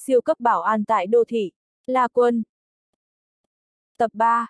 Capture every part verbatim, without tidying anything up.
Siêu cấp bảo an tại đô thị. La Quân. Tập ba.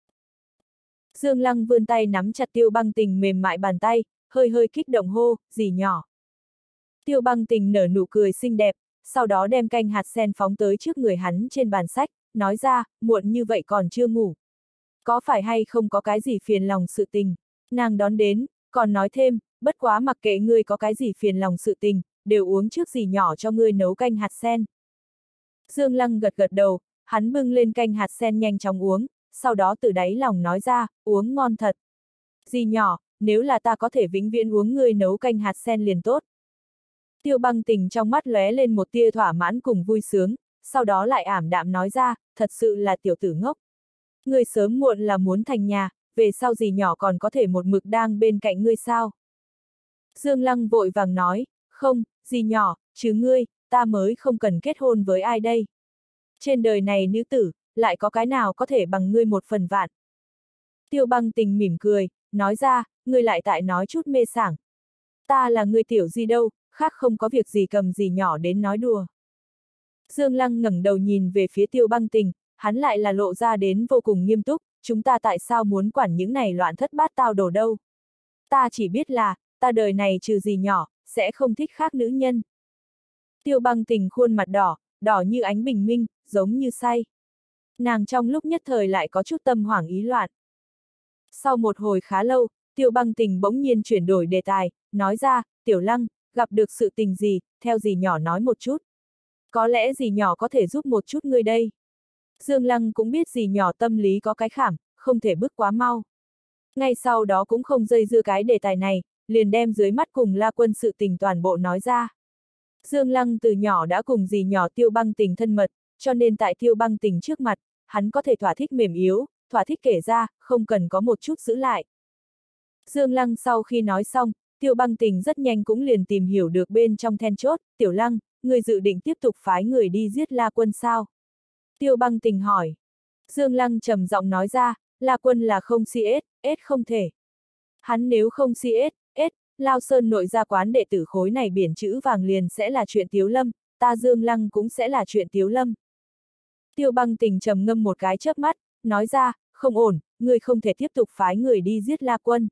Dương Lăng vươn tay nắm chặt Tiêu Băng Tình mềm mại bàn tay, hơi hơi kích động hô, dì nhỏ. Tiêu Băng Tình nở nụ cười xinh đẹp, sau đó đem canh hạt sen phóng tới trước người hắn trên bàn sách, nói ra, muộn như vậy còn chưa ngủ. Có phải hay không có cái gì phiền lòng sự tình? Nàng đón đến, còn nói thêm, bất quá mặc kệ ngươi có cái gì phiền lòng sự tình, đều uống trước dì nhỏ cho ngươi nấu canh hạt sen. Dương Lăng gật gật đầu, hắn bưng lên canh hạt sen nhanh chóng uống, sau đó từ đáy lòng nói ra, uống ngon thật. Dì nhỏ, nếu là ta có thể vĩnh viễn uống ngươi nấu canh hạt sen liền tốt. Tiêu Băng Tình trong mắt lóe lên một tia thỏa mãn cùng vui sướng, sau đó lại ảm đạm nói ra, thật sự là tiểu tử ngốc. Ngươi sớm muộn là muốn thành nhà, về sau dì nhỏ còn có thể một mực đang bên cạnh ngươi sao? Dương Lăng vội vàng nói, không, dì nhỏ, chứ ngươi, ta mới không cần kết hôn với ai đây. Trên đời này nữ tử, lại có cái nào có thể bằng ngươi một phần vạn. Tiêu Băng Tình mỉm cười, nói ra, ngươi lại tại nói chút mê sảng. Ta là ngươi tiểu gì đâu, khác không có việc gì cầm dì nhỏ đến nói đùa. Dương Lăng ngẩng đầu nhìn về phía Tiêu Băng Tình, hắn lại là lộ ra đến vô cùng nghiêm túc, chúng ta tại sao muốn quản những này loạn thất bát tao đồ đâu. Ta chỉ biết là, ta đời này trừ dì nhỏ, sẽ không thích khác nữ nhân. Tiêu Băng Tình khuôn mặt đỏ, đỏ như ánh bình minh, giống như say. Nàng trong lúc nhất thời lại có chút tâm hoảng ý loạn. Sau một hồi khá lâu, Tiêu Băng Tình bỗng nhiên chuyển đổi đề tài, nói ra, Tiểu Lăng, gặp được sự tình gì, theo dì nhỏ nói một chút. Có lẽ dì nhỏ có thể giúp một chút ngươi đây. Dương Lăng cũng biết dì nhỏ tâm lý có cái khảm, không thể bước quá mau. Ngay sau đó cũng không dây dưa cái đề tài này, liền đem dưới mắt cùng La Quân sự tình toàn bộ nói ra. Dương Lăng từ nhỏ đã cùng dì nhỏ Tiêu Băng Tình thân mật, cho nên tại Tiêu Băng Tình trước mặt, hắn có thể thỏa thích mềm yếu, thỏa thích kể ra, không cần có một chút giữ lại. Dương Lăng sau khi nói xong, Tiêu Băng Tình rất nhanh cũng liền tìm hiểu được bên trong then chốt, Tiểu Lăng, người dự định tiếp tục phái người đi giết La Quân sao? Tiêu Băng Tình hỏi. Dương Lăng trầm giọng nói ra, La Quân là không si ết, ết không thể. Hắn nếu không si ết, ết, Lao Sơn nội gia quán đệ tử khối này biển chữ vàng liền sẽ là chuyện Tiếu Lâm, ta Dương Lăng cũng sẽ là chuyện Tiếu Lâm. Tiêu Băng Tình trầm ngâm một cái chớp mắt, nói ra, không ổn, người không thể tiếp tục phái người đi giết La Quân.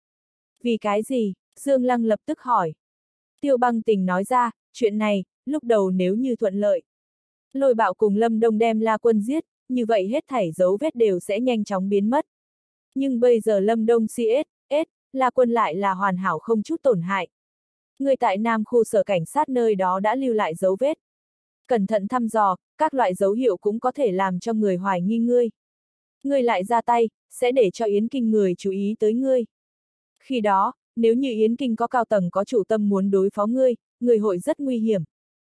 Vì cái gì? Dương Lăng lập tức hỏi. Tiêu Băng Tình nói ra, chuyện này, lúc đầu nếu như thuận lợi. Lôi Bạo cùng Lâm Đông đem La Quân giết, như vậy hết thảy dấu vết đều sẽ nhanh chóng biến mất. Nhưng bây giờ Lâm Đông si ết, ết, La Quân lại là hoàn hảo không chút tổn hại. Người tại Nam khu sở cảnh sát nơi đó đã lưu lại dấu vết. Cẩn thận thăm dò, các loại dấu hiệu cũng có thể làm cho người hoài nghi ngươi. Ngươi lại ra tay, sẽ để cho Yến Kinh người chú ý tới ngươi. Khi đó, nếu như Yến Kinh có cao tầng có chủ tâm muốn đối phó ngươi, người hội rất nguy hiểm.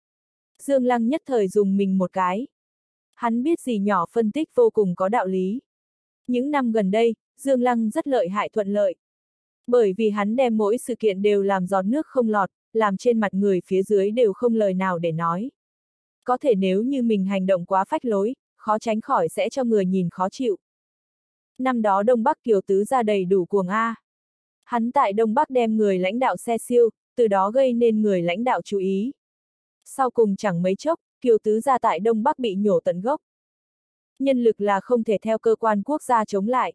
Dương Lăng nhất thời dùng mình một cái. Hắn biết dì nhỏ phân tích vô cùng có đạo lý. Những năm gần đây, Dương Lăng rất lợi hại thuận lợi. Bởi vì hắn đem mỗi sự kiện đều làm giọt nước không lọt, làm trên mặt người phía dưới đều không lời nào để nói. Có thể nếu như mình hành động quá phách lối, khó tránh khỏi sẽ cho người nhìn khó chịu. Năm đó Đông Bắc Kiều Tứ ra đầy đủ cuồng A. Hắn tại Đông Bắc đem người lãnh đạo xe siêu, từ đó gây nên người lãnh đạo chú ý. Sau cùng chẳng mấy chốc, Kiều Tứ gia tại Đông Bắc bị nhổ tận gốc. Nhân lực là không thể theo cơ quan quốc gia chống lại.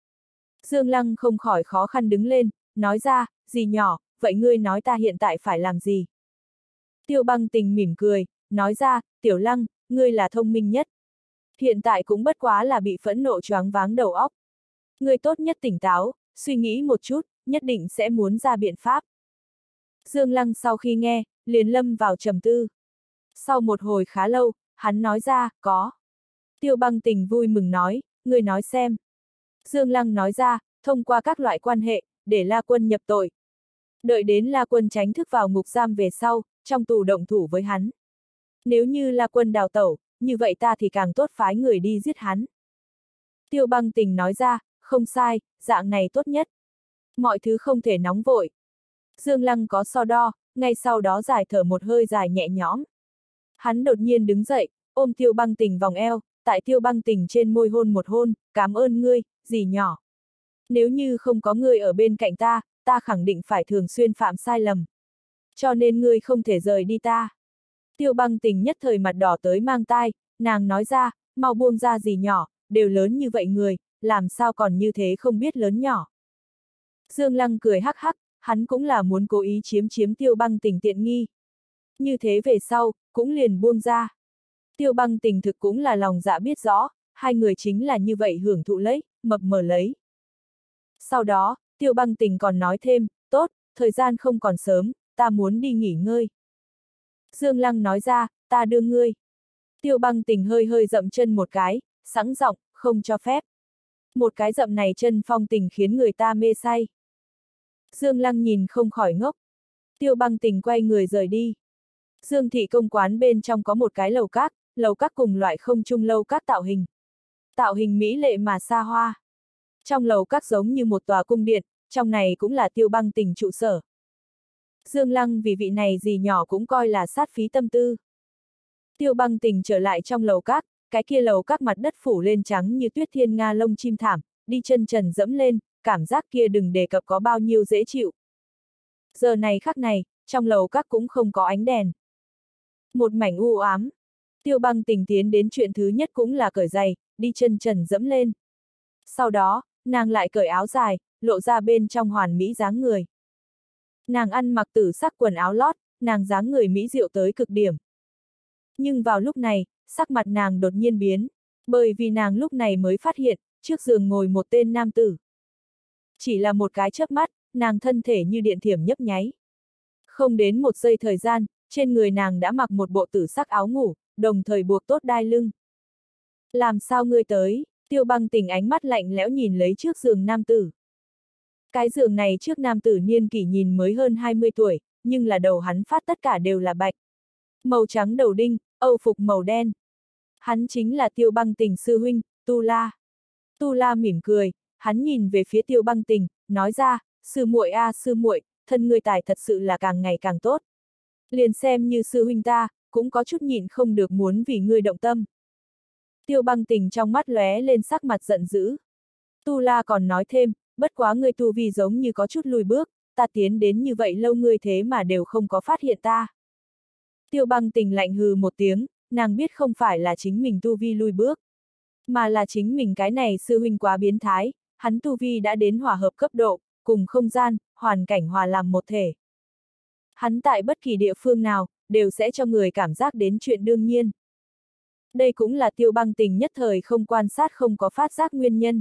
Dương Lăng không khỏi khó khăn đứng lên, nói ra, dì nhỏ, vậy ngươi nói ta hiện tại phải làm gì? Tiêu Băng Tình mỉm cười, nói ra, Tiểu Lăng, ngươi là thông minh nhất. Hiện tại cũng bất quá là bị phẫn nộ choáng váng đầu óc. Ngươi tốt nhất tỉnh táo, suy nghĩ một chút, nhất định sẽ muốn ra biện pháp. Dương Lăng sau khi nghe, liền lâm vào trầm tư. Sau một hồi khá lâu, hắn nói ra, có. Tiêu Băng Tình vui mừng nói, ngươi nói xem. Dương Lăng nói ra, thông qua các loại quan hệ, để La Quân nhập tội. Đợi đến La Quân tránh thức vào ngục giam về sau, trong tù động thủ với hắn. Nếu như La Quân đào tẩu, như vậy ta thì càng tốt phái người đi giết hắn. Tiêu Băng Tình nói ra, không sai, dạng này tốt nhất. Mọi thứ không thể nóng vội. Dương Lăng có so đo, ngay sau đó giải thở một hơi dài nhẹ nhõm. Hắn đột nhiên đứng dậy, ôm Tiêu Băng Tình vòng eo, tại Tiêu Băng Tình trên môi hôn một hôn, cảm ơn ngươi, dì nhỏ. Nếu như không có ngươi ở bên cạnh ta, ta khẳng định phải thường xuyên phạm sai lầm. Cho nên ngươi không thể rời đi ta. Tiêu Băng Tình nhất thời mặt đỏ tới mang tai, nàng nói ra, mau buông ra dì nhỏ, đều lớn như vậy người, làm sao còn như thế không biết lớn nhỏ. Dương Lăng cười hắc hắc, hắn cũng là muốn cố ý chiếm chiếm Tiêu Băng Tình tiện nghi. Như thế về sau, cũng liền buông ra. Tiêu Băng Tình thực cũng là lòng dạ biết rõ, hai người chính là như vậy hưởng thụ lấy, mập mờ lấy. Sau đó, Tiêu Băng Tình còn nói thêm, tốt, thời gian không còn sớm, ta muốn đi nghỉ ngơi. Dương Lăng nói ra, ta đưa ngươi. Tiêu Băng Tình hơi hơi dậm chân một cái, sẵn giọng, không cho phép. Một cái dậm này chân phong tình khiến người ta mê say. Dương Lăng nhìn không khỏi ngốc. Tiêu Băng Tình quay người rời đi. Dương thị công quán bên trong có một cái lầu các, lầu các cùng loại không chung lâu các tạo hình. Tạo hình mỹ lệ mà xa hoa. Trong lầu các giống như một tòa cung điện, trong này cũng là Tiêu Băng Tình trụ sở. Dương Lăng vì vị này gì nhỏ cũng coi là sát phí tâm tư. Tiêu Băng Tình trở lại trong lầu các, cái kia lầu các mặt đất phủ lên trắng như tuyết thiên nga lông chim thảm, đi chân trần dẫm lên, cảm giác kia đừng đề cập có bao nhiêu dễ chịu. Giờ này khắc này, trong lầu các cũng không có ánh đèn. Một mảnh u ám. Tiêu Băng Tình tiến đến chuyện thứ nhất cũng là cởi giày, đi chân trần dẫm lên. Sau đó, nàng lại cởi áo dài, lộ ra bên trong hoàn mỹ dáng người. Nàng ăn mặc tử sắc quần áo lót, nàng dáng người mỹ diệu tới cực điểm. Nhưng vào lúc này, sắc mặt nàng đột nhiên biến, bởi vì nàng lúc này mới phát hiện, trước giường ngồi một tên nam tử. Chỉ là một cái chớp mắt, nàng thân thể như điện thiểm nhấp nháy. Không đến một giây thời gian, trên người nàng đã mặc một bộ tử sắc áo ngủ, đồng thời buộc tốt đai lưng. Làm sao ngươi tới? Tiêu Băng Tình ánh mắt lạnh lẽo nhìn lấy trước giường nam tử. Cái giường này trước nam tử niên kỷ nhìn mới hơn hai mươi tuổi, nhưng là đầu hắn phát tất cả đều là bạch. Màu trắng đầu đinh, âu phục màu đen. Hắn chính là Tiêu Băng Tình sư huynh, Tu La. Tu La mỉm cười, hắn nhìn về phía Tiêu Băng Tình, nói ra, sư muội a à, sư muội, thân người tài thật sự là càng ngày càng tốt. Liền xem như sư huynh ta, cũng có chút nhịn không được muốn vì ngươi động tâm. Tiêu Băng Tình trong mắt lóe lên sắc mặt giận dữ. Tu La còn nói thêm, bất quá ngươi tu vi giống như có chút lùi bước, ta tiến đến như vậy lâu ngươi thế mà đều không có phát hiện ta. Tiêu Băng Tình lạnh hừ một tiếng, nàng biết không phải là chính mình tu vi lùi bước, mà là chính mình cái này sư huynh quá biến thái, hắn tu vi đã đến hòa hợp cấp độ, cùng không gian, hoàn cảnh hòa làm một thể. Hắn tại bất kỳ địa phương nào, đều sẽ cho người cảm giác đến chuyện đương nhiên. Đây cũng là Tiêu Băng Tình nhất thời không quan sát không có phát giác nguyên nhân.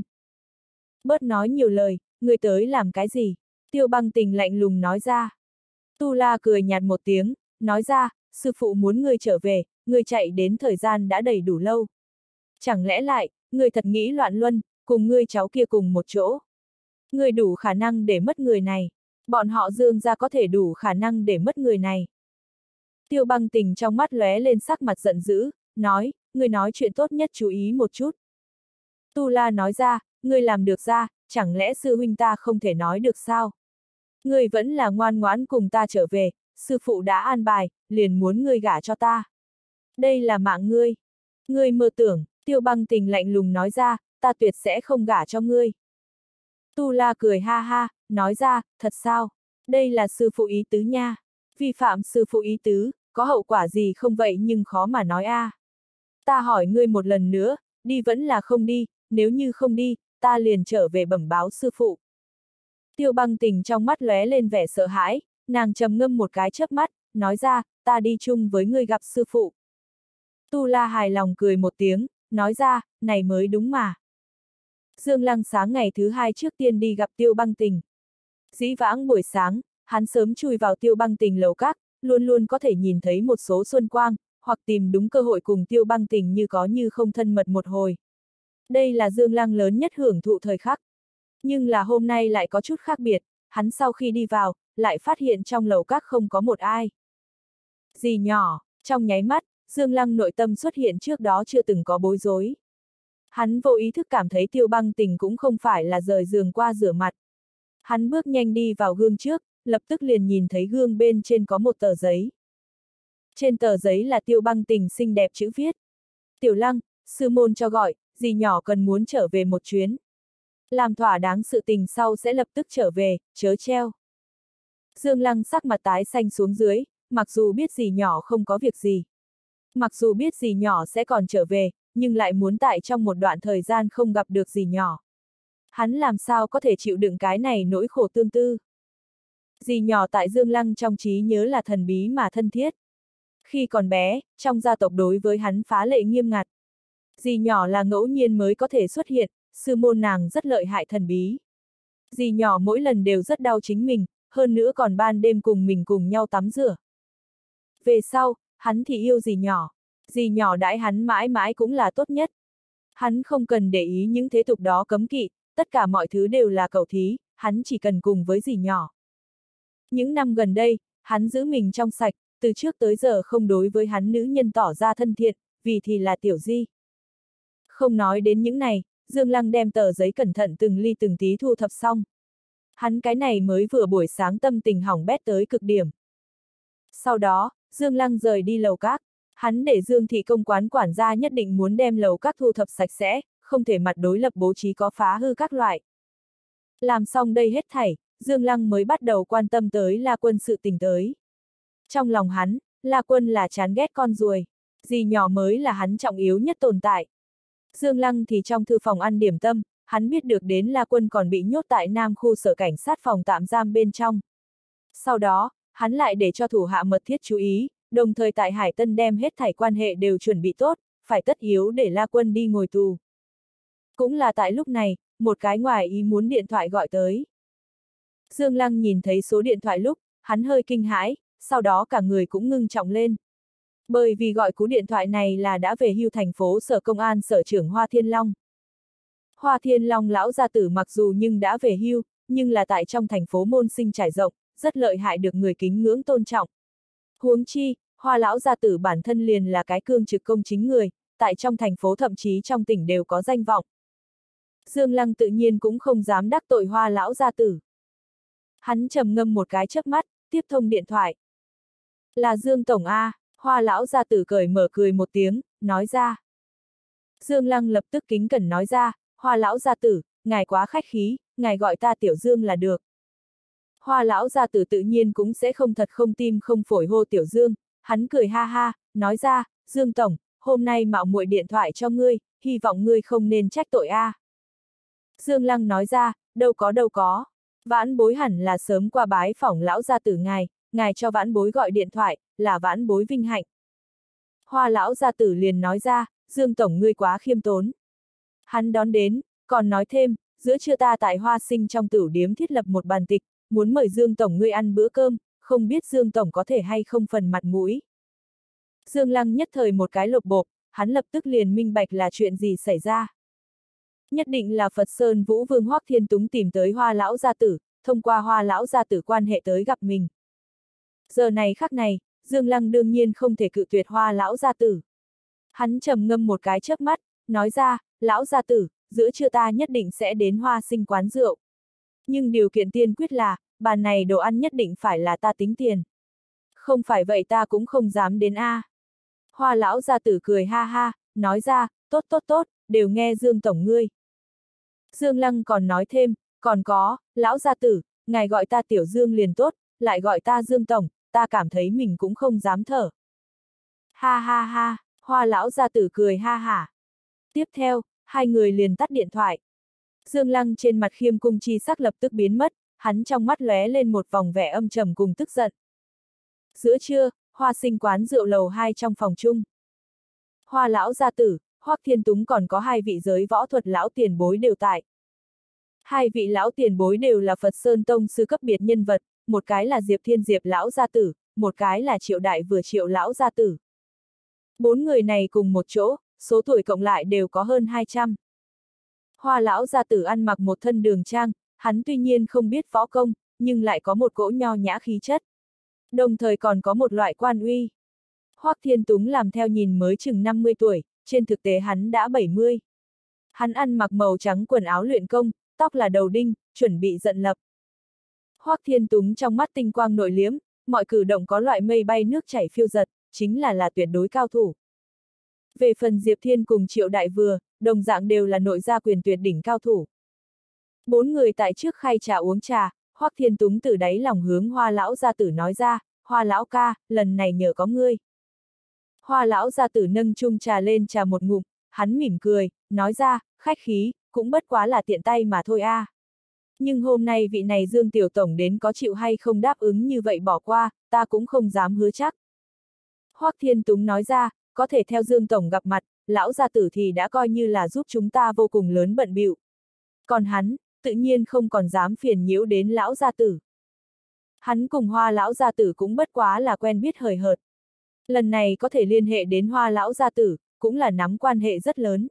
Bớt nói nhiều lời, người tới làm cái gì? Tiêu Băng Tình lạnh lùng nói ra. Tu La cười nhạt một tiếng, nói ra, sư phụ muốn ngươi trở về, ngươi chạy đến thời gian đã đầy đủ lâu. Chẳng lẽ lại, ngươi thật nghĩ loạn luân, cùng ngươi cháu kia cùng một chỗ. Ngươi đủ khả năng để mất người này. Bọn họ Dương gia có thể đủ khả năng để mất người này. Tiêu Băng Tình trong mắt lóe lên sắc mặt giận dữ, nói, ngươi nói chuyện tốt nhất chú ý một chút. Tu La nói ra, ngươi làm được ra, chẳng lẽ sư huynh ta không thể nói được sao? Ngươi vẫn là ngoan ngoãn cùng ta trở về, sư phụ đã an bài, liền muốn ngươi gả cho ta. Đây là mạng ngươi. Ngươi mơ tưởng, Tiêu Băng Tình lạnh lùng nói ra, ta tuyệt sẽ không gả cho ngươi. Tu La cười ha ha, nói ra, thật sao? Đây là sư phụ ý tứ nha. Vi phạm sư phụ ý tứ, có hậu quả gì không vậy nhưng khó mà nói a. À. Ta hỏi ngươi một lần nữa, đi vẫn là không đi, nếu như không đi, ta liền trở về bẩm báo sư phụ. Tiêu Băng Tình trong mắt lóe lên vẻ sợ hãi, nàng trầm ngâm một cái chớp mắt, nói ra, ta đi chung với ngươi gặp sư phụ. Tu La hài lòng cười một tiếng, nói ra, này mới đúng mà. Dương Lăng sáng ngày thứ hai trước tiên đi gặp Tiêu Băng Tình. Dĩ vãng buổi sáng, hắn sớm chui vào Tiêu Băng Tình lầu các, luôn luôn có thể nhìn thấy một số xuân quang, hoặc tìm đúng cơ hội cùng Tiêu Băng Tình như có như không thân mật một hồi. Đây là Dương Lăng lớn nhất hưởng thụ thời khắc. Nhưng là hôm nay lại có chút khác biệt, hắn sau khi đi vào, lại phát hiện trong lầu các không có một ai. Dì nhỏ, trong nháy mắt, Dương Lăng nội tâm xuất hiện trước đó chưa từng có bối rối. Hắn vô ý thức cảm thấy Tiêu Băng Tình cũng không phải là rời giường qua rửa mặt. Hắn bước nhanh đi vào gương trước, lập tức liền nhìn thấy gương bên trên có một tờ giấy. Trên tờ giấy là Tiêu Băng Tình xinh đẹp chữ viết. Tiểu Lăng, sư môn cho gọi, dì nhỏ cần muốn trở về một chuyến. Làm thỏa đáng sự tình sau sẽ lập tức trở về, chớ treo. Dương Lăng sắc mặt tái xanh xuống dưới, mặc dù biết dì nhỏ không có việc gì. Mặc dù biết dì nhỏ sẽ còn trở về, nhưng lại muốn tại trong một đoạn thời gian không gặp được dì nhỏ. Hắn làm sao có thể chịu đựng cái này nỗi khổ tương tư. Dì nhỏ tại Dương Lăng trong trí nhớ là thần bí mà thân thiết. Khi còn bé, trong gia tộc đối với hắn phá lệ nghiêm ngặt. Dì nhỏ là ngẫu nhiên mới có thể xuất hiện, sư môn nàng rất lợi hại thần bí. Dì nhỏ mỗi lần đều rất đau chính mình, hơn nữa còn ban đêm cùng mình cùng nhau tắm rửa. Về sau, hắn thì yêu dì nhỏ. Dì nhỏ đãi hắn mãi mãi cũng là tốt nhất. Hắn không cần để ý những thế tục đó cấm kỵ, tất cả mọi thứ đều là cẩu thí, hắn chỉ cần cùng với dì nhỏ. Những năm gần đây, hắn giữ mình trong sạch, từ trước tới giờ không đối với hắn nữ nhân tỏ ra thân thiện, vì thì là Tiểu Di. Không nói đến những này, Dương Lăng đem tờ giấy cẩn thận từng ly từng tí thu thập xong. Hắn cái này mới vừa buổi sáng tâm tình hỏng bét tới cực điểm. Sau đó, Dương Lăng rời đi lầu các. Hắn để Dương thị công quán quản gia nhất định muốn đem lầu các thu thập sạch sẽ, không thể mặt đối lập bố trí có phá hư các loại. Làm xong đây hết thảy, Dương Lăng mới bắt đầu quan tâm tới La Quân sự tình tới. Trong lòng hắn, La Quân là chán ghét con ruồi, dì nhỏ mới là hắn trọng yếu nhất tồn tại. Dương Lăng thì trong thư phòng ăn điểm tâm, hắn biết được đến La Quân còn bị nhốt tại Nam khu sở cảnh sát phòng tạm giam bên trong. Sau đó, hắn lại để cho thủ hạ mật thiết chú ý, đồng thời tại Hải Tân đem hết thảy quan hệ đều chuẩn bị tốt, phải tất yếu để La Quân đi ngồi tù. Cũng là tại lúc này, một cái ngoài ý muốn điện thoại gọi tới. Dương Lăng nhìn thấy số điện thoại lúc, hắn hơi kinh hãi, sau đó cả người cũng ngưng trọng lên. Bởi vì gọi cú điện thoại này là đã về hưu thành phố sở công an sở trưởng Hoa Thiên Long. Hoa Thiên Long lão gia tử mặc dù nhưng đã về hưu, nhưng là tại trong thành phố môn sinh trải rộng, rất lợi hại được người kính ngưỡng tôn trọng. Huống chi, Hoa lão gia tử bản thân liền là cái cương trực công chính người, tại trong thành phố thậm chí trong tỉnh đều có danh vọng. Dương Lăng tự nhiên cũng không dám đắc tội Hoa lão gia tử. Hắn trầm ngâm một cái chớp mắt, tiếp thông điện thoại. Là Dương Tổng A, Hoa lão gia tử cởi mở cười một tiếng, nói ra. Dương Lăng lập tức kính cẩn nói ra, Hoa lão gia tử, ngài quá khách khí, ngài gọi ta Tiểu Dương là được. Hoa lão gia tử tự nhiên cũng sẽ không thật không tim không phổi hô Tiểu Dương, hắn cười ha ha, nói ra, Dương Tổng, hôm nay mạo muội điện thoại cho ngươi, hy vọng ngươi không nên trách tội a. Dương Lăng nói ra, đâu có đâu có, vãn bối hẳn là sớm qua bái phỏng lão gia tử ngài, ngài cho vãn bối gọi điện thoại, là vãn bối vinh hạnh. Hoa lão gia tử liền nói ra, Dương Tổng ngươi quá khiêm tốn. Hắn đón đến, còn nói thêm, giữa trưa ta tại Hoa Sinh trong tửu điếm thiết lập một bàn tịch, muốn mời Dương Tổng ngươi ăn bữa cơm, không biết Dương Tổng có thể hay không phần mặt mũi. Dương Lăng nhất thời một cái lột bộp, hắn lập tức liền minh bạch là chuyện gì xảy ra. Nhất định là Phật Sơn Vũ Vương Hoắc Thiên Túng tìm tới Hoa lão gia tử, thông qua Hoa lão gia tử quan hệ tới gặp mình. Giờ này khắc này, Dương Lăng đương nhiên không thể cự tuyệt Hoa lão gia tử. Hắn trầm ngâm một cái chớp mắt, nói ra, lão gia tử, giữa trưa ta nhất định sẽ đến Hoa Sinh quán rượu. Nhưng điều kiện tiên quyết là, bàn này đồ ăn nhất định phải là ta tính tiền. Không phải vậy ta cũng không dám đến a. Hoa lão gia tử cười ha ha, nói ra, tốt tốt tốt, đều nghe Dương Tổng ngươi. Dương Lăng còn nói thêm, còn có, lão gia tử, ngài gọi ta Tiểu Dương liền tốt, lại gọi ta Dương Tổng, ta cảm thấy mình cũng không dám thở. Ha ha ha, Hoa lão gia tử cười ha hả. Tiếp theo, hai người liền tắt điện thoại. Dương Lăng trên mặt khiêm cung chi sắc lập tức biến mất, hắn trong mắt lóe lên một vòng vẻ âm trầm cùng tức giận. Giữa trưa, Hoa Sinh quán rượu lầu hai trong phòng chung. Hoa lão gia tử, Hoắc Thiên Túng còn có hai vị giới võ thuật lão tiền bối đều tại. Hai vị lão tiền bối đều là Phật Sơn Tông sư cấp biệt nhân vật, một cái là Diệp Thiên Diệp lão gia tử, một cái là Triệu Đại vừa Triệu lão gia tử. Bốn người này cùng một chỗ, số tuổi cộng lại đều có hơn hai trăm. Hoa lão gia tử ăn mặc một thân đường trang, hắn tuy nhiên không biết võ công, nhưng lại có một cỗ nho nhã khí chất. Đồng thời còn có một loại quan uy. Hoắc Thiên Túng làm theo nhìn mới chừng năm mươi tuổi, trên thực tế hắn đã bảy mươi. Hắn ăn mặc màu trắng quần áo luyện công, tóc là đầu đinh, chuẩn bị giận lập. Hoắc Thiên Túng trong mắt tinh quang nội liếm, mọi cử động có loại mây bay nước chảy phiêu giật, chính là là tuyệt đối cao thủ. Về phần Diệp Thiên cùng Triệu Đại vừa, đồng dạng đều là nội gia quyền tuyệt đỉnh cao thủ. Bốn người tại trước khay trà uống trà, Hoắc Thiên Túng từ đáy lòng hướng Hoa lão gia tử nói ra, Hoa lão ca, lần này nhờ có ngươi. Hoa lão gia tử nâng chung trà lên trà một ngụm, hắn mỉm cười, nói ra, khách khí, cũng bất quá là tiện tay mà thôi a. À. Nhưng hôm nay vị này Dương Tiểu Tổng đến có chịu hay không đáp ứng như vậy bỏ qua, ta cũng không dám hứa chắc. Hoắc Thiên Túng nói ra, có thể theo Dương Tổng gặp mặt, lão gia tử thì đã coi như là giúp chúng ta vô cùng lớn bận bịu. Còn hắn, tự nhiên không còn dám phiền nhiễu đến lão gia tử. Hắn cùng Hoa lão gia tử cũng bất quá là quen biết hời hợt. Lần này có thể liên hệ đến Hoa lão gia tử, cũng là nắm quan hệ rất lớn.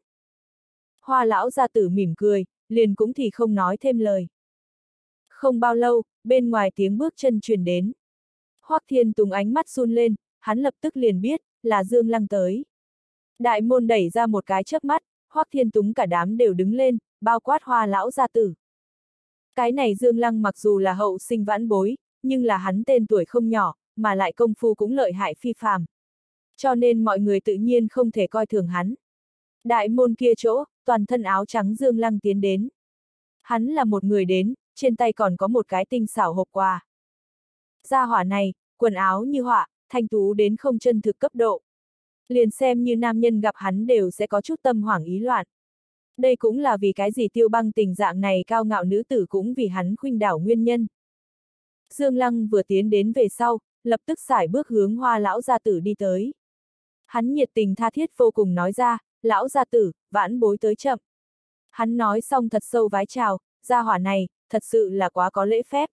Hoa lão gia tử mỉm cười, liền cũng thì không nói thêm lời. Không bao lâu, bên ngoài tiếng bước chân truyền đến. Hoắc Thiên Tùng ánh mắt run lên, hắn lập tức liền biết, là Dương Lăng tới. Đại môn đẩy ra một cái chớp mắt, Hoắc Thiên Túng cả đám đều đứng lên, bao quát Hoa lão gia tử. Cái này Dương Lăng mặc dù là hậu sinh vãn bối, nhưng là hắn tên tuổi không nhỏ, mà lại công phu cũng lợi hại phi phàm. Cho nên mọi người tự nhiên không thể coi thường hắn. Đại môn kia chỗ, toàn thân áo trắng Dương Lăng tiến đến. Hắn là một người đến, trên tay còn có một cái tinh xảo hộp quà. Gia hỏa này, quần áo như họa, thanh tú đến không chân thực cấp độ. Liền xem như nam nhân gặp hắn đều sẽ có chút tâm hoảng ý loạn. Đây cũng là vì cái gì Tiêu Băng Tình dạng này cao ngạo nữ tử cũng vì hắn khuynh đảo nguyên nhân. Dương Lăng vừa tiến đến về sau, lập tức sải bước hướng Hoa lão gia tử đi tới. Hắn nhiệt tình tha thiết vô cùng nói ra, lão gia tử, vãn bối tới chậm. Hắn nói xong thật sâu vái chào, gia hỏa này, thật sự là quá có lễ phép.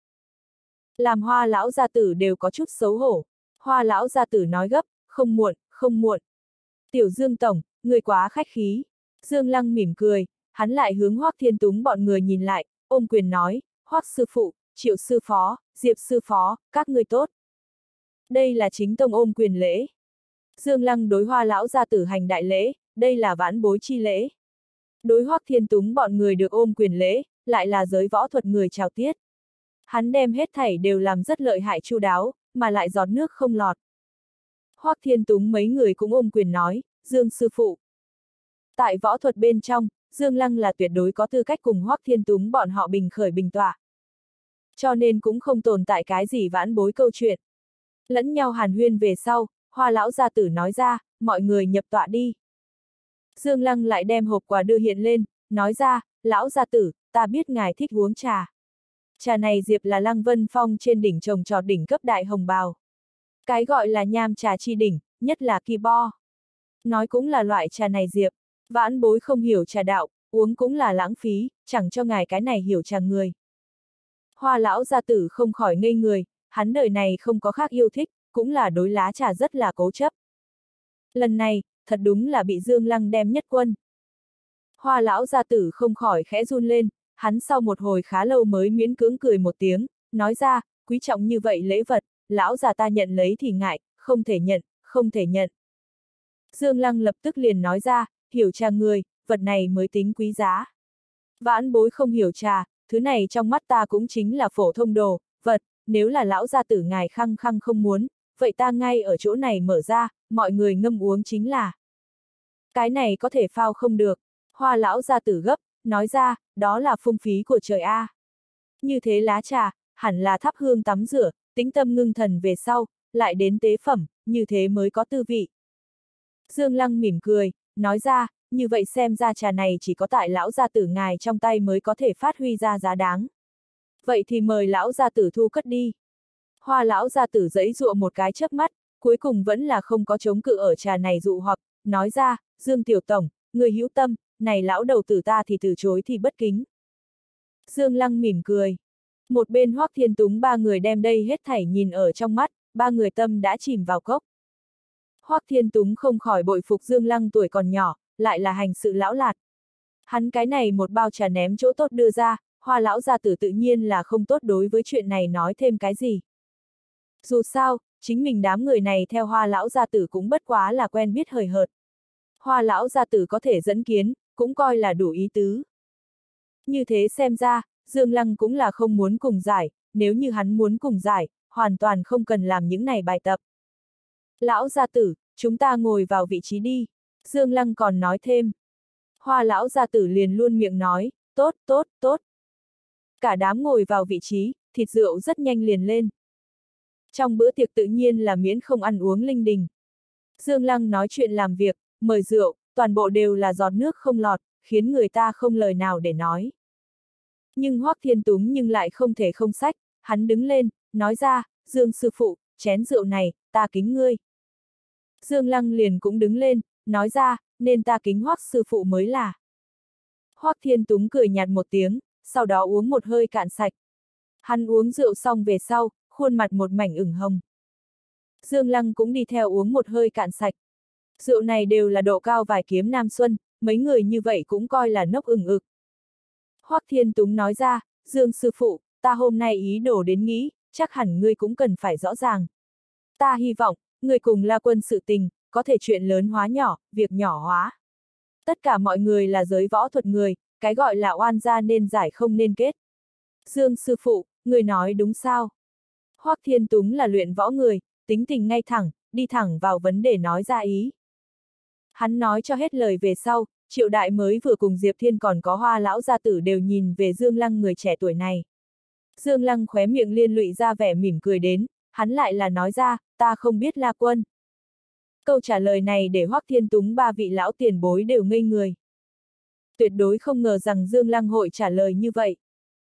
Làm Hoa lão gia tử đều có chút xấu hổ. Hoa lão gia tử nói gấp, không muộn, không muộn. Tiểu Dương Tổng, người quá khách khí. Dương Lăng mỉm cười, hắn lại hướng Hoắc Thiên Túng bọn người nhìn lại, ôm quyền nói, Hoắc sư phụ, Triệu sư phó, Diệp sư phó, các người tốt. Đây là chính tông ôm quyền lễ. Dương Lăng đối Hoa lão gia tử hành đại lễ, đây là vãn bối chi lễ. Đối Hoắc Thiên Túng bọn người được ôm quyền lễ, lại là giới võ thuật người chào tiết. Hắn đem hết thảy đều làm rất lợi hại chu đáo, mà lại giọt nước không lọt. Hoắc Thiên Túng mấy người cũng ôm quyền nói, Dương sư phụ. Tại võ thuật bên trong, Dương Lăng là tuyệt đối có tư cách cùng Hoắc Thiên Túng bọn họ bình khởi bình tọa. Cho nên cũng không tồn tại cái gì vãn bối câu chuyện. Lẫn nhau hàn huyên về sau, Hoa lão gia tử nói ra, mọi người nhập tọa đi. Dương Lăng lại đem hộp quà đưa hiện lên, nói ra, lão gia tử, ta biết ngài thích uống trà. Trà này Diệp là Lăng Vân Phong trên đỉnh trồng trọt đỉnh cấp đại hồng bào. Cái gọi là nham trà chi đỉnh, nhất là kỳ bo. Nói cũng là loại trà này Diệp, vãn bối không hiểu trà đạo, uống cũng là lãng phí, chẳng cho ngài cái này hiểu trà người. Hoa lão gia tử không khỏi ngây người, hắn đời này không có khác yêu thích, cũng là đối lá trà rất là cố chấp. Lần này, thật đúng là bị Dương Lăng đem nhất quân. Hoa lão gia tử không khỏi khẽ run lên, hắn sau một hồi khá lâu mới miễn cưỡng cười một tiếng, nói ra, quý trọng như vậy lễ vật, lão già ta nhận lấy thì ngại, không thể nhận, không thể nhận. Dương Lăng lập tức liền nói ra, hiểu trà người, vật này mới tính quý giá. Vãn bối không hiểu trà, thứ này trong mắt ta cũng chính là phổ thông đồ, vật, nếu là lão gia tử ngài khăng khăng không muốn, vậy ta ngay ở chỗ này mở ra, mọi người ngâm uống chính là. Cái này có thể phao không được. Hoa lão gia tử gấp, nói ra, đó là phung phí của trời A. Như thế lá trà, hẳn là thắp hương tắm rửa, tĩnh tâm ngưng thần về sau, lại đến tế phẩm, như thế mới có tư vị. Dương Lăng mỉm cười, nói ra, như vậy xem ra trà này chỉ có tại lão gia tử ngài trong tay mới có thể phát huy ra giá đáng. Vậy thì mời lão gia tử thu cất đi. Hoa lão gia tử giãy giụa một cái chớp mắt, cuối cùng vẫn là không có chống cự ở trà này dụ hoặc, nói ra, Dương Tiểu Tổng, người hữu tâm, này lão đầu tử ta thì từ chối thì bất kính. Dương Lăng mỉm cười. Một bên Hoắc Thiên Túng ba người đem đây hết thảy nhìn ở trong mắt, ba người tâm đã chìm vào cốc. Hoắc Thiên Túng không khỏi bội phục Dương Lăng tuổi còn nhỏ, lại là hành sự lão lạt. Hắn cái này một bao trà ném chỗ tốt đưa ra, Hoa lão gia tử tự nhiên là không tốt đối với chuyện này nói thêm cái gì. Dù sao, chính mình đám người này theo Hoa lão gia tử cũng bất quá là quen biết hời hợt. Hoa lão gia tử có thể dẫn kiến, cũng coi là đủ ý tứ. Như thế xem ra, Dương Lăng cũng là không muốn cùng giải, nếu như hắn muốn cùng giải, hoàn toàn không cần làm những này bài tập. Lão gia tử, chúng ta ngồi vào vị trí đi. Dương Lăng còn nói thêm. Hoa lão gia tử liền luôn miệng nói, tốt, tốt, tốt. Cả đám ngồi vào vị trí, thịt rượu rất nhanh liền lên. Trong bữa tiệc tự nhiên là miễn không ăn uống linh đình. Dương Lăng nói chuyện làm việc, mời rượu, toàn bộ đều là giọt nước không lọt, khiến người ta không lời nào để nói. Nhưng Hoắc Thiên Túng nhưng lại không thể không sách, hắn đứng lên, nói ra, Dương sư phụ, chén rượu này, ta kính ngươi. Dương Lăng liền cũng đứng lên, nói ra, nên ta kính Hoắc sư phụ mới là. Hoắc Thiên Túng cười nhạt một tiếng, sau đó uống một hơi cạn sạch. Hắn uống rượu xong về sau, khuôn mặt một mảnh ửng hồng. Dương Lăng cũng đi theo uống một hơi cạn sạch. Rượu này đều là độ cao vài kiếm nam xuân, mấy người như vậy cũng coi là nốc ửng ực. Hoắc Thiên Túng nói ra, Dương sư phụ, ta hôm nay ý đồ đến nghĩ, chắc hẳn ngươi cũng cần phải rõ ràng. Ta hy vọng, ngươi cùng La Quân sự tình, có thể chuyện lớn hóa nhỏ, việc nhỏ hóa. Tất cả mọi người là giới võ thuật người, cái gọi là oan gia nên giải không nên kết. Dương sư phụ, người nói đúng sao? Hoắc Thiên Túng là luyện võ người, tính tình ngay thẳng, đi thẳng vào vấn đề nói ra ý. Hắn nói cho hết lời về sau, Triệu Đại mới vừa cùng Diệp Thiên còn có Hoa lão gia tử đều nhìn về Dương Lăng người trẻ tuổi này. Dương Lăng khóe miệng liên lụy ra vẻ mỉm cười đến, hắn lại là nói ra, ta không biết La Quân. Câu trả lời này để Hoắc Thiên Túng ba vị lão tiền bối đều ngây người. Tuyệt đối không ngờ rằng Dương Lăng hội trả lời như vậy.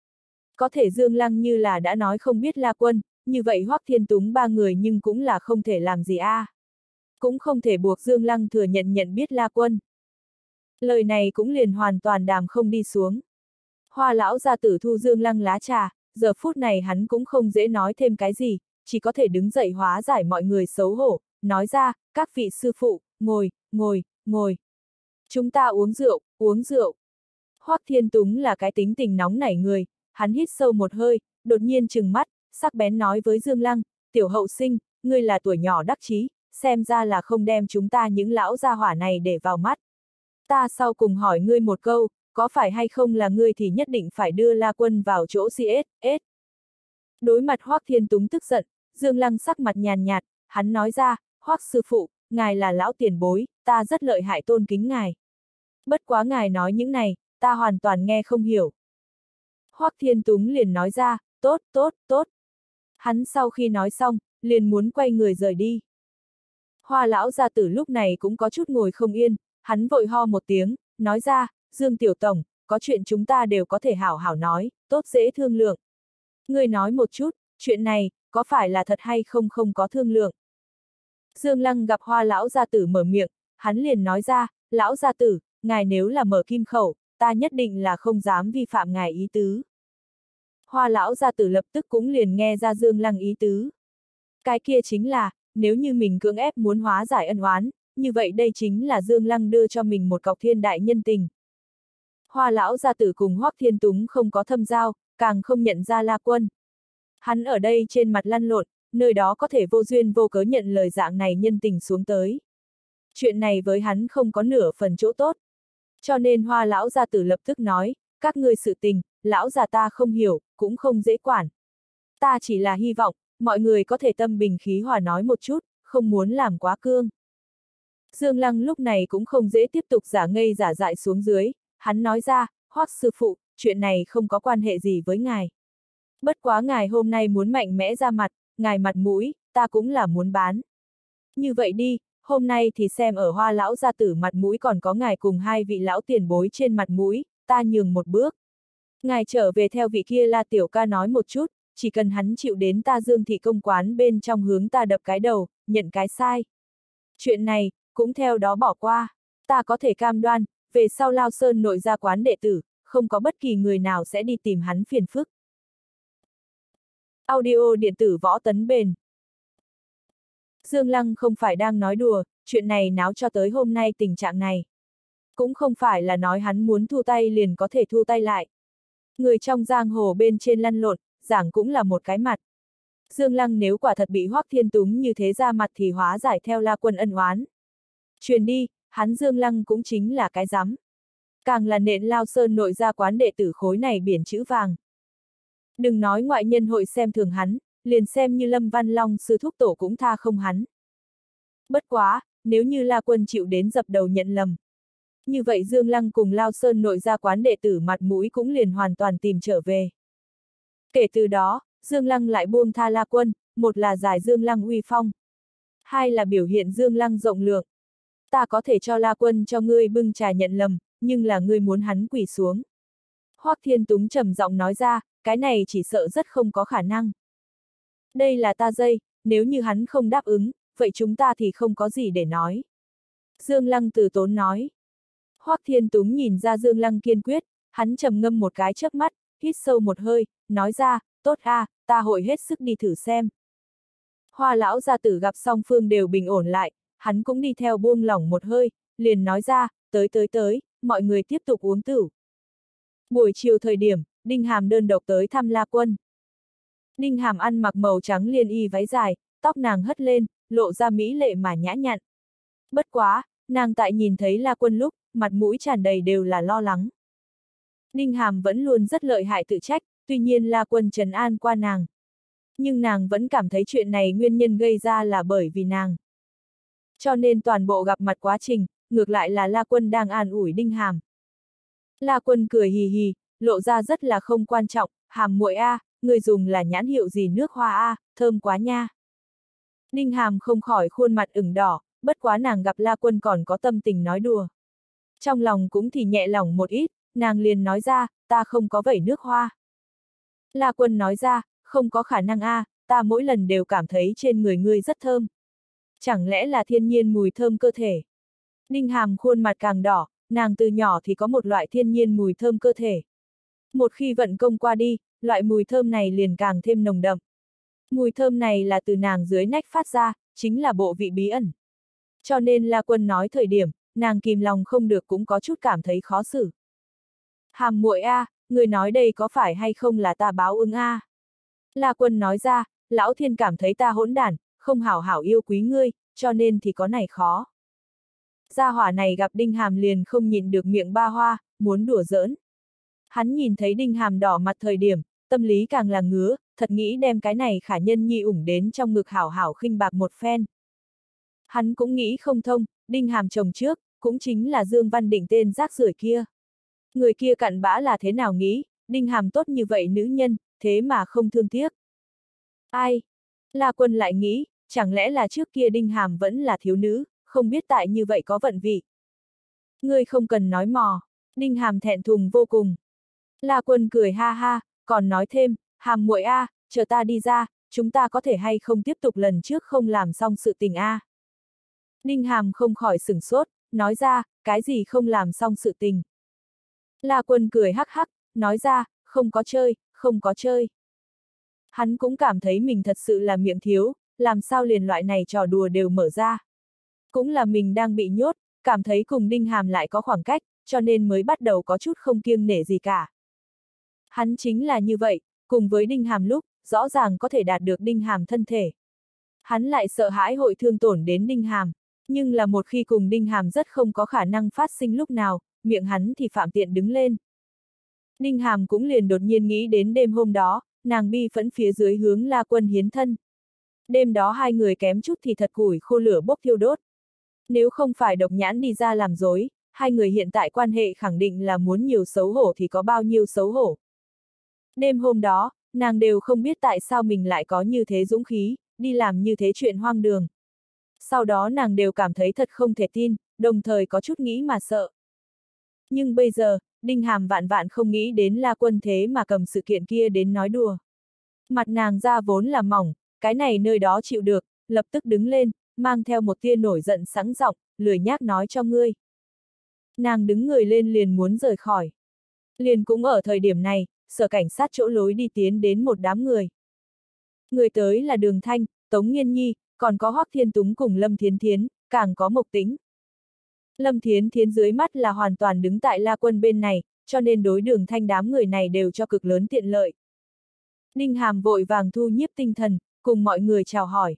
Có thể Dương Lăng như là đã nói không biết La Quân, như vậy Hoắc Thiên Túng ba người nhưng cũng là không thể làm gì a. À. Cũng không thể buộc Dương Lăng thừa nhận nhận biết La Quân. Lời này cũng liền hoàn toàn đàm không đi xuống. Hoa lão gia tử thu Dương Lăng lá trà, giờ phút này hắn cũng không dễ nói thêm cái gì, chỉ có thể đứng dậy hóa giải mọi người xấu hổ, nói ra, các vị sư phụ, ngồi, ngồi, ngồi. Chúng ta uống rượu, uống rượu. Hoắc Thiên Túng là cái tính tình nóng nảy người, hắn hít sâu một hơi, đột nhiên trừng mắt, sắc bén nói với Dương Lăng, tiểu hậu sinh, ngươi là tuổi nhỏ đắc chí, xem ra là không đem chúng ta những lão gia hỏa này để vào mắt. Ta sau cùng hỏi ngươi một câu, có phải hay không là ngươi thì nhất định phải đưa La Quân vào chỗ xê ét ét. Đối mặt Hoắc Thiên Túng tức giận, Dương Lăng sắc mặt nhàn nhạt, hắn nói ra, Hoắc sư phụ, ngài là lão tiền bối, ta rất lợi hại tôn kính ngài. Bất quá ngài nói những này, ta hoàn toàn nghe không hiểu. Hoắc Thiên Túng liền nói ra, tốt, tốt, tốt. Hắn sau khi nói xong, liền muốn quay người rời đi. Hoa lão gia tử lúc này cũng có chút ngồi không yên, hắn vội ho một tiếng, nói ra, Dương Tiểu Tổng, có chuyện chúng ta đều có thể hảo hảo nói, tốt dễ thương lượng. Ngươi nói một chút, chuyện này, có phải là thật hay không không có thương lượng. Dương Lăng gặp Hoa lão gia tử mở miệng, hắn liền nói ra, lão gia tử, ngài nếu là mở kim khẩu, ta nhất định là không dám vi phạm ngài ý tứ. Hoa lão gia tử lập tức cũng liền nghe ra Dương Lăng ý tứ. Cái kia chính là, nếu như mình cưỡng ép muốn hóa giải ân oán, như vậy đây chính là Dương Lăng đưa cho mình một cọc thiên đại nhân tình. Hoa lão gia tử cùng Hoắc Thiên Túng không có thâm giao, càng không nhận ra La Quân. Hắn ở đây trên mặt lăn lộn, nơi đó có thể vô duyên vô cớ nhận lời dạng này nhân tình xuống tới. Chuyện này với hắn không có nửa phần chỗ tốt. Cho nên Hoa lão gia tử lập tức nói, các ngươi sự tình, lão già ta không hiểu, cũng không dễ quản. Ta chỉ là hy vọng, mọi người có thể tâm bình khí hòa nói một chút, không muốn làm quá cương. Dương Lăng lúc này cũng không dễ tiếp tục giả ngây giả dại xuống dưới, hắn nói ra, Hoắc sư phụ, chuyện này không có quan hệ gì với ngài. Bất quá ngài hôm nay muốn mạnh mẽ ra mặt, ngài mặt mũi, ta cũng là muốn bán. Như vậy đi, hôm nay thì xem ở Hoa lão gia tử mặt mũi còn có ngài cùng hai vị lão tiền bối trên mặt mũi, ta nhường một bước. Ngài trở về theo vị kia La tiểu ca nói một chút, chỉ cần hắn chịu đến ta Dương thị công quán bên trong hướng ta đập cái đầu, nhận cái sai. Chuyện này, cũng theo đó bỏ qua, ta có thể cam đoan, về sau Lao Sơn nội ra quán đệ tử, không có bất kỳ người nào sẽ đi tìm hắn phiền phức. Audio điện tử võ tấn bền. Dương Lăng không phải đang nói đùa, chuyện này náo cho tới hôm nay tình trạng này. Cũng không phải là nói hắn muốn thu tay liền có thể thu tay lại. Người trong giang hồ bên trên lăn lộn, giảng cũng là một cái mặt. Dương Lăng nếu quả thật bị Hoắc Thiên Túng như thế ra mặt thì hóa giải theo La Quân ân oán. Truyền đi, hắn Dương Lăng cũng chính là cái rắm. Càng là nện Lao Sơn nội ra quán đệ tử khối này biển chữ vàng. Đừng nói ngoại nhân hội xem thường hắn, liền xem như Lâm Văn Long sư thúc tổ cũng tha không hắn. Bất quá, nếu như La Quân chịu đến dập đầu nhận lầm. Như vậy Dương Lăng cùng Lao Sơn nội ra quán đệ tử mặt mũi cũng liền hoàn toàn tìm trở về. Kể từ đó, Dương Lăng lại buông tha La Quân, một là giải Dương Lăng uy phong, hai là biểu hiện Dương Lăng rộng lượng. Ta có thể cho La Quân cho ngươi bưng trà nhận lầm, nhưng là ngươi muốn hắn quỳ xuống. Hoắc Thiên Túng trầm giọng nói ra, cái này chỉ sợ rất không có khả năng. Đây là ta dây, nếu như hắn không đáp ứng, vậy chúng ta thì không có gì để nói. Dương Lăng từ tốn nói. Hoắc Thiên Túng nhìn ra Dương Lăng kiên quyết, hắn trầm ngâm một cái chớp mắt, hít sâu một hơi, nói ra, tốt a, à, ta hội hết sức đi thử xem. Hoa lão gia tử gặp song phương đều bình ổn lại, hắn cũng đi theo buông lỏng một hơi, liền nói ra, tới tới tới, mọi người tiếp tục uống tửu. Buổi chiều thời điểm, Đinh Hàm đơn độc tới thăm La Quân. Đinh Hàm ăn mặc màu trắng liên y váy dài, tóc nàng hất lên, lộ ra mỹ lệ mà nhã nhặn. Bất quá, nàng tại nhìn thấy La Quân lúc, mặt mũi tràn đầy đều là lo lắng. Đinh Hàm vẫn luôn rất lợi hại tự trách, tuy nhiên La Quân trấn an qua nàng. Nhưng nàng vẫn cảm thấy chuyện này nguyên nhân gây ra là bởi vì nàng. Cho nên toàn bộ gặp mặt quá trình, ngược lại là La Quân đang an ủi Đinh Hàm. La Quân cười hì hì, lộ ra rất là không quan trọng, Hàm muội a, người dùng là nhãn hiệu gì nước hoa a, thơm quá nha. Đinh Hàm không khỏi khuôn mặt ửng đỏ, bất quá nàng gặp La Quân còn có tâm tình nói đùa. Trong lòng cũng thì nhẹ lòng một ít, nàng liền nói ra, ta không có vẩy nước hoa. La Quân nói ra, không có khả năng a, ta mỗi lần đều cảm thấy trên người ngươi rất thơm. Chẳng lẽ là thiên nhiên mùi thơm cơ thể? Đinh Hàm khuôn mặt càng đỏ, nàng từ nhỏ thì có một loại thiên nhiên mùi thơm cơ thể. Một khi vận công qua đi, loại mùi thơm này liền càng thêm nồng đậm. Mùi thơm này là từ nàng dưới nách phát ra, chính là bộ vị bí ẩn. Cho nên La Quân nói thời điểm, nàng kìm lòng không được cũng có chút cảm thấy khó xử. Hàm muội a, người nói đây có phải hay không là ta báo ứng a? La Quân nói ra, lão thiên cảm thấy ta hỗn đản, không hảo hảo yêu quý ngươi, cho nên thì có này khó. Gia hỏa này gặp Đinh Hàm liền không nhịn được miệng ba hoa, muốn đùa giỡn. Hắn nhìn thấy Đinh Hàm đỏ mặt thời điểm, tâm lý càng là ngứa, thật nghĩ đem cái này khả nhân nhi ủng đến trong ngực hảo hảo khinh bạc một phen. Hắn cũng nghĩ không thông, Đinh Hàm chồng trước, cũng chính là Dương Văn Định tên rác rưởi kia. Người kia cặn bã là thế nào nghĩ, Đinh Hàm tốt như vậy nữ nhân, thế mà không thương tiếc. Ai? La Quân lại nghĩ, chẳng lẽ là trước kia Đinh Hàm vẫn là thiếu nữ, không biết tại như vậy có vận vị. Ngươi không cần nói mò, Đinh Hàm thẹn thùng vô cùng. La Quân cười ha ha, còn nói thêm, Hàm muội a, à, chờ ta đi ra, chúng ta có thể hay không tiếp tục lần trước không làm xong sự tình a. À. Đinh Hàm không khỏi sửng sốt, nói ra, cái gì không làm xong sự tình. La Quân cười hắc hắc, nói ra, không có chơi, không có chơi. Hắn cũng cảm thấy mình thật sự là miệng thiếu, làm sao liền loại này trò đùa đều mở ra. Cũng là mình đang bị nhốt, cảm thấy cùng Đinh Hàm lại có khoảng cách, cho nên mới bắt đầu có chút không kiêng nể gì cả. Hắn chính là như vậy, cùng với Đinh Hàm lúc, rõ ràng có thể đạt được Đinh Hàm thân thể. Hắn lại sợ hãi hội thương tổn đến Đinh Hàm, nhưng là một khi cùng Đinh Hàm rất không có khả năng phát sinh lúc nào, miệng hắn thì phạm tiện đứng lên. Đinh Hàm cũng liền đột nhiên nghĩ đến đêm hôm đó, nàng bi phẫn phía dưới hướng La Quân hiến thân. Đêm đó hai người kém chút thì thật củi khô lửa bốc thiêu đốt. Nếu không phải độc nhãn đi ra làm dối, hai người hiện tại quan hệ khẳng định là muốn nhiều xấu hổ thì có bao nhiêu xấu hổ. Đêm hôm đó, nàng đều không biết tại sao mình lại có như thế dũng khí, đi làm như thế chuyện hoang đường. Sau đó nàng đều cảm thấy thật không thể tin, đồng thời có chút nghĩ mà sợ. Nhưng bây giờ, Đinh Hàm vạn vạn không nghĩ đến La Quân thế mà cầm sự kiện kia đến nói đùa. Mặt nàng ra vốn là mỏng, cái này nơi đó chịu được, lập tức đứng lên, mang theo một tia nổi giận sẵn giọng, lười nhác nói cho ngươi. Nàng đứng người lên liền muốn rời khỏi. Liền cũng ở thời điểm này, sở cảnh sát chỗ lối đi tiến đến một đám người. Người tới là Đường Thanh, Tống Nghiên Nhi, còn có Hoắc Thiên Túng cùng Lâm Thiến Thiến, càng có Mộc Tĩnh. Lâm Thiến Thiến dưới mắt là hoàn toàn đứng tại La Quân bên này, cho nên đối Đường Thanh đám người này đều cho cực lớn tiện lợi. Đinh Hàm vội vàng thu nhiếp tinh thần, cùng mọi người chào hỏi.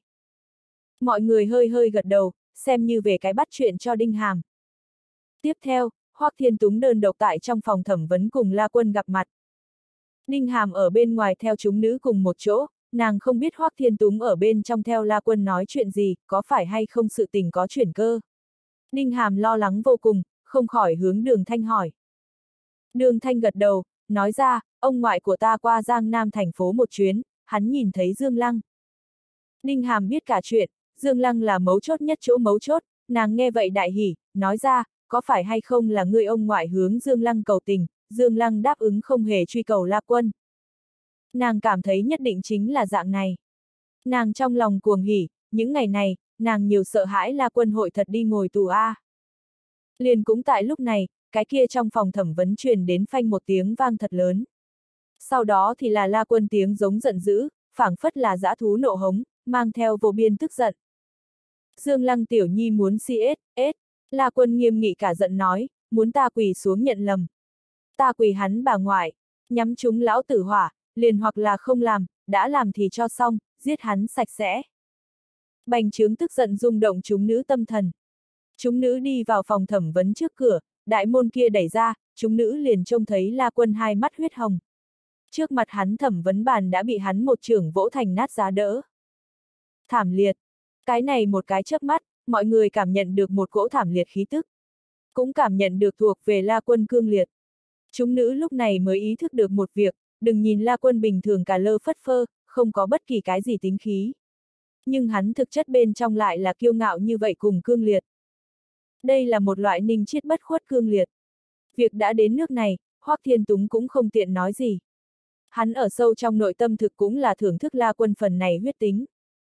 Mọi người hơi hơi gật đầu, xem như về cái bắt chuyện cho Đinh Hàm. Tiếp theo, Hoắc Thiên Túng đơn độc tại trong phòng thẩm vấn cùng La Quân gặp mặt. Đinh Hàm ở bên ngoài theo chúng nữ cùng một chỗ, nàng không biết Hoắc Thiên Túng ở bên trong theo La Quân nói chuyện gì, có phải hay không sự tình có chuyển cơ. Đinh Hàm lo lắng vô cùng, không khỏi hướng Đường Thanh hỏi. Đường Thanh gật đầu, nói ra, ông ngoại của ta qua Giang Nam thành phố một chuyến, hắn nhìn thấy Dương Lăng. Đinh Hàm biết cả chuyện, Dương Lăng là mấu chốt nhất chỗ mấu chốt, nàng nghe vậy đại hỉ, nói ra, có phải hay không là ngươi ông ngoại hướng Dương Lăng cầu tình, Dương Lăng đáp ứng không hề truy cầu La Quân. Nàng cảm thấy nhất định chính là dạng này. Nàng trong lòng cuồng hỉ, những ngày này, nàng nhiều sợ hãi La Quân hội thật đi ngồi tù a. Liền cũng tại lúc này, cái kia trong phòng thẩm vấn truyền đến phanh một tiếng vang thật lớn. Sau đó thì là La Quân tiếng giống giận dữ, phảng phất là dã thú nộ hống, mang theo vô biên tức giận. Dương Lăng tiểu nhi muốn si ết, ết, La Quân nghiêm nghị cả giận nói, muốn ta quỳ xuống nhận lầm. Ta quỳ hắn bà ngoại, nhắm chúng lão tử hỏa, liền hoặc là không làm, đã làm thì cho xong, giết hắn sạch sẽ. Bành trướng tức giận rung động chúng nữ tâm thần. Chúng nữ đi vào phòng thẩm vấn trước cửa, đại môn kia đẩy ra, chúng nữ liền trông thấy La Quân hai mắt huyết hồng. Trước mặt hắn thẩm vấn bàn đã bị hắn một chưởng vỗ thành nát giá đỡ. Thảm liệt. Cái này một cái chớp mắt, mọi người cảm nhận được một cỗ thảm liệt khí tức. Cũng cảm nhận được thuộc về La Quân cương liệt. Chúng nữ lúc này mới ý thức được một việc, đừng nhìn La Quân bình thường cả lơ phất phơ, không có bất kỳ cái gì tính khí. Nhưng hắn thực chất bên trong lại là kiêu ngạo như vậy cùng cương liệt. Đây là một loại ninh chiết bất khuất cương liệt. Việc đã đến nước này, Hoắc Thiên Túng cũng không tiện nói gì. Hắn ở sâu trong nội tâm thực cũng là thưởng thức La Quân phần này huyết tính.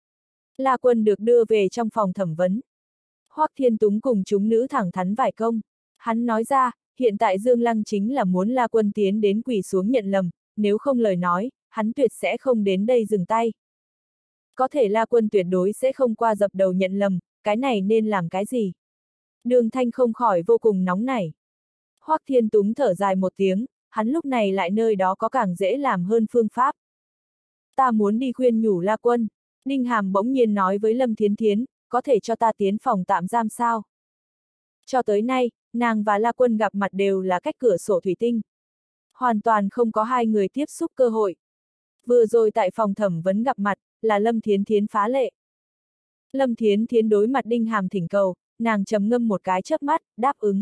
La Quân được đưa về trong phòng thẩm vấn. Hoắc Thiên Túng cùng chúng nữ thẳng thắn vài công. Hắn nói ra, hiện tại Dương Lăng chính là muốn La Quân tiến đến quỳ xuống nhận lầm, nếu không lời nói, hắn tuyệt sẽ không đến đây dừng tay. Có thể La Quân tuyệt đối sẽ không qua dập đầu nhận lầm, cái này nên làm cái gì? Đường Thanh không khỏi vô cùng nóng nảy. Hoắc Thiên Túng thở dài một tiếng, hắn lúc này lại nơi đó có càng dễ làm hơn phương pháp. Ta muốn đi khuyên nhủ La Quân. Đinh Hàm bỗng nhiên nói với Lâm Thiến Thiến, có thể cho ta tiến phòng tạm giam sao? Cho tới nay, nàng và La Quân gặp mặt đều là cách cửa sổ thủy tinh. Hoàn toàn không có hai người tiếp xúc cơ hội. Vừa rồi tại phòng thẩm vấn gặp mặt, là Lâm Thiến Thiến phá lệ. Lâm Thiến Thiến đối mặt Đinh Hàm thỉnh cầu, nàng trầm ngâm một cái chớp mắt, đáp ứng.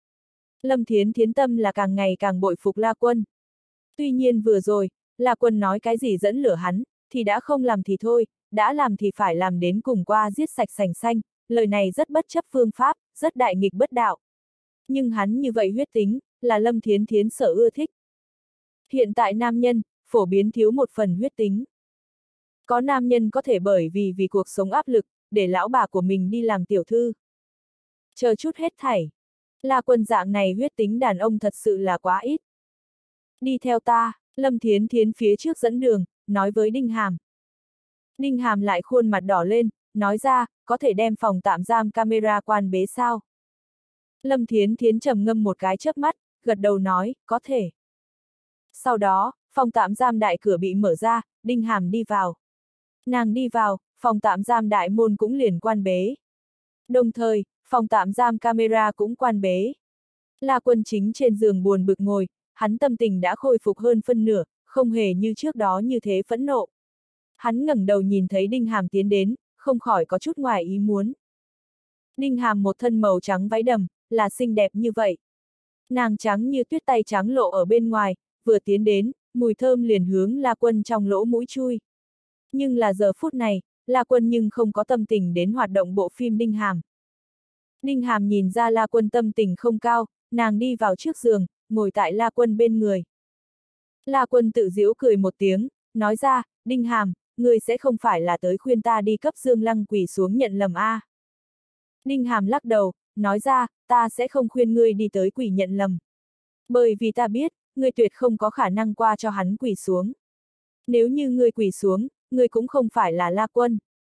Lâm Thiến Thiến tâm là càng ngày càng bội phục La Quân. Tuy nhiên vừa rồi, La Quân nói cái gì dẫn lửa hắn, thì đã không làm thì thôi, đã làm thì phải làm đến cùng qua giết sạch sành xanh, lời này rất bất chấp phương pháp, rất đại nghịch bất đạo. Nhưng hắn như vậy huyết tính, là Lâm Thiến Thiến sở ưa thích. Hiện tại nam nhân, phổ biến thiếu một phần huyết tính. Có nam nhân có thể bởi vì vì cuộc sống áp lực, để lão bà của mình đi làm tiểu thư. Chờ chút hết thảy. La Quân dạng này huyết tính đàn ông thật sự là quá ít. Đi theo ta, Lâm Thiến Thiến phía trước dẫn đường, nói với Đinh Hàm. Đinh Hàm lại khuôn mặt đỏ lên, nói ra, có thể đem phòng tạm giam camera quan bế sao? Lâm Thiến Thiến trầm ngâm một cái chớp mắt, gật đầu nói, có thể. Sau đó, phòng tạm giam đại cửa bị mở ra, Đinh Hàm đi vào. Nàng đi vào, phòng tạm giam đại môn cũng liền quan bế. Đồng thời, phòng tạm giam camera cũng quan bế. La Quân chính trên giường buồn bực ngồi, hắn tâm tình đã khôi phục hơn phân nửa, không hề như trước đó như thế phẫn nộ. Hắn ngẩng đầu nhìn thấy Đinh Hàm tiến đến, không khỏi có chút ngoài ý muốn. Đinh Hàm một thân màu trắng váy đầm, là xinh đẹp như vậy. Nàng trắng như tuyết tay trắng lộ ở bên ngoài, vừa tiến đến, mùi thơm liền hướng La Quân trong lỗ mũi chui. Nhưng là giờ phút này, La Quân nhưng không có tâm tình đến hoạt động bộ phim Đinh Hàm. Đinh Hàm nhìn ra La Quân tâm tình không cao, nàng đi vào trước giường, ngồi tại La Quân bên người. La Quân tự giễu cười một tiếng, nói ra, Đinh Hàm, ngươi sẽ không phải là tới khuyên ta đi cấp Dương Lăng quỳ xuống nhận lầm a? À. Đinh Hàm lắc đầu, nói ra, ta sẽ không khuyên ngươi đi tới quỳ nhận lầm. Bởi vì ta biết, ngươi tuyệt không có khả năng qua cho hắn quỳ xuống. Nếu như ngươi quỳ xuống, ngươi cũng không phải là La Quân.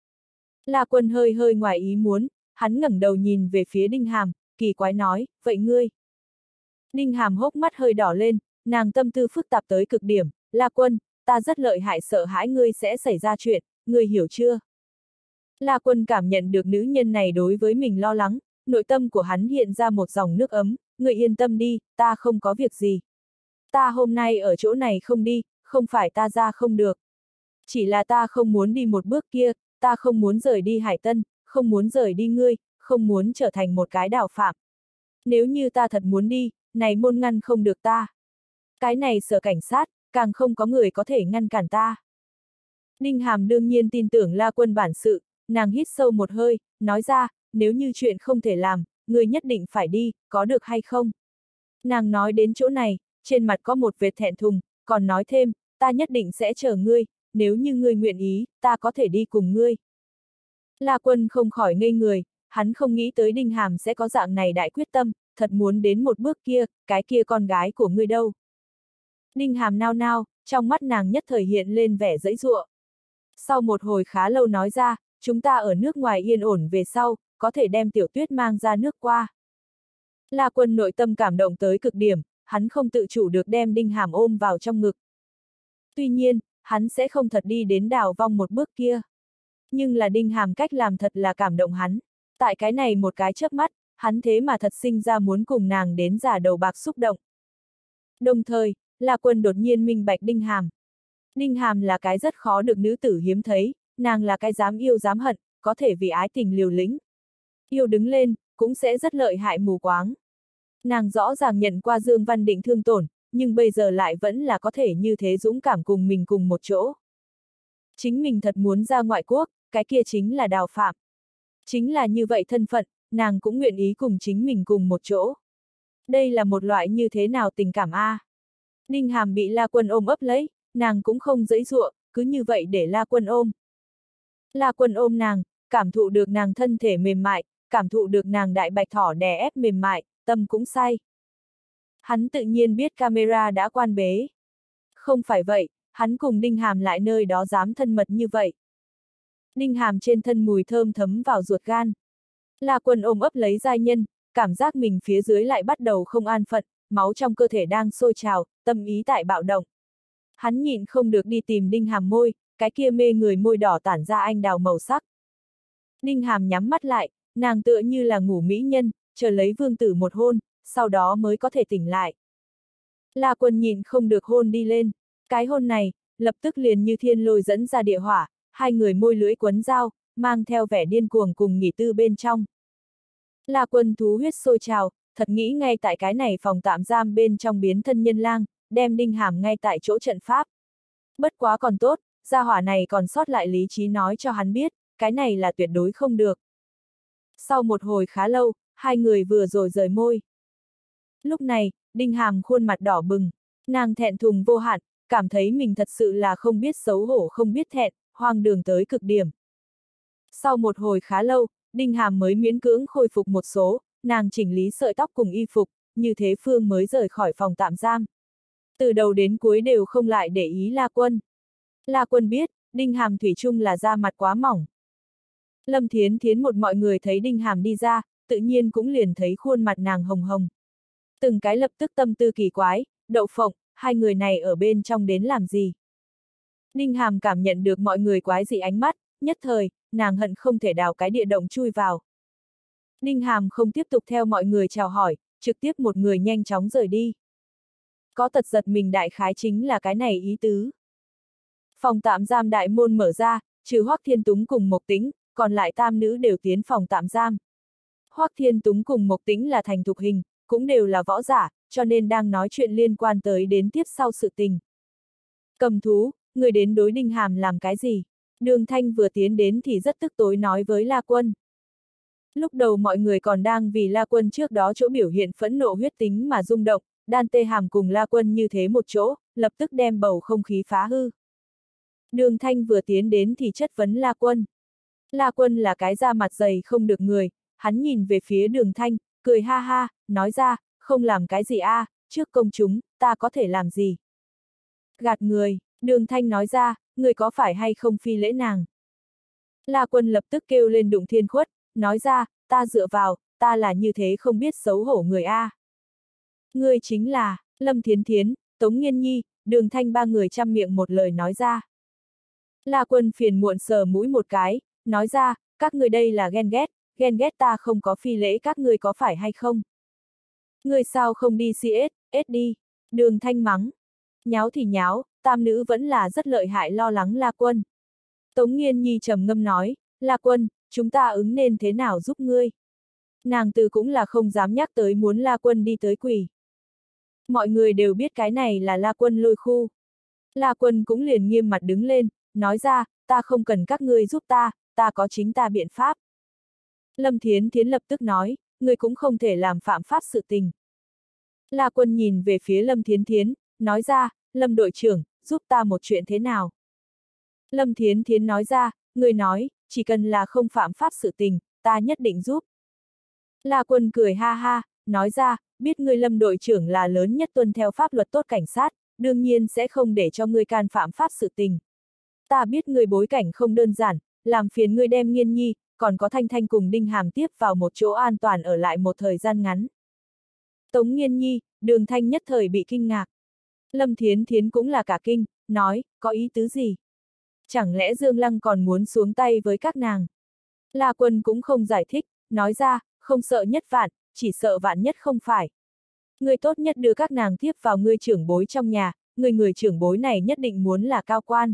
La Quân hơi hơi ngoài ý muốn, hắn ngẩng đầu nhìn về phía Đinh Hàm, kỳ quái nói, vậy ngươi? Đinh Hàm hốc mắt hơi đỏ lên, nàng tâm tư phức tạp tới cực điểm, La Quân, ta rất lợi hại sợ hãi ngươi sẽ xảy ra chuyện, ngươi hiểu chưa? La Quân cảm nhận được nữ nhân này đối với mình lo lắng, nội tâm của hắn hiện ra một dòng nước ấm, ngươi yên tâm đi, ta không có việc gì. Ta hôm nay ở chỗ này không đi, không phải ta ra không được. Chỉ là ta không muốn đi một bước kia, ta không muốn rời đi Hải Tân, không muốn rời đi ngươi, không muốn trở thành một cái đào phạm. Nếu như ta thật muốn đi, này môn ngăn không được ta. Cái này sở cảnh sát, càng không có người có thể ngăn cản ta. Đinh Hàm đương nhiên tin tưởng La Quân bản sự, nàng hít sâu một hơi, nói ra, nếu như chuyện không thể làm, ngươi nhất định phải đi, có được hay không? Nàng nói đến chỗ này, trên mặt có một vệt thẹn thùng, còn nói thêm, ta nhất định sẽ chờ ngươi, nếu như ngươi nguyện ý, ta có thể đi cùng ngươi. La Quân không khỏi ngây người, hắn không nghĩ tới Đinh Hàm sẽ có dạng này đại quyết tâm, thật muốn đến một bước kia, cái kia con gái của ngươi đâu. Đinh Hàm nao nao, trong mắt nàng nhất thời hiện lên vẻ giãy giụa. Sau một hồi khá lâu nói ra, chúng ta ở nước ngoài yên ổn về sau, có thể đem Tiểu Tuyết mang ra nước qua. La Quân nội tâm cảm động tới cực điểm, hắn không tự chủ được đem Đinh Hàm ôm vào trong ngực. Tuy nhiên, hắn sẽ không thật đi đến đào vong một bước kia. Nhưng là Đinh Hàm cách làm thật là cảm động hắn. Tại cái này một cái chớp mắt, hắn thế mà thật sinh ra muốn cùng nàng đến giả đầu bạc xúc động. Đồng thời, La Quân đột nhiên minh bạch Đinh Hàm. Đinh Hàm là cái rất khó được nữ tử hiếm thấy, nàng là cái dám yêu dám hận, có thể vì ái tình liều lĩnh. Yêu đứng lên, cũng sẽ rất lợi hại mù quáng. Nàng rõ ràng nhận qua Dương Văn Định thương tổn, nhưng bây giờ lại vẫn là có thể như thế dũng cảm cùng mình cùng một chỗ. Chính mình thật muốn ra ngoại quốc, cái kia chính là Đào Phạm. Chính là như vậy thân phận, nàng cũng nguyện ý cùng chính mình cùng một chỗ. Đây là một loại như thế nào tình cảm a? À? Đinh Hàm bị La Quân ôm ấp lấy, nàng cũng không giãy giụa, cứ như vậy để La Quân ôm. La Quân ôm nàng, cảm thụ được nàng thân thể mềm mại, cảm thụ được nàng đại bạch thỏ đè ép mềm mại, tâm cũng say. Hắn tự nhiên biết camera đã quan bế. Không phải vậy, hắn cùng Đinh Hàm lại nơi đó dám thân mật như vậy. Đinh Hàm trên thân mùi thơm thấm vào ruột gan. La Quân ôm ấp lấy giai nhân, cảm giác mình phía dưới lại bắt đầu không an phận, máu trong cơ thể đang sôi trào, tâm ý tại bạo động. Hắn nhịn không được đi tìm Đinh Hàm môi, cái kia mê người môi đỏ tản ra anh đào màu sắc. Đinh Hàm nhắm mắt lại, nàng tựa như là ngủ mỹ nhân, chờ lấy vương tử một hôn, sau đó mới có thể tỉnh lại. La Quân nhịn không được hôn đi lên, cái hôn này, lập tức liền như thiên lôi dẫn ra địa hỏa, hai người môi lưỡi quấn dao, mang theo vẻ điên cuồng cùng nghỉ tư bên trong. La Quân thú huyết sôi trào, thật nghĩ ngay tại cái này phòng tạm giam bên trong biến thân nhân lang, đem Đinh Hàm ngay tại chỗ trận pháp. Bất quá còn tốt, gia hỏa này còn sót lại lý trí nói cho hắn biết, cái này là tuyệt đối không được. Sau một hồi khá lâu, hai người vừa rồi rời môi. Lúc này, Đinh Hàm khuôn mặt đỏ bừng, nàng thẹn thùng vô hạn, cảm thấy mình thật sự là không biết xấu hổ không biết thẹn, hoang đường tới cực điểm. Sau một hồi khá lâu, Đinh Hàm mới miễn cưỡng khôi phục một số, nàng chỉnh lý sợi tóc cùng y phục, như thế Phương mới rời khỏi phòng tạm giam. Từ đầu đến cuối đều không lại để ý La Quân. La Quân biết, Đinh Hàm thủy chung là da mặt quá mỏng. Lâm Thiến Thiến một mọi người thấy Đinh Hàm đi ra, tự nhiên cũng liền thấy khuôn mặt nàng hồng hồng. Từng cái lập tức tâm tư kỳ quái, Đậu Phộng, hai người này ở bên trong đến làm gì? Đinh Hàm cảm nhận được mọi người quái dị ánh mắt, nhất thời, nàng hận không thể đào cái địa động chui vào. Đinh Hàm không tiếp tục theo mọi người chào hỏi, trực tiếp một người nhanh chóng rời đi. Có tật giật mình đại khái chính là cái này ý tứ. Phòng tạm giam đại môn mở ra, trừ Hoắc Thiên Túng cùng Mộc Tĩnh, còn lại tam nữ đều tiến phòng tạm giam. Hoắc Thiên Túng cùng Mộc Tĩnh là thành thục hình, cũng đều là võ giả, cho nên đang nói chuyện liên quan tới đến tiếp sau sự tình. Cầm thú, người đến đối Đinh Hàm làm cái gì? Đường Thanh vừa tiến đến thì rất tức tối nói với La Quân. Lúc đầu mọi người còn đang vì La Quân trước đó chỗ biểu hiện phẫn nộ huyết tính mà rung động, Đan Tê Hàm cùng La Quân như thế một chỗ, lập tức đem bầu không khí phá hư. Đường Thanh vừa tiến đến thì chất vấn La Quân. La Quân là cái da mặt dày không được người, hắn nhìn về phía Đường Thanh, cười ha ha, nói ra, không làm cái gì a, à, trước công chúng, ta có thể làm gì? Gạt người, Đường Thanh nói ra, người có phải hay không phi lễ nàng? La Quân lập tức kêu lên đụng thiên khuất, nói ra, ta dựa vào, ta là như thế không biết xấu hổ người a. À. Ngươi chính là, Lâm Thiến Thiến, Tống Nghiên Nhi, Đường Thanh ba người chăm miệng một lời nói ra. La Quân phiền muộn sờ mũi một cái, nói ra, các người đây là ghen ghét, ghen ghét ta không có phi lễ các ngươi có phải hay không? Ngươi sao không đi xê ét, ét đi, Đường Thanh mắng. Nháo thì nháo, tam nữ vẫn là rất lợi hại lo lắng La Quân. Tống Nghiên Nhi trầm ngâm nói, La Quân, chúng ta ứng nên thế nào giúp ngươi? Nàng từ cũng là không dám nhắc tới muốn La Quân đi tới quỷ. Mọi người đều biết cái này là La Quân lôi khu. La Quân cũng liền nghiêm mặt đứng lên, nói ra, ta không cần các ngươi giúp ta, ta có chính ta biện pháp. Lâm Thiến Thiến lập tức nói, ngươi cũng không thể làm phạm pháp sự tình. La Quân nhìn về phía Lâm Thiến Thiến, nói ra, Lâm đội trưởng, giúp ta một chuyện thế nào? Lâm Thiến Thiến nói ra, ngươi nói, chỉ cần là không phạm pháp sự tình, ta nhất định giúp. La Quân cười ha ha, nói ra, biết ngươi Lâm đội trưởng là lớn nhất tuân theo pháp luật tốt cảnh sát, đương nhiên sẽ không để cho ngươi can phạm pháp sự tình. Ta biết ngươi bối cảnh không đơn giản, làm phiền ngươi đem Nghiên Nhi, còn có Thanh Thanh cùng Đinh Hàm tiếp vào một chỗ an toàn ở lại một thời gian ngắn. Tống Nghiên Nhi, Đường Thanh nhất thời bị kinh ngạc. Lâm Thiến Thiến cũng là cả kinh, nói, có ý tứ gì? Chẳng lẽ Dương Lăng còn muốn xuống tay với các nàng? La Quân cũng không giải thích, nói ra, không sợ nhất vạn, chỉ sợ vạn nhất không phải. Ngươi tốt nhất đưa các nàng tiếp vào ngươi trưởng bối trong nhà, người người trưởng bối này nhất định muốn là cao quan.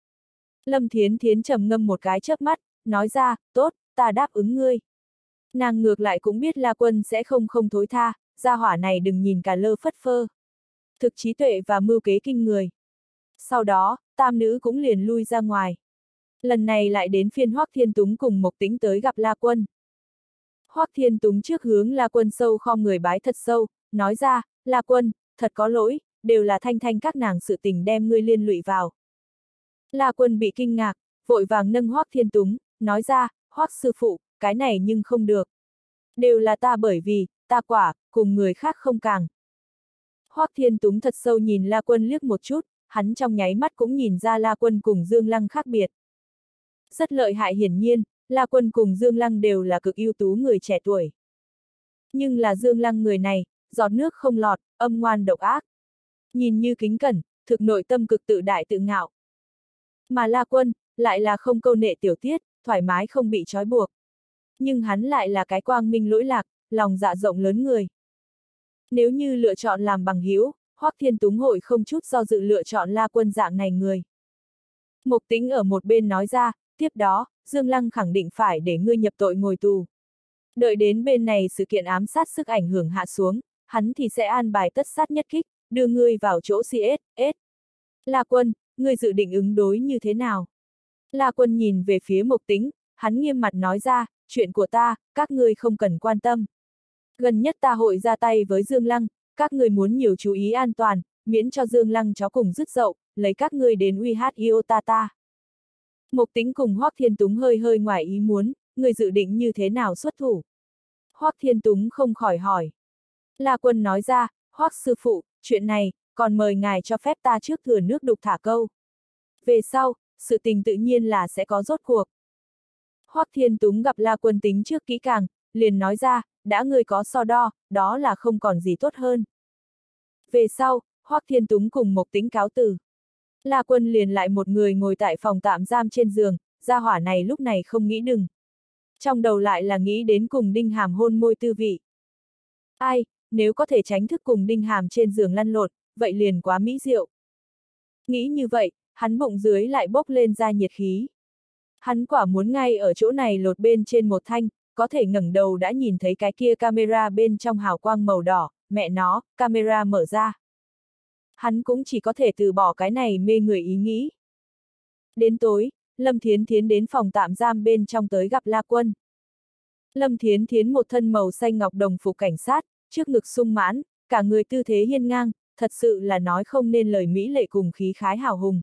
Lâm Thiến Thiến trầm ngâm một cái chớp mắt, nói ra, tốt, ta đáp ứng ngươi. Nàng ngược lại cũng biết La Quân sẽ không không thối tha, gia hỏa này đừng nhìn cả lơ phất phơ. Thực trí tuệ và mưu kế kinh người. Sau đó, tam nữ cũng liền lui ra ngoài. Lần này lại đến phiên Hoắc Thiên Túng cùng Mộc Tĩnh tới gặp La Quân. Hoắc Thiên Túng trước hướng La Quân sâu khom người bái thật sâu, nói ra, La Quân, thật có lỗi, đều là Thanh Thanh các nàng sự tình đem ngươi liên lụy vào. La Quân bị kinh ngạc, vội vàng nâng Hoắc Thiên Túng, nói ra, Hoắc sư phụ, cái này nhưng không được. Đều là ta bởi vì, ta quả, cùng người khác không càng. Hoắc Thiên Túng thật sâu nhìn La Quân liếc một chút, hắn trong nháy mắt cũng nhìn ra La Quân cùng Dương Lăng khác biệt. Rất lợi hại hiển nhiên, La Quân cùng Dương Lăng đều là cực ưu tú người trẻ tuổi. Nhưng là Dương Lăng người này, giọt nước không lọt, âm ngoan độc ác. Nhìn như kính cẩn, thực nội tâm cực tự đại tự ngạo. Mà La Quân, lại là không câu nệ tiểu tiết, thoải mái không bị trói buộc. Nhưng hắn lại là cái quang minh lỗi lạc, lòng dạ rộng lớn người. Nếu như lựa chọn làm bằng hữu, Hoắc Thiên Túng hội không chút do dự lựa chọn La Quân dạng này người. Mộc Tĩnh ở một bên nói ra, tiếp đó, Dương Lăng khẳng định phải để ngươi nhập tội ngồi tù. Đợi đến bên này sự kiện ám sát sức ảnh hưởng hạ xuống, hắn thì sẽ an bài tất sát nhất kích, đưa ngươi vào chỗ xê ét ét. La Quân, ngươi dự định ứng đối như thế nào? La Quân nhìn về phía Mộc Tĩnh, hắn nghiêm mặt nói ra, chuyện của ta, các ngươi không cần quan tâm. Gần nhất ta hội ra tay với Dương Lăng, các ngươi muốn nhiều chú ý an toàn, miễn cho Dương Lăng chó cùng dứt dậu, lấy các ngươi đến uy hát iota ta. Mộc Tĩnh cùng Hoắc Thiên Túng hơi hơi ngoài ý muốn, người dự định như thế nào xuất thủ? Hoắc Thiên Túng không khỏi hỏi. La Quân nói ra, Hoắc sư phụ, chuyện này, còn mời ngài cho phép ta trước thừa nước đục thả câu. Về sau, sự tình tự nhiên là sẽ có rốt cuộc. Hoắc Thiên Túng gặp La Quân tính trước kỹ càng, liền nói ra, đã người có so đo, đó là không còn gì tốt hơn. Về sau, Hoắc Thiên Túng cùng Mộc Tĩnh cáo từ. La Quân liền lại một người ngồi tại phòng tạm giam trên giường, gia hỏa này lúc này không nghĩ đừng. Trong đầu lại là nghĩ đến cùng Đinh Hàm hôn môi tư vị. Ai, nếu có thể tránh thức cùng Đinh Hàm trên giường lăn lộn, vậy liền quá mỹ diệu. Nghĩ như vậy, hắn bụng dưới lại bốc lên ra nhiệt khí. Hắn quả muốn ngay ở chỗ này lột bên trên một thanh, có thể ngẩng đầu đã nhìn thấy cái kia camera bên trong hào quang màu đỏ, mẹ nó, camera mở ra. Hắn cũng chỉ có thể từ bỏ cái này mê người ý nghĩ. Đến tối, Lâm Thiến Thiến đến phòng tạm giam bên trong tới gặp La Quân. Lâm Thiến Thiến một thân màu xanh ngọc đồng phục cảnh sát, trước ngực sung mãn, cả người tư thế hiên ngang, thật sự là nói không nên lời mỹ lệ cùng khí khái hào hùng.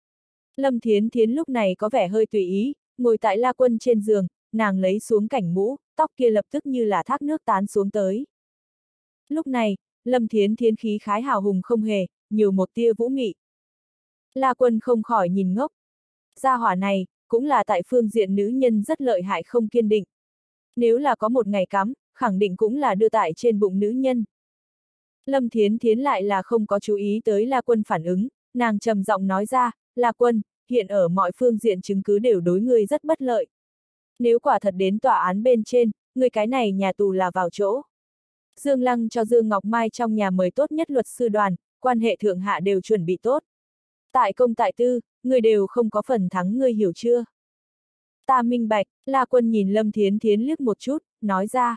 Lâm Thiến Thiến lúc này có vẻ hơi tùy ý, ngồi tại La Quân trên giường, nàng lấy xuống cảnh mũ, tóc kia lập tức như là thác nước tán xuống tới. Lúc này, Lâm Thiến Thiến khí khái hào hùng không hề, nhiều một tia vũ mị. La Quân không khỏi nhìn ngốc. Gia hỏa này, cũng là tại phương diện nữ nhân rất lợi hại không kiên định. Nếu là có một ngày cắm, khẳng định cũng là đưa tại trên bụng nữ nhân. Lâm Thiến Thiến lại là không có chú ý tới La Quân phản ứng, nàng trầm giọng nói ra, La Quân, hiện ở mọi phương diện chứng cứ đều đối ngươi rất bất lợi. Nếu quả thật đến tòa án bên trên, ngươi cái này nhà tù là vào chỗ. Dương Lăng cho Dương Ngọc Mai trong nhà mời tốt nhất luật sư đoàn, quan hệ thượng hạ đều chuẩn bị tốt. Tại công tại tư, ngươi đều không có phần thắng, ngươi hiểu chưa? Ta minh bạch, La Quân nhìn Lâm Thiến Thiến liếc một chút, nói ra.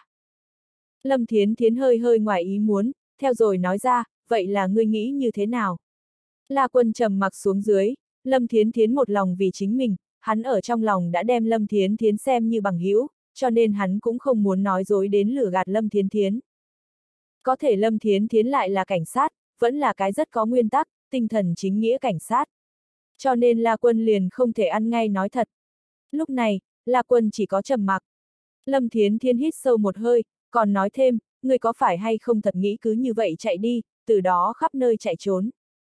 Lâm Thiến Thiến hơi hơi ngoài ý muốn, theo rồi nói ra, vậy là ngươi nghĩ như thế nào? La Quân trầm mặc xuống dưới, Lâm Thiến Thiến một lòng vì chính mình, hắn ở trong lòng đã đem Lâm Thiến Thiến xem như bằng hữu, cho nên hắn cũng không muốn nói dối đến lừa gạt Lâm Thiến Thiến. Có thể Lâm Thiến Thiến lại là cảnh sát, vẫn là cái rất có nguyên tắc, tinh thần chính nghĩa cảnh sát. Cho nên La Quân liền không thể ăn ngay nói thật. Lúc này, La Quân chỉ có trầm mặc. Lâm Thiến Thiến hít sâu một hơi, còn nói thêm, ngươi có phải hay không thật nghĩ cứ như vậy chạy đi, từ đó khắp nơi chạy trốn.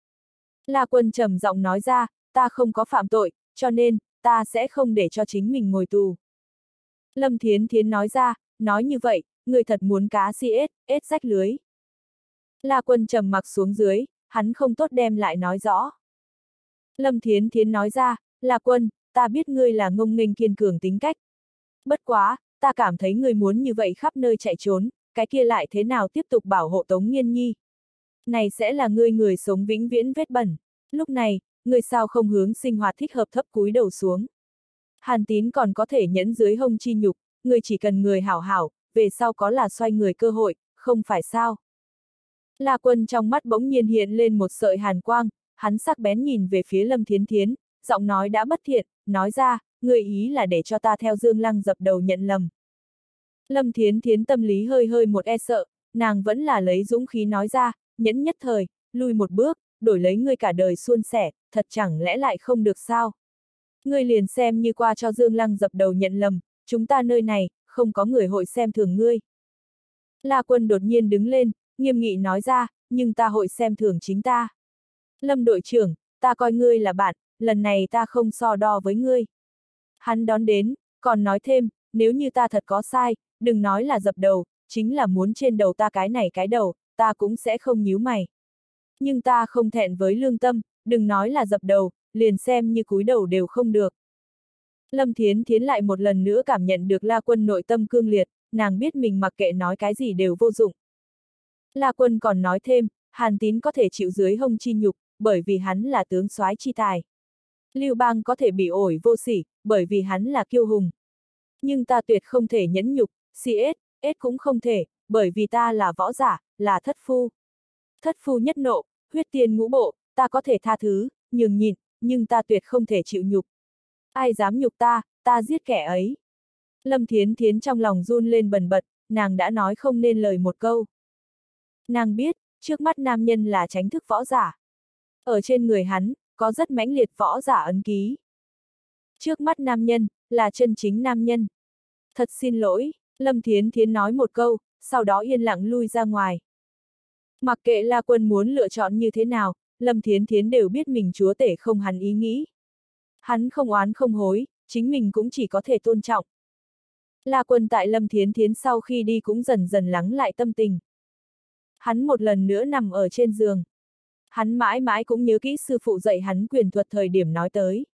La Quân trầm giọng nói ra, ta không có phạm tội, cho nên, ta sẽ không để cho chính mình ngồi tù. Lâm Thiến Thiến nói ra, nói như vậy, ngươi thật muốn cá si ếch, ếch rách lưới. La Quân trầm mặc xuống dưới, hắn không tốt đem lại nói rõ. Lâm Thiến Thiến nói ra, La Quân, ta biết ngươi là ngông nghênh kiên cường tính cách. Bất quá, ta cảm thấy ngươi muốn như vậy khắp nơi chạy trốn, cái kia lại thế nào tiếp tục bảo hộ Tống Nghiên Nhi. Này sẽ là ngươi người sống vĩnh viễn vết bẩn. Lúc này, ngươi sao không hướng sinh hoạt thích hợp thấp cúi đầu xuống. Hàn Tín còn có thể nhẫn dưới hông chi nhục, ngươi chỉ cần người hảo hảo, về sau có là xoay người cơ hội, không phải sao. La Quân trong mắt bỗng nhiên hiện lên một sợi hàn quang, hắn sắc bén nhìn về phía Lâm Thiến Thiến, giọng nói đã bất thiện, nói ra, ngươi ý là để cho ta theo Dương Lăng dập đầu nhận lầm. Lâm Thiến Thiến tâm lý hơi hơi một e sợ, nàng vẫn là lấy dũng khí nói ra, nhẫn nhất thời, lui một bước, đổi lấy ngươi cả đời suôn sẻ, thật chẳng lẽ lại không được sao? Ngươi liền xem như qua cho Dương Lăng dập đầu nhận lầm, chúng ta nơi này, không có người hội xem thường ngươi. La Quân đột nhiên đứng lên, nghiêm nghị nói ra, nhưng ta hội xem thường chính ta. Lâm đội trưởng, ta coi ngươi là bạn, lần này ta không so đo với ngươi. Hắn đón đến, còn nói thêm, nếu như ta thật có sai, đừng nói là dập đầu, chính là muốn trên đầu ta cái này cái đầu, ta cũng sẽ không nhíu mày. Nhưng ta không thẹn với lương tâm, đừng nói là dập đầu, liền xem như cúi đầu đều không được. Lâm Thiến Thiến lại một lần nữa cảm nhận được La Quân nội tâm cương liệt, nàng biết mình mặc kệ nói cái gì đều vô dụng. La Quân còn nói thêm, Hàn Tín có thể chịu dưới hông chi nhục, bởi vì hắn là tướng soái chi tài. Lưu Bang có thể bị ổi vô sỉ, bởi vì hắn là kiêu hùng. Nhưng ta tuyệt không thể nhẫn nhục, si ết, ết cũng không thể, bởi vì ta là võ giả, là thất phu. Thất phu nhất nộ, huyết tiên ngũ bộ, ta có thể tha thứ, nhường nhịn, nhưng ta tuyệt không thể chịu nhục. Ai dám nhục ta, ta giết kẻ ấy. Lâm Thiến Thiến trong lòng run lên bần bật, nàng đã nói không nên lời một câu. Nàng biết, trước mắt nam nhân là tránh thức võ giả. Ở trên người hắn, có rất mãnh liệt võ giả ấn ký. Trước mắt nam nhân, là chân chính nam nhân. Thật xin lỗi, Lâm Thiến Thiến nói một câu, sau đó yên lặng lui ra ngoài. Mặc kệ La Quân muốn lựa chọn như thế nào, Lâm Thiến Thiến đều biết mình chúa tể không hắn ý nghĩ. Hắn không oán không hối, chính mình cũng chỉ có thể tôn trọng. La Quân tại Lâm Thiến Thiến sau khi đi cũng dần dần lắng lại tâm tình. Hắn một lần nữa nằm ở trên giường. Hắn mãi mãi cũng nhớ kỹ sư phụ dạy hắn quyền thuật thời điểm nói tới.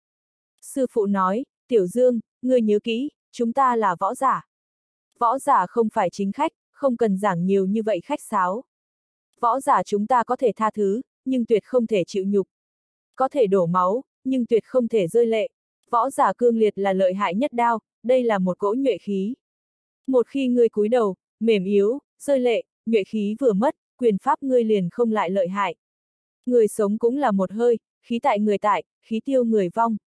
Sư phụ nói, Tiểu Dương, ngươi nhớ kỹ, chúng ta là võ giả. Võ giả không phải chính khách, không cần giảng nhiều như vậy khách sáo. Võ giả chúng ta có thể tha thứ, nhưng tuyệt không thể chịu nhục. Có thể đổ máu, nhưng tuyệt không thể rơi lệ. Võ giả cương liệt là lợi hại nhất đao, đây là một cỗ nhuệ khí. Một khi ngươi cúi đầu, mềm yếu, rơi lệ, nhuệ khí vừa mất, quyền pháp ngươi liền không lại lợi hại. Người sống cũng là một hơi, khí tại người tại, khí tiêu người vong.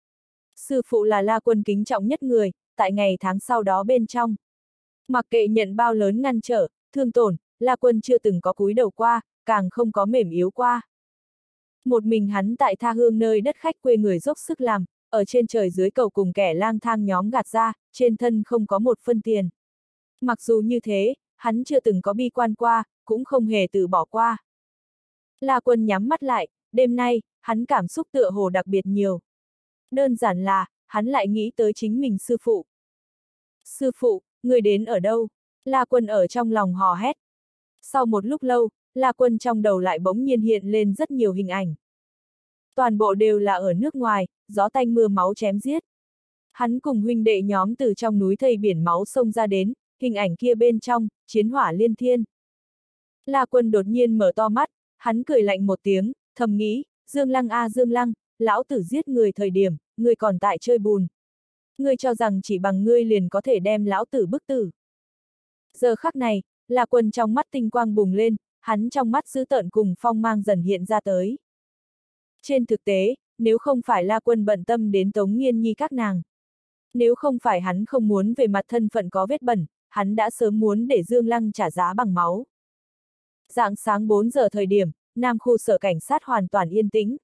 Sư phụ là La Quân kính trọng nhất người, tại ngày tháng sau đó bên trong. Mặc kệ nhận bao lớn ngăn trở, thương tổn, La Quân chưa từng có cúi đầu qua, càng không có mềm yếu qua. Một mình hắn tại tha hương nơi đất khách quê người dốc sức làm, ở trên trời dưới cầu cùng kẻ lang thang nhóm gạt ra, trên thân không có một phân tiền. Mặc dù như thế, hắn chưa từng có bi quan qua, cũng không hề từ bỏ qua. La Quân nhắm mắt lại, đêm nay, hắn cảm xúc tựa hồ đặc biệt nhiều. Đơn giản là, hắn lại nghĩ tới chính mình sư phụ. Sư phụ, người đến ở đâu? La Quân ở trong lòng hò hét. Sau một lúc lâu, La Quân trong đầu lại bỗng nhiên hiện lên rất nhiều hình ảnh. Toàn bộ đều là ở nước ngoài, gió tanh mưa máu chém giết. Hắn cùng huynh đệ nhóm từ trong núi thây biển máu xông ra đến, hình ảnh kia bên trong, chiến hỏa liên thiên. La Quân đột nhiên mở to mắt, hắn cười lạnh một tiếng, thầm nghĩ, Dương Lăng a à Dương Lăng, lão tử giết người thời điểm, ngươi còn tại chơi bùn. Ngươi cho rằng chỉ bằng ngươi liền có thể đem lão tử bức tử. Giờ khắc này, La Quân trong mắt tinh quang bùng lên, hắn trong mắt dữ tợn cùng phong mang dần hiện ra tới. Trên thực tế, nếu không phải La Quân bận tâm đến Tống Nghiên Nhi các nàng. Nếu không phải hắn không muốn về mặt thân phận có vết bẩn, hắn đã sớm muốn để Dương Lăng trả giá bằng máu. Rạng sáng bốn giờ thời điểm, Nam khu sở cảnh sát hoàn toàn yên tĩnh.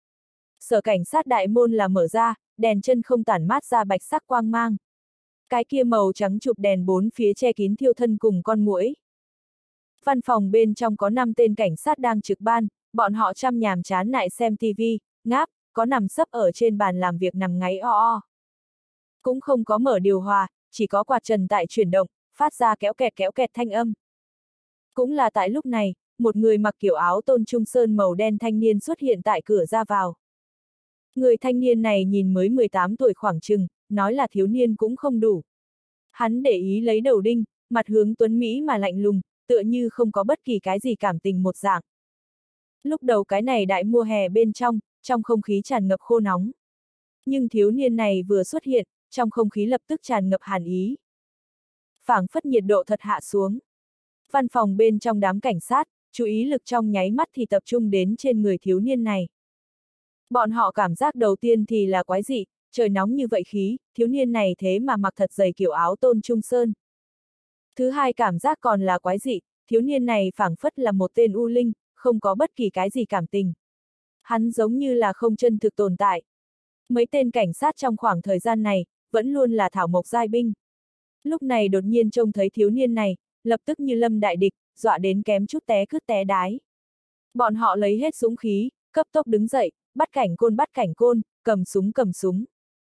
Sở cảnh sát đại môn là mở ra, đèn chân không tản mát ra bạch sắc quang mang. Cái kia màu trắng chụp đèn bốn phía che kín thiêu thân cùng con muỗi. Văn phòng bên trong có năm tên cảnh sát đang trực ban, bọn họ chăm nhàm chán nại xem tivi, ngáp, có nằm sấp ở trên bàn làm việc nằm ngáy o o. Cũng không có mở điều hòa, chỉ có quạt trần tại chuyển động, phát ra kéo kẹt kéo kẹt thanh âm. Cũng là tại lúc này, một người mặc kiểu áo tôn trung sơn màu đen thanh niên xuất hiện tại cửa ra vào. Người thanh niên này nhìn mới mười tám tuổi khoảng chừng, nói là thiếu niên cũng không đủ. Hắn để ý lấy đầu đinh, mặt hướng tuấn Mỹ mà lạnh lùng, tựa như không có bất kỳ cái gì cảm tình một dạng. Lúc đầu cái này đại mùa hè bên trong, trong không khí tràn ngập khô nóng. Nhưng thiếu niên này vừa xuất hiện, trong không khí lập tức tràn ngập hàn ý. Phảng phất nhiệt độ thật hạ xuống. Văn phòng bên trong đám cảnh sát, chú ý lực trong nháy mắt thì tập trung đến trên người thiếu niên này. Bọn họ cảm giác đầu tiên thì là quái dị, trời nóng như vậy khí, thiếu niên này thế mà mặc thật dày kiểu áo tôn trung sơn. Thứ hai cảm giác còn là quái dị, thiếu niên này phảng phất là một tên u linh, không có bất kỳ cái gì cảm tình. Hắn giống như là không chân thực tồn tại. Mấy tên cảnh sát trong khoảng thời gian này, vẫn luôn là thảo mộc giai binh. Lúc này đột nhiên trông thấy thiếu niên này, lập tức như lâm đại địch, dọa đến kém chút té cứt té đái. Bọn họ lấy hết dũng khí, cấp tốc đứng dậy, bắt cảnh côn bắt cảnh côn, cầm súng cầm súng.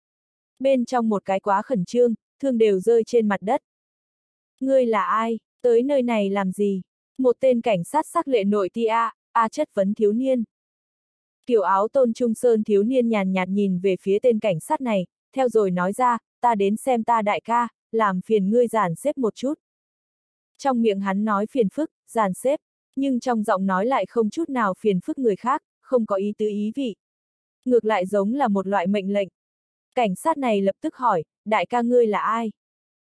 Bên trong một cái quá khẩn trương, thương đều rơi trên mặt đất. Ngươi là ai, tới nơi này làm gì? Một tên cảnh sát sắc lệ nội ti a, a chất vấn thiếu niên. Kiểu áo tôn trung sơn thiếu niên nhàn nhạt nhìn về phía tên cảnh sát này, theo rồi nói ra, ta đến xem ta đại ca, làm phiền ngươi dàn xếp một chút. Trong miệng hắn nói phiền phức, dàn xếp, nhưng trong giọng nói lại không chút nào phiền phức người khác, không có ý tứ ý vị. Ngược lại giống là một loại mệnh lệnh. Cảnh sát này lập tức hỏi, đại ca ngươi là ai?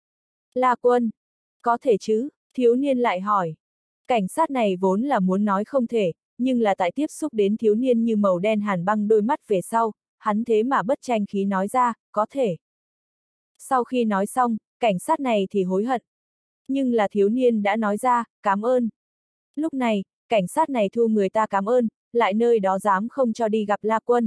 La Quân. Có thể chứ, thiếu niên lại hỏi. Cảnh sát này vốn là muốn nói không thể, nhưng là tại tiếp xúc đến thiếu niên như màu đen hàn băng đôi mắt về sau, hắn thế mà bất tranh khí nói ra, có thể. Sau khi nói xong, cảnh sát này thì hối hận. Nhưng là thiếu niên đã nói ra, cảm ơn. Lúc này, cảnh sát này thu người ta cảm ơn, lại nơi đó dám không cho đi gặp La Quân.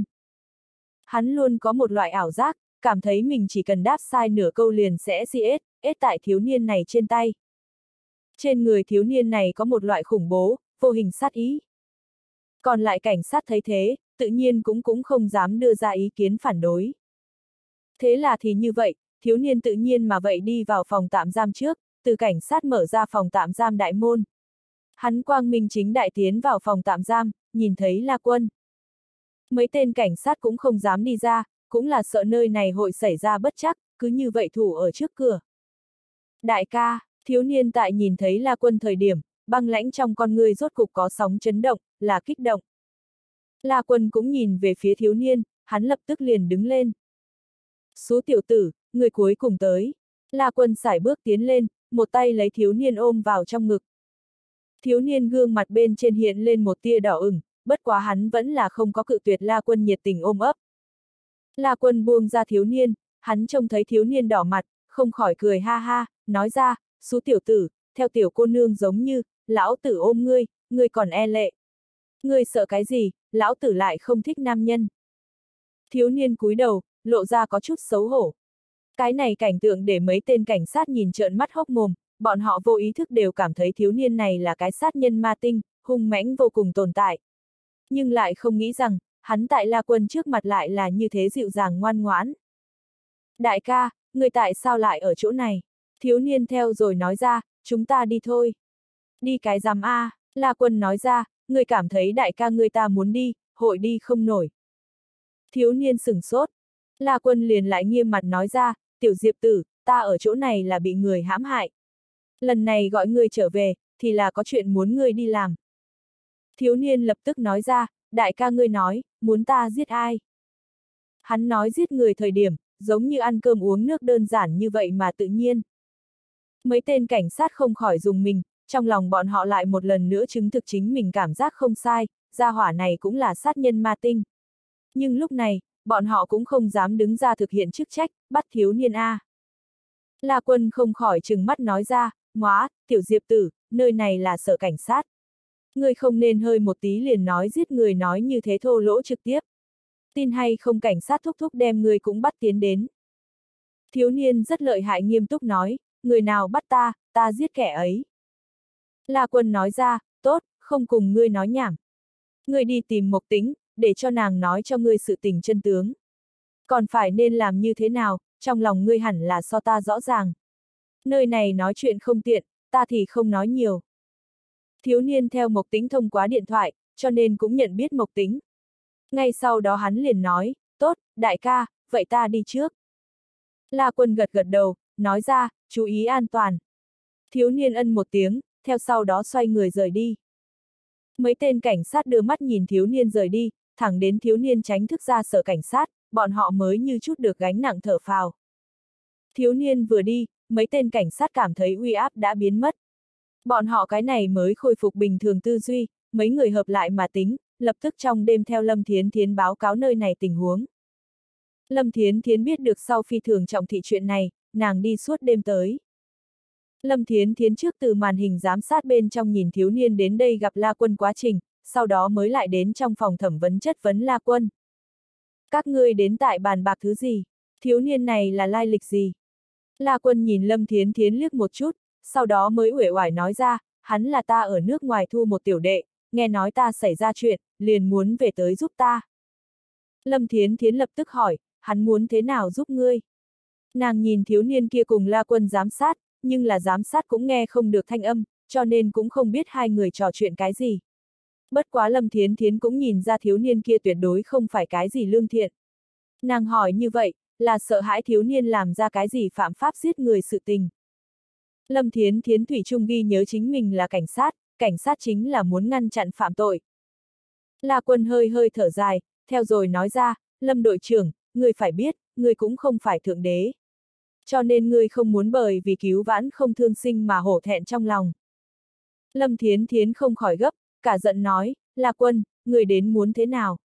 Hắn luôn có một loại ảo giác, cảm thấy mình chỉ cần đáp sai nửa câu liền sẽ si ết, ết tại thiếu niên này trên tay. Trên người thiếu niên này có một loại khủng bố, vô hình sát ý. Còn lại cảnh sát thấy thế, tự nhiên cũng cũng không dám đưa ra ý kiến phản đối. Thế là thì như vậy, thiếu niên tự nhiên mà vậy đi vào phòng tạm giam trước, từ cảnh sát mở ra phòng tạm giam đại môn. Hắn quang minh chính đại tiến vào phòng tạm giam, nhìn thấy La Quân. Mấy tên cảnh sát cũng không dám đi ra, cũng là sợ nơi này hội xảy ra bất trắc, cứ như vậy thủ ở trước cửa. Đại ca, thiếu niên tại nhìn thấy La Quân thời điểm, băng lãnh trong con người rốt cục có sóng chấn động, là kích động. La Quân cũng nhìn về phía thiếu niên, hắn lập tức liền đứng lên. Số tiểu tử, người cuối cùng tới. La Quân sải bước tiến lên, một tay lấy thiếu niên ôm vào trong ngực. Thiếu niên gương mặt bên trên hiện lên một tia đỏ ửng, bất quá hắn vẫn là không có cự tuyệt La Quân nhiệt tình ôm ấp. La Quân buông ra thiếu niên, hắn trông thấy thiếu niên đỏ mặt, không khỏi cười ha ha, nói ra, số tiểu tử, theo tiểu cô nương giống như, lão tử ôm ngươi, ngươi còn e lệ. Ngươi sợ cái gì, lão tử lại không thích nam nhân. Thiếu niên cúi đầu, lộ ra có chút xấu hổ. Cái này cảnh tượng để mấy tên cảnh sát nhìn trợn mắt hốc mồm, bọn họ vô ý thức đều cảm thấy thiếu niên này là cái sát nhân ma tinh, hung mãnh vô cùng tồn tại. Nhưng lại không nghĩ rằng, hắn tại La Quân trước mặt lại là như thế dịu dàng ngoan ngoãn. Đại ca, người tại sao lại ở chỗ này? Thiếu niên theo rồi nói ra, chúng ta đi thôi. Đi cái giám a, La Quân nói ra, người cảm thấy đại ca người ta muốn đi, hội đi không nổi. Thiếu niên sửng sốt. La Quân liền lại nghiêm mặt nói ra, tiểu Diệp tử, ta ở chỗ này là bị người hãm hại. Lần này gọi ngươi trở về, thì là có chuyện muốn ngươi đi làm. Thiếu niên lập tức nói ra, đại ca ngươi nói, muốn ta giết ai? Hắn nói giết người thời điểm, giống như ăn cơm uống nước đơn giản như vậy mà tự nhiên. Mấy tên cảnh sát không khỏi dùng mình, trong lòng bọn họ lại một lần nữa chứng thực chính mình cảm giác không sai, gia hỏa này cũng là sát nhân ma tinh. Nhưng lúc này, bọn họ cũng không dám đứng ra thực hiện chức trách, bắt thiếu niên A. La Quân không khỏi trừng mắt nói ra, ngóa, tiểu Diệp tử, nơi này là sở cảnh sát. Ngươi không nên hơi một tí liền nói giết người nói như thế thô lỗ trực tiếp. Tin hay không cảnh sát thúc thúc đem ngươi cũng bắt tiến đến. Thiếu niên rất lợi hại nghiêm túc nói, người nào bắt ta, ta giết kẻ ấy. La Quân nói ra, tốt, không cùng ngươi nói nhảm. Ngươi đi tìm Mộc Tĩnh, để cho nàng nói cho ngươi sự tình chân tướng. Còn phải nên làm như thế nào, trong lòng ngươi hẳn là so ta rõ ràng. Nơi này nói chuyện không tiện, ta thì không nói nhiều. Thiếu niên theo Mộc Tĩnh thông qua điện thoại, cho nên cũng nhận biết Mộc Tĩnh. Ngay sau đó hắn liền nói, tốt, đại ca, vậy ta đi trước. La Quân gật gật đầu, nói ra, chú ý an toàn. Thiếu niên ân một tiếng, theo sau đó xoay người rời đi. Mấy tên cảnh sát đưa mắt nhìn thiếu niên rời đi, thẳng đến thiếu niên tránh thức ra sở cảnh sát, bọn họ mới như chút được gánh nặng thở phào. Thiếu niên vừa đi, mấy tên cảnh sát cảm thấy uy áp đã biến mất. Bọn họ cái này mới khôi phục bình thường tư duy, mấy người hợp lại mà tính, lập tức trong đêm theo Lâm Thiến Thiến báo cáo nơi này tình huống. Lâm Thiến Thiến biết được sau phi thường trọng thị chuyện này, nàng đi suốt đêm tới. Lâm Thiến Thiến trước từ màn hình giám sát bên trong nhìn thiếu niên đến đây gặp La Quân quá trình, sau đó mới lại đến trong phòng thẩm vấn chất vấn La Quân. Các ngươi đến tại bàn bạc thứ gì? Thiếu niên này là lai lịch gì? La Quân nhìn Lâm Thiến Thiến liếc một chút, sau đó mới uể oải nói ra, hắn là ta ở nước ngoài thu một tiểu đệ, nghe nói ta xảy ra chuyện, liền muốn về tới giúp ta. Lâm Thiến Thiến lập tức hỏi, hắn muốn thế nào giúp ngươi? Nàng nhìn thiếu niên kia cùng La Quân giám sát, nhưng là giám sát cũng nghe không được thanh âm, cho nên cũng không biết hai người trò chuyện cái gì. Bất quá Lâm Thiến Thiến cũng nhìn ra thiếu niên kia tuyệt đối không phải cái gì lương thiện. Nàng hỏi như vậy, là sợ hãi thiếu niên làm ra cái gì phạm pháp giết người sự tình. Lâm Thiến Thiến thủy chung ghi nhớ chính mình là cảnh sát, cảnh sát chính là muốn ngăn chặn phạm tội. La Quân hơi hơi thở dài, theo rồi nói ra, Lâm đội trưởng, ngươi phải biết, ngươi cũng không phải thượng đế. Cho nên ngươi không muốn bởi vì cứu vãn không thương sinh mà hổ thẹn trong lòng. Lâm Thiến Thiến không khỏi gấp, cả giận nói, La Quân, ngươi đến muốn thế nào?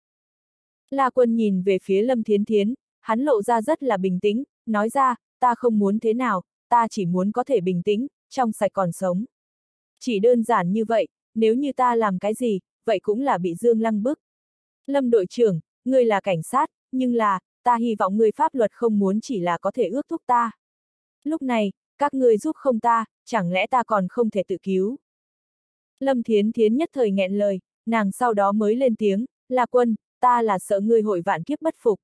La Quân nhìn về phía Lâm Thiến Thiến, hắn lộ ra rất là bình tĩnh, nói ra, ta không muốn thế nào, ta chỉ muốn có thể bình tĩnh, trong sạch còn sống. Chỉ đơn giản như vậy, nếu như ta làm cái gì, vậy cũng là bị Dương Lăng bức. Lâm đội trưởng, ngươi là cảnh sát, nhưng là, ta hy vọng ngươi pháp luật không muốn chỉ là có thể ước thúc ta. Lúc này, các ngươi giúp không ta, chẳng lẽ ta còn không thể tự cứu? Lâm Thiến Thiến nhất thời nghẹn lời, nàng sau đó mới lên tiếng, La Quân, ta là sợ ngươi hội vạn kiếp bất phục.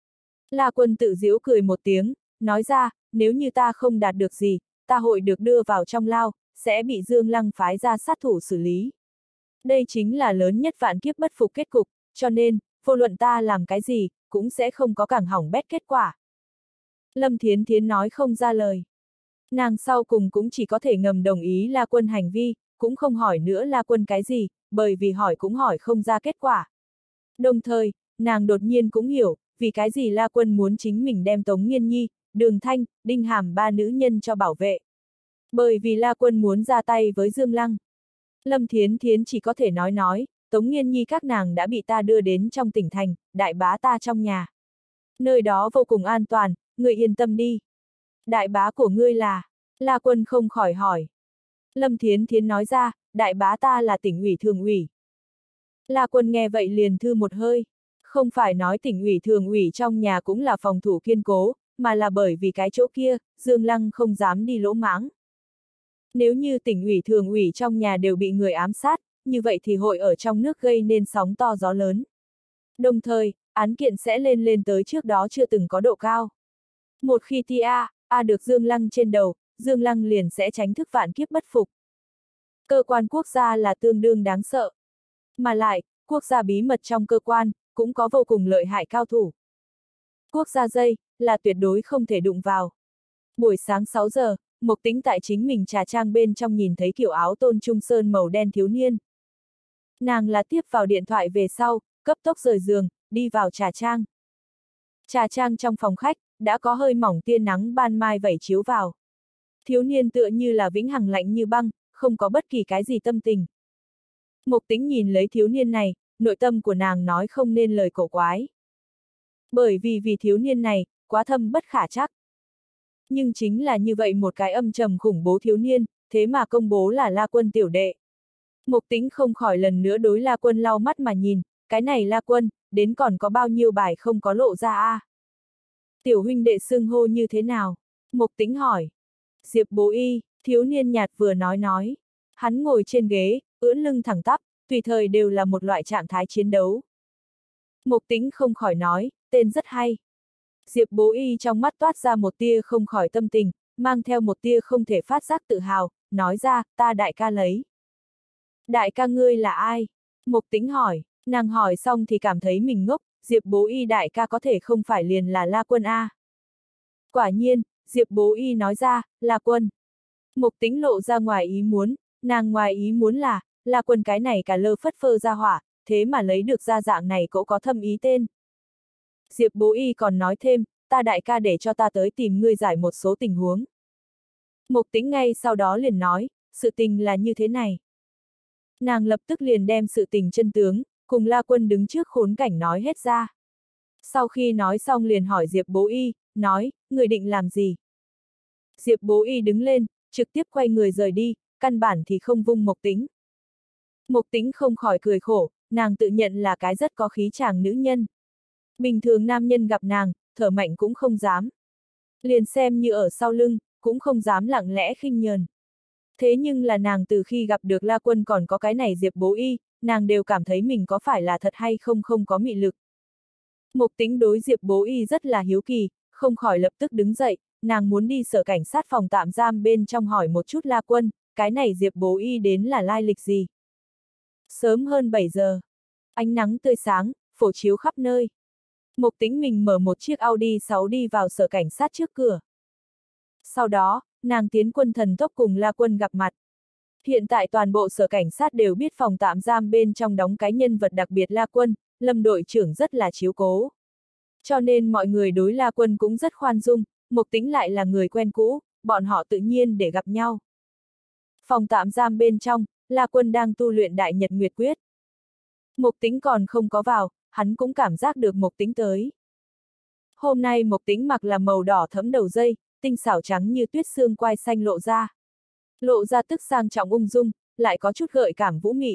La Quân tự giễu cười một tiếng, nói ra, nếu như ta không đạt được gì, ta hội được đưa vào trong lao, sẽ bị Dương Lăng phái ra sát thủ xử lý. Đây chính là lớn nhất vạn kiếp bất phục kết cục, cho nên, vô luận ta làm cái gì, cũng sẽ không có càng hỏng bét kết quả. Lâm Thiến Thiến nói không ra lời. Nàng sau cùng cũng chỉ có thể ngầm đồng ý La Quân hành vi, cũng không hỏi nữa La Quân cái gì, bởi vì hỏi cũng hỏi không ra kết quả. Đồng thời, nàng đột nhiên cũng hiểu, vì cái gì La Quân muốn chính mình đem Tống Nghiên Nhi, Đường Thanh, Đinh Hàm ba nữ nhân cho bảo vệ. Bởi vì La Quân muốn ra tay với Dương Lăng. Lâm Thiến Thiến chỉ có thể nói nói, Tống Nghiên Nhi các nàng đã bị ta đưa đến trong tỉnh thành, đại bá ta trong nhà. Nơi đó vô cùng an toàn, ngươi yên tâm đi. Đại bá của ngươi là, La Quân không khỏi hỏi. Lâm Thiến Thiến nói ra, đại bá ta là tỉnh ủy thường ủy. La Quân nghe vậy liền thư một hơi. Không phải nói tỉnh ủy thường ủy trong nhà cũng là phòng thủ kiên cố, mà là bởi vì cái chỗ kia, Dương Lăng không dám đi lỗ mãng. Nếu như tỉnh ủy thường ủy trong nhà đều bị người ám sát, như vậy thì hội ở trong nước gây nên sóng to gió lớn. Đồng thời, án kiện sẽ lên lên tới trước đó chưa từng có độ cao. Một khi ti A, A được Dương Lăng trên đầu, Dương Lăng liền sẽ tránh thức vạn kiếp bất phục. Cơ quan quốc gia là tương đương đáng sợ. Mà lại, quốc gia bí mật trong cơ quan, cũng có vô cùng lợi hại cao thủ. Quốc gia dây, là tuyệt đối không thể đụng vào. Buổi sáng sáu giờ, Mộc Tĩnh tại chính mình trà trang bên trong nhìn thấy kiểu áo tôn trung sơn màu đen thiếu niên. Nàng là tiếp vào điện thoại về sau, cấp tốc rời giường, đi vào trà trang. Trà trang trong phòng khách, đã có hơi mỏng tia nắng ban mai vẩy chiếu vào. Thiếu niên tựa như là vĩnh hằng lạnh như băng, không có bất kỳ cái gì tâm tình. Mộc Tĩnh nhìn lấy thiếu niên này, nội tâm của nàng nói không nên lời cổ quái. Bởi vì vì thiếu niên này, quá thâm bất khả trắc. Nhưng chính là như vậy một cái âm trầm khủng bố thiếu niên, thế mà công bố là La Quân tiểu đệ. Mục Tĩnh không khỏi lần nữa đối La Quân lau mắt mà nhìn, cái này La Quân, đến còn có bao nhiêu bài không có lộ ra a? À? Tiểu huynh đệ xưng hô như thế nào? Mục Tĩnh hỏi. Diệp Bố Y, thiếu niên nhạt vừa nói nói. Hắn ngồi trên ghế, ưỡn lưng thẳng tắp, tùy thời đều là một loại trạng thái chiến đấu. Mục Tĩnh không khỏi nói, tên rất hay. Diệp Bố Y trong mắt toát ra một tia không khỏi tâm tình, mang theo một tia không thể phát giác tự hào, nói ra, ta đại ca lấy. Đại ca ngươi là ai? Mục Tĩnh hỏi, nàng hỏi xong thì cảm thấy mình ngốc, Diệp Bố Y đại ca có thể không phải liền là La Quân A. Quả nhiên, Diệp Bố Y nói ra, La Quân. Mục Tĩnh lộ ra ngoài ý muốn, nàng ngoài ý muốn là, La Quân cái này cả lơ phất phơ ra hỏa, thế mà lấy được ra dạng này cũng có thâm ý tên. Diệp Bố Y còn nói thêm, ta đại ca để cho ta tới tìm ngươi giải một số tình huống. Mục Tĩnh ngay sau đó liền nói, sự tình là như thế này. Nàng lập tức liền đem sự tình chân tướng, cùng La Quân đứng trước khốn cảnh nói hết ra. Sau khi nói xong liền hỏi Diệp Bố Y, nói, người định làm gì? Diệp Bố Y đứng lên, trực tiếp quay người rời đi, căn bản thì không vung Mục Tĩnh. Mục Tĩnh không khỏi cười khổ, nàng tự nhận là cái rất có khí chàng nữ nhân. Bình thường nam nhân gặp nàng, thở mạnh cũng không dám. Liền xem như ở sau lưng, cũng không dám lặng lẽ khinh nhờn. Thế nhưng là nàng từ khi gặp được La Quân còn có cái này Diệp Bố Y, nàng đều cảm thấy mình có phải là thật hay không không có mị lực. Mục Tĩnh đối Diệp Bố Y rất là hiếu kỳ, không khỏi lập tức đứng dậy, nàng muốn đi sở cảnh sát phòng tạm giam bên trong hỏi một chút La Quân, cái này Diệp Bố Y đến là lai lịch gì. Sớm hơn bảy giờ, ánh nắng tươi sáng, phổ chiếu khắp nơi. Mục Tĩnh mình mở một chiếc Audi sáu đi vào sở cảnh sát trước cửa. Sau đó, nàng tiến quân thần tốc cùng La Quân gặp mặt. Hiện tại toàn bộ sở cảnh sát đều biết phòng tạm giam bên trong đóng cái nhân vật đặc biệt La Quân, Lâm đội trưởng rất là chiếu cố. Cho nên mọi người đối La Quân cũng rất khoan dung, Mục Tĩnh lại là người quen cũ, bọn họ tự nhiên để gặp nhau. Phòng tạm giam bên trong, La Quân đang tu luyện Đại Nhật Nguyệt Quyết. Mục Tĩnh còn không có vào, hắn cũng cảm giác được Mục Tĩnh tới. Hôm nay Mục Tĩnh mặc là màu đỏ thẫm đầu dây, tinh xảo trắng như tuyết xương quai xanh lộ ra. Lộ ra tức sang trọng ung dung, lại có chút gợi cảm vũ mị.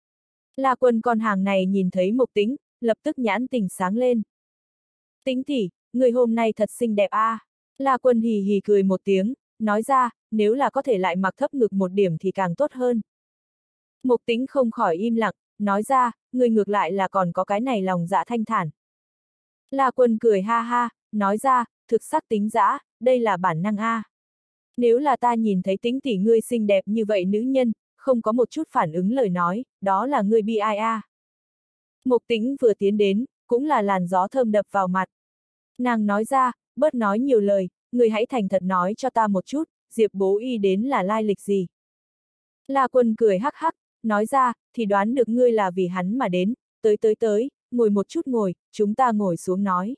La Quân con hàng này nhìn thấy Mục Tĩnh, lập tức nhãn tình sáng lên. Tĩnh tỷ, người hôm nay thật xinh đẹp a. À. La Quân hì hì cười một tiếng, nói ra, nếu là có thể lại mặc thấp ngực một điểm thì càng tốt hơn. Mục Tĩnh không khỏi im lặng, nói ra, người ngược lại là còn có cái này lòng dạ thanh thản. La Quân cười ha ha, nói ra, thực sắc tính dã, đây là bản năng a. Nếu là ta nhìn thấy Tĩnh tỷ ngươi xinh đẹp như vậy nữ nhân, không có một chút phản ứng lời nói, đó là ngươi bi ai a. Mục Tĩnh vừa tiến đến, cũng là làn gió thơm đập vào mặt. Nàng nói ra, bớt nói nhiều lời, ngươi hãy thành thật nói cho ta một chút, Diệp Bố Y đến là lai lịch gì. La Quân cười hắc hắc, nói ra, thì đoán được ngươi là vì hắn mà đến, tới tới tới, ngồi một chút ngồi, chúng ta ngồi xuống nói.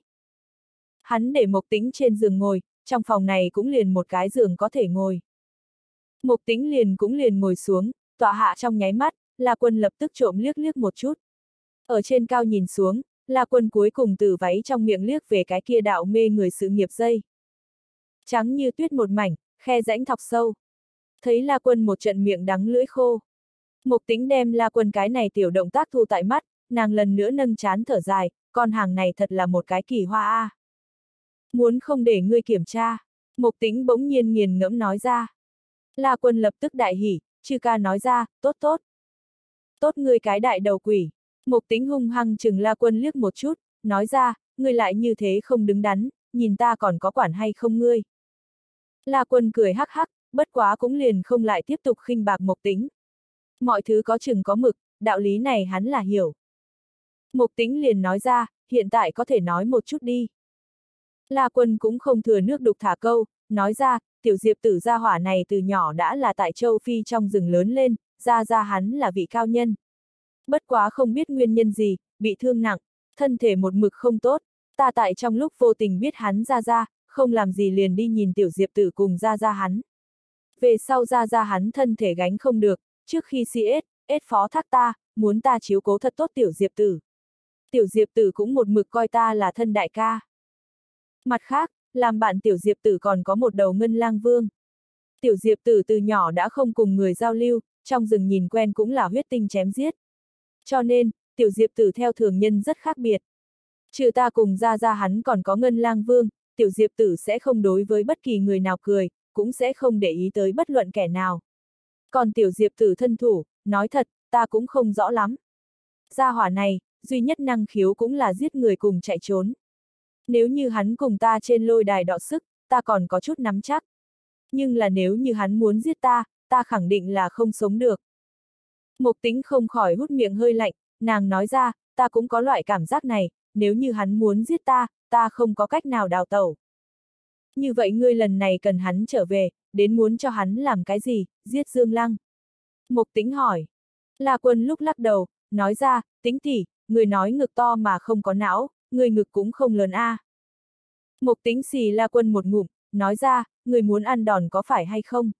Hắn để Mục Tĩnh trên giường ngồi, trong phòng này cũng liền một cái giường có thể ngồi. Mục Tĩnh liền cũng liền ngồi xuống, tọa hạ trong nháy mắt, La Quân lập tức trộm liếc liếc một chút. Ở trên cao nhìn xuống, La Quân cuối cùng từ váy trong miệng liếc về cái kia đạo mê người sự nghiệp dây. Trắng như tuyết một mảnh, khe rãnh thọc sâu. Thấy La Quân một trận miệng đắng lưỡi khô. Mục Tĩnh đem La Quân cái này tiểu động tác thu tại mắt, nàng lần nữa nâng trán thở dài, con hàng này thật là một cái kỳ hoa a. À. Muốn không để ngươi kiểm tra, Mục Tĩnh bỗng nhiên nghiền ngẫm nói ra. La Quân lập tức đại hỉ, chư ca nói ra, tốt tốt. Tốt ngươi cái đại đầu quỷ. Mục Tĩnh hung hăng chừng La Quân liếc một chút, nói ra, ngươi lại như thế không đứng đắn, nhìn ta còn có quản hay không ngươi. La Quân cười hắc hắc, bất quá cũng liền không lại tiếp tục khinh bạc Mục Tĩnh. Mọi thứ có chừng có mực, đạo lý này hắn là hiểu. Mục Tĩnh liền nói ra, hiện tại có thể nói một chút đi. La Quân cũng không thừa nước đục thả câu, nói ra, tiểu Diệp tử gia hỏa này từ nhỏ đã là tại châu Phi trong rừng lớn lên, ra ra hắn là vị cao nhân. Bất quá không biết nguyên nhân gì, bị thương nặng, thân thể một mực không tốt, ta tại trong lúc vô tình biết hắn ra ra, không làm gì liền đi nhìn tiểu Diệp tử cùng ra ra hắn. Về sau ra ra hắn thân thể gánh không được, trước khi xê ét, ét phó thác ta, muốn ta chiếu cố thật tốt tiểu Diệp tử. Tiểu Diệp Tử cũng một mực coi ta là thân đại ca. Mặt khác, làm bạn Tiểu Diệp Tử còn có một đầu Ngân Lang Vương. Tiểu Diệp Tử từ nhỏ đã không cùng người giao lưu, trong rừng nhìn quen cũng là huyết tinh chém giết. Cho nên, Tiểu Diệp Tử theo thường nhân rất khác biệt. Trừ ta cùng ra ra hắn còn có Ngân Lang Vương, Tiểu Diệp Tử sẽ không đối với bất kỳ người nào cười, cũng sẽ không để ý tới bất luận kẻ nào. Còn Tiểu Diệp Tử thân thủ, nói thật, ta cũng không rõ lắm. Gia hỏa này, duy nhất năng khiếu cũng là giết người cùng chạy trốn. Nếu như hắn cùng ta trên lôi đài đọ sức, ta còn có chút nắm chắc. Nhưng là nếu như hắn muốn giết ta, ta khẳng định là không sống được. Mộc Tĩnh không khỏi hút miệng hơi lạnh, nàng nói ra, ta cũng có loại cảm giác này, nếu như hắn muốn giết ta, ta không có cách nào đào tẩu. Như vậy ngươi lần này cần hắn trở về, đến muốn cho hắn làm cái gì, giết Dương Lăng? Mộc Tĩnh hỏi. La Quân lúc lắc đầu, nói ra, Tĩnh tỷ, người nói ngực to mà không có não, người ngực cũng không lớn a. À. Mộc Tĩnh xì La Quân một ngụm, nói ra, người muốn ăn đòn có phải hay không?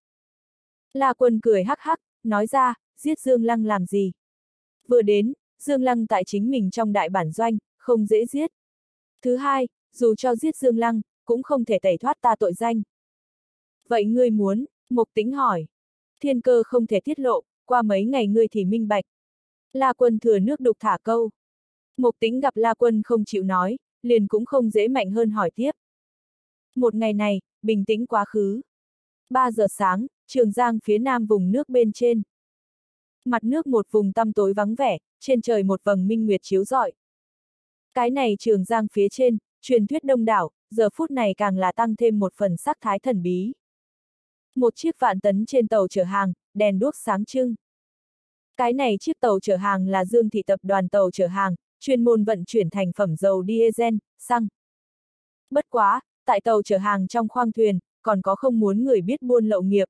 La Quân cười hắc hắc, nói ra, giết Dương Lăng làm gì? Vừa đến, Dương Lăng tại chính mình trong đại bản doanh, không dễ giết. Thứ hai, dù cho giết Dương Lăng, cũng không thể tẩy thoát ta tội danh. Vậy ngươi muốn, Mộc Tĩnh hỏi. Thiên cơ không thể tiết lộ, qua mấy ngày ngươi thì minh bạch. La Quân thừa nước đục thả câu. Mộc Tĩnh gặp La Quân không chịu nói, liền cũng không dễ mạnh hơn hỏi tiếp. Một ngày này, bình tĩnh quá khứ. Ba giờ sáng, Trường Giang phía nam vùng nước bên trên. Mặt nước một vùng tăm tối vắng vẻ, trên trời một vầng minh nguyệt chiếu rọi. Cái này Trường Giang phía trên, truyền thuyết đông đảo, giờ phút này càng là tăng thêm một phần sắc thái thần bí. Một chiếc vạn tấn trên tàu chở hàng, đèn đuốc sáng trưng. Cái này chiếc tàu chở hàng là Dương Thị tập đoàn tàu chở hàng, chuyên môn vận chuyển thành phẩm dầu diesel, xăng. Bất quá, tại tàu chở hàng trong khoang thuyền, còn có không muốn người biết buôn lậu nghiệp.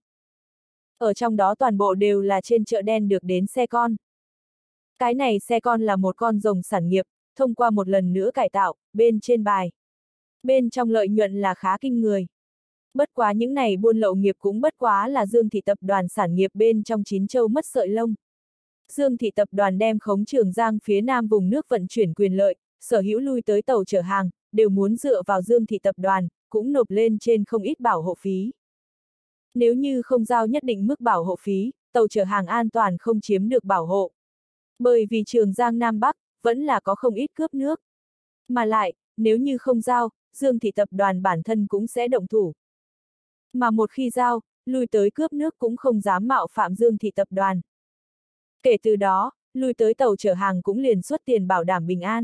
Ở trong đó toàn bộ đều là trên chợ đen được đến xe con. Cái này xe con là một con rồng sản nghiệp, thông qua một lần nữa cải tạo, bên trên bài. Bên trong lợi nhuận là khá kinh người. Bất quá những này buôn lậu nghiệp cũng bất quá là Dương Thị tập đoàn sản nghiệp bên trong chín châu mất sợi lông. Dương Thị tập đoàn đem khống Trường Giang phía nam vùng nước vận chuyển quyền lợi, sở hữu lui tới tàu chở hàng, đều muốn dựa vào Dương Thị tập đoàn, cũng nộp lên trên không ít bảo hộ phí. Nếu như không giao nhất định mức bảo hộ phí, tàu chở hàng an toàn không chiếm được bảo hộ. Bởi vì Trường Giang Nam Bắc, vẫn là có không ít cướp nước. Mà lại, nếu như không giao, Dương Thị tập đoàn bản thân cũng sẽ động thủ. Mà một khi giao, lui tới cướp nước cũng không dám mạo phạm Dương Thị tập đoàn. Kể từ đó, lui tới tàu chở hàng cũng liền xuất tiền bảo đảm bình an.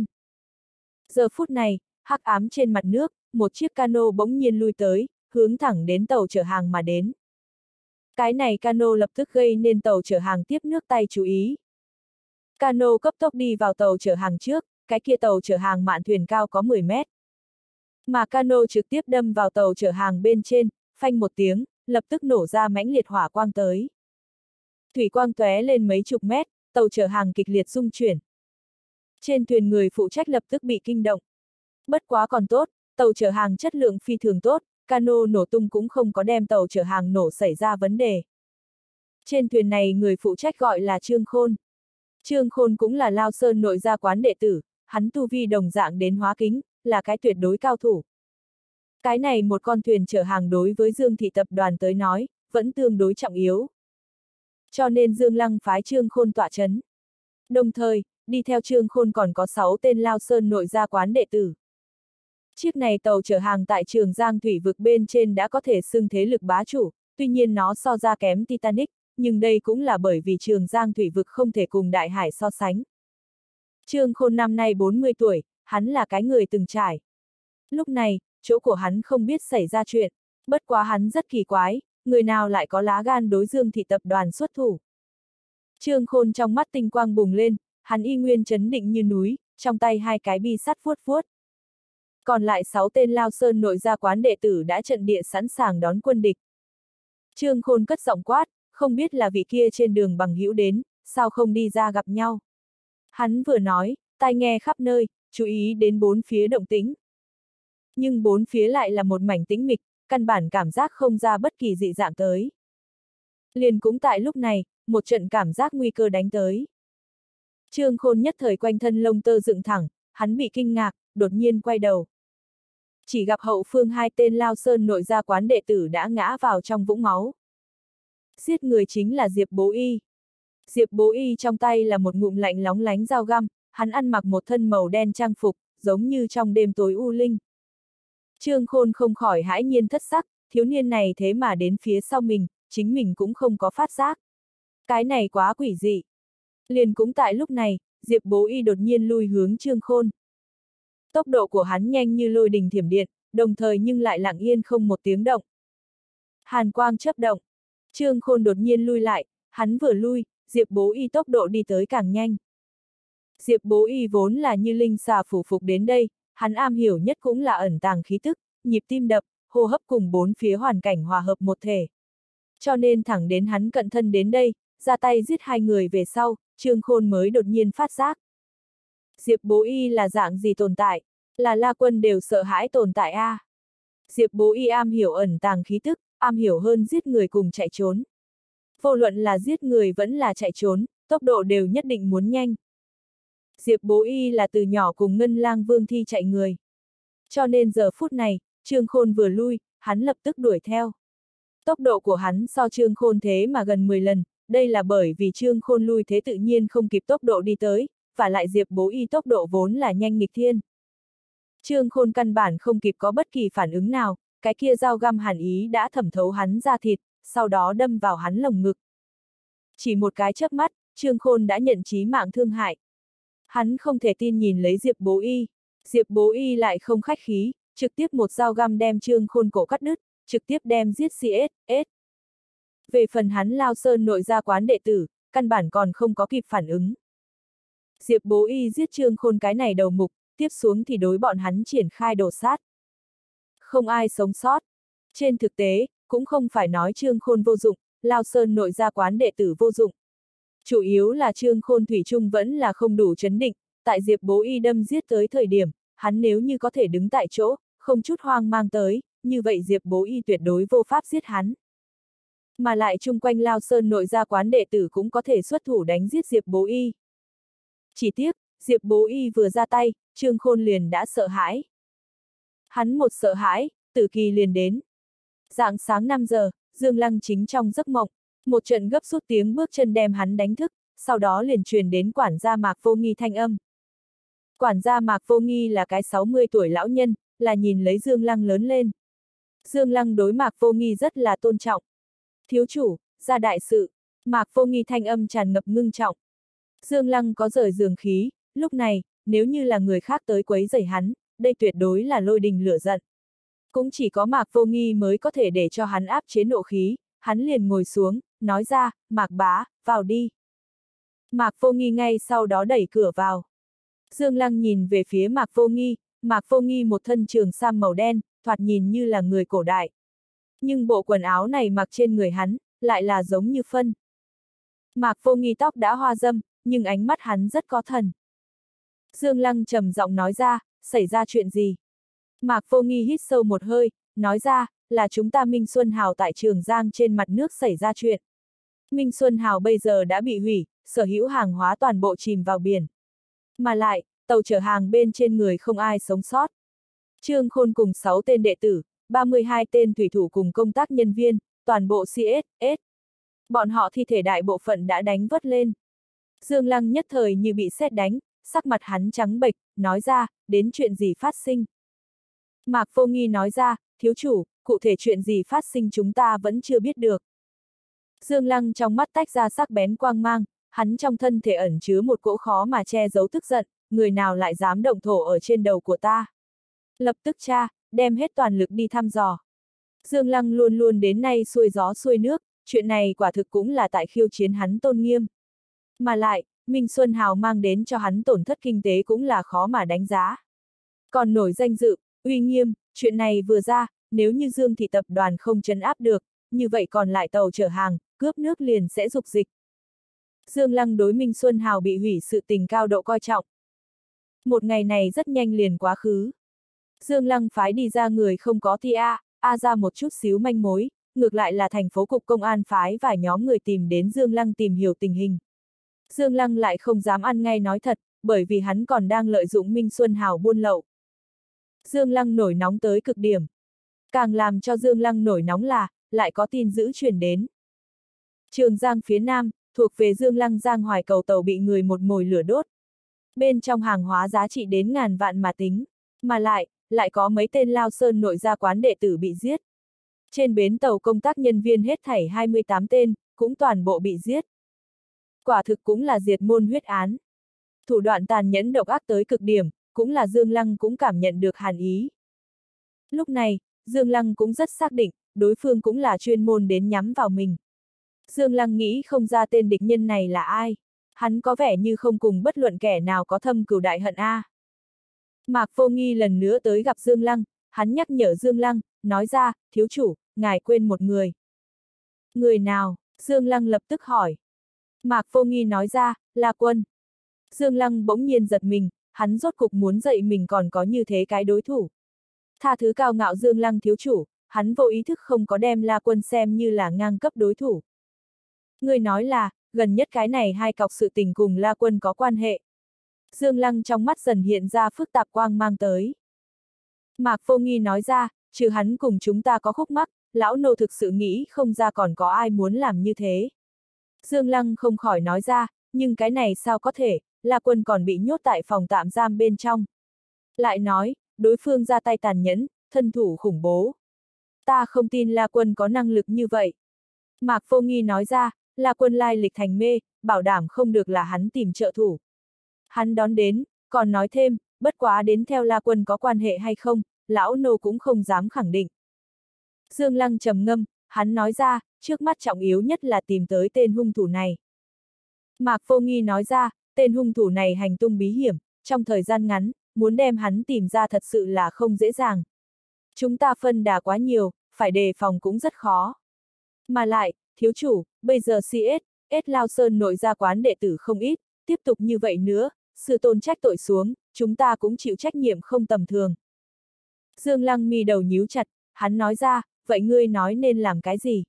Giờ phút này, hắc ám trên mặt nước, một chiếc cano bỗng nhiên lui tới, hướng thẳng đến tàu chở hàng mà đến. Cái này cano lập tức gây nên tàu chở hàng tiếp nước tay chú ý. Cano cấp tốc đi vào tàu chở hàng trước, cái kia tàu chở hàng mạn thuyền cao có mười mét. Mà cano trực tiếp đâm vào tàu chở hàng bên trên, phanh một tiếng, lập tức nổ ra mãnh liệt hỏa quang tới. Thủy quang tóe lên mấy chục mét, tàu chở hàng kịch liệt rung chuyển. Trên thuyền người phụ trách lập tức bị kinh động. Bất quá còn tốt, tàu chở hàng chất lượng phi thường tốt, cano nổ tung cũng không có đem tàu chở hàng nổ xảy ra vấn đề. Trên thuyền này người phụ trách gọi là Trương Khôn. Trương Khôn cũng là Lao Sơn nội gia quán đệ tử, hắn tu vi đồng dạng đến hóa kính, là cái tuyệt đối cao thủ. Cái này một con thuyền chở hàng đối với Dương Thị tập đoàn tới nói, vẫn tương đối trọng yếu. Cho nên Dương Lăng phái Trương Khôn tọa chấn. Đồng thời, đi theo Trương Khôn còn có sáu tên Lao Sơn nội gia quán đệ tử. Chiếc này tàu chở hàng tại Trường Giang thủy vực bên trên đã có thể xưng thế lực bá chủ, tuy nhiên nó so ra kém Titanic, nhưng đây cũng là bởi vì Trường Giang thủy vực không thể cùng Đại Hải so sánh. Trương Khôn năm nay bốn mươi tuổi, hắn là cái người từng trải. Lúc này, chỗ của hắn không biết xảy ra chuyện, bất quá hắn rất kỳ quái, người nào lại có lá gan đối Dương Thị tập đoàn xuất thủ. Trương Khôn trong mắt tinh quang bùng lên, hắn y nguyên trấn định như núi, trong tay hai cái bi sắt vuốt vuốt. Còn lại sáu tên Lao Sơn nội gia quán đệ tử đã trận địa sẵn sàng đón quân địch. Trương Khôn cất giọng quát, không biết là vị kia trên đường bằng hữu đến, sao không đi ra gặp nhau. Hắn vừa nói, tai nghe khắp nơi, chú ý đến bốn phía động tĩnh. Nhưng bốn phía lại là một mảnh tĩnh mịch, căn bản cảm giác không ra bất kỳ dị dạng tới. Liền cũng tại lúc này, một trận cảm giác nguy cơ đánh tới. Trương Khôn nhất thời quanh thân lông tơ dựng thẳng, hắn bị kinh ngạc, đột nhiên quay đầu. Chỉ gặp hậu phương hai tên Lao Sơn nội gia quán đệ tử đã ngã vào trong vũng máu. Giết người chính là Diệp Bố Y. Diệp Bố Y trong tay là một ngụm lạnh lóng lánh dao găm, hắn ăn mặc một thân màu đen trang phục, giống như trong đêm tối u linh. Trương Khôn không khỏi hãi nhiên thất sắc, thiếu niên này thế mà đến phía sau mình, chính mình cũng không có phát giác. Cái này quá quỷ dị. Liền cũng tại lúc này, Diệp Bố Y đột nhiên lui hướng Trương Khôn. Tốc độ của hắn nhanh như lôi đình thiểm điện, đồng thời nhưng lại lặng yên không một tiếng động. Hàn quang chớp động. Trương Khôn đột nhiên lui lại, hắn vừa lui, Diệp Bố Y tốc độ đi tới càng nhanh. Diệp Bố Y vốn là như linh xà phủ phục đến đây, hắn am hiểu nhất cũng là ẩn tàng khí tức, nhịp tim đập, hô hấp cùng bốn phía hoàn cảnh hòa hợp một thể. Cho nên thẳng đến hắn cận thân đến đây, ra tay giết hai người về sau, Trương Khôn mới đột nhiên phát giác. Diệp Bố Y là dạng gì tồn tại, là La Quân đều sợ hãi tồn tại a. À. Diệp Bố Y am hiểu ẩn tàng khí tức, am hiểu hơn giết người cùng chạy trốn. Vô luận là giết người vẫn là chạy trốn, tốc độ đều nhất định muốn nhanh. Diệp Bố Y là từ nhỏ cùng Ngân Lang Vương Thi chạy người. Cho nên giờ phút này, Trương Khôn vừa lui, hắn lập tức đuổi theo. Tốc độ của hắn so Trương Khôn thế mà gần mười lần, đây là bởi vì Trương Khôn lui thế tự nhiên không kịp tốc độ đi tới, và lại Diệp Bố Y tốc độ vốn là nhanh nghịch thiên. Trương Khôn căn bản không kịp có bất kỳ phản ứng nào, cái kia dao găm hàn ý đã thẩm thấu hắn ra thịt, sau đó đâm vào hắn lồng ngực. Chỉ một cái chớp mắt, Trương Khôn đã nhận chí mạng thương hại. Hắn không thể tin nhìn lấy Diệp Bố Y, Diệp Bố Y lại không khách khí, trực tiếp một dao găm đem Trương Khôn cổ cắt đứt, trực tiếp đem giết xê ét ét. Về phần hắn Lao Sơn nội gia quán đệ tử, căn bản còn không có kịp phản ứng. Diệp Bố Y giết Trương Khôn cái này đầu mục, tiếp xuống thì đối bọn hắn triển khai đổ sát. Không ai sống sót. Trên thực tế, cũng không phải nói Trương Khôn vô dụng, Lao Sơn nội gia quán đệ tử vô dụng. Chủ yếu là Trương Khôn thủy chung vẫn là không đủ trấn định, tại Diệp Bố Y đâm giết tới thời điểm, hắn nếu như có thể đứng tại chỗ, không chút hoang mang tới, như vậy Diệp Bố Y tuyệt đối vô pháp giết hắn. Mà lại chung quanh Lao Sơn nội gia quán đệ tử cũng có thể xuất thủ đánh giết Diệp Bố Y. Chỉ tiếc, Diệp Bố Y vừa ra tay, Trương Khôn liền đã sợ hãi. Hắn một sợ hãi, tử kỳ liền đến. Rạng sáng năm giờ, Dương Lăng chính trong giấc mộng, một trận gấp rút tiếng bước chân đem hắn đánh thức, sau đó liền truyền đến quản gia Mạc Vô Nghi thanh âm. Quản gia Mạc Vô Nghi là cái sáu mươi tuổi lão nhân, là nhìn lấy Dương Lăng lớn lên. Dương Lăng đối Mạc Vô Nghi rất là tôn trọng. Thiếu chủ, ra đại sự, Mạc Vô Nghi thanh âm tràn ngập ngưng trọng. Dương Lăng có rời giường khí, lúc này, nếu như là người khác tới quấy rầy hắn, đây tuyệt đối là lôi đình lửa giận. Cũng chỉ có Mạc Vô Nghi mới có thể để cho hắn áp chế nộ khí, hắn liền ngồi xuống, nói ra, Mạc bá, vào đi. Mạc Vô Nghi ngay sau đó đẩy cửa vào. Dương Lăng nhìn về phía Mạc Vô Nghi, Mạc Vô Nghi một thân trường sam màu đen, thoạt nhìn như là người cổ đại. Nhưng bộ quần áo này mặc trên người hắn, lại là giống như phân. Mạc Vô Nghi tóc đã hoa râm, nhưng ánh mắt hắn rất có thần. Dương Lăng trầm giọng nói ra, xảy ra chuyện gì? Mạc Vô Nghi hít sâu một hơi, nói ra, là chúng ta Minh Xuân Hào tại Trường Giang trên mặt nước xảy ra chuyện. Minh Xuân Hào bây giờ đã bị hủy, sở hữu hàng hóa toàn bộ chìm vào biển. Mà lại, tàu chở hàng bên trên người không ai sống sót. Trương Khôn cùng sáu tên đệ tử, ba mươi hai tên thủy thủ cùng công tác nhân viên, toàn bộ xê ét ét. Bọn họ thi thể đại bộ phận đã đánh vớt lên. Dương Lăng nhất thời như bị sét đánh, sắc mặt hắn trắng bệch, nói ra, đến chuyện gì phát sinh. Mạc Vô Nghi nói ra, thiếu chủ, cụ thể chuyện gì phát sinh chúng ta vẫn chưa biết được. Dương Lăng trong mắt tách ra sắc bén quang mang, hắn trong thân thể ẩn chứa một cỗ khó mà che giấu tức giận, người nào lại dám động thổ ở trên đầu của ta. Lập tức tra, đem hết toàn lực đi thăm dò. Dương Lăng luôn luôn đến nay xuôi gió xuôi nước, chuyện này quả thực cũng là tại khiêu chiến hắn tôn nghiêm. Mà lại, Minh Xuân Hào mang đến cho hắn tổn thất kinh tế cũng là khó mà đánh giá. Còn nổi danh dự, uy nghiêm, chuyện này vừa ra, nếu như Dương thị tập đoàn không trấn áp được, như vậy còn lại tàu chở hàng, cướp nước liền sẽ dục dịch. Dương Lăng đối Minh Xuân Hào bị hủy sự tình cao độ coi trọng. Một ngày này rất nhanh liền quá khứ. Dương Lăng phái đi ra người không có thi A, A ra một chút xíu manh mối, ngược lại là thành phố cục công an phái vài nhóm người tìm đến Dương Lăng tìm hiểu tình hình. Dương Lăng lại không dám ăn ngay nói thật, bởi vì hắn còn đang lợi dụng Minh Xuân Hào buôn lậu. Dương Lăng nổi nóng tới cực điểm. Càng làm cho Dương Lăng nổi nóng là, lại có tin dữ truyền đến. Trường Giang phía Nam, thuộc về Dương Lăng Giang Hoài cầu tàu bị người một mồi lửa đốt. Bên trong hàng hóa giá trị đến ngàn vạn mà tính, mà lại, lại có mấy tên Lao Sơn nội gia quán đệ tử bị giết. Trên bến tàu công tác nhân viên hết thảy hai mươi tám tên, cũng toàn bộ bị giết. Quả thực cũng là diệt môn huyết án. Thủ đoạn tàn nhẫn độc ác tới cực điểm, cũng là Dương Lăng cũng cảm nhận được hàn ý. Lúc này, Dương Lăng cũng rất xác định, đối phương cũng là chuyên môn đến nhắm vào mình. Dương Lăng nghĩ không ra tên địch nhân này là ai. Hắn có vẻ như không cùng bất luận kẻ nào có thâm cừu đại hận a. Mạc Vô Nghi lần nữa tới gặp Dương Lăng, hắn nhắc nhở Dương Lăng, nói ra, thiếu chủ, ngài quên một người. Người nào? Dương Lăng lập tức hỏi. Mạc Vô Nghi nói ra, La Quân. Dương Lăng bỗng nhiên giật mình, hắn rốt cục muốn dậy mình còn có như thế cái đối thủ. Tha thứ cao ngạo Dương Lăng thiếu chủ, hắn vô ý thức không có đem La Quân xem như là ngang cấp đối thủ. Người nói là, gần nhất cái này hai cọc sự tình cùng La Quân có quan hệ. Dương Lăng trong mắt dần hiện ra phức tạp quang mang tới. Mạc Vô Nghi nói ra, trừ hắn cùng chúng ta có khúc mắc, lão nô thực sự nghĩ không ra còn có ai muốn làm như thế. Dương Lăng không khỏi nói ra, nhưng cái này sao có thể, La Quân còn bị nhốt tại phòng tạm giam bên trong. Lại nói, đối phương ra tay tàn nhẫn, thân thủ khủng bố. Ta không tin La Quân có năng lực như vậy. Mạc Vô Nghi nói ra, La Quân lai lịch thành mê, bảo đảm không được là hắn tìm trợ thủ. Hắn đón đến, còn nói thêm, bất quá đến theo La Quân có quan hệ hay không, lão nô cũng không dám khẳng định. Dương Lăng trầm ngâm, hắn nói ra, trước mắt trọng yếu nhất là tìm tới tên hung thủ này. Mạc Vô Nghi nói ra, tên hung thủ này hành tung bí hiểm, trong thời gian ngắn, muốn đem hắn tìm ra thật sự là không dễ dàng. Chúng ta phân đà quá nhiều, phải đề phòng cũng rất khó. Mà lại, thiếu chủ, bây giờ xê ét, S Lao Sơn nội gia quán đệ tử không ít, tiếp tục như vậy nữa, sư tôn trách tội xuống, chúng ta cũng chịu trách nhiệm không tầm thường. Dương Lăng mi đầu nhíu chặt, hắn nói ra, vậy ngươi nói nên làm cái gì?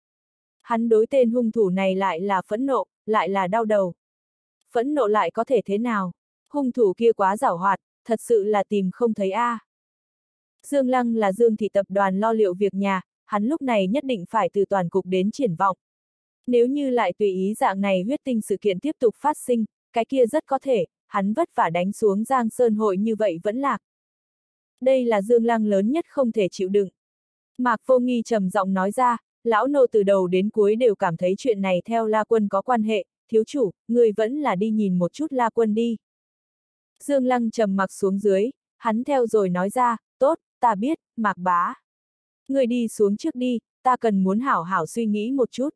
Hắn đối tên hung thủ này lại là phẫn nộ, lại là đau đầu. Phẫn nộ lại có thể thế nào? Hung thủ kia quá giảo hoạt, thật sự là tìm không thấy a. À. Dương Lăng là Dương thị tập đoàn lo liệu việc nhà, hắn lúc này nhất định phải từ toàn cục đến triển vọng. Nếu như lại tùy ý dạng này huyết tinh sự kiện tiếp tục phát sinh, cái kia rất có thể, hắn vất vả đánh xuống Giang Sơn hội như vậy vẫn lạc. Đây là Dương Lăng lớn nhất không thể chịu đựng. Mạc Vô Nghi trầm giọng nói ra, lão nô từ đầu đến cuối đều cảm thấy chuyện này theo La Quân có quan hệ, thiếu chủ, người vẫn là đi nhìn một chút La Quân đi. Dương Lăng trầm mặc xuống dưới, hắn theo rồi nói ra, tốt, ta biết, Mạc bá. Người đi xuống trước đi, ta cần muốn hảo hảo suy nghĩ một chút.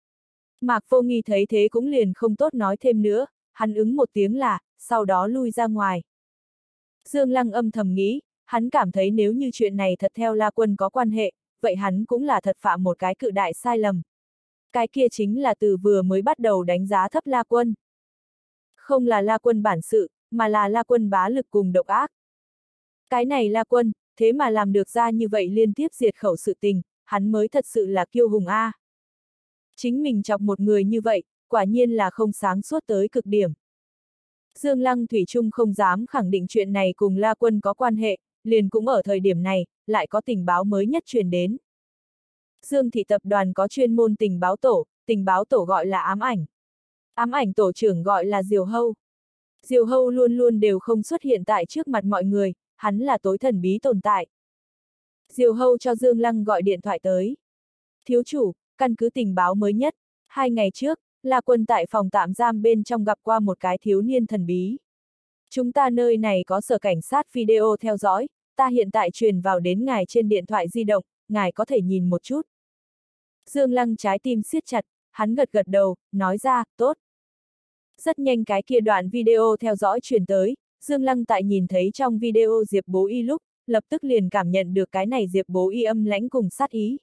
Mạc Vô Nghi thấy thế cũng liền không tốt nói thêm nữa, hắn ứng một tiếng là, sau đó lui ra ngoài. Dương Lăng âm thầm nghĩ, hắn cảm thấy nếu như chuyện này thật theo La Quân có quan hệ, vậy hắn cũng là thật phạm một cái cự đại sai lầm. Cái kia chính là từ vừa mới bắt đầu đánh giá thấp La Quân. Không là La Quân bản sự, mà là La Quân bá lực cùng độc ác. Cái này La Quân, thế mà làm được ra như vậy liên tiếp diệt khẩu sự tình, hắn mới thật sự là kiêu hùng a. Chính mình chọc một người như vậy, quả nhiên là không sáng suốt tới cực điểm. Dương Lăng thủy chung không dám khẳng định chuyện này cùng La Quân có quan hệ, liền cũng ở thời điểm này, lại có tình báo mới nhất truyền đến. Dương thị tập đoàn có chuyên môn tình báo tổ, tình báo tổ gọi là ám ảnh. Ám ảnh tổ trưởng gọi là Diều Hâu. Diều Hâu luôn luôn đều không xuất hiện tại trước mặt mọi người, hắn là tối thần bí tồn tại. Diều Hâu cho Dương Lăng gọi điện thoại tới. Thiếu chủ, căn cứ tình báo mới nhất, hai ngày trước, La Quân tại phòng tạm giam bên trong gặp qua một cái thiếu niên thần bí. Chúng ta nơi này có sở cảnh sát video theo dõi, ta hiện tại truyền vào đến ngài trên điện thoại di động, ngài có thể nhìn một chút. Dương Lăng trái tim siết chặt, hắn gật gật đầu, nói ra, tốt. Rất nhanh cái kia đoạn video theo dõi truyền tới, Dương Lăng tại nhìn thấy trong video Diệp Bố Y lúc, lập tức liền cảm nhận được cái này Diệp Bố Y âm lãnh cùng sát ý.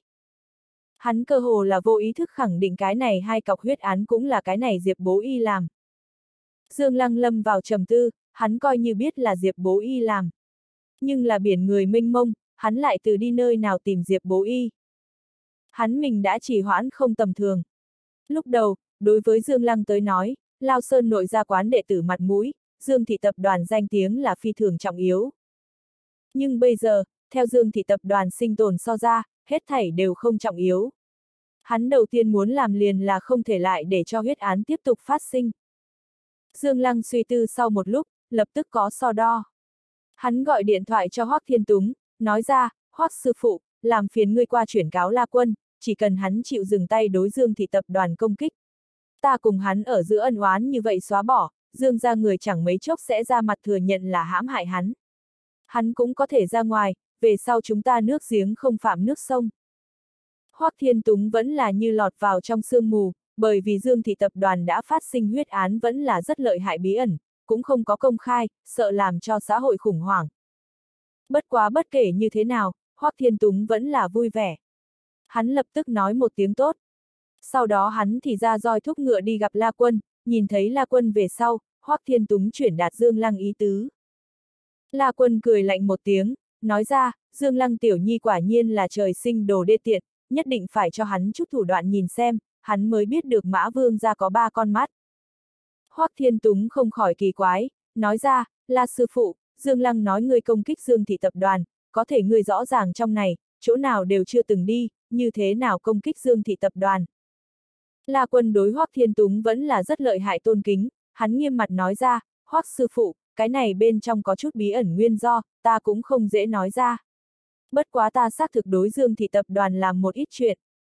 Hắn cơ hồ là vô ý thức khẳng định cái này hai cọc huyết án cũng là cái này Diệp Bố Y làm. Dương Lăng lâm vào trầm tư, hắn coi như biết là Diệp Bố Y làm. Nhưng là biển người mênh mông, hắn lại từ đi nơi nào tìm Diệp Bố Y. Hắn mình đã trì hoãn không tầm thường. Lúc đầu, đối với Dương Lăng tới nói, Lao Sơn nội gia quán đệ tử mặt mũi, Dương thị tập đoàn danh tiếng là phi thường trọng yếu. Nhưng bây giờ, theo Dương thị tập đoàn sinh tồn so ra, hết thảy đều không trọng yếu. Hắn đầu tiên muốn làm liền là không thể lại để cho huyết án tiếp tục phát sinh. Dương Lăng suy tư sau một lúc, lập tức có so đo. Hắn gọi điện thoại cho Hoắc Thiên Túng, nói ra, Hoắc sư phụ, làm phiền ngươi qua chuyển cáo La Quân, chỉ cần hắn chịu dừng tay đối Dương thị tập đoàn công kích. Ta cùng hắn ở giữa ân oán như vậy xóa bỏ, Dương ra người chẳng mấy chốc sẽ ra mặt thừa nhận là hãm hại hắn. Hắn cũng có thể ra ngoài, về sau chúng ta nước giếng không phạm nước sông. Hoắc Thiên Túng vẫn là như lọt vào trong sương mù, bởi vì Dương thị tập đoàn đã phát sinh huyết án vẫn là rất lợi hại bí ẩn, cũng không có công khai, sợ làm cho xã hội khủng hoảng. Bất quá bất kể như thế nào, Hoắc Thiên Túng vẫn là vui vẻ. Hắn lập tức nói một tiếng tốt. Sau đó hắn thì ra roi thúc ngựa đi gặp La Quân, nhìn thấy La Quân về sau, Hoắc Thiên Túng chuyển đạt Dương Lăng ý tứ. La Quân cười lạnh một tiếng, nói ra, Dương Lăng tiểu nhi quả nhiên là trời sinh đồ đê tiện, nhất định phải cho hắn chút thủ đoạn nhìn xem, hắn mới biết được Mã Vương gia có ba con mắt. Hoắc Thiên Túng không khỏi kỳ quái, nói ra, La sư phụ, Dương Lăng nói ngươi công kích Dương thị tập đoàn, có thể ngươi rõ ràng trong này, chỗ nào đều chưa từng đi, như thế nào công kích Dương thị tập đoàn. La Quân đối Hoắc Thiên Túng vẫn là rất lợi hại tôn kính, hắn nghiêm mặt nói ra, Hoắc sư phụ, cái này bên trong có chút bí ẩn nguyên do, ta cũng không dễ nói ra. Bất quá ta xác thực đối Dương thị tập đoàn làm một ít chuyện.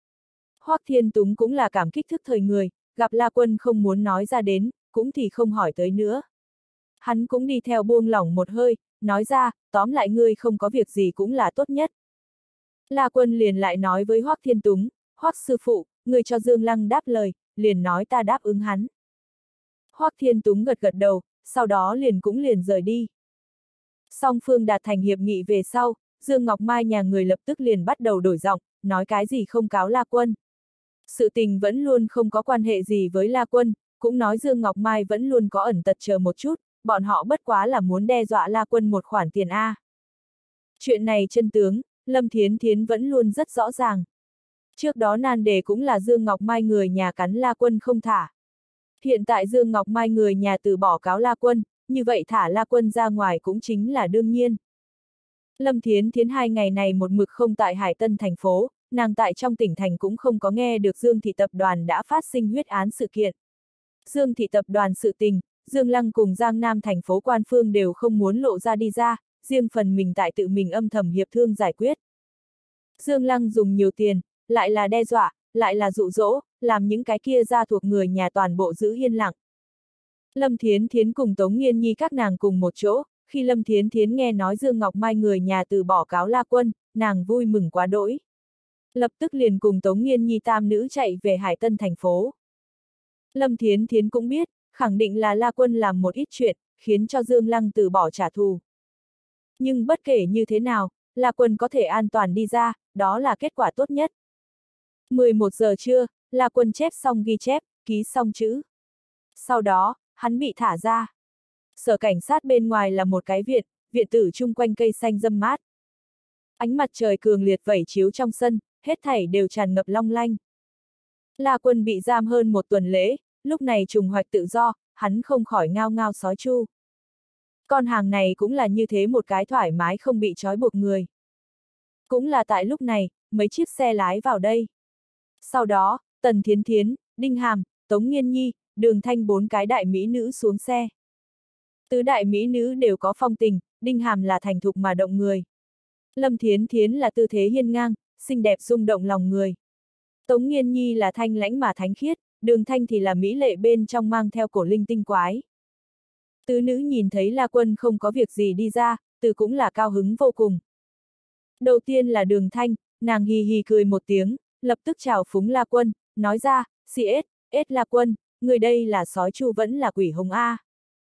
Hoắc Thiên Túng cũng là cảm kích thức thời người, gặp La Quân không muốn nói ra đến, cũng thì không hỏi tới nữa. Hắn cũng đi theo buông lỏng một hơi, nói ra, tóm lại ngươi không có việc gì cũng là tốt nhất. La Quân liền lại nói với Hoắc Thiên Túng, Hoắc sư phụ, ngươi cho Dương Lăng đáp lời, liền nói ta đáp ứng hắn. Hoắc Thiên Túng gật gật đầu, sau đó liền cũng liền rời đi. Song phương đạt thành hiệp nghị về sau, Dương Ngọc Mai nhà người lập tức liền bắt đầu đổi giọng, nói cái gì không cáo La Quân. Sự tình vẫn luôn không có quan hệ gì với La Quân, cũng nói Dương Ngọc Mai vẫn luôn có ẩn tật chờ một chút, bọn họ bất quá là muốn đe dọa La Quân một khoản tiền A. Chuyện này chân tướng, Lâm Thiến Thiến vẫn luôn rất rõ ràng. Trước đó nan đề cũng là Dương Ngọc Mai người nhà cắn La Quân không thả. Hiện tại Dương Ngọc Mai người nhà từ bỏ cáo La Quân, như vậy thả La Quân ra ngoài cũng chính là đương nhiên. Lâm Thiến Thiến hai ngày này một mực không tại Hải Tân thành phố, nàng tại trong tỉnh thành cũng không có nghe được Dương thị tập đoàn đã phát sinh huyết án sự kiện. Dương thị tập đoàn sự tình, Dương Lăng cùng Giang Nam thành phố quan phương đều không muốn lộ ra đi ra, riêng phần mình tại tự mình âm thầm hiệp thương giải quyết. Dương Lăng dùng nhiều tiền, lại là đe dọa, lại là dụ dỗ, làm những cái kia ra thuộc người nhà toàn bộ giữ yên lặng. Lâm Thiến Thiến cùng Tống Nghiên Nhi các nàng cùng một chỗ, khi Lâm Thiến Thiến nghe nói Dương Ngọc Mai người nhà từ bỏ cáo La Quân, nàng vui mừng quá đỗi. Lập tức liền cùng Tống Nghiên Nhi tam nữ chạy về Hải Tân thành phố. Lâm Thiến Thiến cũng biết, khẳng định là La Quân làm một ít chuyện, khiến cho Dương Lăng từ bỏ trả thù. Nhưng bất kể như thế nào, La Quân có thể an toàn đi ra, đó là kết quả tốt nhất. mười một giờ trưa, La Quân chép xong ghi chép, ký xong chữ. Sau đó, hắn bị thả ra. Sở cảnh sát bên ngoài là một cái viện, viện tử chung quanh cây xanh râm mát. Ánh mặt trời cường liệt vẩy chiếu trong sân, hết thảy đều tràn ngập long lanh. La Quân bị giam hơn một tuần lễ, lúc này trùng hoạch tự do, hắn không khỏi ngao ngao sói chu. Con hàng này cũng là như thế một cái thoải mái không bị trói buộc người. Cũng là tại lúc này, mấy chiếc xe lái vào đây. Sau đó, Tần Thiến Thiến, Đinh Hàm, Tống Nghiên Nhi, Đường Thanh bốn cái đại mỹ nữ xuống xe. Tứ đại mỹ nữ đều có phong tình, Đinh Hàm là thành thục mà động người. Lâm Thiến Thiến là tư thế hiên ngang, xinh đẹp rung động lòng người. Tống Nghiên Nhi là thanh lãnh mà thánh khiết, Đường Thanh thì là mỹ lệ bên trong mang theo cổ linh tinh quái. Tứ nữ nhìn thấy La Quân không có việc gì đi ra, từ cũng là cao hứng vô cùng. Đầu tiên là Đường Thanh, nàng hì hì cười một tiếng, lập tức chào phúng La Quân, nói ra, xì ết, ết La Quân, người đây là sói chu vẫn là quỷ hồng A.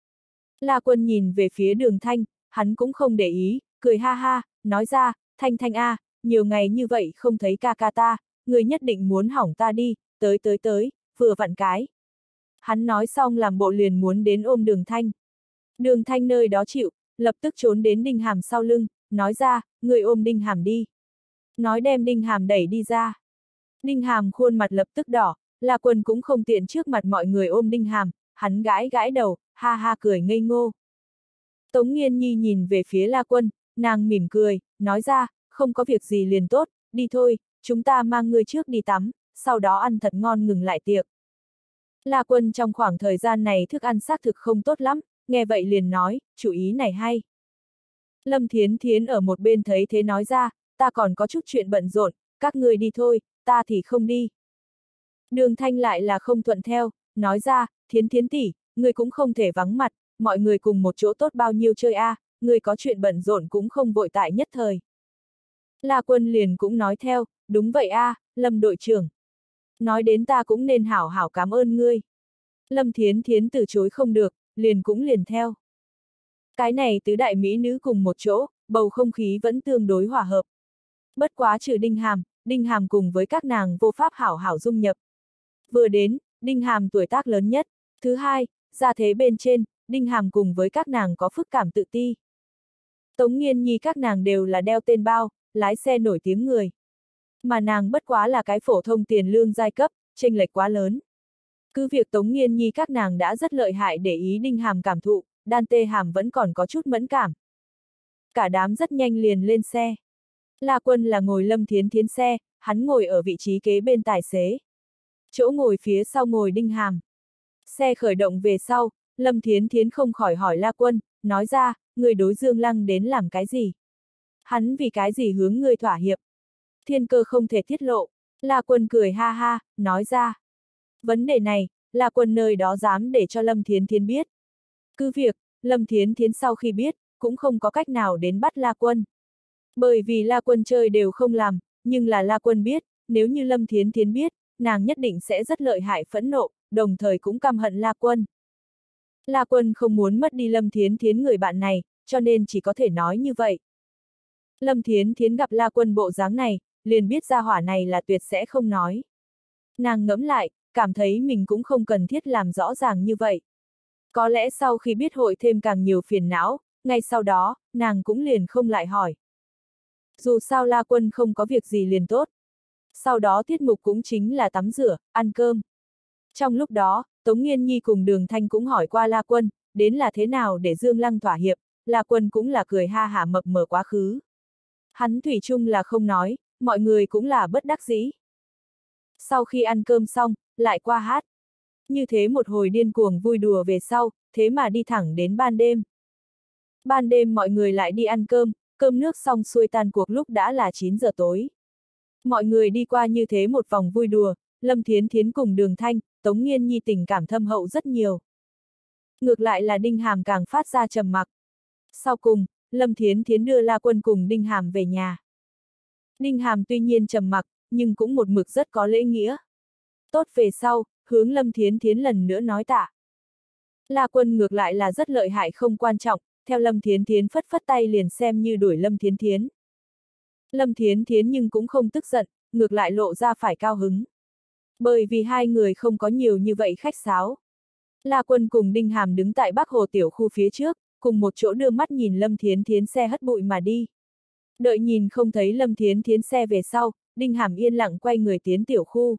La Quân nhìn về phía Đường Thanh, hắn cũng không để ý, cười ha ha, nói ra, Thanh Thanh A, nhiều ngày như vậy không thấy ca ca ta, người nhất định muốn hỏng ta đi, tới tới tới, vừa vặn cái. Hắn nói xong làm bộ liền muốn đến ôm Đường Thanh. Đường Thanh nơi đó chịu, lập tức trốn đến Đinh Hàm sau lưng, nói ra, người ôm Đinh Hàm đi. Nói đem Đinh Hàm đẩy đi ra. Đinh Hàm khuôn mặt lập tức đỏ, La Quân cũng không tiện trước mặt mọi người ôm Đinh Hàm, hắn gãi gãi đầu, ha ha cười ngây ngô. Tống Nghiên Nhi nhìn về phía La Quân, nàng mỉm cười, nói ra, không có việc gì liền tốt, đi thôi, chúng ta mang ngươi trước đi tắm, sau đó ăn thật ngon ngừng lại tiệc. La Quân trong khoảng thời gian này thức ăn xác thực không tốt lắm, nghe vậy liền nói, chủ ý này hay. Lâm Thiến Thiến ở một bên thấy thế nói ra, ta còn có chút chuyện bận rộn, các ngươi đi thôi, ta thì không đi. Đường Thanh lại là không thuận theo, nói ra, Thiến Thiến tỷ, ngươi cũng không thể vắng mặt, mọi người cùng một chỗ tốt bao nhiêu chơi a, à, ngươi có chuyện bận rộn cũng không vội tại nhất thời. La Quân liền cũng nói theo, đúng vậy a, à, Lâm đội trưởng. Nói đến ta cũng nên hảo hảo cảm ơn ngươi. Lâm Thiến Thiến từ chối không được, liền cũng liền theo. Cái này tứ đại mỹ nữ cùng một chỗ, bầu không khí vẫn tương đối hòa hợp. Bất quá trừ Đinh Hàm, Đinh Hàm cùng với các nàng vô pháp hảo hảo dung nhập. Vừa đến, Đinh Hàm tuổi tác lớn nhất. Thứ hai, gia thế bên trên, Đinh Hàm cùng với các nàng có phức cảm tự ti. Tống Nghiên Nhi các nàng đều là đeo tên bao, lái xe nổi tiếng người. Mà nàng bất quá là cái phổ thông tiền lương giai cấp, chênh lệch quá lớn. Cứ việc Tống Nghiên Nhi các nàng đã rất lợi hại để ý Đinh Hàm cảm thụ, Đan Tê Hàm vẫn còn có chút mẫn cảm. Cả đám rất nhanh liền lên xe. La Quân là ngồi Lâm Thiến Thiến xe, hắn ngồi ở vị trí kế bên tài xế. Chỗ ngồi phía sau ngồi Đinh Hàm. Xe khởi động về sau, Lâm Thiến Thiến không khỏi hỏi La Quân, nói ra, người đối Dương Lăng đến làm cái gì? Hắn vì cái gì hướng người thỏa hiệp? Thiên cơ không thể tiết lộ. La Quân cười ha ha, nói ra. Vấn đề này, La Quân nơi đó dám để cho Lâm Thiến Thiến biết. Cứ việc, Lâm Thiến Thiến sau khi biết, cũng không có cách nào đến bắt La Quân. Bởi vì La Quân chơi đều không làm, nhưng là La Quân biết, nếu như Lâm Thiến Thiến biết, nàng nhất định sẽ rất lợi hại phẫn nộ, đồng thời cũng căm hận La Quân. La Quân không muốn mất đi Lâm Thiến Thiến người bạn này, cho nên chỉ có thể nói như vậy. Lâm Thiến Thiến gặp La Quân bộ dáng này, liền biết ra hỏa này là tuyệt sẽ không nói. Nàng ngẫm lại, cảm thấy mình cũng không cần thiết làm rõ ràng như vậy. Có lẽ sau khi biết hội thêm càng nhiều phiền não, ngay sau đó, nàng cũng liền không lại hỏi. Dù sao La Quân không có việc gì liền tốt. Sau đó tiết mục cũng chính là tắm rửa, ăn cơm. Trong lúc đó, Tống Nghiên Nhi cùng Đường Thanh cũng hỏi qua La Quân, đến là thế nào để Dương Lăng thỏa hiệp, La Quân cũng là cười ha hả mập mờ quá khứ. Hắn thủy chung là không nói, mọi người cũng là bất đắc dĩ. Sau khi ăn cơm xong, lại qua hát. Như thế một hồi điên cuồng vui đùa về sau, thế mà đi thẳng đến ban đêm. Ban đêm mọi người lại đi ăn cơm, cơm nước xong xuôi tan cuộc lúc đã là chín giờ tối. Mọi người đi qua như thế một vòng vui đùa, Lâm Thiến Thiến cùng Đường Thanh, Tống Nghiên Nhi tình cảm thâm hậu rất nhiều. Ngược lại là Đinh Hàm càng phát ra trầm mặc. Sau cùng, Lâm Thiến Thiến đưa La Quân cùng Đinh Hàm về nhà. Đinh Hàm tuy nhiên trầm mặc, nhưng cũng một mực rất có lễ nghĩa. Tốt về sau, hướng Lâm Thiến Thiến lần nữa nói tạ. La Quân ngược lại là rất lợi hại không quan trọng, theo Lâm Thiến Thiến phất phất tay liền xem như đuổi Lâm Thiến Thiến. Lâm Thiến Thiến nhưng cũng không tức giận, ngược lại lộ ra phải cao hứng. Bởi vì hai người không có nhiều như vậy khách sáo. La Quân cùng Đinh Hàm đứng tại Bắc Hồ tiểu khu phía trước, cùng một chỗ đưa mắt nhìn Lâm Thiến Thiến xe hất bụi mà đi. Đợi nhìn không thấy Lâm Thiến Thiến xe về sau, Đinh Hàm yên lặng quay người tiến tiểu khu.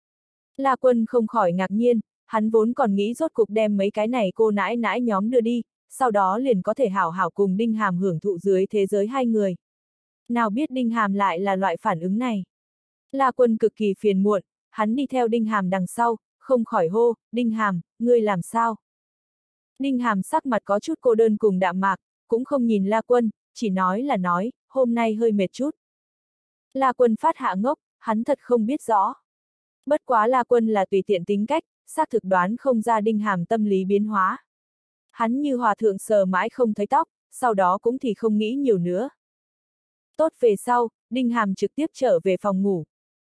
La Quân không khỏi ngạc nhiên, hắn vốn còn nghĩ rốt cục đem mấy cái này cô nãi nãi nhóm đưa đi, sau đó liền có thể hảo hảo cùng Đinh Hàm hưởng thụ dưới thế giới hai người. Nào biết Đinh Hàm lại là loại phản ứng này. La Quân cực kỳ phiền muộn, hắn đi theo Đinh Hàm đằng sau, không khỏi hô, Đinh Hàm, ngươi làm sao? Đinh Hàm sắc mặt có chút cô đơn cùng đạm mạc, cũng không nhìn La Quân, chỉ nói là nói, hôm nay hơi mệt chút. La Quân phát hạ ngốc, hắn thật không biết rõ. Bất quá La Quân là tùy tiện tính cách, xác thực đoán không ra Đinh Hàm tâm lý biến hóa. Hắn như hòa thượng sờ mãi không thấy tóc, sau đó cũng thì không nghĩ nhiều nữa. Tốt về sau, Đinh Hàm trực tiếp trở về phòng ngủ.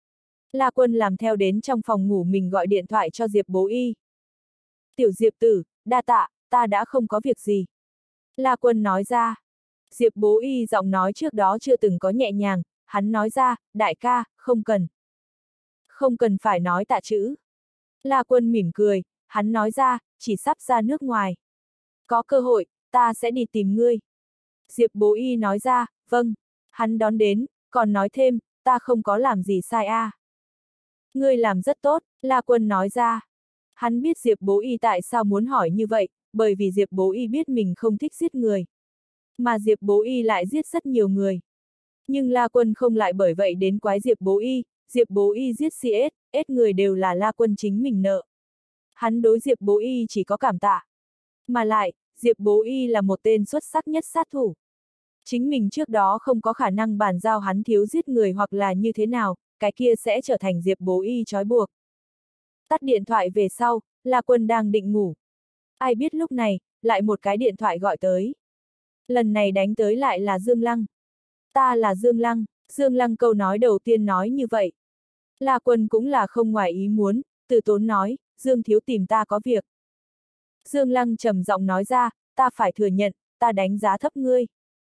La Quân làm theo đến trong phòng ngủ mình gọi điện thoại cho Diệp Bố Y. Tiểu Diệp tử, đa tạ, ta đã không có việc gì. La Quân nói ra. Diệp Bố Y giọng nói trước đó chưa từng có nhẹ nhàng, hắn nói ra, đại ca, không cần. Không cần phải nói tạ chữ. La Quân mỉm cười, hắn nói ra, chỉ sắp ra nước ngoài. Có cơ hội, ta sẽ đi tìm ngươi. Diệp Bố Y nói ra, vâng. Hắn đón đến, còn nói thêm, ta không có làm gì sai a. À. Ngươi làm rất tốt, La Quân nói ra. Hắn biết Diệp Bố Y tại sao muốn hỏi như vậy, bởi vì Diệp Bố Y biết mình không thích giết người. Mà Diệp Bố Y lại giết rất nhiều người. Nhưng La Quân không lại bởi vậy đến quái Diệp Bố Y, Diệp Bố Y giết xê ét, ét người đều là La Quân chính mình nợ. Hắn đối Diệp Bố Y chỉ có cảm tạ. Mà lại, Diệp Bố Y là một tên xuất sắc nhất sát thủ. Chính mình trước đó không có khả năng bàn giao hắn thiếu giết người hoặc là như thế nào, cái kia sẽ trở thành Diệp Bố Y trói buộc. Tắt điện thoại về sau, La Quân đang định ngủ. Ai biết lúc này, lại một cái điện thoại gọi tới. Lần này đánh tới lại là Dương Lăng. Ta là Dương Lăng, Dương Lăng câu nói đầu tiên nói như vậy. La Quân cũng là không ngoài ý muốn, từ tốn nói, Dương thiếu tìm ta có việc. Dương Lăng trầm giọng nói ra, ta phải thừa nhận, ta đánh giá thấp ngươi.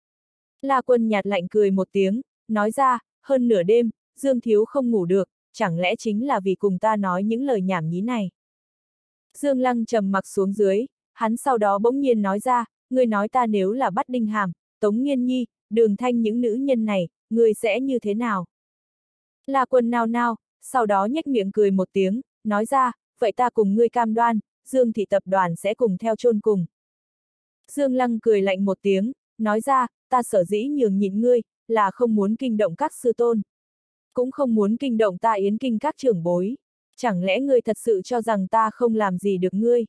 La Quân nhạt lạnh cười một tiếng, nói ra, hơn nửa đêm, Dương thiếu không ngủ được, chẳng lẽ chính là vì cùng ta nói những lời nhảm nhí này. Dương Lăng trầm mặc xuống dưới, hắn sau đó bỗng nhiên nói ra, ngươi nói ta nếu là bắt Đinh Hàm, Tống Nghiên Nhi, Đường Thanh những nữ nhân này, ngươi sẽ như thế nào? La Quân nao nao, sau đó nhếch miệng cười một tiếng, nói ra, vậy ta cùng ngươi cam đoan, Dương thị tập đoàn sẽ cùng theo chôn cùng. Dương Lăng cười lạnh một tiếng, nói ra, ta sở dĩ nhường nhịn ngươi, là không muốn kinh động các sư tôn. Cũng không muốn kinh động ta yến kinh các trưởng bối. Chẳng lẽ ngươi thật sự cho rằng ta không làm gì được ngươi?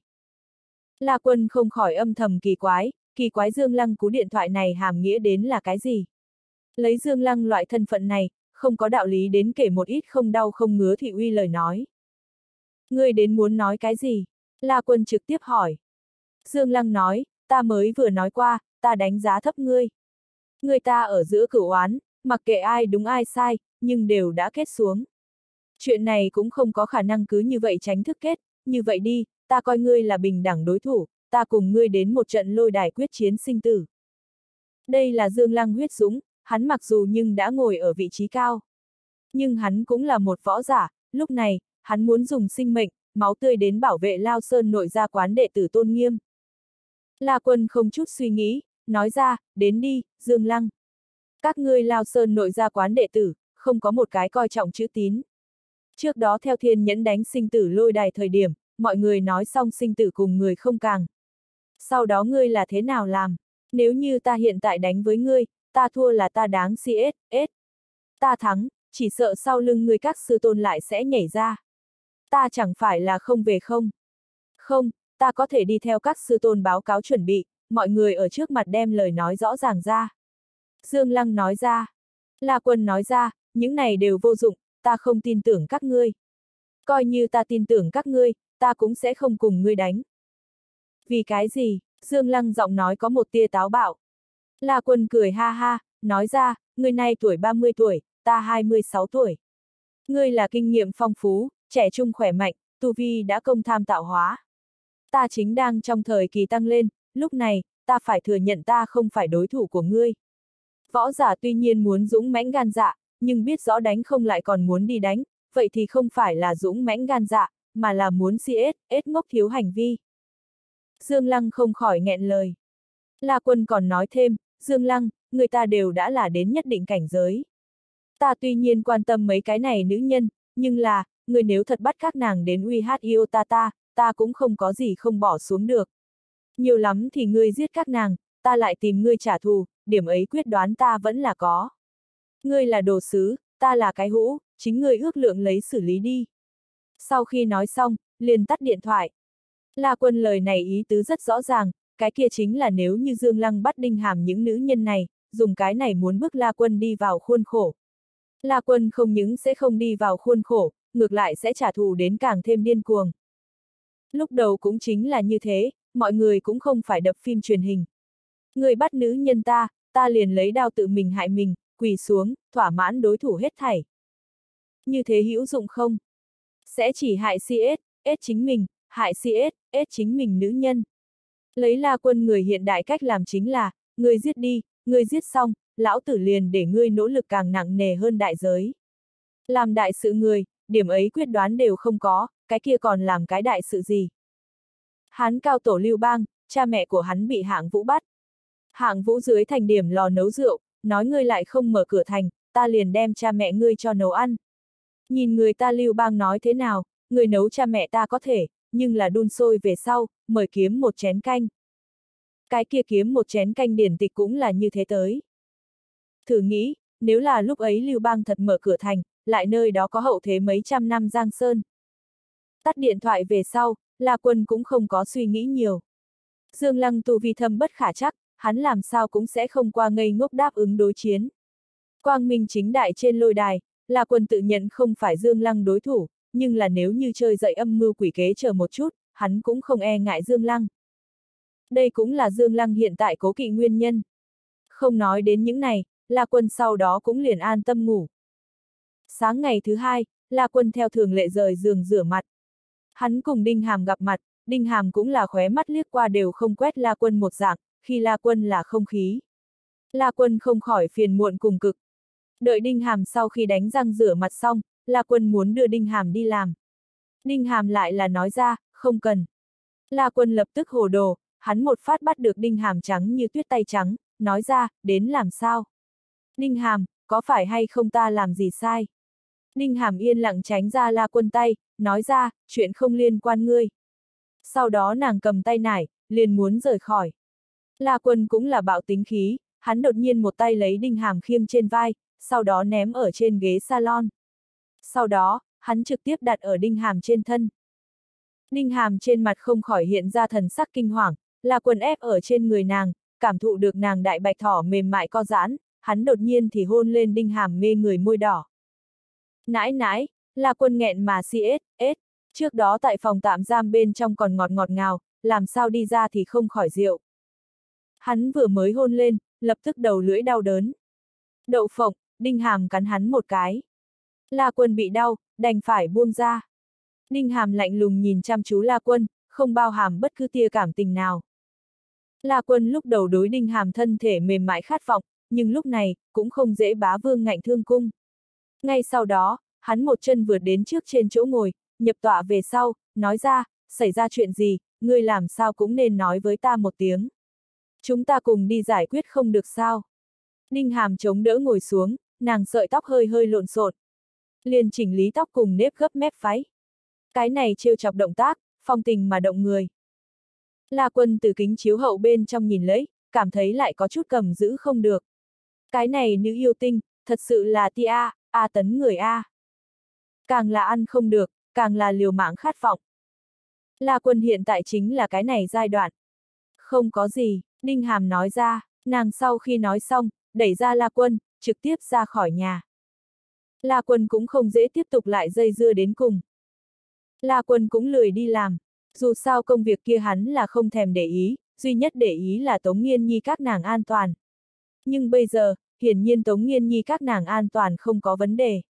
La Quân không khỏi âm thầm kỳ quái, kỳ quái Dương Lăng cú điện thoại này hàm nghĩa đến là cái gì? Lấy Dương Lăng loại thân phận này, không có đạo lý đến kể một ít không đau không ngứa thị uy lời nói. Ngươi đến muốn nói cái gì? La Quân trực tiếp hỏi. Dương Lăng nói, ta mới vừa nói qua, ta đánh giá thấp ngươi. Người ta ở giữa cửu oán, mặc kệ ai đúng ai sai, nhưng đều đã kết xuống. Chuyện này cũng không có khả năng cứ như vậy tránh thức kết, như vậy đi, ta coi ngươi là bình đẳng đối thủ, ta cùng ngươi đến một trận lôi đài quyết chiến sinh tử. Đây là Dương Lăng huyết dũng, hắn mặc dù nhưng đã ngồi ở vị trí cao. Nhưng hắn cũng là một võ giả, lúc này, hắn muốn dùng sinh mệnh, máu tươi đến bảo vệ Lao Sơn nội gia quán đệ tử tôn nghiêm. La Quân không chút suy nghĩ, nói ra, đến đi, Dương Lăng. Các ngươi Lao Sơn nội gia quán đệ tử, không có một cái coi trọng chữ tín. Trước đó theo thiên nhẫn đánh sinh tử lôi đài thời điểm, mọi người nói xong sinh tử cùng người không càng. Sau đó ngươi là thế nào làm? Nếu như ta hiện tại đánh với ngươi, ta thua là ta đáng xê ét, ét. Ta thắng, chỉ sợ sau lưng ngươi các sư tôn lại sẽ nhảy ra. Ta chẳng phải là không về không? Không, ta có thể đi theo các sư tôn báo cáo chuẩn bị, mọi người ở trước mặt đem lời nói rõ ràng ra. Dương Lăng nói ra. La Quân nói ra, những này đều vô dụng, ta không tin tưởng các ngươi. Coi như ta tin tưởng các ngươi, ta cũng sẽ không cùng ngươi đánh. Vì cái gì? Dương Lăng giọng nói có một tia táo bạo. La Quân cười ha ha, nói ra, ngươi nay tuổi ba mươi tuổi, ta hai mươi sáu tuổi. Ngươi là kinh nghiệm phong phú, trẻ trung khỏe mạnh, tu vi đã công tham tạo hóa. Ta chính đang trong thời kỳ tăng lên, lúc này, ta phải thừa nhận ta không phải đối thủ của ngươi. Võ giả tuy nhiên muốn dũng mãnh gan dạ, nhưng biết rõ đánh không lại còn muốn đi đánh, vậy thì không phải là dũng mãnh gan dạ, mà là muốn xê ét, ét ngốc thiếu hành vi. Dương Lăng không khỏi nghẹn lời. La Quân còn nói thêm, Dương Lăng, người ta đều đã là đến nhất định cảnh giới. Ta tuy nhiên quan tâm mấy cái này nữ nhân, nhưng là, người nếu thật bắt các nàng đến uy hát yêu ta ta, ta cũng không có gì không bỏ xuống được. Nhiều lắm thì ngươi giết các nàng, ta lại tìm ngươi trả thù, điểm ấy quyết đoán ta vẫn là có. Ngươi là đồ sứ, ta là cái hũ, chính ngươi ước lượng lấy xử lý đi. Sau khi nói xong, liền tắt điện thoại. La Quân lời này ý tứ rất rõ ràng, cái kia chính là nếu như Dương Lăng bắt Đinh Hàm những nữ nhân này, dùng cái này muốn bức La Quân đi vào khuôn khổ. La Quân không những sẽ không đi vào khuôn khổ, ngược lại sẽ trả thù đến càng thêm điên cuồng. Lúc đầu cũng chính là như thế, mọi người cũng không phải đập phim truyền hình. Người bắt nữ nhân ta, ta liền lấy đao tự mình hại mình, quỳ xuống, thỏa mãn đối thủ hết thảy. Như thế hữu dụng không? Sẽ chỉ hại xê ét, ét chính mình, hại xê ét, ét chính mình nữ nhân. Lấy La Quân người hiện đại cách làm chính là, ngươi giết đi, ngươi giết xong, lão tử liền để ngươi nỗ lực càng nặng nề hơn đại giới. Làm đại sự người, điểm ấy quyết đoán đều không có, cái kia còn làm cái đại sự gì? Hán cao tổ Lưu Bang, cha mẹ của hắn bị Hạng Vũ bắt. Hạng Vũ dưới thành điểm lò nấu rượu, nói ngươi lại không mở cửa thành, ta liền đem cha mẹ ngươi cho nấu ăn. Nhìn người ta Lưu Bang nói thế nào, người nấu cha mẹ ta có thể, nhưng là đun sôi về sau, mời kiếm một chén canh. Cái kia kiếm một chén canh điển tịch cũng là như thế tới. Thử nghĩ, nếu là lúc ấy Lưu Bang thật mở cửa thành, lại nơi đó có hậu thế mấy trăm năm giang sơn. Tắt điện thoại về sau, La Quân cũng không có suy nghĩ nhiều. Dương Lăng tu vi thâm bất khả trắc, hắn làm sao cũng sẽ không qua ngây ngốc đáp ứng đối chiến. Quang minh chính đại trên lôi đài, La Quân tự nhận không phải Dương Lăng đối thủ, nhưng là nếu như chơi dậy âm mưu quỷ kế chờ một chút, hắn cũng không e ngại Dương Lăng. Đây cũng là Dương Lăng hiện tại cố kỵ nguyên nhân. Không nói đến những này, La Quân sau đó cũng liền an tâm ngủ. Sáng ngày thứ hai, La Quân theo thường lệ rời giường rửa mặt. Hắn cùng Đinh Hàm gặp mặt, Đinh Hàm cũng là khóe mắt liếc qua đều không quét La Quân một dạng, khi La Quân là không khí. La Quân không khỏi phiền muộn cùng cực. Đợi Đinh Hàm sau khi đánh răng rửa mặt xong, La Quân muốn đưa Đinh Hàm đi làm. Đinh Hàm lại là nói ra, không cần. La Quân lập tức hồ đồ, hắn một phát bắt được Đinh Hàm trắng như tuyết tay trắng, nói ra, đến làm sao? Đinh Hàm, có phải hay không ta làm gì sai? Đinh Hàm yên lặng tránh ra La Quân tay, nói ra, chuyện không liên quan ngươi. Sau đó nàng cầm tay nải, liền muốn rời khỏi. La Quân cũng là bạo tính khí, hắn đột nhiên một tay lấy Đinh Hàm khiêng trên vai, sau đó ném ở trên ghế salon. Sau đó, hắn trực tiếp đặt ở Đinh Hàm trên thân. Đinh Hàm trên mặt không khỏi hiện ra thần sắc kinh hoàng, La Quân ép ở trên người nàng, cảm thụ được nàng đại bạch thỏ mềm mại co giãn, hắn đột nhiên thì hôn lên Đinh Hàm mê người môi đỏ. Nãi nãi, La Quân nghẹn mà si ết, ết, trước đó tại phòng tạm giam bên trong còn ngọt ngọt ngào, làm sao đi ra thì không khỏi rượu. Hắn vừa mới hôn lên, lập tức đầu lưỡi đau đớn. Đậu phộng, Đinh Hàm cắn hắn một cái. La Quân bị đau, đành phải buông ra. Đinh Hàm lạnh lùng nhìn chăm chú La Quân, không bao hàm bất cứ tia cảm tình nào. La Quân lúc đầu đối Đinh Hàm thân thể mềm mại khát vọng, nhưng lúc này, cũng không dễ bá vương ngạnh thương cung. Ngay sau đó, hắn một chân vượt đến trước trên chỗ ngồi, nhập tọa về sau, nói ra, xảy ra chuyện gì, ngươi làm sao cũng nên nói với ta một tiếng. Chúng ta cùng đi giải quyết không được sao. Đinh Hàm chống đỡ ngồi xuống, nàng sợi tóc hơi hơi lộn xộn. Liền chỉnh lý tóc cùng nếp gấp mép váy. Cái này trêu chọc động tác, phong tình mà động người. La Quân từ kính chiếu hậu bên trong nhìn lấy, cảm thấy lại có chút cầm giữ không được. Cái này nữ yêu tinh, thật sự là ti a, a tấn người a. Càng là ăn không được, càng là liều mạng khát vọng. La Quân hiện tại chính là cái này giai đoạn. Không có gì, Đinh Hàm nói ra, nàng sau khi nói xong, đẩy ra La Quân, trực tiếp ra khỏi nhà. La Quân cũng không dễ tiếp tục lại dây dưa đến cùng. La Quân cũng lười đi làm, dù sao công việc kia hắn là không thèm để ý, duy nhất để ý là Tống Nghiên Nhi các nàng an toàn. Nhưng bây giờ, hiển nhiên Tống Nghiên Nhi các nàng an toàn không có vấn đề.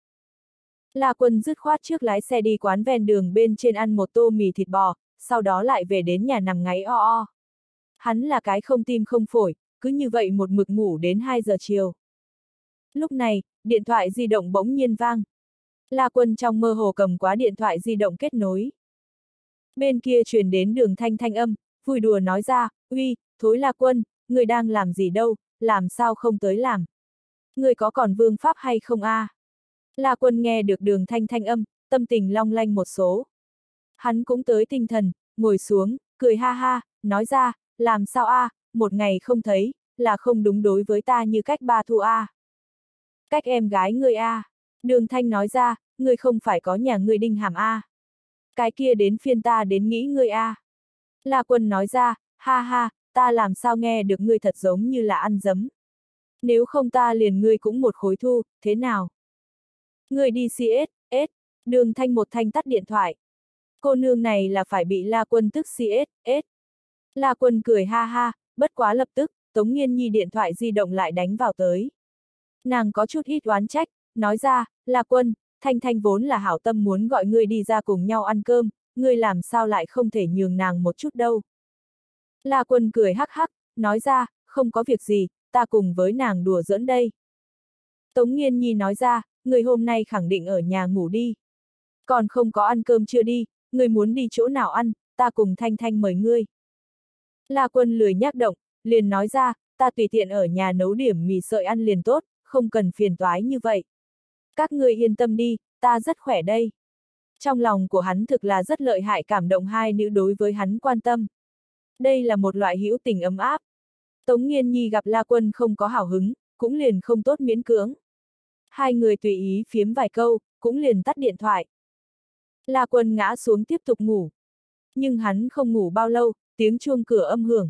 La Quân dứt khoát trước lái xe đi quán ven đường bên trên ăn một tô mì thịt bò, sau đó lại về đến nhà nằm ngáy o o. Hắn là cái không tim không phổi, cứ như vậy một mực ngủ đến hai giờ chiều. Lúc này, điện thoại di động bỗng nhiên vang. La Quân trong mơ hồ cầm quá điện thoại di động kết nối. Bên kia truyền đến Đường Thanh thanh âm, vui đùa nói ra, uy, thối La Quân, người đang làm gì đâu, làm sao không tới làm. Người có còn vương pháp hay không a? À? La Quân nghe được Đường Thanh thanh âm, tâm tình long lanh một số. Hắn cũng tới tinh thần, ngồi xuống, cười ha ha, nói ra, làm sao a, à, một ngày không thấy, là không đúng đối với ta như cách ba thu a. À. Cách em gái ngươi a. À. Đường Thanh nói ra, ngươi không phải có nhà ngươi Đinh Hàm a. À. Cái kia đến phiên ta đến nghĩ ngươi a. À. La Quân nói ra, ha ha, ta làm sao nghe được ngươi thật giống như là ăn dấm. Nếu không ta liền ngươi cũng một khối thu, thế nào? Ngươi đi xê ét, ét, Đường Thanh một thanh tắt điện thoại. Cô nương này là phải bị La Quân tức xê ét, ét. La Quân cười ha ha, bất quá lập tức, Tống Nghiên Nhi điện thoại di động lại đánh vào tới. Nàng có chút ít oán trách, nói ra, La Quân, Thanh Thanh vốn là hảo tâm muốn gọi ngươi đi ra cùng nhau ăn cơm, ngươi làm sao lại không thể nhường nàng một chút đâu. La Quân cười hắc hắc, nói ra, không có việc gì, ta cùng với nàng đùa giỡn đây. Tống Nghiên Nhi nói ra, ngươi hôm nay khẳng định ở nhà ngủ đi. Còn không có ăn cơm chưa đi, ngươi muốn đi chỗ nào ăn, ta cùng Thanh Thanh mời ngươi. La Quân lười nhác động, liền nói ra, ta tùy tiện ở nhà nấu điểm mì sợi ăn liền tốt, không cần phiền toái như vậy. Các ngươi yên tâm đi, ta rất khỏe đây. Trong lòng của hắn thực là rất lợi hại, cảm động hai nữ đối với hắn quan tâm. Đây là một loại hữu tình ấm áp. Tống Nghiên Nhi gặp La Quân không có hào hứng, cũng liền không tốt miễn cưỡng. Hai người tùy ý phiếm vài câu, cũng liền tắt điện thoại. La Quân ngã xuống tiếp tục ngủ. Nhưng hắn không ngủ bao lâu, tiếng chuông cửa âm hưởng.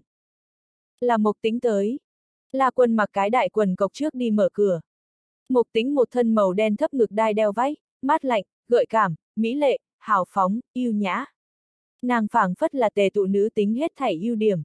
Là Mộc Tĩnh tới. La Quân mặc cái đại quần cộc trước đi mở cửa. Mộc Tĩnh một thân màu đen thấp ngực đai đeo váy, mát lạnh, gợi cảm, mỹ lệ, hào phóng, yêu nhã. Nàng phảng phất là tề tụ nữ tính hết thảy ưu điểm.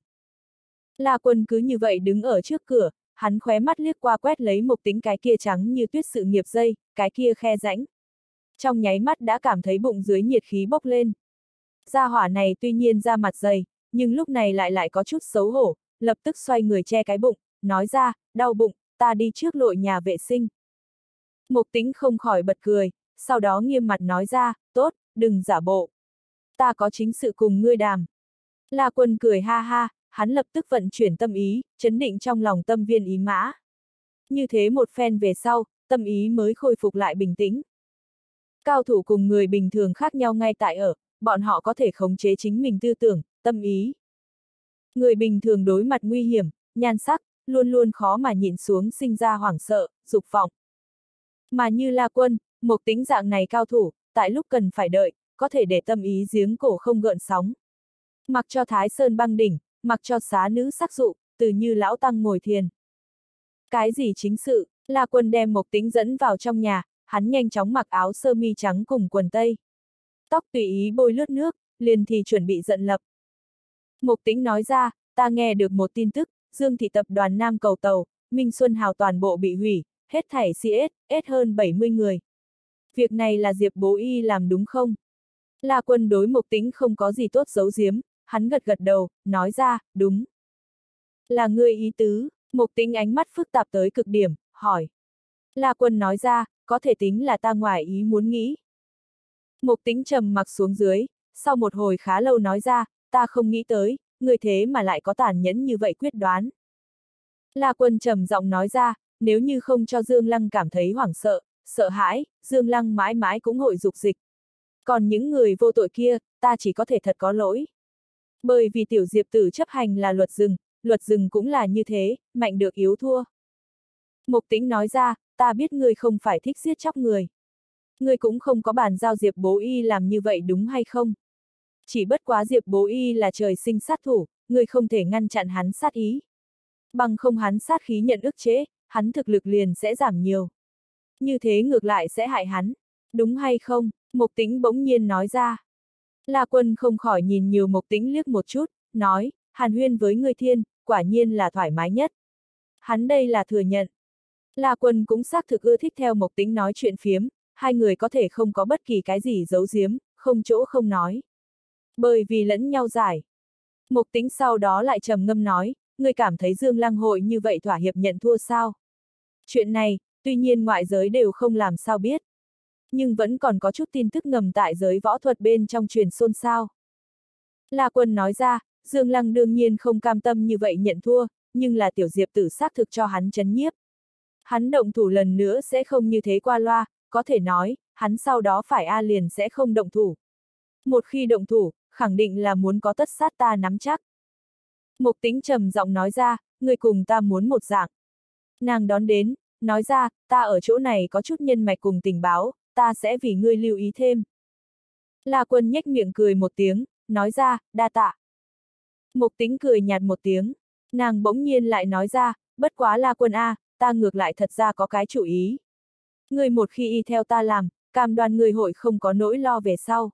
La Quân cứ như vậy đứng ở trước cửa, hắn khóe mắt liếc qua quét lấy Mộc Tĩnh cái kia trắng như tuyết sự nghiệp dây, cái kia khe rãnh. Trong nháy mắt đã cảm thấy bụng dưới nhiệt khí bốc lên. Gia hỏa này tuy nhiên da mặt dày, nhưng lúc này lại lại có chút xấu hổ, lập tức xoay người che cái bụng, nói ra, đau bụng, ta đi trước lội nhà vệ sinh. Mộc Tĩnh không khỏi bật cười, sau đó nghiêm mặt nói ra, tốt, đừng giả bộ. Ta có chính sự cùng ngươi đàm. La Quân cười ha ha, hắn lập tức vận chuyển tâm ý, chấn định trong lòng tâm viên ý mã. Như thế một phen về sau, tâm ý mới khôi phục lại bình tĩnh. Cao thủ cùng người bình thường khác nhau ngay tại ở, bọn họ có thể khống chế chính mình tư tưởng, tâm ý. Người bình thường đối mặt nguy hiểm, nhan sắc, luôn luôn khó mà nhịn xuống sinh ra hoảng sợ, dục vọng. Mà như La Quân, Mộc Tĩnh dạng này cao thủ, tại lúc cần phải đợi, có thể để tâm ý giếng cổ không gợn sóng. Mặc cho Thái Sơn băng đỉnh, mặc cho xá nữ sắc dụ, từ như lão tăng ngồi thiền. Cái gì chính sự, La Quân đem Mộc Tĩnh dẫn vào trong nhà, hắn nhanh chóng mặc áo sơ mi trắng cùng quần tây. Tóc tùy ý bôi lướt nước, liền thì chuẩn bị dẫn lập. Mộc Tĩnh nói ra, ta nghe được một tin tức, Dương thị tập đoàn Nam Cầu Tàu, Minh Xuân Hào toàn bộ bị hủy, hết thảy xê ét, ét hơn bảy mươi người. Việc này là Diệp Bố Y làm đúng không? La Quân đối Mộc Tĩnh không có gì tốt giấu giếm, hắn gật gật đầu, nói ra, đúng. Là ngươi ý tứ, Mộc Tĩnh ánh mắt phức tạp tới cực điểm, hỏi. La Quân nói ra, có thể tính là ta ngoài ý muốn nghĩ. Mộc Tĩnh trầm mặc xuống dưới, sau một hồi khá lâu nói ra, ta không nghĩ tới, người thế mà lại có tàn nhẫn như vậy quyết đoán. La Quân trầm giọng nói ra, nếu như không cho Dương Lăng cảm thấy hoảng sợ, sợ hãi, Dương Lăng mãi mãi cũng hội dục dịch. Còn những người vô tội kia, ta chỉ có thể thật có lỗi. Bởi vì tiểu Diệp tử chấp hành là luật rừng, luật rừng cũng là như thế, mạnh được yếu thua. Mộc Tĩnh nói ra, ta biết ngươi không phải thích giết chóc người. Ngươi cũng không có bàn giao Diệp Bố Y làm như vậy đúng hay không? Chỉ bất quá Diệp Bố Y là trời sinh sát thủ, ngươi không thể ngăn chặn hắn sát ý. Bằng không hắn sát khí nhận ức chế, hắn thực lực liền sẽ giảm nhiều. Như thế ngược lại sẽ hại hắn. Đúng hay không? Mộc Tĩnh bỗng nhiên nói ra. La Quân không khỏi nhìn nhiều Mộc Tĩnh liếc một chút, nói, hàn huyên với ngươi thiên, quả nhiên là thoải mái nhất. Hắn đây là thừa nhận. La Quân cũng xác thực ưa thích theo Mộc Tĩnh nói chuyện phiếm, hai người có thể không có bất kỳ cái gì giấu giếm, không chỗ không nói. Bởi vì lẫn nhau giải. Mộc Tĩnh sau đó lại trầm ngâm nói, ngươi cảm thấy Dương Lăng hội như vậy thỏa hiệp nhận thua sao? Chuyện này, tuy nhiên ngoại giới đều không làm sao biết. Nhưng vẫn còn có chút tin tức ngầm tại giới võ thuật bên trong truyền xôn xao. La Quân nói ra, Dương Lăng đương nhiên không cam tâm như vậy nhận thua, nhưng là tiểu Diệp tử xác thực cho hắn chấn nhiếp. Hắn động thủ lần nữa sẽ không như thế qua loa, có thể nói, hắn sau đó phải A liền sẽ không động thủ. Một khi động thủ, khẳng định là muốn có tất sát ta nắm chắc. Mộc Tĩnh trầm giọng nói ra, người cùng ta muốn một dạng. Nàng đón đến, nói ra, ta ở chỗ này có chút nhân mạch cùng tình báo, ta sẽ vì ngươi lưu ý thêm. La Quân nhếch miệng cười một tiếng, nói ra, đa tạ. Mộc Tĩnh cười nhạt một tiếng, nàng bỗng nhiên lại nói ra, bất quá La Quân A, ta ngược lại thật ra có cái chủ ý. Ngươi một khi y theo ta làm, cam đoan ngươi hội không có nỗi lo về sau.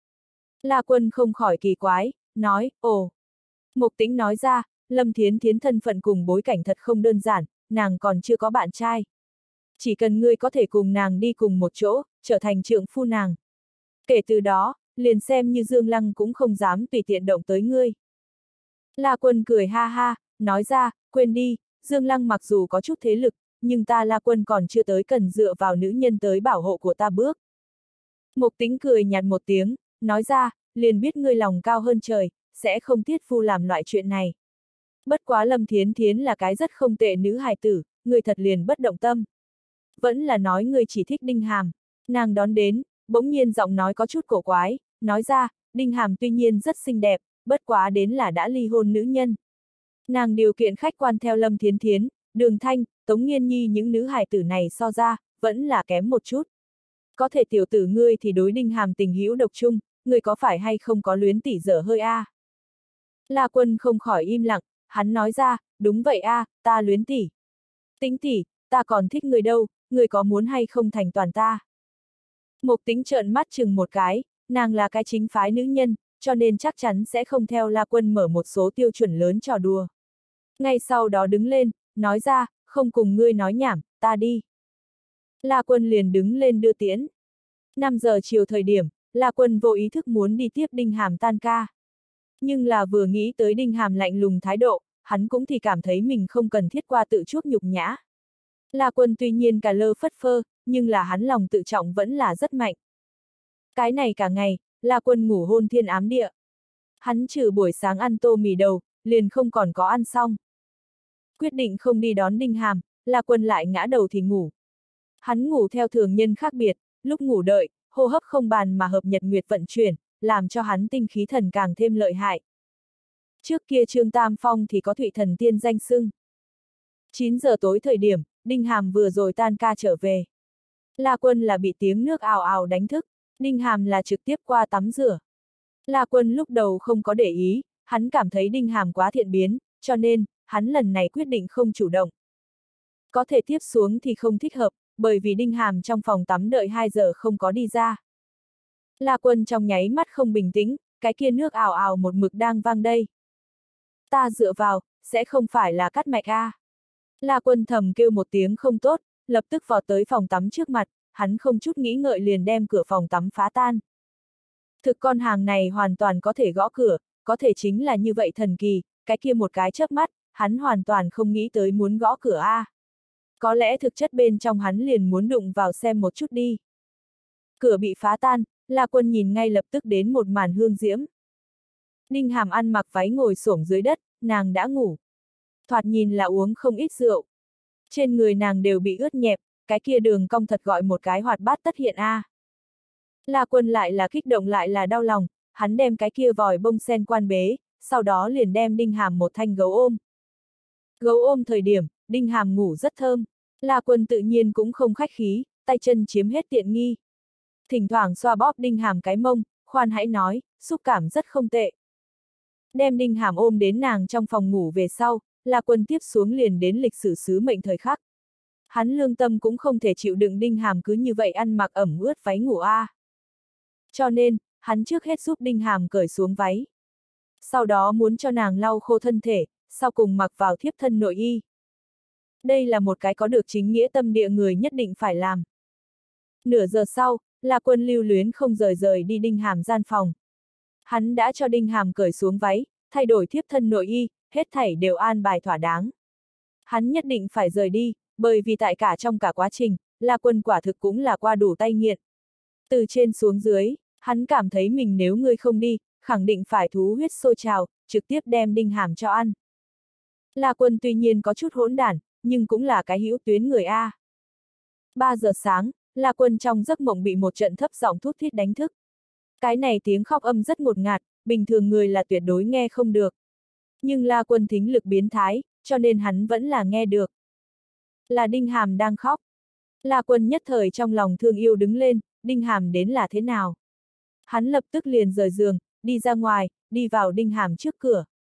La Quân không khỏi kỳ quái, nói, ồ. Mộc Tĩnh nói ra, Lâm Thiến Thiến thân phận cùng bối cảnh thật không đơn giản, nàng còn chưa có bạn trai. Chỉ cần ngươi có thể cùng nàng đi cùng một chỗ, trở thành trượng phu nàng. Kể từ đó, liền xem như Dương Lăng cũng không dám tùy tiện động tới ngươi. La Quân cười ha ha, nói ra, quên đi, Dương Lăng mặc dù có chút thế lực, nhưng ta La Quân còn chưa tới cần dựa vào nữ nhân tới bảo hộ của ta bước. Mộc Tĩnh cười nhạt một tiếng, nói ra, liền biết ngươi lòng cao hơn trời, sẽ không thiết phu làm loại chuyện này. Bất quá Lâm Thiến Thiến là cái rất không tệ nữ hài tử, ngươi thật liền bất động tâm. Vẫn là nói ngươi chỉ thích Đinh Hàm, nàng đón đến, bỗng nhiên giọng nói có chút cổ quái, nói ra, Đinh Hàm tuy nhiên rất xinh đẹp, bất quá đến là đã ly hôn nữ nhân. Nàng điều kiện khách quan theo Lâm Thiến Thiến, Đường Thanh, Tống Nghiên Nhi những nữ hài tử này so ra, vẫn là kém một chút. Có thể tiểu tử ngươi thì đối Đinh Hàm tình hữu độc chung, ngươi có phải hay không có luyến tỷ dở hơi a? À? La Quân không khỏi im lặng, hắn nói ra, đúng vậy a, à, ta luyến tỷ. Tĩnh tỷ, ta còn thích người đâu, người có muốn hay không thành toàn ta? Mộc Tĩnh trợn mắt chừng một cái, nàng là cái chính phái nữ nhân, cho nên chắc chắn sẽ không theo La Quân mở một số tiêu chuẩn lớn trò đùa. Ngay sau đó đứng lên, nói ra, không cùng ngươi nói nhảm, ta đi. La Quân liền đứng lên đưa tiễn. năm giờ chiều thời điểm, La Quân vô ý thức muốn đi tiếp Đinh Hàm tan ca. Nhưng là vừa nghĩ tới Đinh Hàm lạnh lùng thái độ, hắn cũng thì cảm thấy mình không cần thiết qua tự chuốc nhục nhã. La Quân tuy nhiên cả lơ phất phơ, nhưng là hắn lòng tự trọng vẫn là rất mạnh. Cái này cả ngày, La Quân ngủ hôn thiên ám địa. Hắn trừ buổi sáng ăn tô mì đầu, liền không còn có ăn xong. Quyết định không đi đón Đinh Hàm, La Quân lại ngã đầu thì ngủ. Hắn ngủ theo thường nhân khác biệt, lúc ngủ đợi, hô hấp không bàn mà hợp nhật nguyệt vận chuyển, làm cho hắn tinh khí thần càng thêm lợi hại. Trước kia Trương Tam Phong thì có Thụy Thần Tiên danh xưng. chín giờ tối thời điểm, Đinh Hàm vừa rồi tan ca trở về. La Quân là bị tiếng nước ào ào đánh thức, Đinh Hàm là trực tiếp qua tắm rửa. La Quân lúc đầu không có để ý, hắn cảm thấy Đinh Hàm quá thiện biến, cho nên, hắn lần này quyết định không chủ động. Có thể tiếp xuống thì không thích hợp, bởi vì Đinh Hàm trong phòng tắm đợi hai giờ không có đi ra. La Quân trong nháy mắt không bình tĩnh, cái kia nước ào ào một mực đang vang đây. Ta dựa vào, sẽ không phải là cắt mạch a. À. La Quân thầm kêu một tiếng không tốt, lập tức vọt tới phòng tắm trước mặt, hắn không chút nghĩ ngợi liền đem cửa phòng tắm phá tan. Thực con hàng này hoàn toàn có thể gõ cửa, có thể chính là như vậy thần kỳ, cái kia một cái chớp mắt, hắn hoàn toàn không nghĩ tới muốn gõ cửa a. À. Có lẽ thực chất bên trong hắn liền muốn đụng vào xem một chút đi. Cửa bị phá tan, La Quân nhìn ngay lập tức đến một màn hương diễm. Đinh Hàm ăn mặc váy ngồi xổm dưới đất, nàng đã ngủ. Thoạt nhìn là uống không ít rượu. Trên người nàng đều bị ướt nhẹp, cái kia đường cong thật gọi một cái hoạt bát tất hiện a. À. La Quân lại là kích động lại là đau lòng, hắn đem cái kia vòi bông sen quan bế, sau đó liền đem Đinh Hàm một thanh gấu ôm. Gấu ôm thời điểm, Đinh Hàm ngủ rất thơm, La Quân tự nhiên cũng không khách khí, tay chân chiếm hết tiện nghi. Thỉnh thoảng xoa bóp Đinh Hàm cái mông, khoan hãy nói, xúc cảm rất không tệ. Đem Đinh Hàm ôm đến nàng trong phòng ngủ về sau, La Quân tiếp xuống liền đến lịch sử sứ mệnh thời khắc. Hắn lương tâm cũng không thể chịu đựng Đinh Hàm cứ như vậy ăn mặc ẩm ướt váy ngủ a. À. Cho nên, hắn trước hết giúp Đinh Hàm cởi xuống váy. Sau đó muốn cho nàng lau khô thân thể, sau cùng mặc vào thiếp thân nội y. Đây là một cái có được chính nghĩa tâm địa người nhất định phải làm. Nửa giờ sau, La Quân lưu luyến không rời rời đi Đinh Hàm gian phòng. Hắn đã cho Đinh Hàm cởi xuống váy, thay đổi thiếp thân nội y, hết thảy đều an bài thỏa đáng. Hắn nhất định phải rời đi, bởi vì tại cả trong cả quá trình, La Quân quả thực cũng là qua đủ tay nghiện. Từ trên xuống dưới, hắn cảm thấy mình nếu ngươi không đi, khẳng định phải thú huyết sôi trào, trực tiếp đem Đinh Hàm cho ăn. La Quân tuy nhiên có chút hỗn đản, nhưng cũng là cái hữu tuyến người A. ba giờ sáng, La Quân trong giấc mộng bị một trận thấp giọng thút thít đánh thức. Cái này tiếng khóc âm rất ngột ngạt, bình thường người là tuyệt đối nghe không được. Nhưng La Quân thính lực biến thái, cho nên hắn vẫn là nghe được. Là Đinh Hàm đang khóc. La Quân nhất thời trong lòng thương yêu đứng lên, Đinh Hàm đến là thế nào? Hắn lập tức liền rời giường, đi ra ngoài, đi vào Đinh Hàm trước cửa.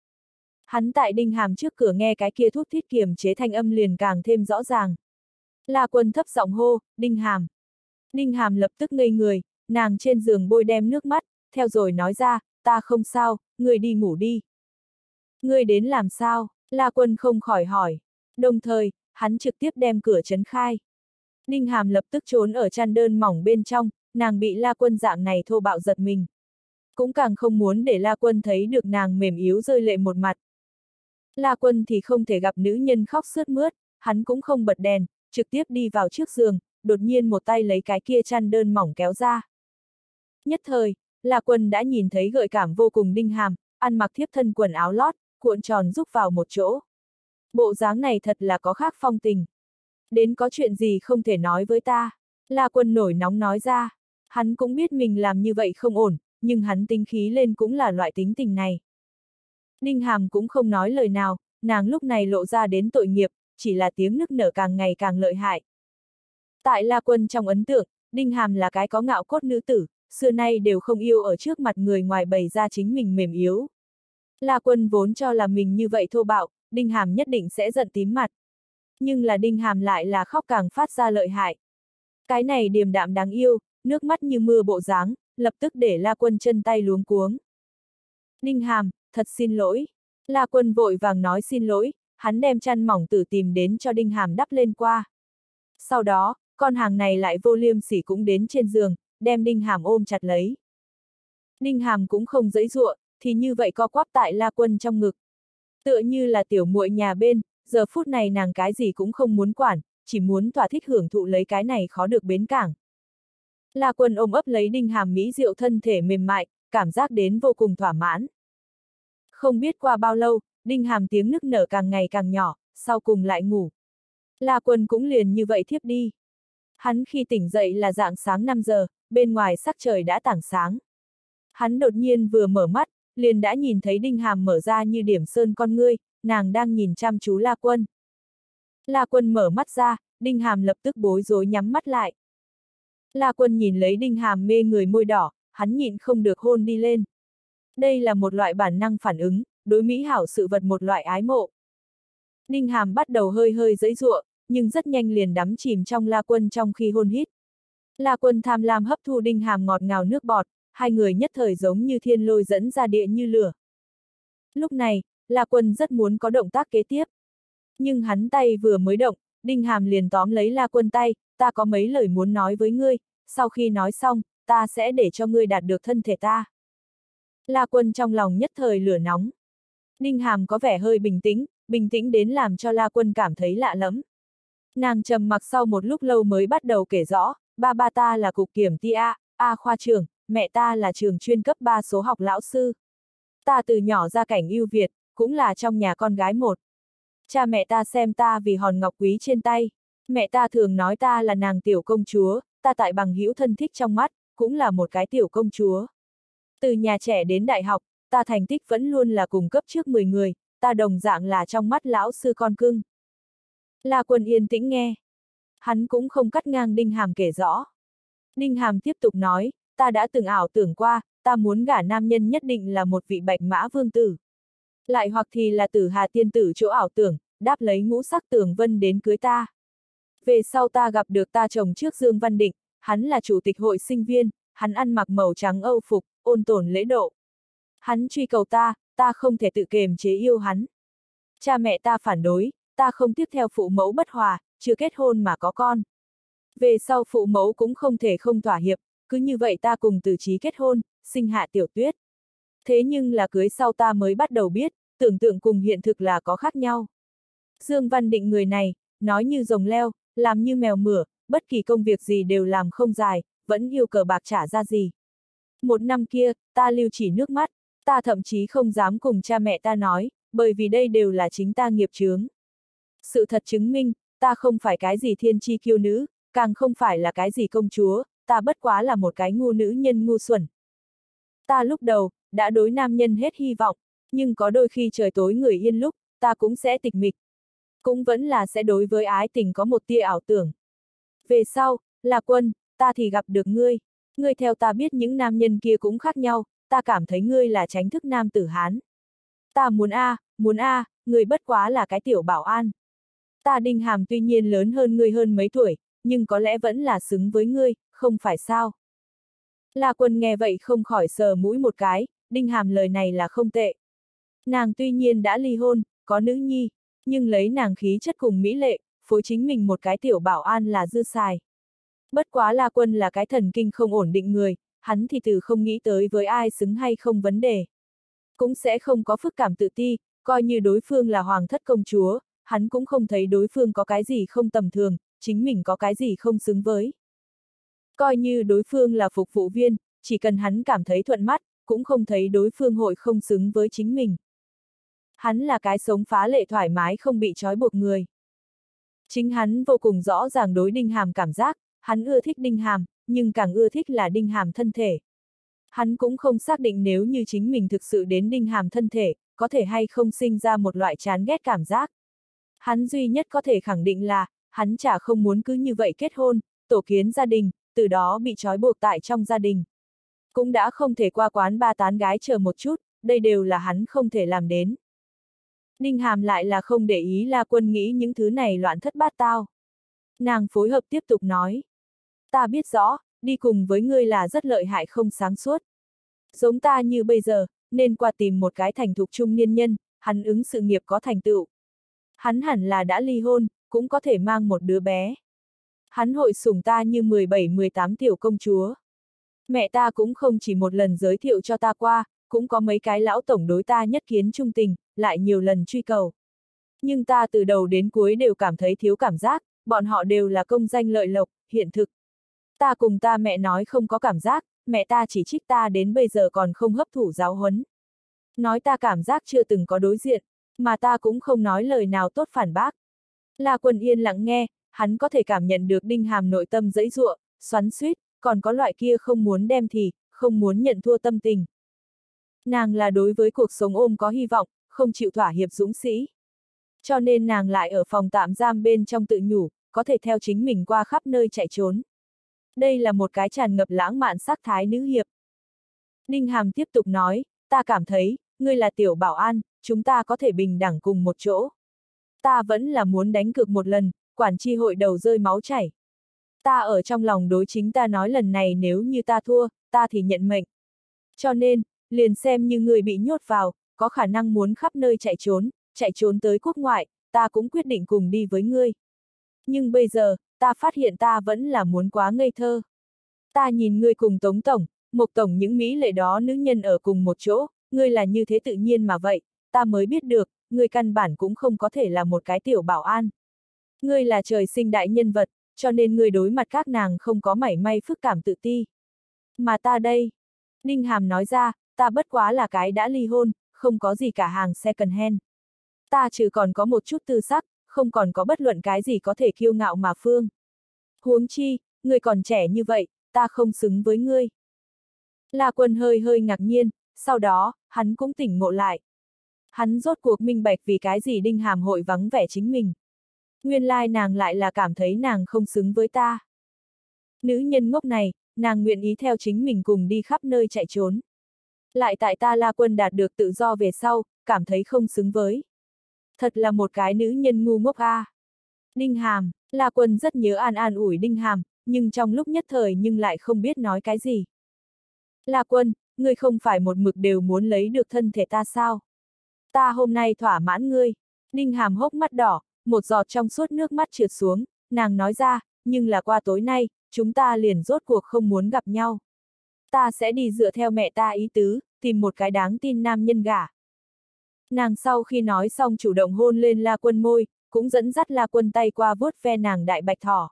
Hắn tại Đinh Hàm trước cửa nghe cái kia thút thít kiềm chế thanh âm liền càng thêm rõ ràng. La Quân thấp giọng hô, Đinh Hàm. Đinh Hàm lập tức ngây người, nàng trên giường bôi đem nước mắt, theo rồi nói ra, ta không sao, ngươi đi ngủ đi. Ngươi đến làm sao? La Quân không khỏi hỏi. Đồng thời, hắn trực tiếp đem cửa trấn khai. Đinh Hàm lập tức trốn ở chăn đơn mỏng bên trong, nàng bị La Quân dạng này thô bạo giật mình. Cũng càng không muốn để La Quân thấy được nàng mềm yếu rơi lệ một mặt. La Quân thì không thể gặp nữ nhân khóc sướt mướt, hắn cũng không bật đèn, trực tiếp đi vào trước giường, đột nhiên một tay lấy cái kia chăn đơn mỏng kéo ra. Nhất thời, La Quân đã nhìn thấy gợi cảm vô cùng Đinh Hàm, ăn mặc thiếp thân quần áo lót, cuộn tròn rúc vào một chỗ. Bộ dáng này thật là có khác phong tình. Đến có chuyện gì không thể nói với ta, La Quân nổi nóng nói ra. Hắn cũng biết mình làm như vậy không ổn, nhưng hắn tính khí lên cũng là loại tính tình này. Đinh Hàm cũng không nói lời nào, nàng lúc này lộ ra đến tội nghiệp, chỉ là tiếng nức nở càng ngày càng lợi hại. Tại La Quân trong ấn tượng, Đinh Hàm là cái có ngạo cốt nữ tử, xưa nay đều không yêu ở trước mặt người ngoài bày ra chính mình mềm yếu. La Quân vốn cho là mình như vậy thô bạo, Đinh Hàm nhất định sẽ giận tím mặt. Nhưng là Đinh Hàm lại là khóc càng phát ra lợi hại. Cái này điềm đạm đáng yêu, nước mắt như mưa bộ dáng, lập tức để La Quân chân tay luống cuống. Đinh Hàm, thật xin lỗi. La Quân vội vàng nói xin lỗi, hắn đem chăn mỏng tử tìm đến cho Đinh Hàm đắp lên qua. Sau đó, con hàng này lại vô liêm sỉ cũng đến trên giường, đem Đinh Hàm ôm chặt lấy. Đinh Hàm cũng không giãy giụa, thì như vậy co quắp tại La Quân trong ngực. Tựa như là tiểu muội nhà bên, giờ phút này nàng cái gì cũng không muốn quản, chỉ muốn thỏa thích hưởng thụ lấy cái này khó được bến cảng. La Quân ôm ấp lấy Đinh Hàm mỹ diệu thân thể mềm mại, cảm giác đến vô cùng thỏa mãn. Không biết qua bao lâu, Đinh Hàm tiếng nức nở càng ngày càng nhỏ, sau cùng lại ngủ. La Quân cũng liền như vậy thiếp đi. Hắn khi tỉnh dậy là rạng sáng năm giờ, bên ngoài sắc trời đã tảng sáng. Hắn đột nhiên vừa mở mắt, liền đã nhìn thấy Đinh Hàm mở ra như điểm sơn con ngươi, nàng đang nhìn chăm chú La Quân. La Quân mở mắt ra, Đinh Hàm lập tức bối rối nhắm mắt lại. La Quân nhìn lấy Đinh Hàm mê người môi đỏ, hắn nhịn không được hôn đi lên. Đây là một loại bản năng phản ứng, đối mỹ hảo sự vật một loại ái mộ. Đinh Hàm bắt đầu hơi hơi giãy giụa, nhưng rất nhanh liền đắm chìm trong La Quân trong khi hôn hít. La Quân tham lam hấp thu Đinh Hàm ngọt ngào nước bọt, hai người nhất thời giống như thiên lôi dẫn ra địa như lửa. Lúc này, La Quân rất muốn có động tác kế tiếp. Nhưng hắn tay vừa mới động, Đinh Hàm liền tóm lấy La Quân tay, ta có mấy lời muốn nói với ngươi, sau khi nói xong, ta sẽ để cho ngươi đạt được thân thể ta. La Quân trong lòng nhất thời lửa nóng. Đinh Hàm có vẻ hơi bình tĩnh, bình tĩnh đến làm cho La Quân cảm thấy lạ lẫm. Nàng trầm mặc sau một lúc lâu mới bắt đầu kể rõ, ba ba ta là cục kiểm ti A, A khoa trưởng, mẹ ta là trường chuyên cấp ba số học lão sư. Ta từ nhỏ ra cảnh ưu việt, cũng là trong nhà con gái một. Cha mẹ ta xem ta vì hòn ngọc quý trên tay. Mẹ ta thường nói ta là nàng tiểu công chúa, ta tại bằng hữu thân thích trong mắt, cũng là một cái tiểu công chúa. Từ nhà trẻ đến đại học, ta thành tích vẫn luôn là cùng cấp trước mười người, ta đồng dạng là trong mắt lão sư con cưng. La Quân yên tĩnh nghe. Hắn cũng không cắt ngang Đinh Hàm kể rõ. Đinh Hàm tiếp tục nói, ta đã từng ảo tưởng qua, ta muốn gả nam nhân nhất định là một vị bạch mã vương tử. Lại hoặc thì là tử hà tiên tử chỗ ảo tưởng, đáp lấy ngũ sắc tường vân đến cưới ta. Về sau ta gặp được ta chồng trước Dương Văn Định, hắn là chủ tịch hội sinh viên, hắn ăn mặc màu trắng âu phục, ôn tồn lễ độ. Hắn truy cầu ta, ta không thể tự kiềm chế yêu hắn. Cha mẹ ta phản đối, ta không tiếp theo phụ mẫu bất hòa, chưa kết hôn mà có con. Về sau phụ mẫu cũng không thể không thỏa hiệp, cứ như vậy ta cùng Từ Chí kết hôn, sinh hạ Tiểu Tuyết. Thế nhưng là cưới sau ta mới bắt đầu biết, tưởng tượng cùng hiện thực là có khác nhau. Dương Văn Định người này, nói như rồng leo, làm như mèo mửa, bất kỳ công việc gì đều làm không dài, vẫn yêu cờ bạc trả ra gì. Một năm kia, ta lưu chỉ nước mắt, ta thậm chí không dám cùng cha mẹ ta nói, bởi vì đây đều là chính ta nghiệp chướng. Sự thật chứng minh, ta không phải cái gì thiên chi kiêu nữ, càng không phải là cái gì công chúa, ta bất quá là một cái ngu nữ nhân ngu xuẩn. Ta lúc đầu, đã đối nam nhân hết hy vọng, nhưng có đôi khi trời tối người yên lúc, ta cũng sẽ tịch mịch. Cũng vẫn là sẽ đối với ái tình có một tia ảo tưởng. Về sau, La Quân, ta thì gặp được ngươi. Ngươi theo ta biết những nam nhân kia cũng khác nhau, ta cảm thấy ngươi là tránh thức nam tử Hán. Ta muốn a, à, muốn a, à, ngươi bất quá là cái tiểu bảo an. Ta Đinh Hàm tuy nhiên lớn hơn ngươi hơn mấy tuổi, nhưng có lẽ vẫn là xứng với ngươi, không phải sao? La Quân nghe vậy không khỏi sờ mũi một cái, Đinh Hàm lời này là không tệ. Nàng tuy nhiên đã ly hôn, có nữ nhi, nhưng lấy nàng khí chất cùng mỹ lệ, phối chính mình một cái tiểu bảo an là dư xài. Bất quá La Quân là cái thần kinh không ổn định người, hắn thì từ không nghĩ tới với ai xứng hay không vấn đề. Cũng sẽ không có phức cảm tự ti, coi như đối phương là hoàng thất công chúa, hắn cũng không thấy đối phương có cái gì không tầm thường, chính mình có cái gì không xứng với. Coi như đối phương là phục vụ viên, chỉ cần hắn cảm thấy thuận mắt, cũng không thấy đối phương hội không xứng với chính mình. Hắn là cái sống phá lệ thoải mái không bị trói buộc người. Chính hắn vô cùng rõ ràng đối Đinh Hàm cảm giác, hắn ưa thích Đinh Hàm, nhưng càng ưa thích là Đinh Hàm thân thể. Hắn cũng không xác định nếu như chính mình thực sự đến Đinh Hàm thân thể, có thể hay không sinh ra một loại chán ghét cảm giác. Hắn duy nhất có thể khẳng định là, hắn chả không muốn cứ như vậy kết hôn, tổ kiến gia đình, từ đó bị trói buộc tại trong gia đình. Cũng đã không thể qua quán ba tán gái chờ một chút, đây đều là hắn không thể làm đến. Đinh Hàm lại là không để ý La Quân nghĩ những thứ này loạn thất bát tao. Nàng phối hợp tiếp tục nói. Ta biết rõ, đi cùng với ngươi là rất lợi hại không sáng suốt. Giống ta như bây giờ, nên qua tìm một cái thành thục trung niên nhân, hắn ứng sự nghiệp có thành tựu. Hắn hẳn là đã ly hôn, cũng có thể mang một đứa bé. Hắn hội sủng ta như mười bảy mười tám tiểu công chúa. Mẹ ta cũng không chỉ một lần giới thiệu cho ta qua, cũng có mấy cái lão tổng đối ta nhất kiến trung tình, lại nhiều lần truy cầu. Nhưng ta từ đầu đến cuối đều cảm thấy thiếu cảm giác, bọn họ đều là công danh lợi lộc, hiện thực. Ta cùng ta mẹ nói không có cảm giác, mẹ ta chỉ trích ta đến bây giờ còn không hấp thụ giáo huấn. Nói ta cảm giác chưa từng có đối diện, mà ta cũng không nói lời nào tốt phản bác. La Quân yên lặng nghe, hắn có thể cảm nhận được Đinh Hàm nội tâm dẫy giụa, xoắn xuýt, còn có loại kia không muốn đem thì, không muốn nhận thua tâm tình. Nàng là đối với cuộc sống ôm có hy vọng, không chịu thỏa hiệp dũng sĩ. Cho nên nàng lại ở phòng tạm giam bên trong tự nhủ, có thể theo chính mình qua khắp nơi chạy trốn. Đây là một cái tràn ngập lãng mạn sắc thái nữ hiệp. Đinh Hàm tiếp tục nói, ta cảm thấy, ngươi là tiểu bảo an, chúng ta có thể bình đẳng cùng một chỗ. Ta vẫn là muốn đánh cược một lần, quản tri hội đầu rơi máu chảy. Ta ở trong lòng đối chính ta nói lần này nếu như ta thua, ta thì nhận mệnh. Cho nên, liền xem như người bị nhốt vào, có khả năng muốn khắp nơi chạy trốn, chạy trốn tới quốc ngoại, ta cũng quyết định cùng đi với ngươi. Nhưng bây giờ, ta phát hiện ta vẫn là muốn quá ngây thơ. Ta nhìn ngươi cùng Tống Tổng, Mộc Tổng những mỹ lệ đó nữ nhân ở cùng một chỗ, ngươi là như thế tự nhiên mà vậy, ta mới biết được, ngươi căn bản cũng không có thể là một cái tiểu bảo an. Ngươi là trời sinh đại nhân vật, cho nên ngươi đối mặt các nàng không có mảy may phức cảm tự ti. Mà ta đây, Đinh Hàm nói ra, ta bất quá là cái đã ly hôn, không có gì cả hàng second hand. Ta trừ còn có một chút tư sắc, không còn có bất luận cái gì có thể kiêu ngạo mà phương. Huống chi, ngươi còn trẻ như vậy, ta không xứng với ngươi. La Quân hơi hơi ngạc nhiên, sau đó, hắn cũng tỉnh ngộ lại. Hắn rốt cuộc minh bạch vì cái gì Đinh Hàm hội vắng vẻ chính mình. Nguyên lai nàng lại là cảm thấy nàng không xứng với ta. Nữ nhân ngốc này, nàng nguyện ý theo chính mình cùng đi khắp nơi chạy trốn. Lại tại ta La Quân đạt được tự do về sau, cảm thấy không xứng với. Thật là một cái nữ nhân ngu ngốc a. À. Đinh Hàm, La Quân rất nhớ an an ủi Đinh Hàm, nhưng trong lúc nhất thời nhưng lại không biết nói cái gì. La Quân, ngươi không phải một mực đều muốn lấy được thân thể ta sao? Ta hôm nay thỏa mãn ngươi. Đinh Hàm hốc mắt đỏ, một giọt trong suốt nước mắt trượt xuống, nàng nói ra, nhưng là qua tối nay, chúng ta liền rốt cuộc không muốn gặp nhau. Ta sẽ đi dựa theo mẹ ta ý tứ, tìm một cái đáng tin nam nhân gả. Nàng sau khi nói xong chủ động hôn lên La Quân môi, cũng dẫn dắt La Quân tay qua vuốt ve nàng đại bạch thỏ.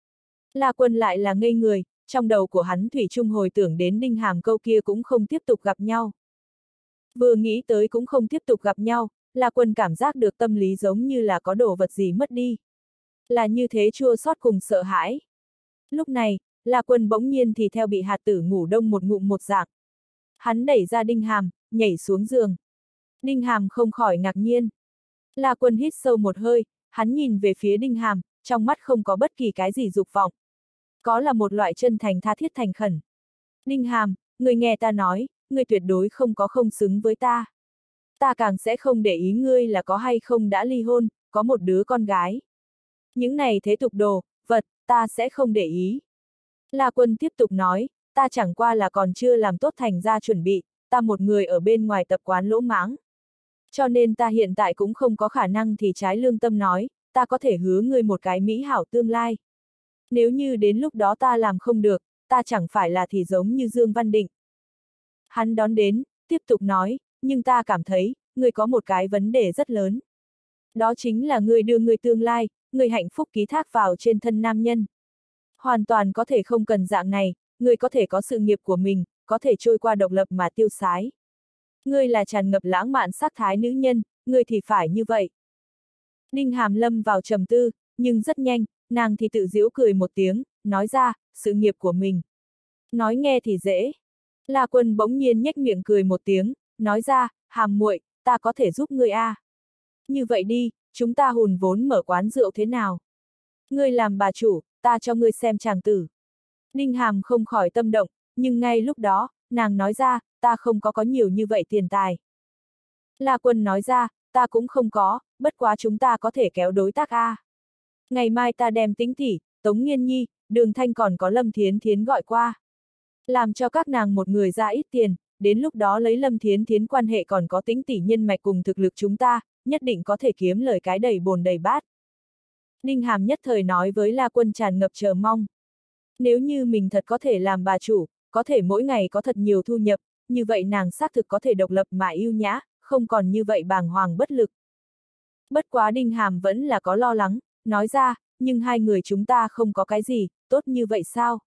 La Quân lại là ngây người, trong đầu của hắn thủy chung hồi tưởng đến Đinh Hàm câu kia cũng không tiếp tục gặp nhau. Vừa nghĩ tới cũng không tiếp tục gặp nhau, La Quân cảm giác được tâm lý giống như là có đồ vật gì mất đi. Là như thế chua xót cùng sợ hãi. Lúc này, La Quân bỗng nhiên thì theo bị hạt tử ngủ đông một ngụm một dạng. Hắn đẩy ra Đinh Hàm, nhảy xuống giường. Đinh Hàm không khỏi ngạc nhiên. La Quân hít sâu một hơi, hắn nhìn về phía Đinh Hàm, trong mắt không có bất kỳ cái gì dục vọng. Có là một loại chân thành tha thiết thành khẩn. Đinh Hàm, người nghe ta nói, ngươi tuyệt đối không có không xứng với ta. Ta càng sẽ không để ý ngươi là có hay không đã ly hôn, có một đứa con gái. Những này thế tục đồ, vật, ta sẽ không để ý. La Quân tiếp tục nói, ta chẳng qua là còn chưa làm tốt thành ra chuẩn bị, ta một người ở bên ngoài tập quán lỗ mãng. Cho nên ta hiện tại cũng không có khả năng thì trái lương tâm nói, ta có thể hứa ngươi một cái mỹ hảo tương lai. Nếu như đến lúc đó ta làm không được, ta chẳng phải là thì giống như Dương Văn Định. Hắn đón đến, tiếp tục nói, nhưng ta cảm thấy, ngươi có một cái vấn đề rất lớn. Đó chính là ngươi đưa ngươi tương lai, ngươi hạnh phúc ký thác vào trên thân nam nhân. Hoàn toàn có thể không cần dạng này, ngươi có thể có sự nghiệp của mình, có thể trôi qua độc lập mà tiêu sái. Ngươi là tràn ngập lãng mạn sắc thái nữ nhân, ngươi thì phải như vậy. Đinh Hàm lâm vào trầm tư, nhưng rất nhanh, nàng thì tự giễu cười một tiếng, nói ra, sự nghiệp của mình. Nói nghe thì dễ. La Quân bỗng nhiên nhếch miệng cười một tiếng, nói ra, Hàm muội, ta có thể giúp ngươi a. À. Như vậy đi, chúng ta hùn vốn mở quán rượu thế nào? Ngươi làm bà chủ, ta cho ngươi xem chàng tử. Đinh Hàm không khỏi tâm động, nhưng ngay lúc đó, nàng nói ra, ta không có có nhiều như vậy tiền tài. La Quân nói ra, ta cũng không có, bất quá chúng ta có thể kéo đối tác a. À. Ngày mai ta đem Tĩnh tỷ, Tống Nghiên Nhi, Đường Thanh còn có Lâm Thiến Thiến gọi qua. Làm cho các nàng một người ra ít tiền, đến lúc đó lấy Lâm Thiến Thiến quan hệ còn có Tĩnh tỷ nhân mạch cùng thực lực chúng ta, nhất định có thể kiếm lời cái đầy bồn đầy bát. Đinh Hàm nhất thời nói với La Quân tràn ngập chờ mong. Nếu như mình thật có thể làm bà chủ, có thể mỗi ngày có thật nhiều thu nhập, như vậy nàng xác thực có thể độc lập mà yêu nhã, không còn như vậy bàng hoàng bất lực. Bất quá Đinh Hàm vẫn là có lo lắng, nói ra, nhưng hai người chúng ta không có cái gì, tốt như vậy sao?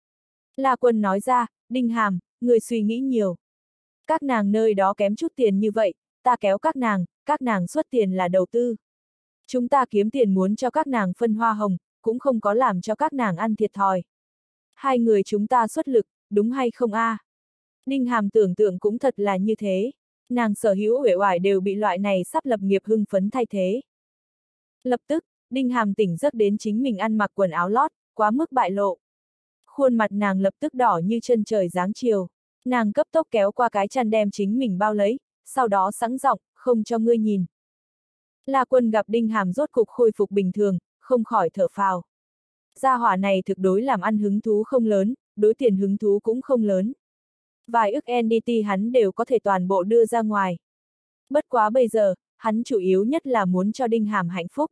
La Quân nói ra, Đinh Hàm, người suy nghĩ nhiều. Các nàng nơi đó kém chút tiền như vậy, ta kéo các nàng, các nàng xuất tiền là đầu tư. Chúng ta kiếm tiền muốn cho các nàng phân hoa hồng, cũng không có làm cho các nàng ăn thiệt thòi. Hai người chúng ta xuất lực, đúng hay không a? À? Đinh Hàm tưởng tượng cũng thật là như thế. Nàng sở hữu uể oải đều bị loại này sắp lập nghiệp hưng phấn thay thế. Lập tức, Đinh Hàm tỉnh giấc đến chính mình ăn mặc quần áo lót, quá mức bại lộ. Khuôn mặt nàng lập tức đỏ như chân trời giáng chiều. Nàng cấp tốc kéo qua cái chăn đem chính mình bao lấy, sau đó sẵn giọng, không cho ngươi nhìn. La Quân gặp Đinh Hàm rốt cục khôi phục bình thường, không khỏi thở phào. Gia hỏa này thực đối làm ăn hứng thú không lớn, đối tiền hứng thú cũng không lớn. Vài ức en đê tê hắn đều có thể toàn bộ đưa ra ngoài. Bất quá bây giờ, hắn chủ yếu nhất là muốn cho Đinh Hàm hạnh phúc.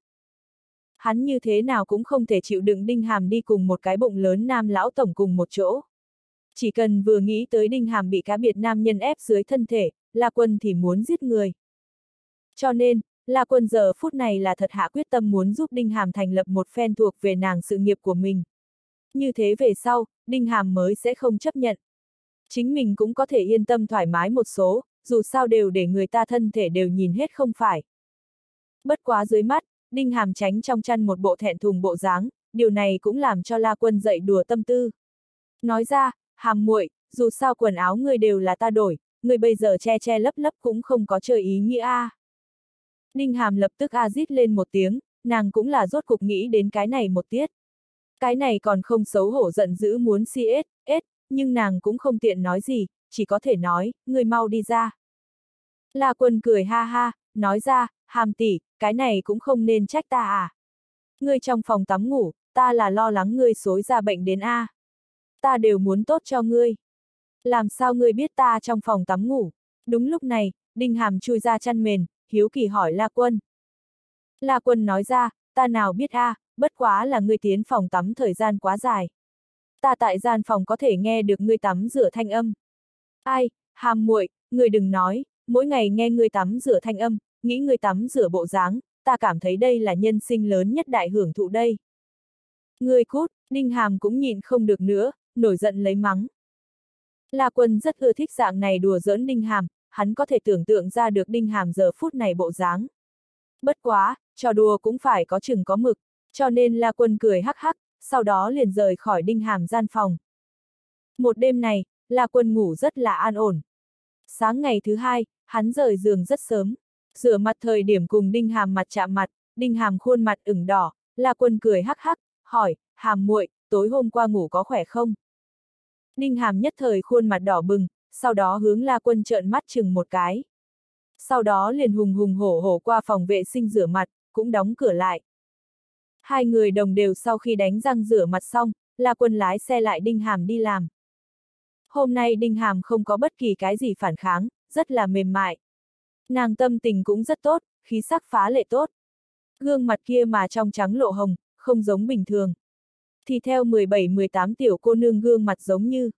Hắn như thế nào cũng không thể chịu đựng Đinh Hàm đi cùng một cái bụng lớn nam lão tổng cùng một chỗ. Chỉ cần vừa nghĩ tới Đinh Hàm bị cá biệt nam nhân ép dưới thân thể, La Quân thì muốn giết người. Cho nên, La Quân giờ phút này là thật hạ quyết tâm muốn giúp Đinh Hàm thành lập một phen thuộc về nàng sự nghiệp của mình. Như thế về sau, Đinh Hàm mới sẽ không chấp nhận. Chính mình cũng có thể yên tâm thoải mái một số, dù sao đều để người ta thân thể đều nhìn hết không phải. Bất quá dưới mắt, Đinh Hàm tránh trong chăn một bộ thẹn thùng bộ dáng, điều này cũng làm cho La Quân dậy đùa tâm tư. Nói ra, Hàm muội, dù sao quần áo ngươi đều là ta đổi, ngươi bây giờ che che lấp lấp cũng không có chơi ý nghĩa a. À. Đinh Hàm lập tức a rít lên một tiếng, nàng cũng là rốt cục nghĩ đến cái này một tiết. Cái này còn không xấu hổ giận dữ muốn si ết, ết, nhưng nàng cũng không tiện nói gì, chỉ có thể nói, ngươi mau đi ra. La Quân cười ha ha, nói ra, Hàm tỷ, cái này cũng không nên trách ta à. Ngươi trong phòng tắm ngủ, ta là lo lắng ngươi xối ra bệnh đến a. À. Ta đều muốn tốt cho ngươi. Làm sao ngươi biết ta trong phòng tắm ngủ? Đúng lúc này, Đinh Hàm chui ra chăn mền, hiếu kỳ hỏi La Quân. La Quân nói ra, ta nào biết a, à, bất quá là ngươi tiến phòng tắm thời gian quá dài. Ta tại gian phòng có thể nghe được ngươi tắm rửa thanh âm. Ai, Hàm muội, ngươi đừng nói, mỗi ngày nghe ngươi tắm rửa thanh âm, nghĩ ngươi tắm rửa bộ dáng, ta cảm thấy đây là nhân sinh lớn nhất đại hưởng thụ đây. Ngươi cút, Đinh Hàm cũng nhịn không được nữa, nổi giận lấy mắng. La Quân rất ưa thích dạng này đùa giỡn Đinh Hàm, hắn có thể tưởng tượng ra được Đinh Hàm giờ phút này bộ dáng. Bất quá, trò đùa cũng phải có chừng có mực, cho nên La Quân cười hắc hắc, sau đó liền rời khỏi Đinh Hàm gian phòng. Một đêm này, La Quân ngủ rất là an ổn. Sáng ngày thứ hai, hắn rời giường rất sớm. Rửa mặt thời điểm cùng Đinh Hàm mặt chạm mặt, Đinh Hàm khuôn mặt ửng đỏ, La Quân cười hắc hắc, hỏi, Hàm muội, tối hôm qua ngủ có khỏe không? Đinh Hàm nhất thời khuôn mặt đỏ bừng, sau đó hướng La Quân trợn mắt chừng một cái. Sau đó liền hùng hùng hổ hổ qua phòng vệ sinh rửa mặt, cũng đóng cửa lại. Hai người đồng đều sau khi đánh răng rửa mặt xong, La Quân lái xe lại Đinh Hàm đi làm. Hôm nay Đinh Hàm không có bất kỳ cái gì phản kháng, rất là mềm mại. Nàng tâm tình cũng rất tốt, khí sắc phá lệ tốt. Gương mặt kia mà trong trắng lộ hồng, không giống bình thường. Thì theo mười bảy mười tám tiểu cô nương gương mặt giống như.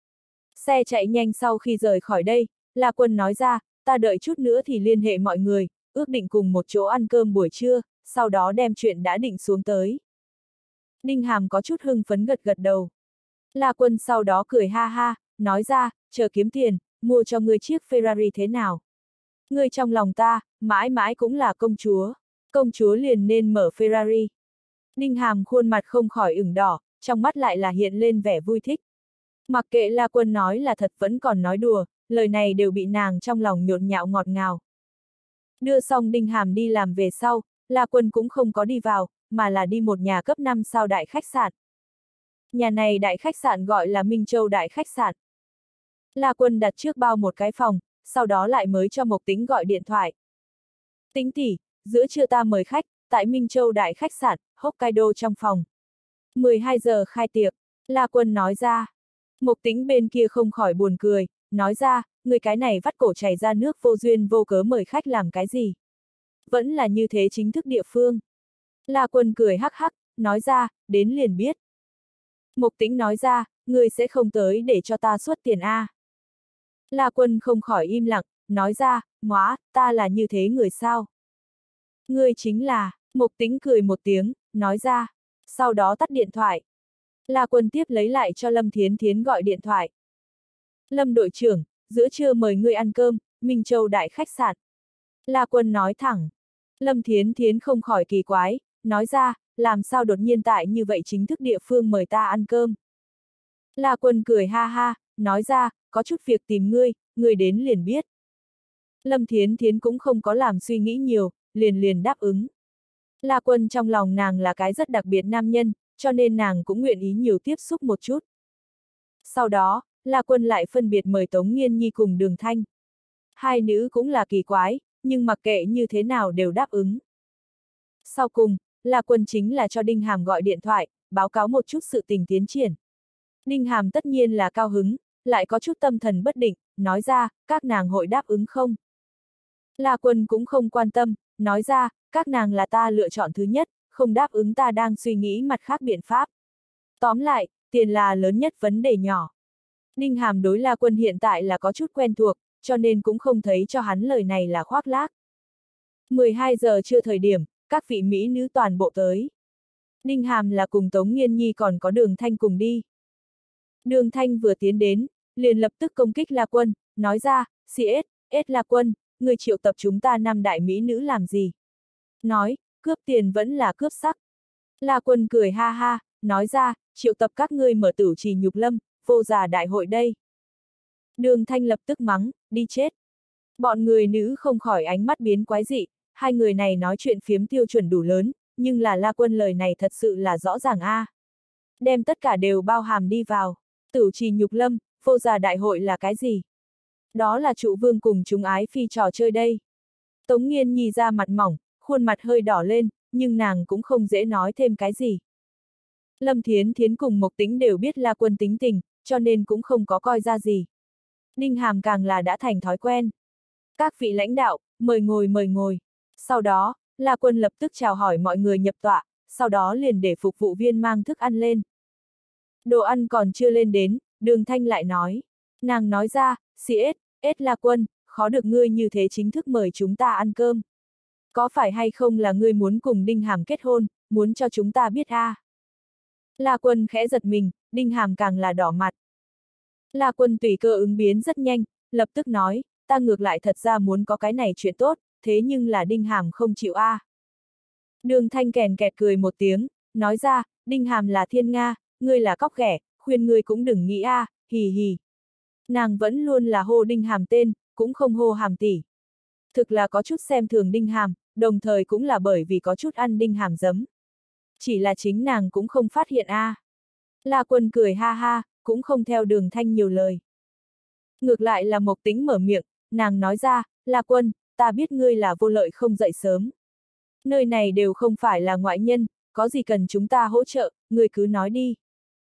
Xe chạy nhanh sau khi rời khỏi đây, La Quân nói ra, ta đợi chút nữa thì liên hệ mọi người, ước định cùng một chỗ ăn cơm buổi trưa, sau đó đem chuyện đã định xuống tới. Đinh Hàm có chút hưng phấn gật gật đầu. La Quân sau đó cười ha ha, nói ra, chờ kiếm tiền, mua cho ngươi chiếc Ferrari thế nào? Ngươi trong lòng ta, mãi mãi cũng là công chúa. Công chúa liền nên mở Ferrari. Đinh Hàm khuôn mặt không khỏi ửng đỏ, trong mắt lại là hiện lên vẻ vui thích. Mặc kệ La Quân nói là thật vẫn còn nói đùa, lời này đều bị nàng trong lòng nhộn nhạo ngọt ngào. Đưa xong Đinh Hàm đi làm về sau, La Quân cũng không có đi vào, mà là đi một nhà cấp năm sao đại khách sạn. Nhà này đại khách sạn gọi là Minh Châu Đại Khách Sạn. La Quân đặt trước bao một cái phòng, sau đó lại mới cho Mộc Tĩnh gọi điện thoại. Tĩnh tỷ, giữa trưa ta mời khách, tại Minh Châu Đại Khách Sạn, Hokkaido trong phòng. mười hai giờ khai tiệc, La Quân nói ra. Mộc Tĩnh bên kia không khỏi buồn cười, nói ra, người cái này vắt cổ chảy ra nước vô duyên vô cớ mời khách làm cái gì. Vẫn là như thế chính thức địa phương. La Quân cười hắc hắc, nói ra, đến liền biết. Mộc Tĩnh nói ra, người sẽ không tới để cho ta xuất tiền a. La Quân không khỏi im lặng, nói ra, ngóa, ta là như thế người sao? Ngươi chính là, Mộc Tĩnh cười một tiếng, nói ra, sau đó tắt điện thoại. La Quân tiếp lấy lại cho Lâm Thiến Thiến gọi điện thoại. Lâm đội trưởng, giữa trưa mời ngươi ăn cơm, Minh Châu Đại Khách Sạn. La Quân nói thẳng. Lâm Thiến Thiến không khỏi kỳ quái, nói ra, làm sao đột nhiên tại như vậy chính thức địa phương mời ta ăn cơm. La Quân cười ha ha, nói ra, có chút việc tìm ngươi, ngươi đến liền biết. Lâm Thiến Thiến cũng không có làm suy nghĩ nhiều, liền liền đáp ứng. La Quân trong lòng nàng là cái rất đặc biệt nam nhân, cho nên nàng cũng nguyện ý nhiều tiếp xúc một chút. Sau đó, La Quân lại phân biệt mời Tống Nghiên Nhi cùng Đường Thanh. Hai nữ cũng là kỳ quái, nhưng mặc kệ như thế nào đều đáp ứng. Sau cùng, La Quân chính là cho Đinh Hàm gọi điện thoại, báo cáo một chút sự tình tiến triển. Đinh Hàm tất nhiên là cao hứng, lại có chút tâm thần bất định, nói ra, các nàng hội đáp ứng không? La Quân cũng không quan tâm, nói ra, các nàng là ta lựa chọn thứ nhất, không đáp ứng ta đang suy nghĩ mặt khác biện pháp. Tóm lại, tiền là lớn nhất vấn đề nhỏ. Đinh Hàm đối La Quân hiện tại là có chút quen thuộc, cho nên cũng không thấy cho hắn lời này là khoác lác. mười hai giờ trưa thời điểm, các vị mỹ nữ toàn bộ tới. Đinh Hàm là cùng Tống Nghiên Nhi còn có Đường Thanh cùng đi. Đường Thanh vừa tiến đến, liền lập tức công kích La Quân, nói ra, xê ét, ét La Quân, người triệu tập chúng ta năm đại mỹ nữ làm gì? Nói, cướp tiền vẫn là cướp sắc. La Quân cười ha ha, nói ra, triệu tập các ngươi mở Tửu Trì Nhục Lâm, vô giả đại hội đây. Đường Thanh lập tức mắng, đi chết. Bọn người nữ không khỏi ánh mắt biến quái dị, hai người này nói chuyện phiếm tiêu chuẩn đủ lớn, nhưng là La Quân lời này thật sự là rõ ràng a. À. Đem tất cả đều bao hàm đi vào. Tửu Trì Nhục Lâm, vô giả đại hội là cái gì? Đó là trụ vương cùng chúng ái phi trò chơi đây. Tống Nghiên Nhi ra mặt mỏng, khuôn mặt hơi đỏ lên, nhưng nàng cũng không dễ nói thêm cái gì. Lâm Thiến Thiến cùng Mộc Tĩnh đều biết La Quân tính tình, cho nên cũng không có coi ra gì. Đinh Hàm càng là đã thành thói quen. Các vị lãnh đạo, mời ngồi mời ngồi. Sau đó, La Quân lập tức chào hỏi mọi người nhập tọa, sau đó liền để phục vụ viên mang thức ăn lên. Đồ ăn còn chưa lên đến, Đường Thanh lại nói. Nàng nói ra, xê ét, ét La Quân, khó được ngươi như thế chính thức mời chúng ta ăn cơm. Có phải hay không là ngươi muốn cùng Đinh Hàm kết hôn, muốn cho chúng ta biết a? À? La Quân khẽ giật mình, Đinh Hàm càng là đỏ mặt. La Quân tùy cơ ứng biến rất nhanh, lập tức nói, ta ngược lại thật ra muốn có cái này chuyện tốt, thế nhưng là Đinh Hàm không chịu a. À. Đường Thanh kèn kẹt cười một tiếng, nói ra, Đinh Hàm là thiên nga, ngươi là cóc ghẻ, khuyên ngươi cũng đừng nghĩ a, à, hì hì. Nàng vẫn luôn là hô Đinh Hàm tên, cũng không hô Hàm tỷ. Thực là có chút xem thường Đinh Hàm, đồng thời cũng là bởi vì có chút ăn Đinh Hàm giấm. Chỉ là chính nàng cũng không phát hiện a. À. La Quân cười ha ha, cũng không theo Đường Thanh nhiều lời. Ngược lại là Mộc Tĩnh mở miệng, nàng nói ra, La Quân, ta biết ngươi là vô lợi không dậy sớm. Nơi này đều không phải là ngoại nhân, có gì cần chúng ta hỗ trợ, ngươi cứ nói đi.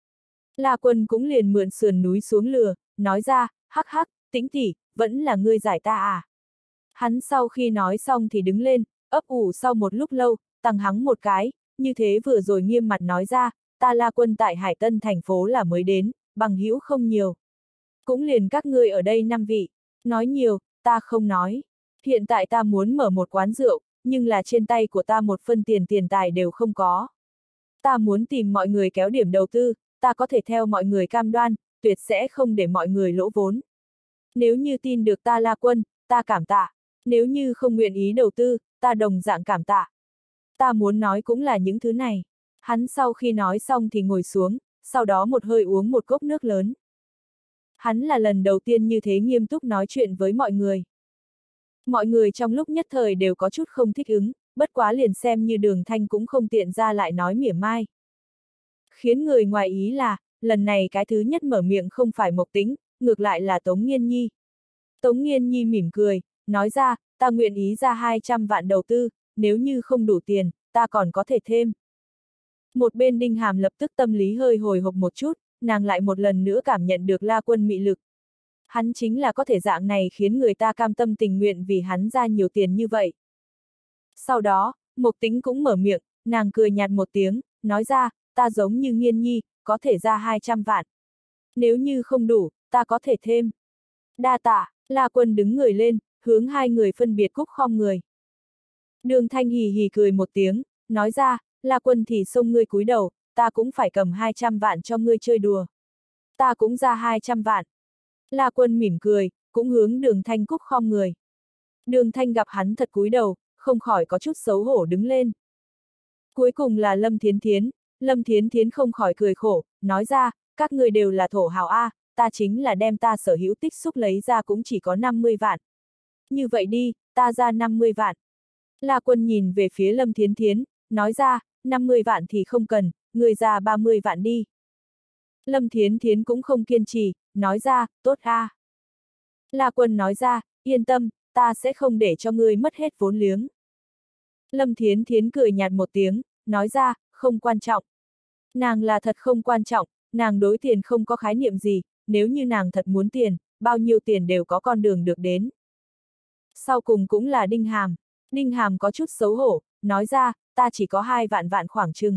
La Quân cũng liền mượn sườn núi xuống lừa, nói ra, hắc hắc, Tĩnh tỷ, vẫn là ngươi giải ta à. Hắn sau khi nói xong thì đứng lên, ấp ủ sau một lúc lâu, tăng hắng một cái, như thế vừa rồi nghiêm mặt nói ra, ta La Quân tại Hải Tân thành phố là mới đến, bằng hữu không nhiều. Cũng liền các ngươi ở đây năm vị, nói nhiều, ta không nói. Hiện tại ta muốn mở một quán rượu, nhưng là trên tay của ta một phân tiền tiền tài đều không có. Ta muốn tìm mọi người kéo điểm đầu tư, ta có thể theo mọi người cam đoan, tuyệt sẽ không để mọi người lỗ vốn. Nếu như tin được ta La Quân, ta cảm tạ. Nếu như không nguyện ý đầu tư, ta đồng dạng cảm tạ. Ta muốn nói cũng là những thứ này. Hắn sau khi nói xong thì ngồi xuống, sau đó một hơi uống một cốc nước lớn. Hắn là lần đầu tiên như thế nghiêm túc nói chuyện với mọi người. Mọi người trong lúc nhất thời đều có chút không thích ứng, bất quá liền xem như Đường Thanh cũng không tiện ra lại nói mỉa mai. Khiến người ngoài ý là, lần này cái thứ nhất mở miệng không phải Mộc Tĩnh, ngược lại là Tống Nghiên Nhi. Tống Nghiên Nhi mỉm cười, nói ra, ta nguyện ý ra hai trăm vạn đầu tư, nếu như không đủ tiền, ta còn có thể thêm. Một bên Đinh Hàm lập tức tâm lý hơi hồi hộp một chút, nàng lại một lần nữa cảm nhận được La Quân mị lực. Hắn chính là có thể dạng này khiến người ta cam tâm tình nguyện vì hắn ra nhiều tiền như vậy. Sau đó, Mộc Tĩnh cũng mở miệng, nàng cười nhạt một tiếng, nói ra, ta giống như Nghiên Nhi, có thể ra hai trăm vạn. Nếu như không đủ, ta có thể thêm. Đa tạ, La Quân đứng người lên, hướng hai người phân biệt cúc khom người. Đường Thanh hì hì cười một tiếng, nói ra, La Quân thì xông ngươi cúi đầu, ta cũng phải cầm hai trăm vạn cho ngươi chơi đùa. Ta cũng ra hai trăm vạn. La Quân mỉm cười, cũng hướng Đường Thanh cúc khom người. Đường Thanh gặp hắn thật cúi đầu, không khỏi có chút xấu hổ đứng lên. Cuối cùng là Lâm Thiến Thiến, Lâm Thiến Thiến không khỏi cười khổ, nói ra, các người đều là thổ hào A, ta chính là đem ta sở hữu tích xúc lấy ra cũng chỉ có năm mươi vạn. Như vậy đi, ta ra năm mươi vạn. La Quân nhìn về phía Lâm Thiến Thiến, nói ra, năm mươi vạn thì không cần, người ra ba mươi vạn đi. Lâm Thiến Thiến cũng không kiên trì, nói ra, tốt a. La Quân nói ra, yên tâm, ta sẽ không để cho ngươi mất hết vốn liếng. Lâm Thiến Thiến cười nhạt một tiếng, nói ra, không quan trọng. Nàng là thật không quan trọng, nàng đối tiền không có khái niệm gì, nếu như nàng thật muốn tiền, bao nhiêu tiền đều có con đường được đến. Sau cùng cũng là Đinh Hàm. Đinh Hàm có chút xấu hổ, nói ra, ta chỉ có hai vạn vạn khoảng chừng.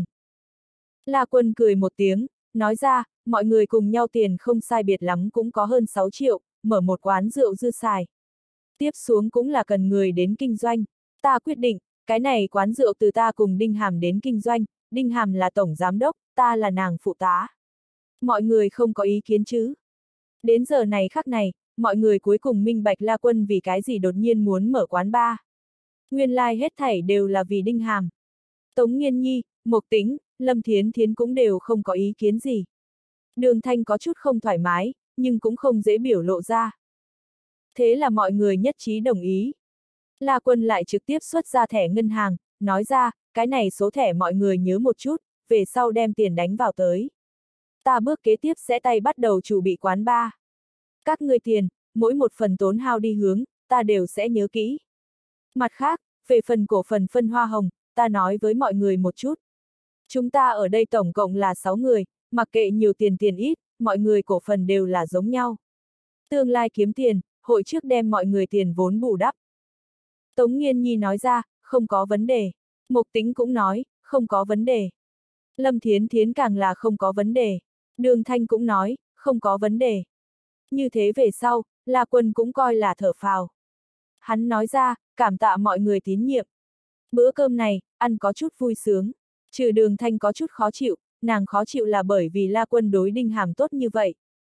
La Quân cười một tiếng, nói ra, mọi người cùng nhau tiền không sai biệt lắm cũng có hơn sáu triệu, mở một quán rượu dư xài. Tiếp xuống cũng là cần người đến kinh doanh. Ta quyết định, cái này quán rượu từ ta cùng Đinh Hàm đến kinh doanh, Đinh Hàm là tổng giám đốc, ta là nàng phụ tá. Mọi người không có ý kiến chứ? Đến giờ này khắc này, mọi người cuối cùng minh bạch La Quân vì cái gì đột nhiên muốn mở quán bar. Nguyên lai like hết thảy đều là vì Đinh Hàm. Tống Nghiên Nhi, Mộc Tĩnh, Lâm Thiến Thiến cũng đều không có ý kiến gì. Đường Thanh có chút không thoải mái, nhưng cũng không dễ biểu lộ ra. Thế là mọi người nhất trí đồng ý. La Quân lại trực tiếp xuất ra thẻ ngân hàng, nói ra, cái này số thẻ mọi người nhớ một chút, về sau đem tiền đánh vào tới. Ta bước kế tiếp sẽ tay bắt đầu chuẩn bị quán bar. Các người tiền, mỗi một phần tốn hao đi hướng, ta đều sẽ nhớ kỹ. Mặt khác, về phần cổ phần phân hoa hồng, ta nói với mọi người một chút. Chúng ta ở đây tổng cộng là sáu người, mặc kệ nhiều tiền tiền ít, mọi người cổ phần đều là giống nhau. Tương lai kiếm tiền, hội trước đem mọi người tiền vốn bù đắp. Tống Nghiên Nhi nói ra, không có vấn đề. Mộc Tĩnh cũng nói, không có vấn đề. Lâm Thiến Thiến càng là không có vấn đề. Đường Thanh cũng nói, không có vấn đề. Như thế về sau, La Quân cũng coi là thở phào. Hắn nói ra, cảm tạ mọi người tín nhiệm. Bữa cơm này, ăn có chút vui sướng. Trừ Đường Thanh có chút khó chịu, nàng khó chịu là bởi vì La Quân đối Đinh Hàm tốt như vậy.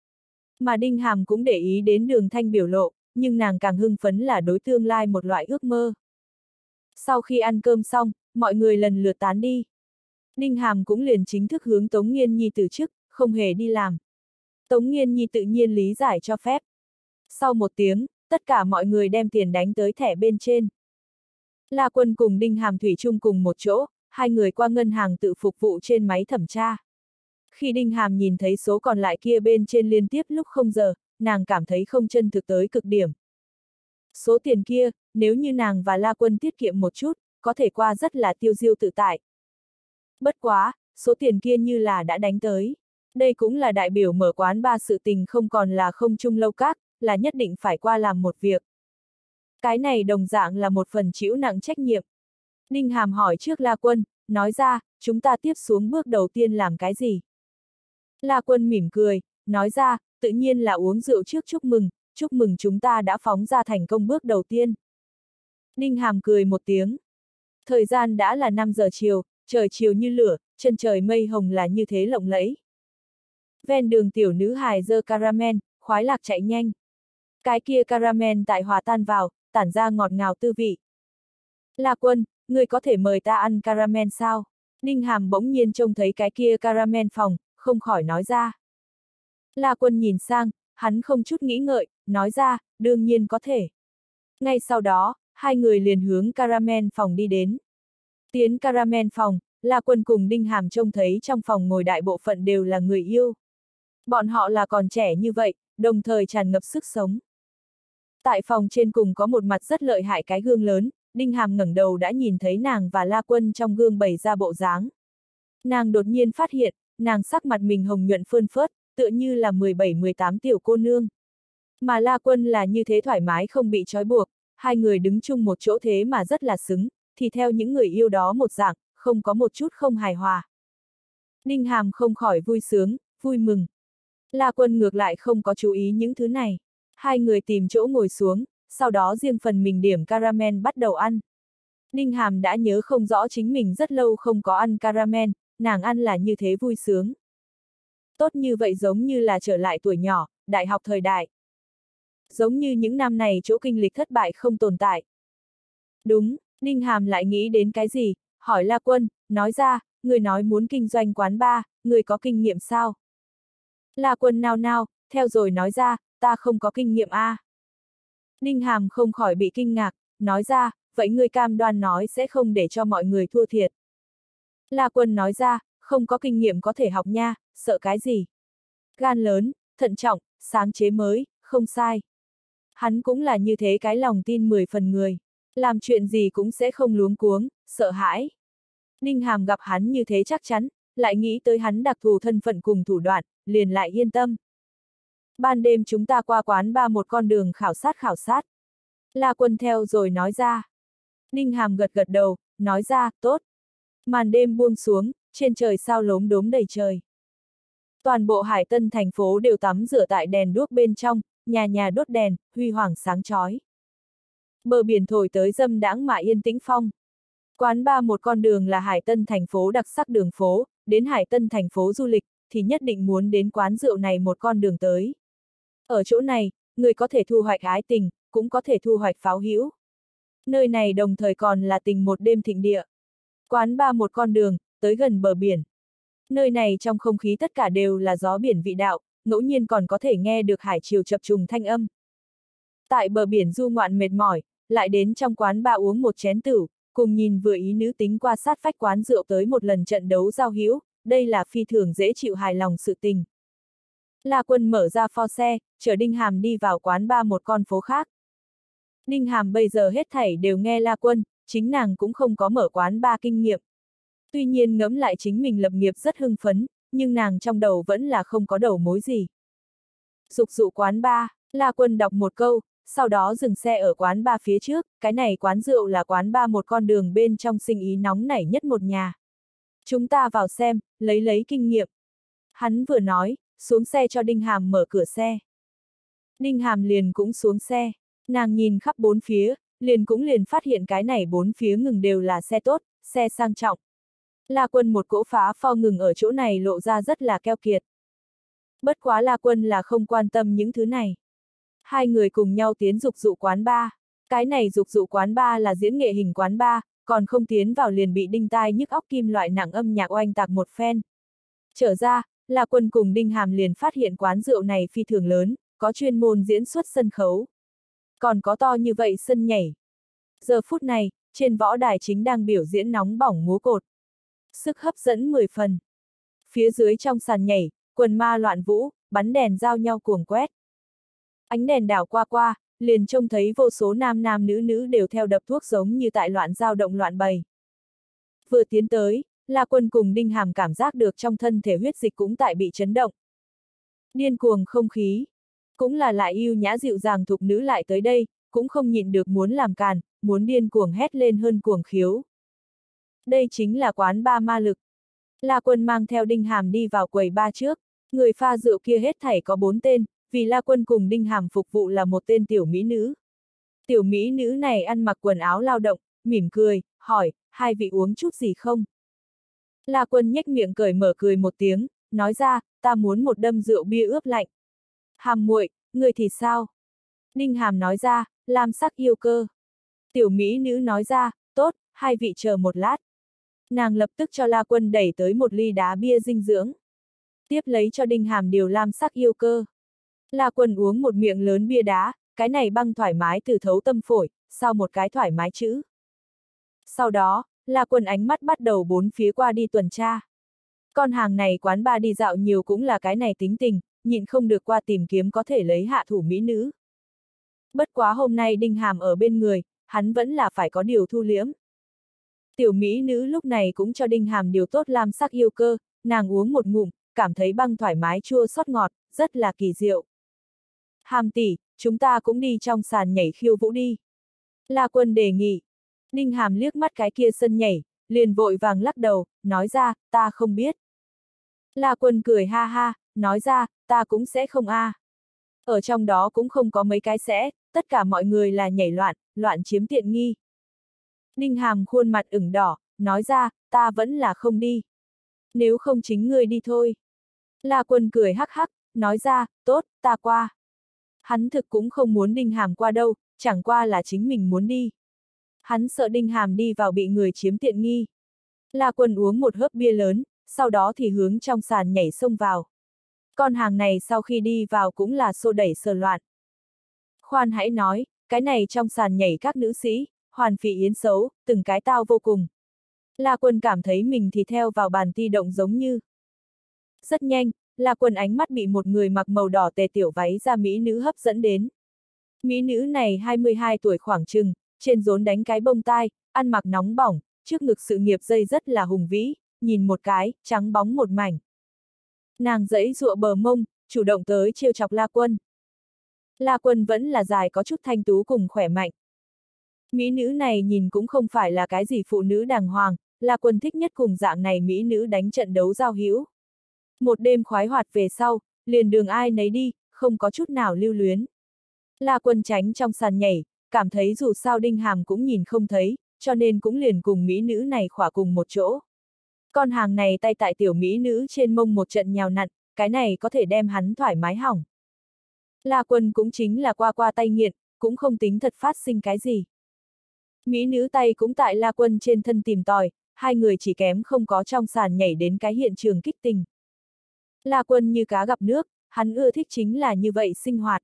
Mà Đinh Hàm cũng để ý đến Đường Thanh biểu lộ, nhưng nàng càng hưng phấn là đối tương lai một loại ước mơ. Sau khi ăn cơm xong, mọi người lần lượt tán đi. Đinh Hàm cũng liền chính thức hướng Tống Nghiên Nhi từ chức, không hề đi làm. Tống Nghiên Nhi tự nhiên lý giải cho phép. Sau một tiếng, tất cả mọi người đem tiền đánh tới thẻ bên trên. La Quân cùng Đinh Hàm thủy chung cùng một chỗ, hai người qua ngân hàng tự phục vụ trên máy thẩm tra. Khi Đinh Hàm nhìn thấy số còn lại kia bên trên liên tiếp lúc không giờ, nàng cảm thấy không chân thực tới cực điểm. Số tiền kia, nếu như nàng và La Quân tiết kiệm một chút, có thể qua rất là tiêu diêu tự tại. Bất quá, số tiền kia như là đã đánh tới. Đây cũng là đại biểu mở quán ba sự tình không còn là không chung lâu các, là nhất định phải qua làm một việc. Cái này đồng dạng là một phần chịu nặng trách nhiệm. Đinh Hàm hỏi trước La Quân, nói ra, chúng ta tiếp xuống bước đầu tiên làm cái gì? La Quân mỉm cười, nói ra, tự nhiên là uống rượu trước chúc mừng, chúc mừng chúng ta đã phóng ra thành công bước đầu tiên. Đinh Hàm cười một tiếng. Thời gian đã là năm giờ chiều, trời chiều như lửa, chân trời mây hồng là như thế lộng lẫy. Ven đường tiểu nữ hài giơ caramel, khoái lạc chạy nhanh. Cái kia caramel tại hòa tan vào, tản ra ngọt ngào tư vị. La Quân, người có thể mời ta ăn caramel sao? Đinh Hàm bỗng nhiên trông thấy cái kia caramel phòng, không khỏi nói ra. La Quân nhìn sang, hắn không chút nghĩ ngợi, nói ra, đương nhiên có thể. Ngay sau đó, hai người liền hướng Caramel phòng đi đến. Tiến Caramel phòng, La Quân cùng Đinh Hàm trông thấy trong phòng ngồi đại bộ phận đều là người yêu. Bọn họ là còn trẻ như vậy, đồng thời tràn ngập sức sống. Tại phòng trên cùng có một mặt rất lợi hại cái gương lớn, Đinh Hàm ngẩng đầu đã nhìn thấy nàng và La Quân trong gương bày ra bộ dáng. Nàng đột nhiên phát hiện, nàng sắc mặt mình hồng nhuận phơn phớt, tựa như là mười bảy mười tám tiểu cô nương. Mà La Quân là như thế thoải mái không bị trói buộc, hai người đứng chung một chỗ thế mà rất là xứng, thì theo những người yêu đó một dạng, không có một chút không hài hòa. Đinh Hàm không khỏi vui sướng, vui mừng. La Quân ngược lại không có chú ý những thứ này. Hai người tìm chỗ ngồi xuống, sau đó riêng phần mình điểm caramel bắt đầu ăn. Đinh Hàm đã nhớ không rõ chính mình rất lâu không có ăn caramel, nàng ăn là như thế vui sướng. Tốt như vậy giống như là trở lại tuổi nhỏ, đại học thời đại. Giống như những năm này chỗ kinh lịch thất bại không tồn tại. Đúng, Đinh Hàm lại nghĩ đến cái gì, hỏi La Quân, nói ra, người nói muốn kinh doanh quán bar, người có kinh nghiệm sao? La Quân nao nao, theo rồi nói ra, ta không có kinh nghiệm a. À. Đinh Hàm không khỏi bị kinh ngạc, nói ra, vậy người cam đoan nói sẽ không để cho mọi người thua thiệt. La Quân nói ra, không có kinh nghiệm có thể học nha, sợ cái gì? Gan lớn, thận trọng, sáng chế mới, không sai. Hắn cũng là như thế cái lòng tin mười phần người. Làm chuyện gì cũng sẽ không luống cuống, sợ hãi. Đinh Hàm gặp hắn như thế chắc chắn, lại nghĩ tới hắn đặc thù thân phận cùng thủ đoạn, liền lại yên tâm. Ban đêm chúng ta qua quán ba một con đường khảo sát khảo sát. La Quân theo rồi nói ra. Đinh Hàm gật gật đầu, nói ra, tốt. Màn đêm buông xuống, trên trời sao lốm đốm đầy trời. Toàn bộ Hải Tân thành phố đều tắm rửa tại đèn đuốc bên trong, nhà nhà đốt đèn, huy hoàng sáng chói. Bờ biển thổi tới dâm đãng mà yên tĩnh phong. Quán ba một con đường là Hải Tân thành phố đặc sắc đường phố, đến Hải Tân thành phố du lịch, thì nhất định muốn đến quán rượu này một con đường tới. Ở chỗ này, người có thể thu hoạch ái tình, cũng có thể thu hoạch pháo hữu. Nơi này đồng thời còn là tình một đêm thịnh địa. Quán ba một con đường, tới gần bờ biển. Nơi này trong không khí tất cả đều là gió biển vị đạo, ngẫu nhiên còn có thể nghe được hải triều chập trùng thanh âm. Tại bờ biển du ngoạn mệt mỏi, lại đến trong quán ba uống một chén tửu, cùng nhìn vừa ý nữ tính qua sát vách quán rượu tới một lần trận đấu giao hữu, đây là phi thường dễ chịu hài lòng sự tình. La Quân mở ra pho xe, chở Đinh Hàm đi vào quán ba một con phố khác. Đinh Hàm bây giờ hết thảy đều nghe La Quân, chính nàng cũng không có mở quán ba kinh nghiệm. Tuy nhiên ngẫm lại chính mình lập nghiệp rất hưng phấn, nhưng nàng trong đầu vẫn là không có đầu mối gì. Dục dụ quán ba, La Quân đọc một câu, sau đó dừng xe ở quán ba phía trước, cái này quán rượu là quán ba một con đường bên trong sinh ý nóng nảy nhất một nhà. Chúng ta vào xem, lấy lấy kinh nghiệm. Hắn vừa nói, xuống xe cho Đinh Hàm mở cửa xe. Đinh Hàm liền cũng xuống xe, nàng nhìn khắp bốn phía, liền cũng liền phát hiện cái này bốn phía ngừng đều là xe tốt, xe sang trọng. La Quân một cỗ phá pho ngừng ở chỗ này lộ ra rất là keo kiệt. Bất quá La Quân là không quan tâm những thứ này. Hai người cùng nhau tiến dục dụ quán ba. Cái này dục dụ quán ba là diễn nghệ hình quán ba, còn không tiến vào liền bị đinh tai nhức óc kim loại nặng âm nhạc oanh tạc một phen. Trở ra, La Quân cùng Đinh Hàm liền phát hiện quán rượu này phi thường lớn, có chuyên môn diễn xuất sân khấu. Còn có to như vậy sân nhảy. Giờ phút này, trên võ đài chính đang biểu diễn nóng bỏng múa cột. Sức hấp dẫn mười phần. Phía dưới trong sàn nhảy, quần ma loạn vũ, bắn đèn giao nhau cuồng quét. Ánh đèn đảo qua qua, liền trông thấy vô số nam nam nữ nữ đều theo đập thuốc giống như tại loạn dao động loạn bày. Vừa tiến tới, La Quân cùng Đinh Hàm cảm giác được trong thân thể huyết dịch cũng tại bị chấn động. Điên cuồng không khí. Cũng là lại yêu nhã dịu dàng thục nữ lại tới đây, cũng không nhịn được muốn làm càn, muốn điên cuồng hét lên hơn cuồng khiếu. Đây chính là quán ba ma lực. La Quân mang theo Đinh Hàm đi vào quầy ba trước, người pha rượu kia hết thảy có bốn tên, vì La Quân cùng Đinh Hàm phục vụ là một tên tiểu mỹ nữ. Tiểu mỹ nữ này ăn mặc quần áo lao động, mỉm cười, hỏi, hai vị uống chút gì không? La Quân nhếch miệng cười mở cười một tiếng, nói ra, ta muốn một đâm rượu bia ướp lạnh. Hàm muội, người thì sao? Đinh Hàm nói ra, lam sắc yêu cơ. Tiểu mỹ nữ nói ra, tốt, hai vị chờ một lát. Nàng lập tức cho La Quân đẩy tới một ly đá bia dinh dưỡng. tiếp lấy cho Đinh Hàm điều lam sắc yêu cơ. La Quân uống một miệng lớn bia đá, cái này băng thoải mái từ thấu tâm phổi, sau một cái thoải mái chữ. Sau đó, La Quân ánh mắt bắt đầu bốn phía qua đi tuần tra. Con hàng này quán bar đi dạo nhiều cũng là cái này tính tình, nhịn không được qua tìm kiếm có thể lấy hạ thủ mỹ nữ. Bất quá hôm nay Đinh Hàm ở bên người, hắn vẫn là phải có điều thu liễm. Tiểu mỹ nữ lúc này cũng cho Đinh Hàm điều tốt lam sắc yêu cơ, nàng uống một ngụm, cảm thấy băng thoải mái chua xót ngọt, rất là kỳ diệu. Hàm tỷ, chúng ta cũng đi trong sàn nhảy khiêu vũ đi. La Quân đề nghị. Đinh Hàm liếc mắt cái kia sân nhảy, liền vội vàng lắc đầu, nói ra, ta không biết. La Quân cười ha ha, nói ra, ta cũng sẽ không a. À. Ở trong đó cũng không có mấy cái sẽ, tất cả mọi người là nhảy loạn, loạn chiếm tiện nghi. Đinh Hàm khuôn mặt ửng đỏ, nói ra, ta vẫn là không đi. Nếu không chính ngươi đi thôi. La Quân cười hắc hắc, nói ra, tốt, ta qua. Hắn thực cũng không muốn Đinh Hàm qua đâu, chẳng qua là chính mình muốn đi. Hắn sợ Đinh Hàm đi vào bị người chiếm tiện nghi. La Quân uống một hớp bia lớn, sau đó thì hướng trong sàn nhảy xông vào. Con hàng này sau khi đi vào cũng là xô đẩy sờ loạn. Khoan hãy nói, cái này trong sàn nhảy các nữ sĩ, hoàn phỉ yến xấu, từng cái tao vô cùng. La Quân cảm thấy mình thì theo vào bàn ti động giống như. Rất nhanh, La Quân ánh mắt bị một người mặc màu đỏ tề tiểu váy da mỹ nữ hấp dẫn đến. Mỹ nữ này hai mươi hai tuổi khoảng chừng, trên rốn đánh cái bông tai, ăn mặc nóng bỏng, trước ngực sự nghiệp dây rất là hùng vĩ, nhìn một cái, trắng bóng một mảnh. Nàng giãy giụa bờ mông, chủ động tới trêu chọc La Quân. La Quân vẫn là dài có chút thanh tú cùng khỏe mạnh. Mỹ nữ này nhìn cũng không phải là cái gì phụ nữ đàng hoàng, La Quân thích nhất cùng dạng này mỹ nữ đánh trận đấu giao hữu. Một đêm khoái hoạt về sau, liền đường ai nấy đi, không có chút nào lưu luyến. La Quân tránh trong sàn nhảy, cảm thấy dù sao Đinh Hàm cũng nhìn không thấy, cho nên cũng liền cùng mỹ nữ này khỏa cùng một chỗ. Con hàng này tay tại tiểu mỹ nữ trên mông một trận nhào nặn, cái này có thể đem hắn thoải mái hỏng. La Quân cũng chính là qua qua tay nghiện, cũng không tính thật phát sinh cái gì. Mỹ nữ tay cũng tại La Quân trên thân tìm tòi, hai người chỉ kém không có trong sàn nhảy đến cái hiện trường kích tình. La Quân như cá gặp nước, hắn ưa thích chính là như vậy sinh hoạt.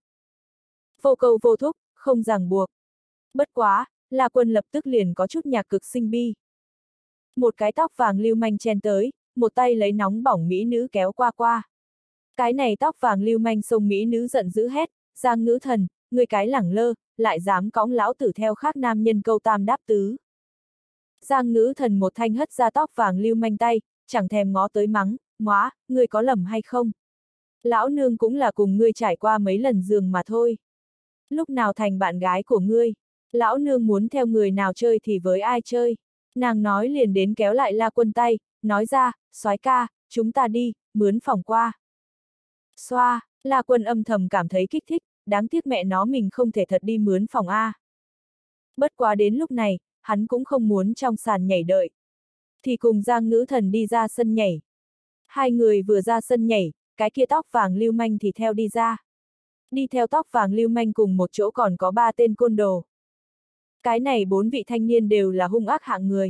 Vô câu vô thúc, không ràng buộc. Bất quá, La Quân lập tức liền có chút nhạc cực sinh bi. Một cái tóc vàng lưu manh chen tới, một tay lấy nóng bỏng mỹ nữ kéo qua qua. Cái này tóc vàng lưu manh xông mỹ nữ giận dữ hét, Giang Ngữ Thần, ngươi cái lẳng lơ, lại dám cõng lão tử theo khác nam nhân câu tam đáp tứ. Giang Ngữ Thần một thanh hất ra tóc vàng lưu manh tay, chẳng thèm ngó tới mắng, ngóa, ngươi có lầm hay không? Lão nương cũng là cùng ngươi trải qua mấy lần giường mà thôi. Lúc nào thành bạn gái của ngươi, lão nương muốn theo người nào chơi thì với ai chơi. Nàng nói liền đến kéo lại La Quân tay, nói ra, soái ca, chúng ta đi, mướn phòng qua. Xoa, La Quân âm thầm cảm thấy kích thích, đáng tiếc mẹ nó mình không thể thật đi mướn phòng A. Bất quá đến lúc này, hắn cũng không muốn trong sàn nhảy đợi. Thì cùng Giang Ngữ Thần đi ra sân nhảy. Hai người vừa ra sân nhảy, cái kia tóc vàng lưu manh thì theo đi ra. Đi theo tóc vàng lưu manh cùng một chỗ còn có ba tên côn đồ. Cái này bốn vị thanh niên đều là hung ác hạng người.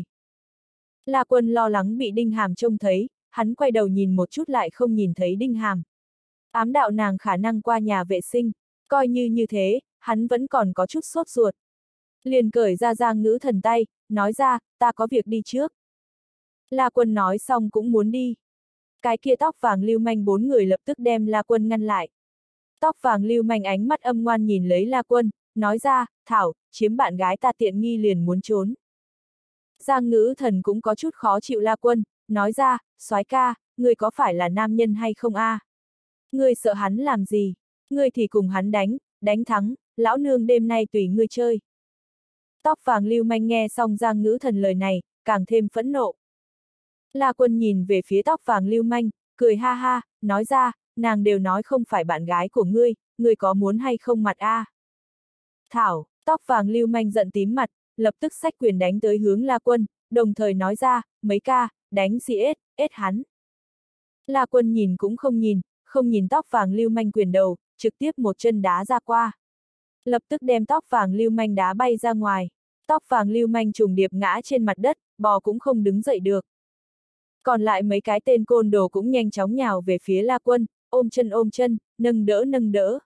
La Quân lo lắng bị Đinh Hàm trông thấy, hắn quay đầu nhìn một chút lại không nhìn thấy Đinh Hàm. Ám đạo nàng khả năng qua nhà vệ sinh, coi như như thế, hắn vẫn còn có chút sốt ruột. Liền cởi ra Giang Ngữ Thần tay, nói ra, ta có việc đi trước. La Quân nói xong cũng muốn đi. Cái kia tóc vàng lưu manh bốn người lập tức đem La Quân ngăn lại. Tóc vàng lưu manh ánh mắt âm ngoan nhìn lấy La Quân, nói ra, Thảo, chiếm bạn gái ta tiện nghi liền muốn trốn. Giang Ngữ Thần cũng có chút khó chịu La Quân, nói ra, soái ca, ngươi có phải là nam nhân hay không a? À? Ngươi sợ hắn làm gì? Ngươi thì cùng hắn đánh, đánh thắng, lão nương đêm nay tùy ngươi chơi. Tóc vàng lưu manh nghe xong Giang Ngữ Thần lời này, càng thêm phẫn nộ. La Quân nhìn về phía tóc vàng lưu manh, cười ha ha, nói ra, nàng đều nói không phải bạn gái của ngươi, ngươi có muốn hay không mặt a? À? Thảo, tóc vàng lưu manh giận tím mặt, lập tức xách quyền đánh tới hướng La Quân, đồng thời nói ra, mấy ca, đánh xì ết, ết hắn. La Quân nhìn cũng không nhìn, không nhìn tóc vàng lưu manh quyền đầu, trực tiếp một chân đá ra qua. Lập tức đem tóc vàng lưu manh đá bay ra ngoài. Tóc vàng lưu manh trùng điệp ngã trên mặt đất, bò cũng không đứng dậy được. Còn lại mấy cái tên côn đồ cũng nhanh chóng nhào về phía La Quân, ôm chân ôm chân, nâng đỡ nâng đỡ.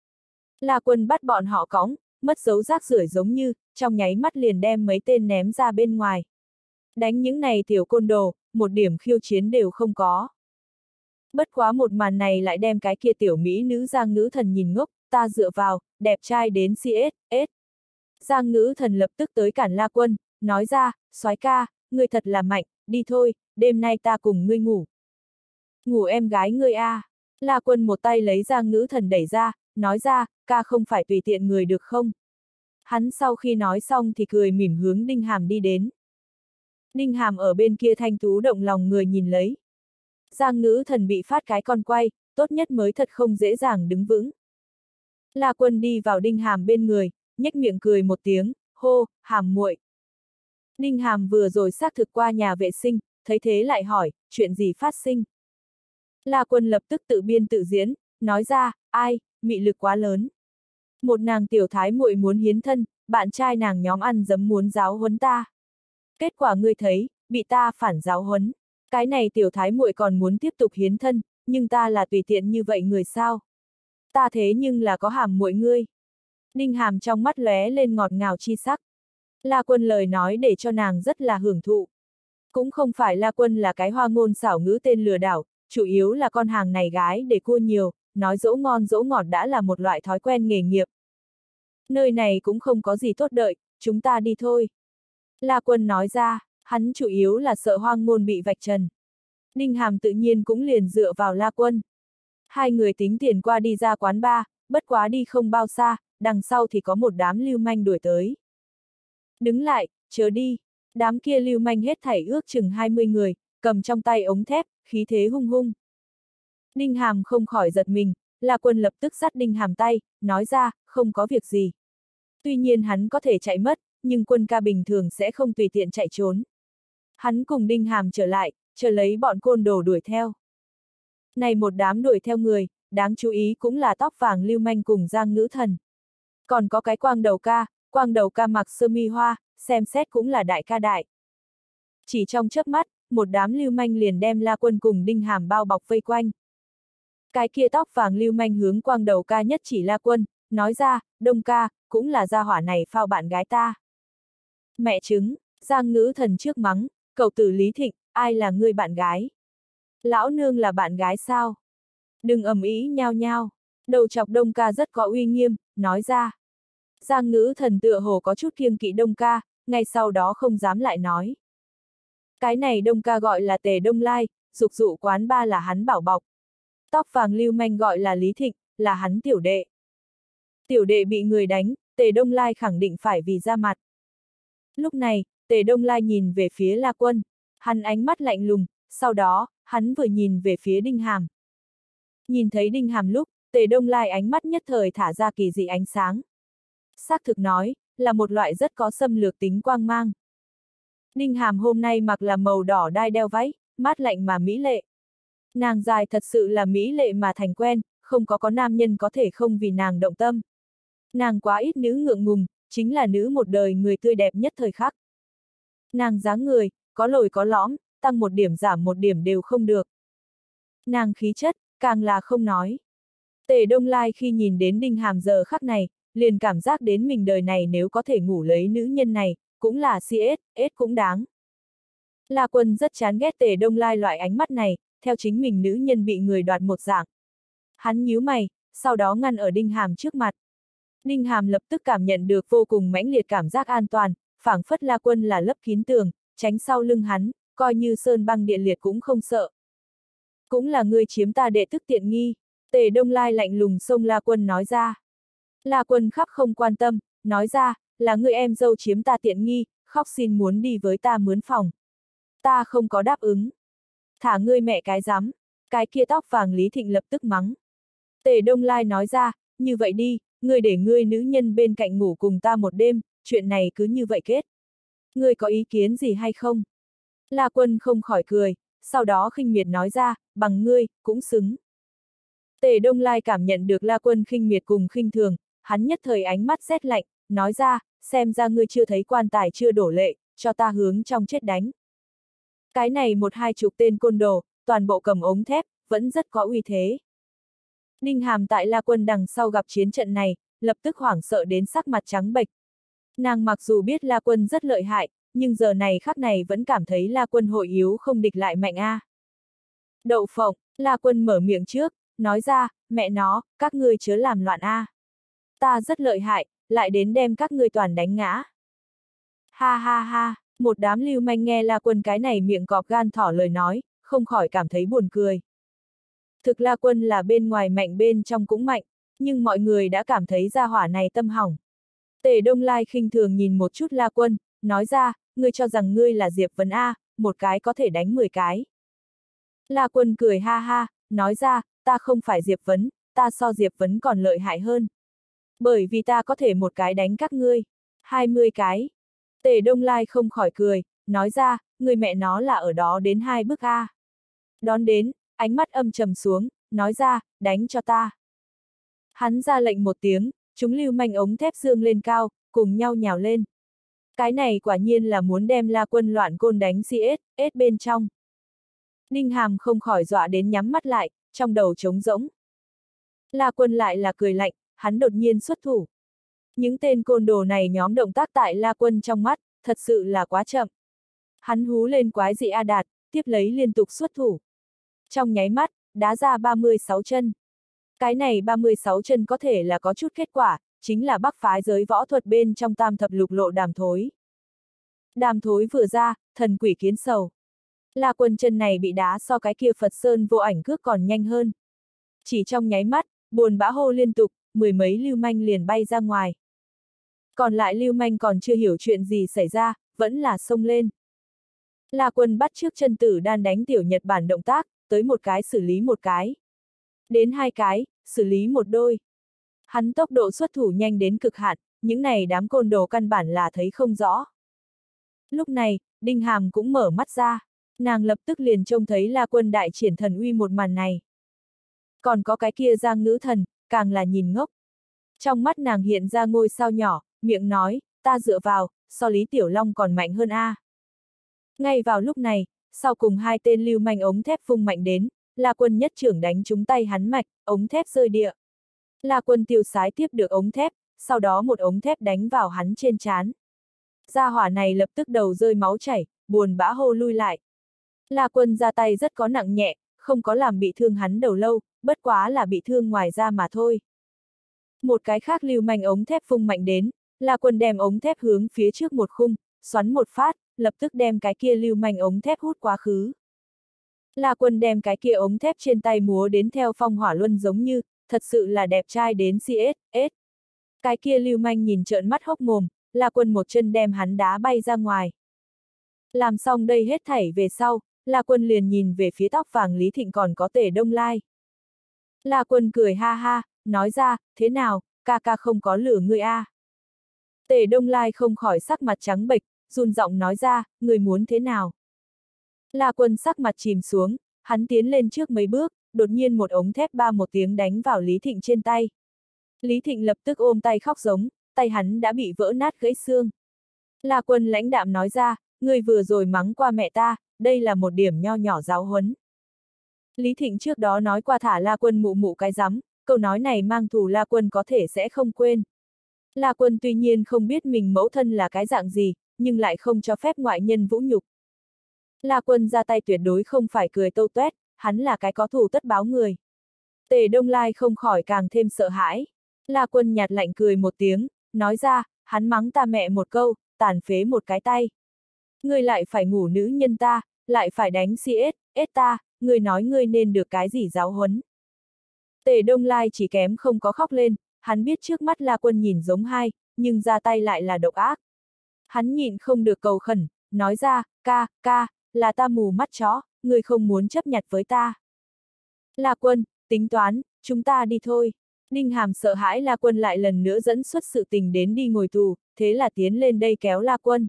La Quân bắt bọn họ cõng, mất dấu rác rưởi giống như, trong nháy mắt liền đem mấy tên ném ra bên ngoài. Đánh những này tiểu côn đồ, một điểm khiêu chiến đều không có. Bất quá một màn này lại đem cái kia tiểu mỹ nữ Giang Ngữ Thần nhìn ngốc, ta dựa vào, đẹp trai đến xê ét ét. Giang Ngữ Thần lập tức tới cản La Quân, nói ra, soái ca, ngươi thật là mạnh, đi thôi, đêm nay ta cùng ngươi ngủ. Ngủ em gái ngươi a. À. La Quân một tay lấy Giang Ngữ Thần đẩy ra, nói ra, ca không phải tùy tiện người được không? Hắn sau khi nói xong thì cười mỉm hướng Đinh Hàm đi đến. Đinh Hàm ở bên kia thanh tú động lòng người nhìn lấy. Giang Ngữ Thần bị phát cái con quay, tốt nhất mới thật không dễ dàng đứng vững. La Quân đi vào Đinh Hàm bên người, nhếch miệng cười một tiếng, hô, Hàm muội. Đinh Hàm vừa rồi xác thực qua nhà vệ sinh, thấy thế lại hỏi, chuyện gì phát sinh? La Quân lập tức tự biên tự diễn, nói ra, ai, mị lực quá lớn. Một nàng tiểu thái muội muốn hiến thân, bạn trai nàng nhóm ăn dấm muốn giáo huấn ta. Kết quả ngươi thấy, bị ta phản giáo huấn. Cái này tiểu thái muội còn muốn tiếp tục hiến thân, nhưng ta là tùy tiện như vậy người sao? Ta thế nhưng là có Hàm muội ngươi. Đinh Hàm trong mắt lóe lên ngọt ngào chi sắc. La Quân lời nói để cho nàng rất là hưởng thụ. Cũng không phải La Quân là cái hoa ngôn xảo ngữ tên lừa đảo, chủ yếu là con hàng này gái để cua nhiều, nói dỗ ngon dỗ ngọt đã là một loại thói quen nghề nghiệp. Nơi này cũng không có gì tốt đợi, chúng ta đi thôi. La Quân nói ra, hắn chủ yếu là sợ hoang ngôn bị vạch trần. Đinh Hàm tự nhiên cũng liền dựa vào La Quân. Hai người tính tiền qua đi ra quán bar, bất quá đi không bao xa, đằng sau thì có một đám lưu manh đuổi tới. Đứng lại, chớ đi. Đám kia lưu manh hết thảy ước chừng hai mươi người, cầm trong tay ống thép, khí thế hung hung. Đinh Hàm không khỏi giật mình, La Quân lập tức dắt Đinh Hàm tay, nói ra, không có việc gì. Tuy nhiên hắn có thể chạy mất, nhưng Quân ca bình thường sẽ không tùy tiện chạy trốn. Hắn cùng Đinh Hàm trở lại, chờ lấy bọn côn đồ đuổi theo. Này một đám đuổi theo người, đáng chú ý cũng là tóc vàng lưu manh cùng Giang Ngữ Thần. Còn có cái quang đầu ca, quang đầu ca mặc sơ mi hoa, xem xét cũng là đại ca đại. Chỉ trong chớp mắt, một đám lưu manh liền đem La Quân cùng Đinh Hàm bao bọc vây quanh. Cái kia tóc vàng lưu manh hướng quang đầu ca nhất chỉ La Quân, nói ra, Đông ca, cũng là gia hỏa này phao bạn gái ta. Mẹ chứng, Giang Ngữ Thần trước mắng, cậu tử Lý Thịnh, ai là ngươi bạn gái? Lão nương là bạn gái sao? Đừng ầm ĩ nhao nhao. Đầu chọc Đông ca rất có uy nghiêm, nói ra. Giang Ngữ Thần tựa hồ có chút kiêng kỵ Đông ca, ngay sau đó không dám lại nói. Cái này Đông ca gọi là Tề Đông Lai, dục dụ quán ba là hắn bảo bọc. Tóc vàng lưu manh gọi là Lý Thịnh, là hắn tiểu đệ. Tiểu đệ bị người đánh, Tề Đông Lai khẳng định phải vì ra mặt. Lúc này, Tề Đông Lai nhìn về phía La Quân, hắn ánh mắt lạnh lùng, sau đó, hắn vừa nhìn về phía Đinh Hàm. Nhìn thấy Đinh Hàm lúc, Tề Đông Lai ánh mắt nhất thời thả ra kỳ dị ánh sáng. Xác thực nói, là một loại rất có xâm lược tính quang mang. Đinh Hàm hôm nay mặc là màu đỏ đai đeo váy, mát lạnh mà mỹ lệ. Nàng dài thật sự là mỹ lệ mà thành quen, không có có nam nhân có thể không vì nàng động tâm. Nàng quá ít nữ ngượng ngùng, chính là nữ một đời người tươi đẹp nhất thời khắc. Nàng dáng người, có lồi có lõm, tăng một điểm giảm một điểm đều không được. Nàng khí chất, càng là không nói. Tề Đông Lai khi nhìn đến Đinh Hàm giờ khắc này, liền cảm giác đến mình đời này nếu có thể ngủ lấy nữ nhân này, cũng là xê ét ét cũng đáng. La Quân rất chán ghét Tề Đông Lai loại ánh mắt này, theo chính mình nữ nhân bị người đoạt một dạng. Hắn nhíu mày, sau đó ngăn ở Đinh Hàm trước mặt. Đinh Hàm lập tức cảm nhận được vô cùng mãnh liệt cảm giác an toàn, phảng phất La Quân là lấp kín tường, tránh sau lưng hắn, coi như sơn băng địa liệt cũng không sợ. Cũng là ngươi chiếm ta đệ tức tiện nghi, Tề Đông Lai lạnh lùng xông La Quân nói ra. La Quân khắc không quan tâm, nói ra, là ngươi em dâu chiếm ta tiện nghi, khóc xin muốn đi với ta mướn phòng. Ta không có đáp ứng. Thả ngươi mẹ cái rắm, cái kia tóc vàng Lý Thịnh lập tức mắng. Tề Đông Lai nói ra, như vậy đi, ngươi để ngươi nữ nhân bên cạnh ngủ cùng ta một đêm, chuyện này cứ như vậy kết. Ngươi có ý kiến gì hay không? La Quân không khỏi cười, sau đó khinh miệt nói ra, bằng ngươi, cũng xứng. Tề Đông Lai cảm nhận được La Quân khinh miệt cùng khinh thường, hắn nhất thời ánh mắt rét lạnh, nói ra, xem ra ngươi chưa thấy quan tài chưa đổ lệ, cho ta hướng trong chết đánh. Cái này một hai chục tên côn đồ, toàn bộ cầm ống thép, vẫn rất có uy thế. Ninh Hàm tại La Quân đằng sau gặp chiến trận này, lập tức hoảng sợ đến sắc mặt trắng bệch. Nàng mặc dù biết La Quân rất lợi hại, nhưng giờ này khắc này vẫn cảm thấy La Quân hội yếu không địch lại mạnh a. À. Đậu phộng, La Quân mở miệng trước, nói ra, mẹ nó, các ngươi chớ làm loạn a. À. Ta rất lợi hại, lại đến đem các ngươi toàn đánh ngã. Ha ha ha, một đám lưu manh nghe La Quân cái này miệng cọp gan thỏ lời nói, không khỏi cảm thấy buồn cười. Thực La Quân là bên ngoài mạnh bên trong cũng mạnh, nhưng mọi người đã cảm thấy gia hỏa này tâm hỏng. Tề Đông Lai khinh thường nhìn một chút La Quân, nói ra, ngươi cho rằng ngươi là Diệp Vấn A, một cái có thể đánh mười cái. La Quân cười ha ha, nói ra, ta không phải Diệp Vấn, ta so Diệp Vấn còn lợi hại hơn. Bởi vì ta có thể một cái đánh các ngươi, hai mươi cái. Tề Đông Lai không khỏi cười, nói ra, người mẹ nó là ở đó đến hai bước A. Đón đến, ánh mắt âm trầm xuống, nói ra, đánh cho ta. Hắn ra lệnh một tiếng, chúng lưu manh ống thép dương lên cao, cùng nhau nhào lên. Cái này quả nhiên là muốn đem La Quân loạn côn đánh xê ét, ét bên trong. Ninh Hàm không khỏi dọa đến nhắm mắt lại, trong đầu trống rỗng. La Quân lại là cười lạnh, hắn đột nhiên xuất thủ. Những tên côn đồ này nhóm động tác tại La Quân trong mắt, thật sự là quá chậm. Hắn hú lên quái dị A Đạt, tiếp lấy liên tục xuất thủ. Trong nháy mắt, đá ra ba mươi sáu chân. Cái này ba mươi sáu chân có thể là có chút kết quả, chính là bắc phái giới võ thuật bên trong tam thập lục lộ đàm thối. Đàm thối vừa ra, thần quỷ kiến sầu. La Quân chân này bị đá so cái kia Phật Sơn vô ảnh cước còn nhanh hơn. Chỉ trong nháy mắt, buồn bã hô liên tục, mười mấy lưu manh liền bay ra ngoài. Còn lại lưu manh còn chưa hiểu chuyện gì xảy ra, vẫn là xông lên. La Quân bắt trước chân tử đan đánh tiểu Nhật Bản động tác, tới một cái xử lý một cái. Đến hai cái, xử lý một đôi. Hắn tốc độ xuất thủ nhanh đến cực hạn, những này đám côn đồ căn bản là thấy không rõ. Lúc này, Đinh Hàm cũng mở mắt ra, nàng lập tức liền trông thấy La Quân đại triển thần uy một màn này. Còn có cái kia Giang Nữ Thần, càng là nhìn ngốc. Trong mắt nàng hiện ra ngôi sao nhỏ, miệng nói, ta dựa vào, so Lý Tiểu Long còn mạnh hơn a. Ngay vào lúc này, sau cùng hai tên lưu manh ống thép vung mạnh đến, La Quân nhất trưởng đánh trúng tay hắn mạch, ống thép rơi địa. La Quân tiêu sái tiếp được ống thép, sau đó một ống thép đánh vào hắn trên trán. Gia hỏa này lập tức đầu rơi máu chảy, buồn bã hô lui lại. La Quân ra tay rất có nặng nhẹ, không có làm bị thương hắn đầu lâu, bất quá là bị thương ngoài da mà thôi. Một cái khác lưu manh ống thép vung mạnh đến, La Quân đem ống thép hướng phía trước một khung, xoắn một phát, lập tức đem cái kia lưu manh ống thép hút quá khứ. La Quân đem cái kia ống thép trên tay múa đến theo phong hỏa luân giống như, thật sự là đẹp trai đến xê ét, ét. Cái kia lưu manh nhìn trợn mắt hốc mồm, La Quân một chân đem hắn đá bay ra ngoài. Làm xong đây hết thảy về sau, La Quân liền nhìn về phía tóc vàng Lý Thịnh còn có Tề Đông Lai. La Quân cười ha ha, nói ra, thế nào, ca ca không có lửa ngươi a. À. Tề Đông Lai không khỏi sắc mặt trắng bệch, run giọng nói ra, người muốn thế nào. La Quân sắc mặt chìm xuống, hắn tiến lên trước mấy bước, đột nhiên một ống thép ba một tiếng đánh vào Lý Thịnh trên tay. Lý Thịnh lập tức ôm tay khóc giống, tay hắn đã bị vỡ nát gãy xương. La Quân lãnh đạm nói ra, người vừa rồi mắng qua mẹ ta, đây là một điểm nho nhỏ giáo huấn. Lý Thịnh trước đó nói qua thả La Quân mụ mụ cái rắm, câu nói này mang thù La Quân có thể sẽ không quên. La Quân tuy nhiên không biết mình mẫu thân là cái dạng gì, nhưng lại không cho phép ngoại nhân vũ nhục. La Quân ra tay tuyệt đối không phải cười tâu tuét, hắn là cái có thù tất báo người. Tề Đông Lai không khỏi càng thêm sợ hãi. La Quân nhạt lạnh cười một tiếng, nói ra, hắn mắng ta mẹ một câu, tàn phế một cái tay. Ngươi lại phải ngủ nữ nhân ta, lại phải đánh xê ét, ét ta, ngươi nói ngươi nên được cái gì giáo huấn. Tề Đông Lai chỉ kém không có khóc lên, hắn biết trước mắt La Quân nhìn giống hai, nhưng ra tay lại là độc ác. Hắn nhịn không được cầu khẩn, nói ra, ca, ca, là ta mù mắt chó, ngươi không muốn chấp nhặt với ta. La Quân, tính toán, chúng ta đi thôi. Ninh Hàm sợ hãi La Quân lại lần nữa dẫn xuất sự tình đến đi ngồi tù, thế là tiến lên đây kéo La Quân.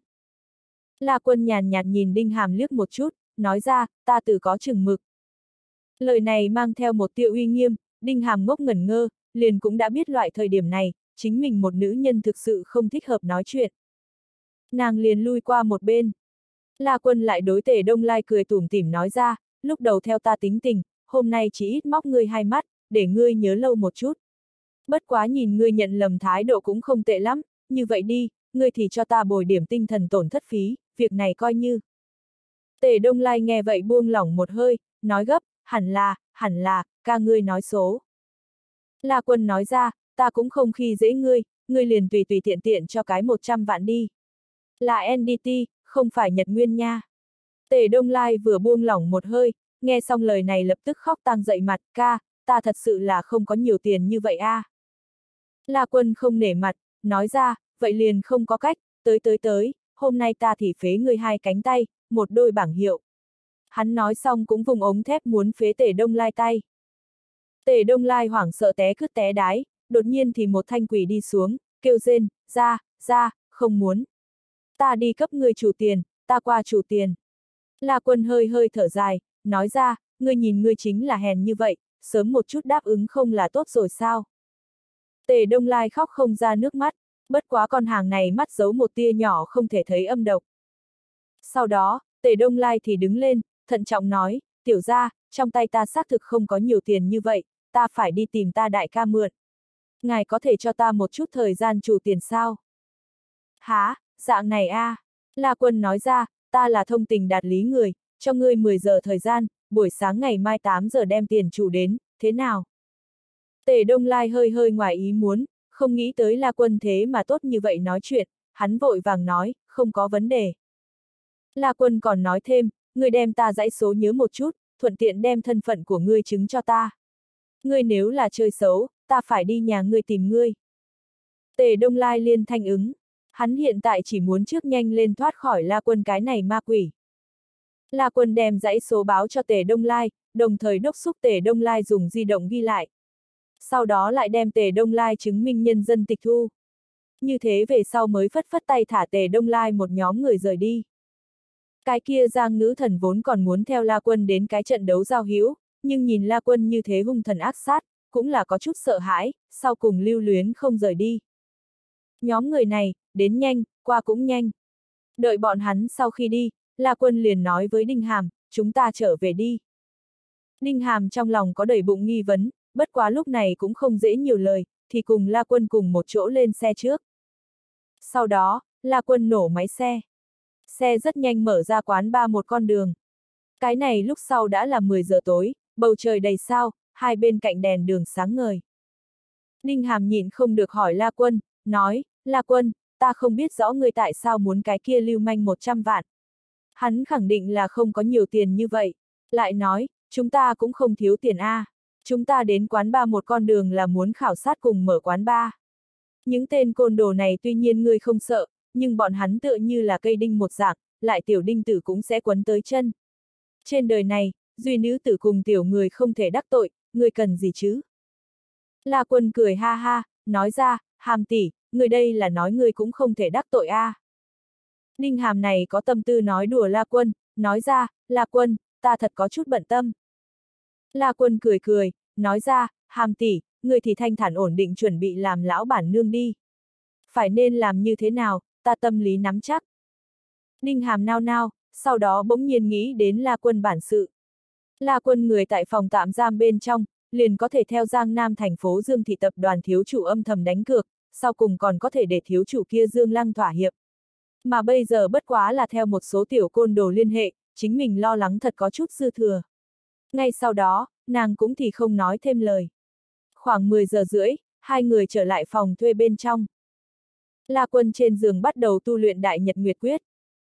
La Quân nhàn nhạt nhìn Đinh Hàm liếc một chút, nói ra, ta tự có chừng mực. Lời này mang theo một tia uy nghiêm, Đinh Hàm ngốc ngẩn ngơ, liền cũng đã biết loại thời điểm này, chính mình một nữ nhân thực sự không thích hợp nói chuyện. Nàng liền lui qua một bên. La Quân lại đối Tề Đông Lai cười tủm tỉm nói ra, lúc đầu theo ta tính tình, hôm nay chỉ ít móc ngươi hai mắt, để ngươi nhớ lâu một chút. Bất quá nhìn ngươi nhận lầm thái độ cũng không tệ lắm, như vậy đi, ngươi thì cho ta bồi điểm tinh thần tổn thất phí, việc này coi như. Tề Đông Lai nghe vậy buông lỏng một hơi, nói gấp, hẳn là, hẳn là, ca ngươi nói số. La Quân nói ra, ta cũng không khi dễ ngươi, ngươi liền tùy tùy tiện tiện cho cái một trăm vạn đi. Là en đê tê, không phải Nhật Nguyên nha. Tề Đông Lai vừa buông lỏng một hơi, nghe xong lời này lập tức khóc tang dậy mặt, ca, ta thật sự là không có nhiều tiền như vậy a. À. La Quân không nể mặt, nói ra, vậy liền không có cách, tới tới tới, hôm nay ta thì phế ngươi hai cánh tay, một đôi bảng hiệu. Hắn nói xong cũng vùng ống thép muốn phế Tề Đông Lai tay. Tề Đông Lai hoảng sợ té cứt té đái, đột nhiên thì một thanh quỷ đi xuống, kêu rên, ra, ra, không muốn. Ta đi cấp ngươi chủ tiền, ta qua chủ tiền. La Quân hơi hơi thở dài, nói ra, ngươi nhìn ngươi chính là hèn như vậy, sớm một chút đáp ứng không là tốt rồi sao. Tề Đông Lai khóc không ra nước mắt, bất quá con hàng này mắt giấu một tia nhỏ không thể thấy âm độc. Sau đó, Tề Đông Lai thì đứng lên, thận trọng nói, tiểu gia, trong tay ta xác thực không có nhiều tiền như vậy, ta phải đi tìm ta đại ca mượn. Ngài có thể cho ta một chút thời gian chủ tiền sao? Hả, dạng này a? À? La Quân nói ra, ta là thông tình đạt lý người, cho ngươi mười giờ thời gian, buổi sáng ngày mai tám giờ đem tiền chủ đến, thế nào? Tề Đông Lai hơi hơi ngoài ý muốn, không nghĩ tới La Quân thế mà tốt như vậy nói chuyện, hắn vội vàng nói, không có vấn đề. La Quân còn nói thêm, ngươi đem ta dãy số nhớ một chút, thuận tiện đem thân phận của ngươi chứng cho ta. Ngươi nếu là chơi xấu, ta phải đi nhà ngươi tìm ngươi. Tề Đông Lai liên thanh ứng, hắn hiện tại chỉ muốn trước nhanh lên thoát khỏi La Quân cái này ma quỷ. La Quân đem dãy số báo cho Tề Đông Lai, đồng thời đốc thúc Tề Đông Lai dùng di động ghi lại. Sau đó lại đem Tề Đông Lai chứng minh nhân dân tịch thu. Như thế về sau mới phất phất tay thả Tề Đông Lai một nhóm người rời đi. Cái kia Giang Ngữ Thần vốn còn muốn theo La Quân đến cái trận đấu giao hữu, nhưng nhìn La Quân như thế hung thần ác sát, cũng là có chút sợ hãi, sau cùng lưu luyến không rời đi. Nhóm người này, đến nhanh, qua cũng nhanh. Đợi bọn hắn sau khi đi, La Quân liền nói với Đinh Hàm, chúng ta trở về đi. Đinh Hàm trong lòng có đầy bụng nghi vấn, bất quá lúc này cũng không dễ nhiều lời, thì cùng La Quân cùng một chỗ lên xe trước. Sau đó, La Quân nổ máy xe. Xe rất nhanh mở ra quán bar một con đường. Cái này lúc sau đã là mười giờ tối, bầu trời đầy sao, hai bên cạnh đèn đường sáng ngời. Đinh Hàm nhịn không được hỏi La Quân, nói, La Quân, ta không biết rõ ngươi tại sao muốn cái kia lưu manh một trăm vạn. Hắn khẳng định là không có nhiều tiền như vậy. Lại nói, chúng ta cũng không thiếu tiền a. À. Chúng ta đến quán bar một con đường là muốn khảo sát cùng mở quán bar. Những tên côn đồ này tuy nhiên ngươi không sợ, nhưng bọn hắn tựa như là cây đinh một dạng, lại tiểu đinh tử cũng sẽ quấn tới chân. Trên đời này, duy nữ tử cùng tiểu người không thể đắc tội, ngươi cần gì chứ? La Quân cười ha ha, nói ra, Hàm tỷ, người đây là nói ngươi cũng không thể đắc tội a. À. Đinh Hàm này có tâm tư nói đùa La Quân, nói ra, La Quân, ta thật có chút bận tâm. La Quân cười cười, nói ra, Hàm tỷ, ngươi thì thanh thản ổn định chuẩn bị làm lão bản nương đi. Phải nên làm như thế nào, ta tâm lý nắm chắc. Đinh Hàm nao nao, sau đó bỗng nhiên nghĩ đến La Quân bản sự. La Quân người tại phòng tạm giam bên trong, liền có thể theo Giang Nam thành phố Dương Thị tập đoàn thiếu chủ âm thầm đánh cược, sau cùng còn có thể để thiếu chủ kia Dương Lăng thỏa hiệp. Mà bây giờ bất quá là theo một số tiểu côn đồ liên hệ, chính mình lo lắng thật có chút dư thừa. Ngay sau đó, nàng cũng thì không nói thêm lời. Khoảng mười giờ rưỡi, hai người trở lại phòng thuê bên trong. La Quân trên giường bắt đầu tu luyện Đại Nhật Nguyệt Quyết.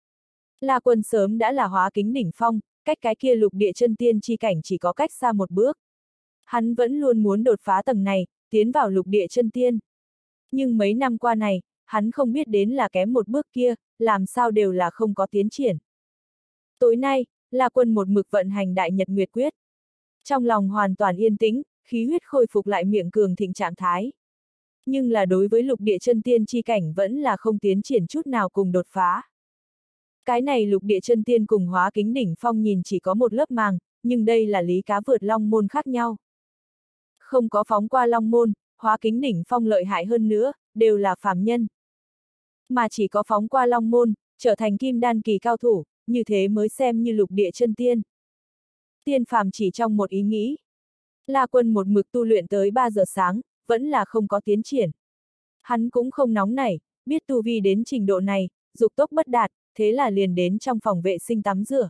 La Quân sớm đã là hóa kính đỉnh phong, cách cái kia lục địa chân tiên chi cảnh chỉ có cách xa một bước. Hắn vẫn luôn muốn đột phá tầng này, tiến vào lục địa chân tiên. Nhưng mấy năm qua này, hắn không biết đến là kém một bước kia, làm sao đều là không có tiến triển. Tối nay, La Quân một mực vận hành Đại Nhật Nguyệt Quyết. Trong lòng hoàn toàn yên tĩnh, khí huyết khôi phục lại miệng cường thịnh trạng thái. Nhưng là đối với lục địa chân tiên chi cảnh vẫn là không tiến triển chút nào cùng đột phá. Cái này lục địa chân tiên cùng hóa kính đỉnh phong nhìn chỉ có một lớp màng, nhưng đây là lý cá vượt long môn khác nhau. Không có phóng qua long môn, hóa kính đỉnh phong lợi hại hơn nữa, đều là phàm nhân. Mà chỉ có phóng qua long môn, trở thành kim đan kỳ cao thủ, như thế mới xem như lục địa chân tiên. Tiên phàm chỉ trong một ý nghĩ. La Quân một mực tu luyện tới ba giờ sáng, vẫn là không có tiến triển. Hắn cũng không nóng nảy, biết tu vi đến trình độ này, dục tốc bất đạt, thế là liền đến trong phòng vệ sinh tắm rửa.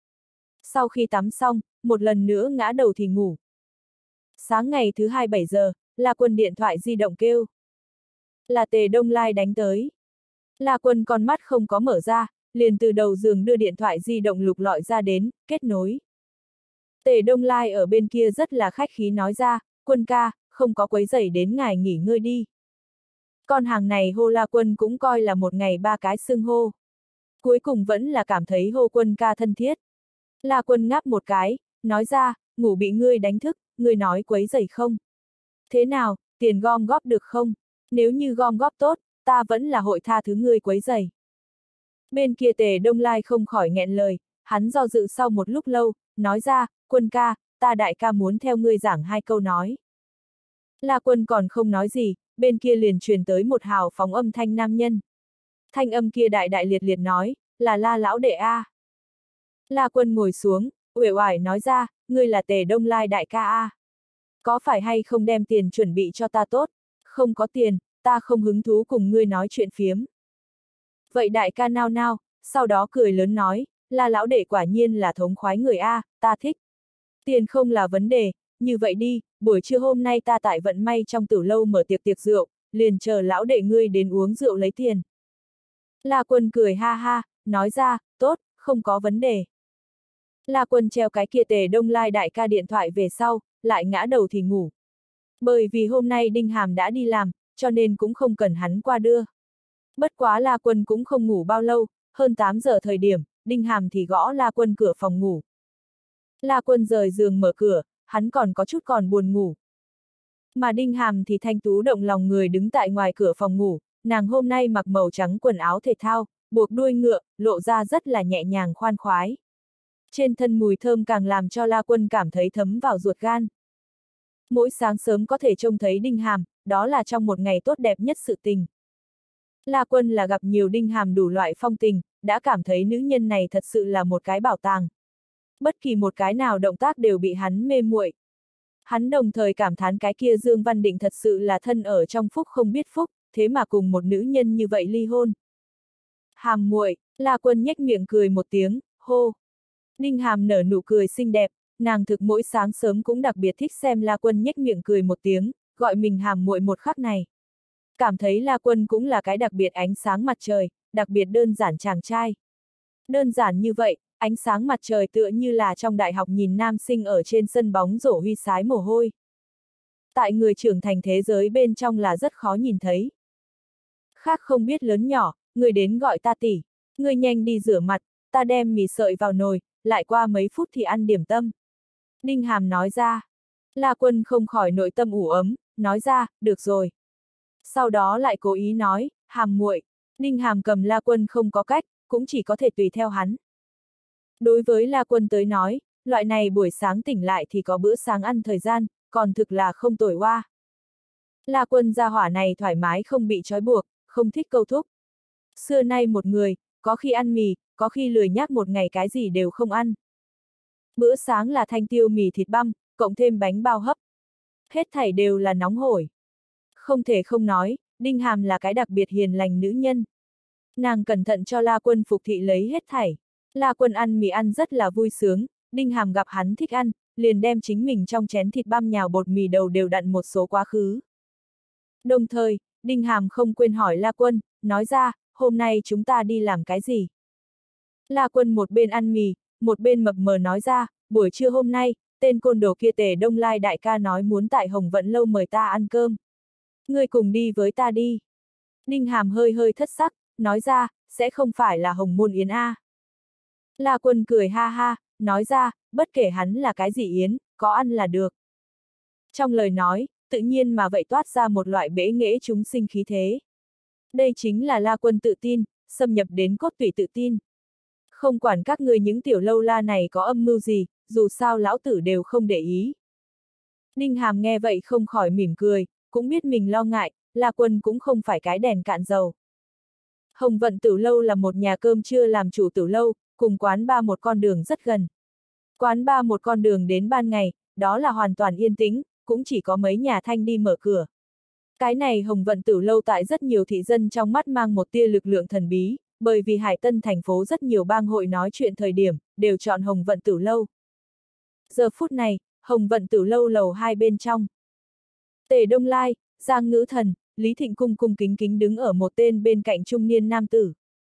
Sau khi tắm xong, một lần nữa ngã đầu thì ngủ. Sáng ngày thứ hai bảy giờ, La Quân điện thoại di động kêu. Là Tề Đông Lai đánh tới. La Quân con mắt không có mở ra, liền từ đầu giường đưa điện thoại di động lục lọi ra đến, kết nối. Tề Đông Lai ở bên kia rất là khách khí nói ra, Quân ca, không có quấy rầy đến ngài nghỉ ngơi đi. Con hàng này hô La Quân cũng coi là một ngày ba cái xưng hô. Cuối cùng vẫn là cảm thấy hô Quân ca thân thiết. La Quân ngáp một cái, nói ra, ngủ bị ngươi đánh thức, ngươi nói quấy rầy không? Thế nào, tiền gom góp được không? Nếu như gom góp tốt, ta vẫn là hội tha thứ ngươi quấy rầy. Bên kia Tề Đông Lai không khỏi nghẹn lời, hắn do dự sau một lúc lâu, nói ra, Quân ca, ta đại ca muốn theo ngươi giảng hai câu nói. La Quân còn không nói gì, bên kia liền truyền tới một hào phóng âm thanh nam nhân. Thanh âm kia đại đại liệt liệt nói, là La lão đệ a. La Quân ngồi xuống, uể oải nói ra, ngươi là Tề Đông Lai đại ca a. Có phải hay không đem tiền chuẩn bị cho ta tốt? Không có tiền, ta không hứng thú cùng ngươi nói chuyện phiếm. Vậy đại ca nao nao, sau đó cười lớn nói, La lão đệ quả nhiên là thống khoái người a, ta thích. Tiền không là vấn đề, như vậy đi, buổi trưa hôm nay ta tại vận may trong tử lâu mở tiệc tiệc rượu, liền chờ lão đệ ngươi đến uống rượu lấy tiền. La Quân cười ha ha, nói ra, tốt, không có vấn đề. La Quân treo cái kia Tề Đông Lai đại ca điện thoại về sau, lại ngã đầu thì ngủ. Bởi vì hôm nay Đinh Hàm đã đi làm, cho nên cũng không cần hắn qua đưa. Bất quá La Quân cũng không ngủ bao lâu, hơn tám giờ thời điểm, Đinh Hàm thì gõ La Quân cửa phòng ngủ. La Quân rời giường mở cửa, hắn còn có chút còn buồn ngủ. Mà Đinh Hàm thì thanh tú động lòng người đứng tại ngoài cửa phòng ngủ, nàng hôm nay mặc màu trắng quần áo thể thao, buộc đuôi ngựa, lộ ra rất là nhẹ nhàng khoan khoái. Trên thân mùi thơm càng làm cho La Quân cảm thấy thấm vào ruột gan. Mỗi sáng sớm có thể trông thấy Đinh Hàm, đó là trong một ngày tốt đẹp nhất sự tình. La Quân là gặp nhiều Đinh Hàm đủ loại phong tình, đã cảm thấy nữ nhân này thật sự là một cái bảo tàng. Bất kỳ một cái nào động tác đều bị hắn mê muội. Hắn đồng thời cảm thán cái kia Dương Văn Định thật sự là thân ở trong phúc không biết phúc, thế mà cùng một nữ nhân như vậy ly hôn. Hàm muội, La Quân nhếch miệng cười một tiếng, hô. Đinh Hàm nở nụ cười xinh đẹp, nàng thực mỗi sáng sớm cũng đặc biệt thích xem La Quân nhếch miệng cười một tiếng, gọi mình Hàm muội một khắc này. Cảm thấy La Quân cũng là cái đặc biệt ánh sáng mặt trời, đặc biệt đơn giản chàng trai. Đơn giản như vậy, ánh sáng mặt trời tựa như là trong đại học nhìn nam sinh ở trên sân bóng rổ huy sái mồ hôi. Tại người trưởng thành thế giới bên trong là rất khó nhìn thấy. Khác không biết lớn nhỏ, người đến gọi ta tỷ, người nhanh đi rửa mặt, ta đem mì sợi vào nồi, lại qua mấy phút thì ăn điểm tâm. Đinh Hàm nói ra. La Quân không khỏi nội tâm ủ ấm, nói ra, được rồi. Sau đó lại cố ý nói, Hàm muội. Đinh Hàm cầm La Quân không có cách, cũng chỉ có thể tùy theo hắn. Đối với La Quân tới nói, loại này buổi sáng tỉnh lại thì có bữa sáng ăn thời gian, còn thực là không tồi hoa. La Quân gia hỏa này thoải mái không bị trói buộc, không thích câu thúc. Xưa nay một người, có khi ăn mì, có khi lười nhác một ngày cái gì đều không ăn. Bữa sáng là thanh tiêu mì thịt băm, cộng thêm bánh bao hấp. Hết thảy đều là nóng hổi. Không thể không nói, Đinh Hàm là cái đặc biệt hiền lành nữ nhân. Nàng cẩn thận cho La Quân phục thị lấy hết thảy. La Quân ăn mì ăn rất là vui sướng, Đinh Hàm gặp hắn thích ăn, liền đem chính mình trong chén thịt băm nhào bột mì đầu đều đặn một số quá khứ. Đồng thời, Đinh Hàm không quên hỏi La Quân, nói ra, hôm nay chúng ta đi làm cái gì? La Quân một bên ăn mì, một bên mập mờ nói ra, buổi trưa hôm nay, tên côn đồ kia Tề Đông Lai đại ca nói muốn tại Hồng Vận Lâu mời ta ăn cơm. Ngươi cùng đi với ta đi. Đinh Hàm hơi hơi thất sắc, nói ra, sẽ không phải là Hồng Môn Yến A. La Quân cười ha ha, nói ra, bất kể hắn là cái gì yến, có ăn là được. Trong lời nói, tự nhiên mà vậy toát ra một loại bẽ nghễ chúng sinh khí thế. Đây chính là La Quân tự tin, xâm nhập đến cốt tủy tự tin. Không quản các người những tiểu lâu la này có âm mưu gì, dù sao lão tử đều không để ý. Đinh Hàm nghe vậy không khỏi mỉm cười, cũng biết mình lo ngại, La Quân cũng không phải cái đèn cạn dầu. Hồng Vận Tử Lâu là một nhà cơm trưa làm chủ tử lâu, cùng quán ba một con đường rất gần. Quán ba một con đường đến ban ngày, đó là hoàn toàn yên tĩnh, cũng chỉ có mấy nhà thanh đi mở cửa. Cái này Hồng Vận Tử Lâu tại rất nhiều thị dân trong mắt mang một tia lực lượng thần bí, bởi vì Hải Tân thành phố rất nhiều bang hội nói chuyện thời điểm, đều chọn Hồng Vận Tử Lâu. Giờ phút này, Hồng Vận Tử Lâu lầu hai bên trong. Tề Đông Lai, Giang Ngữ Thần, Lý Thịnh cung cung kính kính đứng ở một tên bên cạnh trung niên nam tử.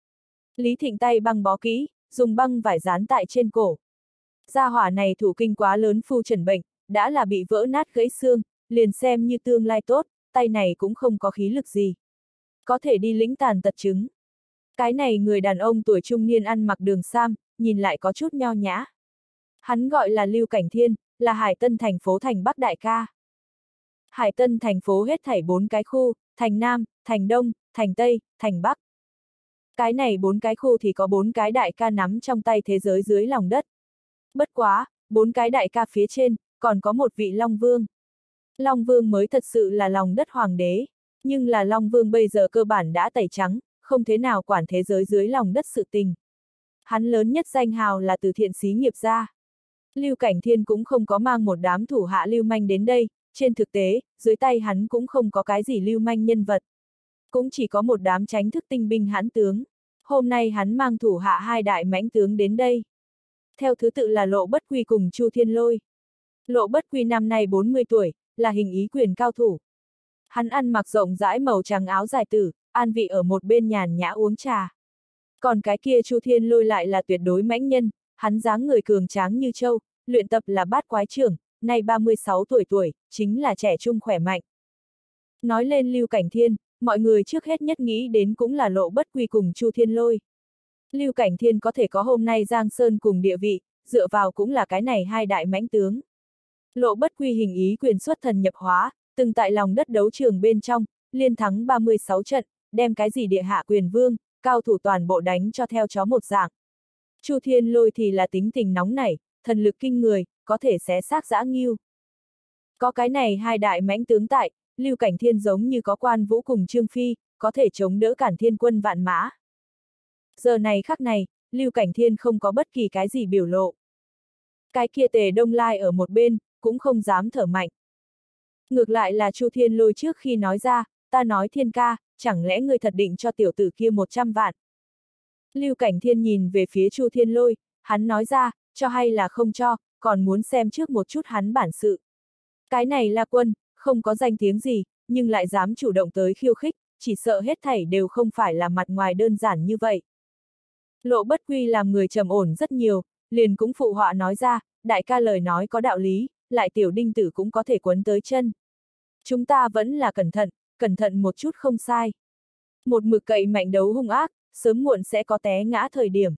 Lý Thịnh tay băng bó kỹ, dùng băng vải dán tại trên cổ. Gia hỏa này thủ kinh quá lớn phu trần bệnh, đã là bị vỡ nát gãy xương, liền xem như tương lai tốt, tay này cũng không có khí lực gì. Có thể đi lĩnh tàn tật chứng. Cái này người đàn ông tuổi trung niên ăn mặc đường sam, nhìn lại có chút nho nhã. Hắn gọi là Lưu Cảnh Thiên, là Hải Tân thành phố thành Bắc đại ca. Hải Tân thành phố hết thảy bốn cái khu, thành Nam, thành Đông, thành Tây, thành Bắc. Cái này bốn cái khu thì có bốn cái đại ca nắm trong tay thế giới dưới lòng đất. Bất quá, bốn cái đại ca phía trên, còn có một vị Long Vương. Long Vương mới thật sự là lòng đất hoàng đế, nhưng là Long Vương bây giờ cơ bản đã tẩy trắng, không thế nào quản thế giới dưới lòng đất sự tình. Hắn lớn nhất danh hào là từ thiện xí nghiệp ra. Lưu Cảnh Thiên cũng không có mang một đám thủ hạ lưu manh đến đây, trên thực tế, dưới tay hắn cũng không có cái gì lưu manh nhân vật. Cũng chỉ có một đám tránh thức tinh binh hãn tướng. Hôm nay hắn mang thủ hạ hai đại mãnh tướng đến đây. Theo thứ tự là Lộ Bất Quy cùng Chu Thiên Lôi. Lộ Bất Quy năm nay bốn mươi tuổi, là hình ý quyền cao thủ. Hắn ăn mặc rộng rãi màu trắng áo dài tử, an vị ở một bên nhàn nhã uống trà. Còn cái kia Chu Thiên Lôi lại là tuyệt đối mãnh nhân, hắn dáng người cường tráng như trâu, luyện tập là bát quái trưởng, nay ba mươi sáu tuổi tuổi, chính là trẻ trung khỏe mạnh. Nói lên Lưu Cảnh Thiên, mọi người trước hết nhất nghĩ đến cũng là Lộ Bất Quy cùng Chu Thiên Lôi. Lưu Cảnh Thiên có thể có hôm nay Giang Sơn cùng địa vị, dựa vào cũng là cái này hai đại mãnh tướng. Lộ Bất Quy hình ý quyền xuất thần nhập hóa, từng tại lòng đất đấu trường bên trong, liên thắng ba mươi sáu trận, đem cái gì địa hạ quyền vương, cao thủ toàn bộ đánh cho theo chó một dạng. Chu Thiên Lôi thì là tính tình nóng nảy, thần lực kinh người, có thể xé xác dã nghưu. Có cái này hai đại mãnh tướng tại, Lưu Cảnh Thiên giống như có Quan Vũ cùng Trương Phi, có thể chống đỡ cản thiên quân vạn mã. Giờ này khắc này, Lưu Cảnh Thiên không có bất kỳ cái gì biểu lộ. Cái kia Tề Đông Lai ở một bên, cũng không dám thở mạnh. Ngược lại là Chu Thiên Lôi trước khi nói ra, ta nói Thiên ca, chẳng lẽ ngươi thật định cho tiểu tử kia một trăm vạn. Lưu Cảnh Thiên nhìn về phía Chu Thiên Lôi, hắn nói ra, cho hay là không cho, còn muốn xem trước một chút hắn bản sự. Cái này là quân, không có danh tiếng gì, nhưng lại dám chủ động tới khiêu khích, chỉ sợ hết thảy đều không phải là mặt ngoài đơn giản như vậy. Lộ Bất Quy làm người trầm ổn rất nhiều, liền cũng phụ họa nói ra, đại ca lời nói có đạo lý, lại tiểu đinh tử cũng có thể quấn tới chân. Chúng ta vẫn là cẩn thận, cẩn thận một chút không sai. Một mực cậy mạnh đấu hung ác, sớm muộn sẽ có té ngã thời điểm.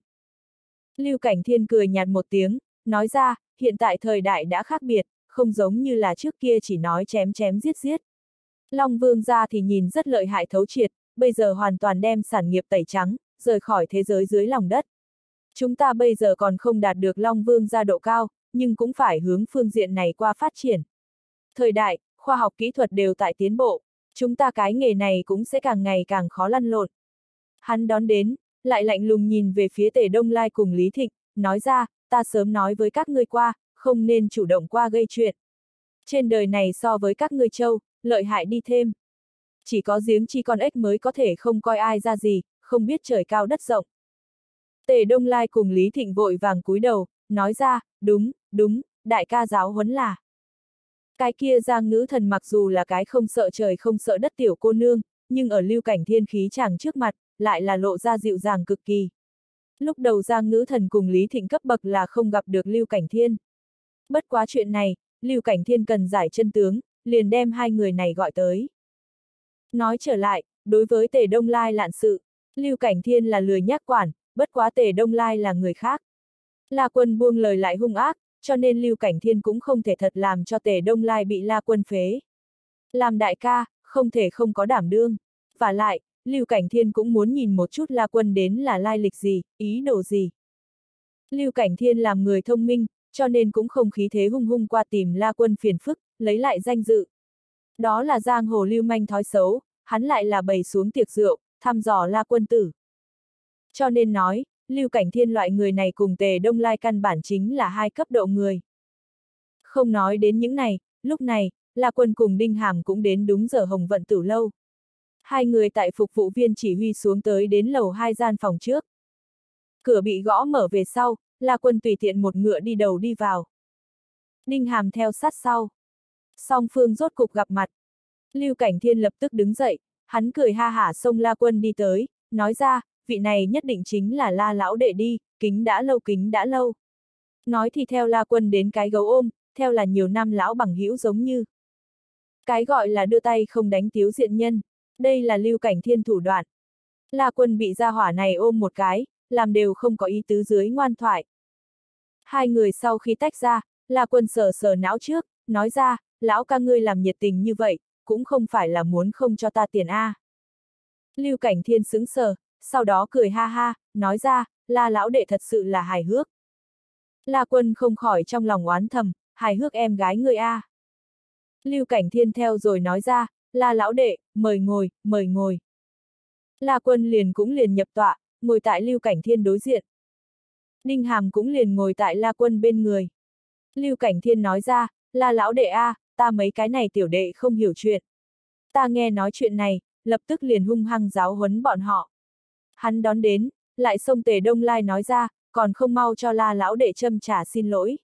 Lưu Cảnh Thiên cười nhạt một tiếng, nói ra, hiện tại thời đại đã khác biệt, không giống như là trước kia chỉ nói chém chém giết giết. Long Vương gia thì nhìn rất lợi hại thấu triệt, bây giờ hoàn toàn đem sản nghiệp tẩy trắng, rời khỏi thế giới dưới lòng đất. Chúng ta bây giờ còn không đạt được Long Vương gia độ cao, nhưng cũng phải hướng phương diện này qua phát triển. Thời đại, khoa học kỹ thuật đều tại tiến bộ, chúng ta cái nghề này cũng sẽ càng ngày càng khó lăn lộn. Hắn đón đến, lại lạnh lùng nhìn về phía Tề Đông Lai cùng Lý Thịnh, nói ra, ta sớm nói với các ngươi qua, không nên chủ động qua gây chuyện. Trên đời này so với các ngươi châu, lợi hại đi thêm. Chỉ có giếng chi con ếch mới có thể không coi ai ra gì, không biết trời cao đất rộng. Tề Đông Lai cùng Lý Thịnh vội vàng cúi đầu, nói ra, đúng, đúng, đại ca giáo huấn là. Cái kia Giang Ngữ Thần mặc dù là cái không sợ trời không sợ đất tiểu cô nương, nhưng ở Lưu Cảnh Thiên khí chàng trước mặt, lại là lộ ra dịu dàng cực kỳ. Lúc đầu Giang Ngữ Thần cùng Lý Thịnh cấp bậc là không gặp được Lưu Cảnh Thiên. Bất quá chuyện này, Lưu Cảnh Thiên cần giải chân tướng, liền đem hai người này gọi tới. Nói trở lại, đối với Tề Đông Lai lạn sự, Lưu Cảnh Thiên là lười nhác quản, bất quá Tề Đông Lai là người khác. La Quân buông lời lại hung ác, cho nên Lưu Cảnh Thiên cũng không thể thật làm cho Tề Đông Lai bị La Quân phế. Làm đại ca, không thể không có đảm đương. Và lại, Lưu Cảnh Thiên cũng muốn nhìn một chút La Quân đến là lai lịch gì, ý đồ gì. Lưu Cảnh Thiên làm người thông minh, cho nên cũng không khí thế hung hung qua tìm La Quân phiền phức, lấy lại danh dự. Đó là giang hồ lưu manh thói xấu, hắn lại là bày xuống tiệc rượu, thăm dò La Quân tử. Cho nên nói, Lưu Cảnh Thiên loại người này cùng Tề Đông Lai căn bản chính là hai cấp độ người. Không nói đến những này, lúc này, La Quân cùng Đinh Hàm cũng đến đúng giờ Hồng Vận Tử lâu. Hai người tại phục vụ viên chỉ huy xuống tới đến lầu hai gian phòng trước. Cửa bị gõ mở về sau, La Quân tùy tiện một ngựa đi đầu đi vào. Đinh Hàm theo sát sau. Song phương rốt cục gặp mặt. Lưu Cảnh Thiên lập tức đứng dậy, hắn cười ha hả xông La Quân đi tới, nói ra, vị này nhất định chính là La lão đệ đi, kính đã lâu kính đã lâu. Nói thì theo La Quân đến cái gấu ôm, theo là nhiều năm lão bằng hữu giống như. Cái gọi là đưa tay không đánh tiếu diện nhân, đây là Lưu Cảnh Thiên thủ đoạn. La Quân bị gia hỏa này ôm một cái, làm đều không có ý tứ dưới ngoan thoại. Hai người sau khi tách ra, La Quân sờ sờ não trước, nói ra, lão ca ngươi làm nhiệt tình như vậy, cũng không phải là muốn không cho ta tiền a. À. Lưu Cảnh Thiên sững sờ, sau đó cười ha ha, nói ra, La lão đệ thật sự là hài hước. La Quân không khỏi trong lòng oán thầm, hài hước em gái ngươi a. À. Lưu Cảnh Thiên theo rồi nói ra, La lão đệ, mời ngồi, mời ngồi. La Quân liền cũng liền nhập tọa, ngồi tại Lưu Cảnh Thiên đối diện. Đinh Hàm cũng liền ngồi tại La Quân bên người. Lưu Cảnh Thiên nói ra, La lão đệ a, à, ta mấy cái này tiểu đệ không hiểu chuyện. Ta nghe nói chuyện này, lập tức liền hung hăng giáo huấn bọn họ. Hắn đón đến, lại xông Tề Đông Lai nói ra, còn không mau cho La lão đệ châm trà xin lỗi.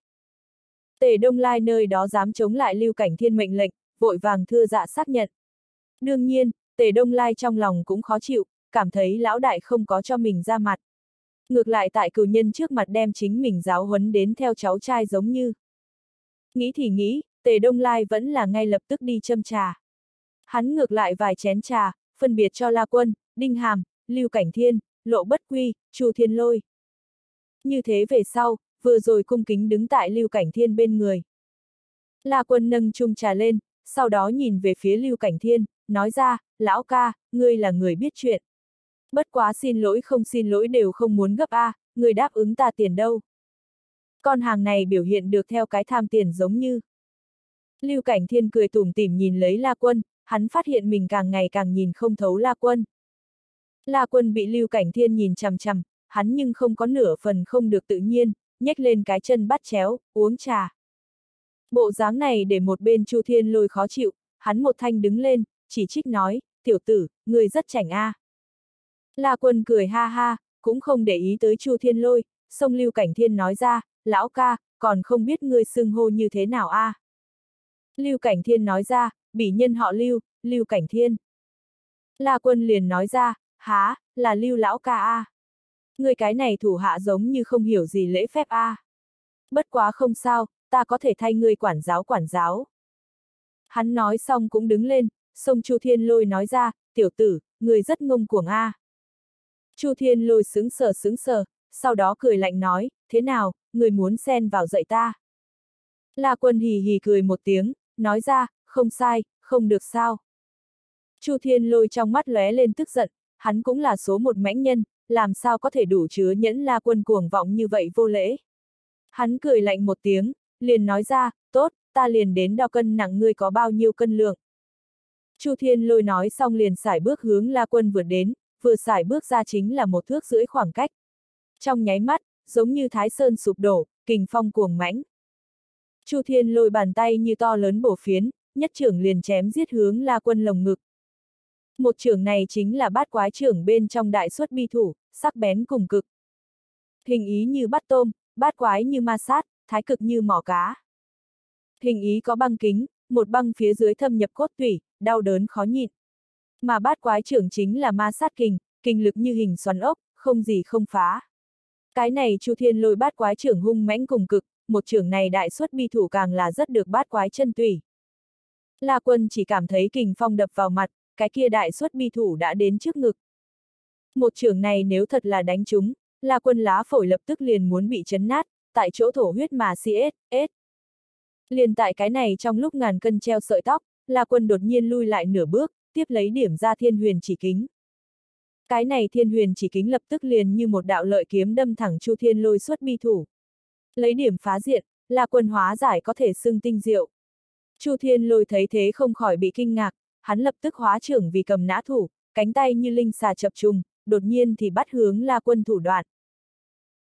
Tề Đông Lai nơi đó dám chống lại Lưu Cảnh Thiên mệnh lệnh, vội vàng thưa dạ xác nhận. Đương nhiên, Tề Đông Lai trong lòng cũng khó chịu, cảm thấy lão đại không có cho mình ra mặt. Ngược lại tại cửu nhân trước mặt đem chính mình giáo huấn đến theo cháu trai giống như. Nghĩ thì nghĩ, Tề Đông Lai vẫn là ngay lập tức đi châm trà. Hắn ngược lại vài chén trà, phân biệt cho La Quân, Đinh Hàm, Lưu Cảnh Thiên, Lộ Bất Quy, Chu Thiên Lôi. Như thế về sau, vừa rồi cung kính đứng tại Lưu Cảnh Thiên bên người. La Quân nâng chung trà lên, sau đó nhìn về phía Lưu Cảnh Thiên, nói ra, lão ca, ngươi là người biết chuyện. Bất quá xin lỗi không xin lỗi đều không muốn gấp a, à, người đáp ứng ta tiền đâu. Con hàng này biểu hiện được theo cái tham tiền giống như. Lưu Cảnh Thiên cười tủm tỉm nhìn lấy La Quân, hắn phát hiện mình càng ngày càng nhìn không thấu La Quân. La Quân bị Lưu Cảnh Thiên nhìn chằm chằm, hắn nhưng không có nửa phần không được tự nhiên, nhếch lên cái chân bắt chéo, uống trà. Bộ dáng này để một bên Chu Thiên Lôi khó chịu, hắn một thanh đứng lên, chỉ trích nói, tiểu tử, người rất chảnh a. À. La Quân cười ha ha, cũng không để ý tới Chu Thiên Lôi, xông Lưu Cảnh Thiên nói ra, lão ca, còn không biết ngươi xưng hô như thế nào a? À. Lưu Cảnh Thiên nói ra, bỉ nhân họ Lưu, Lưu Cảnh Thiên. La Quân liền nói ra, há, là Lưu lão ca a. À. Ngươi cái này thủ hạ giống như không hiểu gì lễ phép a. À. Bất quá không sao, ta có thể thay ngươi quản giáo quản giáo. Hắn nói xong cũng đứng lên, xông Chu Thiên Lôi nói ra, tiểu tử, ngươi rất ngông cuồng a. À. Chu Thiên Lôi sững sờ sững sờ, sau đó cười lạnh nói, thế nào, người muốn xen vào dạy ta. La Quân hì hì cười một tiếng, nói ra, không sai, không được sao. Chu Thiên Lôi trong mắt lóe lên tức giận, hắn cũng là số một mãnh nhân, làm sao có thể đủ chứa nhẫn La Quân cuồng vọng như vậy vô lễ. Hắn cười lạnh một tiếng, liền nói ra, tốt, ta liền đến đo cân nặng ngươi có bao nhiêu cân lượng. Chu Thiên Lôi nói xong liền sải bước hướng La Quân vượt đến, vừa sải bước ra chính là một thước rưỡi khoảng cách. Trong nháy mắt, giống như Thái Sơn sụp đổ, kình phong cuồng mãnh. Chu Thiên Lôi bàn tay như to lớn bổ phiến, nhất trưởng liền chém giết hướng La Quân lồng ngực. Một trưởng này chính là bát quái trưởng bên trong đại xuất bi thủ, sắc bén cùng cực. Hình ý như bắt tôm, bát quái như ma sát, thái cực như mỏ cá. Hình ý có băng kính, một băng phía dưới thâm nhập cốt tủy, đau đớn khó nhịn. Mà bát quái trưởng chính là ma sát kình, kình lực như hình xoắn ốc, không gì không phá. Cái này Chu Thiên Lôi bát quái trưởng hung mãnh cùng cực, một trưởng này đại xuất bi thủ càng là rất được bát quái chân tủy. La Quân chỉ cảm thấy kình phong đập vào mặt, cái kia đại xuất bi thủ đã đến trước ngực. Một trưởng này nếu thật là đánh trúng, La Quân lá phổi lập tức liền muốn bị chấn nát, tại chỗ thổ huyết mà si ết, ết. Liền tại cái này trong lúc ngàn cân treo sợi tóc, La Quân đột nhiên lui lại nửa bước, tiếp lấy điểm ra thiên huyền chỉ kính. Cái này thiên huyền chỉ kính lập tức liền như một đạo lợi kiếm đâm thẳng Chu Thiên Lôi xuất bi thủ. Lấy điểm phá diện, La Quân hóa giải có thể xưng tinh diệu. Chu Thiên Lôi thấy thế không khỏi bị kinh ngạc, hắn lập tức hóa trưởng vì cầm nã thủ, cánh tay như linh xà chập trùng, đột nhiên thì bắt hướng La Quân thủ đoạn.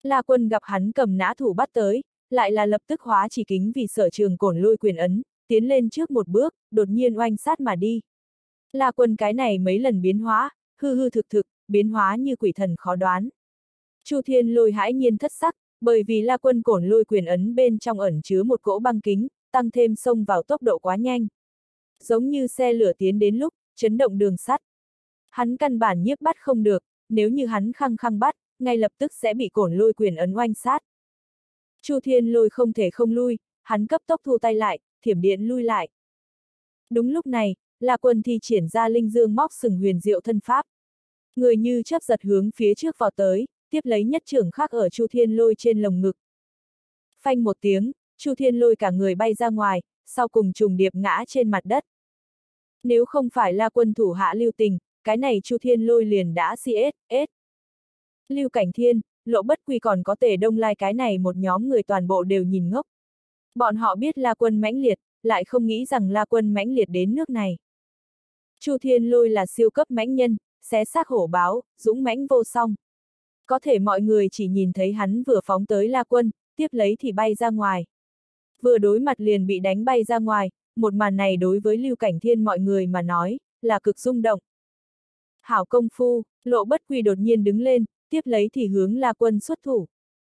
La Quân gặp hắn cầm nã thủ bắt tới, lại là lập tức hóa chỉ kính vì sở trường cổn lôi quyền ấn, tiến lên trước một bước, đột nhiên oanh sát mà đi. La Quân cái này mấy lần biến hóa, hư hư thực thực, biến hóa như quỷ thần khó đoán. Chu Thiên Lôi hãi nhiên thất sắc, bởi vì La Quân cổn lôi quyền ấn bên trong ẩn chứa một cỗ băng kính, tăng thêm xông vào tốc độ quá nhanh. Giống như xe lửa tiến đến lúc, chấn động đường sắt. Hắn căn bản nhiếp bắt không được, nếu như hắn khăng khăng bắt, ngay lập tức sẽ bị cổn lôi quyền ấn oanh sát. Chu Thiên Lôi không thể không lui, hắn cấp tốc thu tay lại, thiểm điện lui lại. Đúng lúc này, La Quân thi triển ra linh dương móc sừng huyền diệu thân pháp. Người như chớp giật hướng phía trước vào tới, tiếp lấy nhất trưởng khắc ở Chu Thiên Lôi trên lồng ngực. Phanh một tiếng, Chu Thiên Lôi cả người bay ra ngoài, sau cùng trùng điệp ngã trên mặt đất. Nếu không phải La Quân thủ hạ lưu tình, cái này Chu Thiên Lôi liền đã xê ét ét. Lưu Cảnh Thiên, Lộ Bất Quy còn có Tề Đông Lai cái này một nhóm người toàn bộ đều nhìn ngốc. Bọn họ biết La Quân mãnh liệt, lại không nghĩ rằng La Quân mãnh liệt đến nước này. Chu Thiên Lôi là siêu cấp mãnh nhân, xé xác hổ báo, dũng mãnh vô song. Có thể mọi người chỉ nhìn thấy hắn vừa phóng tới La Quân, tiếp lấy thì bay ra ngoài. Vừa đối mặt liền bị đánh bay ra ngoài, một màn này đối với Lưu Cảnh Thiên mọi người mà nói, là cực rung động. Hảo công phu, Lộ Bất Quy đột nhiên đứng lên, tiếp lấy thì hướng La Quân xuất thủ.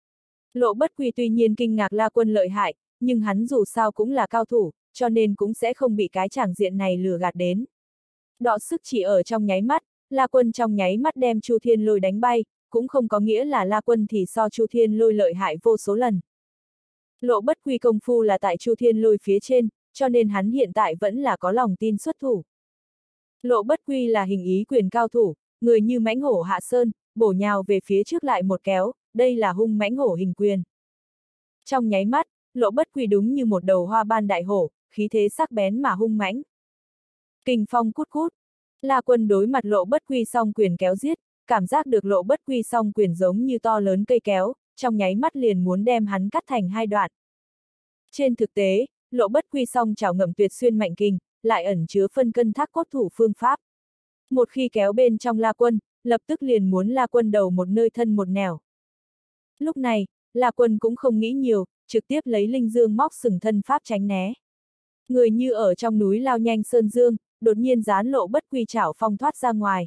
Lộ Bất Quy tuy nhiên kinh ngạc La Quân lợi hại, nhưng hắn dù sao cũng là cao thủ, cho nên cũng sẽ không bị cái tràng diện này lừa gạt đến. Đọ sức chỉ ở trong nháy mắt, La Quân trong nháy mắt đem Chu Thiên Lôi đánh bay, cũng không có nghĩa là La Quân thì so Chu Thiên Lôi lợi hại vô số lần. Lộ Bất Quy công phu là tại Chu Thiên Lôi phía trên, cho nên hắn hiện tại vẫn là có lòng tin xuất thủ. Lộ Bất Quy là hình ý quyền cao thủ, người như mãnh hổ hạ sơn, bổ nhào về phía trước lại một kéo, đây là hung mãnh hổ hình quyền. Trong nháy mắt, Lộ Bất Quy đúng như một đầu hoa ban đại hổ, khí thế sắc bén mà hung mãnh. Kình phong cút cút, La Quân đối mặt Lộ Bất Quy song quyền kéo giết, cảm giác được Lộ Bất Quy song quyền giống như to lớn cây kéo, trong nháy mắt liền muốn đem hắn cắt thành hai đoạn. Trên thực tế, Lộ Bất Quy song chảo ngầm tuyệt xuyên mạnh kình, lại ẩn chứa phân cân thác cốt thủ phương pháp. Một khi kéo bên trong La Quân, lập tức liền muốn La Quân đầu một nơi thân một nẻo. Lúc này, La Quân cũng không nghĩ nhiều, trực tiếp lấy linh dương móc sừng thân pháp tránh né. Người như ở trong núi lao nhanh sơn dương, đột nhiên gián Lộ Bất Quy chảo phong thoát ra ngoài.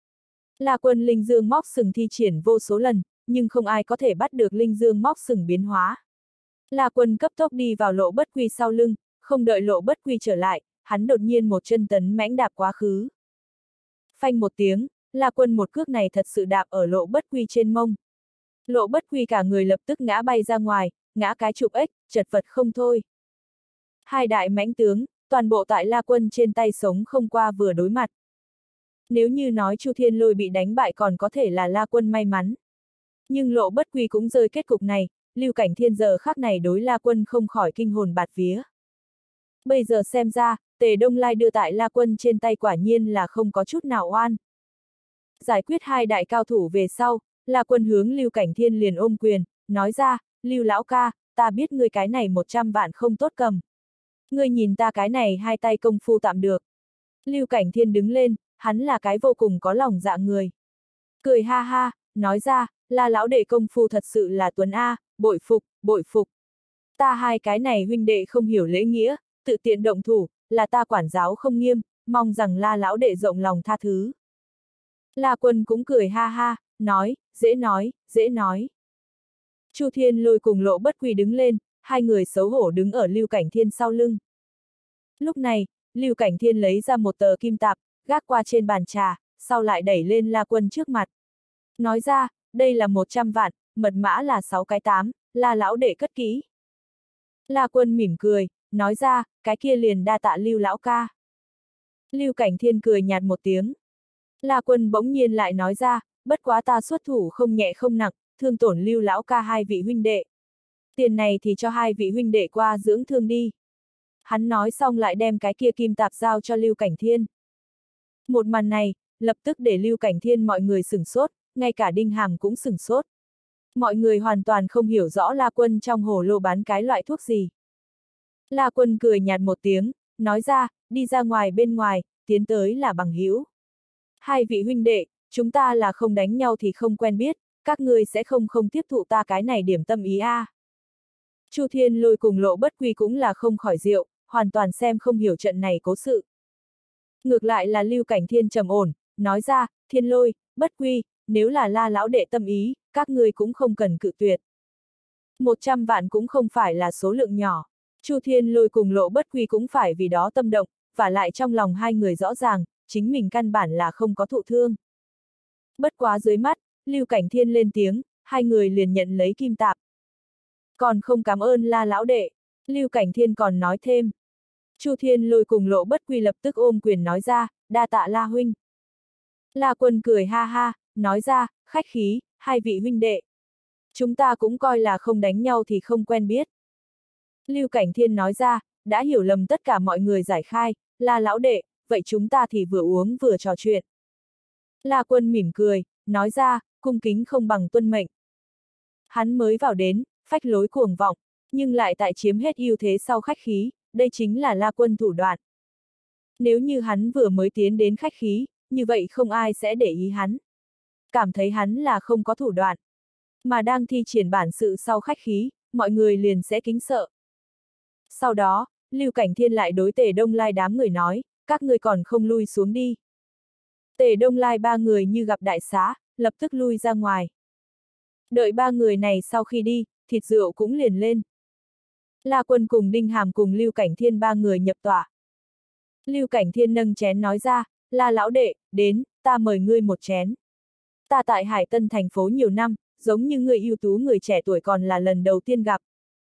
La Quân linh dương móc sừng thi triển vô số lần, nhưng không ai có thể bắt được linh dương móc sừng biến hóa. La Quân cấp tốc đi vào Lộ Bất Quy sau lưng, không đợi Lộ Bất Quy trở lại, hắn đột nhiên một chân tấn mãnh đạp quá khứ. Phanh một tiếng, La Quân một cước này thật sự đạp ở Lộ Bất Quy trên mông. Lộ Bất Quy cả người lập tức ngã bay ra ngoài, ngã cái chụp ếch, chật vật không thôi. Hai đại mãnh tướng, toàn bộ tại La Quân trên tay sống không qua vừa đối mặt. Nếu như nói Chu Thiên Lôi bị đánh bại còn có thể là La Quân may mắn. Nhưng Lộ Bất Quy cũng rơi kết cục này, Lưu Cảnh Thiên giờ khắc này đối La Quân không khỏi kinh hồn bạt vía. Bây giờ xem ra, Tề Đông Lai đưa tại La Quân trên tay quả nhiên là không có chút nào oan. Giải quyết hai đại cao thủ về sau, La Quân hướng Lưu Cảnh Thiên liền ôm quyền, nói ra, Lưu lão ca, ta biết ngươi cái này một trăm vạn không tốt cầm. Ngươi nhìn ta cái này hai tay công phu tạm được. Lưu Cảnh Thiên đứng lên, hắn là cái vô cùng có lòng dạ người. Cười ha ha, nói ra, La lão đệ công phu thật sự là tuấn A, bội phục, bội phục. Ta hai cái này huynh đệ không hiểu lễ nghĩa, tự tiện động thủ, là ta quản giáo không nghiêm, mong rằng La lão đệ rộng lòng tha thứ. La Quân cũng cười ha ha, nói, dễ nói, dễ nói. Chu Thiên Lôi cùng Lộ Bất Quy đứng lên, hai người xấu hổ đứng ở Lưu Cảnh Thiên sau lưng. Lúc này, Lưu Cảnh Thiên lấy ra một tờ kim tạp, gác qua trên bàn trà, sau lại đẩy lên La Quân trước mặt. Nói ra, đây là một trăm vạn, mật mã là sáu cái tám, La lão đệ cất kỹ. La Quân mỉm cười, nói ra, cái kia liền đa tạ Lưu lão ca. Lưu Cảnh Thiên cười nhạt một tiếng. La Quân bỗng nhiên lại nói ra, bất quá ta xuất thủ không nhẹ không nặng, thương tổn Lưu lão ca hai vị huynh đệ. Tiền này thì cho hai vị huynh đệ qua dưỡng thương đi. Hắn nói xong lại đem cái kia kim tạp giao cho Lưu Cảnh Thiên. Một màn này, lập tức để Lưu Cảnh Thiên mọi người sửng sốt, ngay cả Đinh Hàm cũng sửng sốt. Mọi người hoàn toàn không hiểu rõ La Quân trong hồ lô bán cái loại thuốc gì. La Quân cười nhạt một tiếng, nói ra, đi ra ngoài bên ngoài, tiến tới là bằng hữu. Hai vị huynh đệ, chúng ta là không đánh nhau thì không quen biết, các ngươi sẽ không không tiếp thụ ta cái này điểm tâm ý a. À. Chu Thiên Lôi cùng Lộ Bất Quy cũng là không khỏi rượu, hoàn toàn xem không hiểu trận này cố sự. Ngược lại là Lưu Cảnh Thiên trầm ổn, nói ra, Thiên Lôi, Bất Quy, nếu là La lão đệ tâm ý, các ngươi cũng không cần cự tuyệt. Một trăm vạn cũng không phải là số lượng nhỏ. Chu Thiên Lôi cùng Lộ Bất Quy cũng phải vì đó tâm động, và lại trong lòng hai người rõ ràng, chính mình căn bản là không có thụ thương. Bất quá dưới mắt, Lưu Cảnh Thiên lên tiếng, hai người liền nhận lấy kim tạp. Còn không cảm ơn La lão đệ, Lưu Cảnh Thiên còn nói thêm. Chu Thiên Lôi cùng Lộ Bất Quy lập tức ôm quyền nói ra, đa tạ La huynh. La Quân cười ha ha, nói ra, khách khí, hai vị huynh đệ. Chúng ta cũng coi là không đánh nhau thì không quen biết. Lưu Cảnh Thiên nói ra, đã hiểu lầm tất cả mọi người giải khai, La lão đệ, vậy chúng ta thì vừa uống vừa trò chuyện. La Quân mỉm cười, nói ra, cung kính không bằng tuân mệnh. Hắn mới vào đến, phách lối cuồng vọng, nhưng lại tại chiếm hết ưu thế sau khách khí, đây chính là La Quân thủ đoạn. Nếu như hắn vừa mới tiến đến khách khí, như vậy không ai sẽ để ý hắn. Cảm thấy hắn là không có thủ đoạn. Mà đang thi triển bản sự sau khách khí, mọi người liền sẽ kính sợ. Sau đó, Lưu Cảnh Thiên lại đối Tề Đông Lai đám người nói, các người còn không lui xuống đi. Tề Đông Lai ba người như gặp đại xá, lập tức lui ra ngoài. Đợi ba người này sau khi đi, thịt rượu cũng liền lên. La Quân cùng Đinh Hàm cùng Lưu Cảnh Thiên ba người nhập tọa. Lưu Cảnh Thiên nâng chén nói ra, La lão đệ, đến, ta mời ngươi một chén. Ta tại Hải Tân thành phố nhiều năm, giống như người ưu tú người trẻ tuổi còn là lần đầu tiên gặp.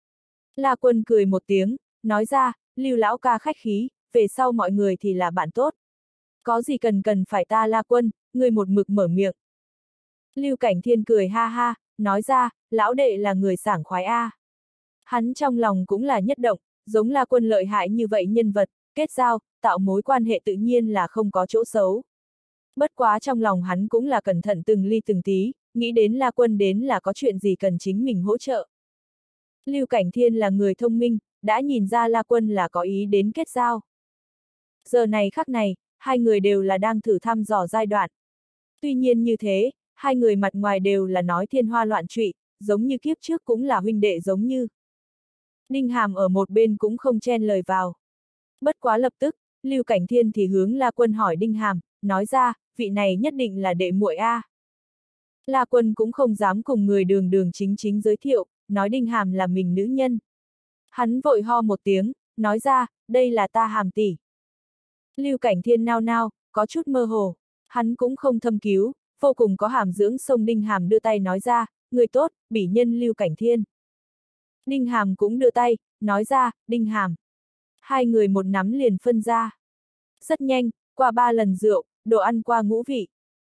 La Quân cười một tiếng, nói ra, Lưu lão ca khách khí, về sau mọi người thì là bạn tốt. Có gì cần cần phải ta La Quân, ngươi một mực mở miệng. Lưu Cảnh Thiên cười ha ha, nói ra, lão đệ là người sảng khoái a. À. Hắn trong lòng cũng là nhất động, giống La Quân lợi hại như vậy nhân vật, kết giao, tạo mối quan hệ tự nhiên là không có chỗ xấu. Bất quá trong lòng hắn cũng là cẩn thận từng ly từng tí, nghĩ đến La Quân đến là có chuyện gì cần chính mình hỗ trợ. Lưu Cảnh Thiên là người thông minh, đã nhìn ra La Quân là có ý đến kết giao. Giờ này khắc này, hai người đều là đang thử thăm dò giai đoạn. Tuy nhiên như thế, hai người mặt ngoài đều là nói thiên hoa loạn trụy, giống như kiếp trước cũng là huynh đệ giống như. Đinh Hàm ở một bên cũng không chen lời vào. Bất quá lập tức, Lưu Cảnh Thiên thì hướng La Quân hỏi Đinh Hàm, nói ra, vị này nhất định là đệ muội a. La Quân cũng không dám cùng người đường đường chính chính giới thiệu, nói Đinh Hàm là mình nữ nhân. Hắn vội ho một tiếng, nói ra, đây là ta Hàm tỷ. Lưu Cảnh Thiên nao nao, có chút mơ hồ. Hắn cũng không thâm cứu, vô cùng có hàm dưỡng sông Đinh Hàm đưa tay nói ra, người tốt, bỉ nhân Lưu Cảnh Thiên. Đinh Hàm cũng đưa tay, nói ra, Đinh Hàm. Hai người một nắm liền phân ra. Rất nhanh, qua ba lần rượu, đồ ăn qua ngũ vị.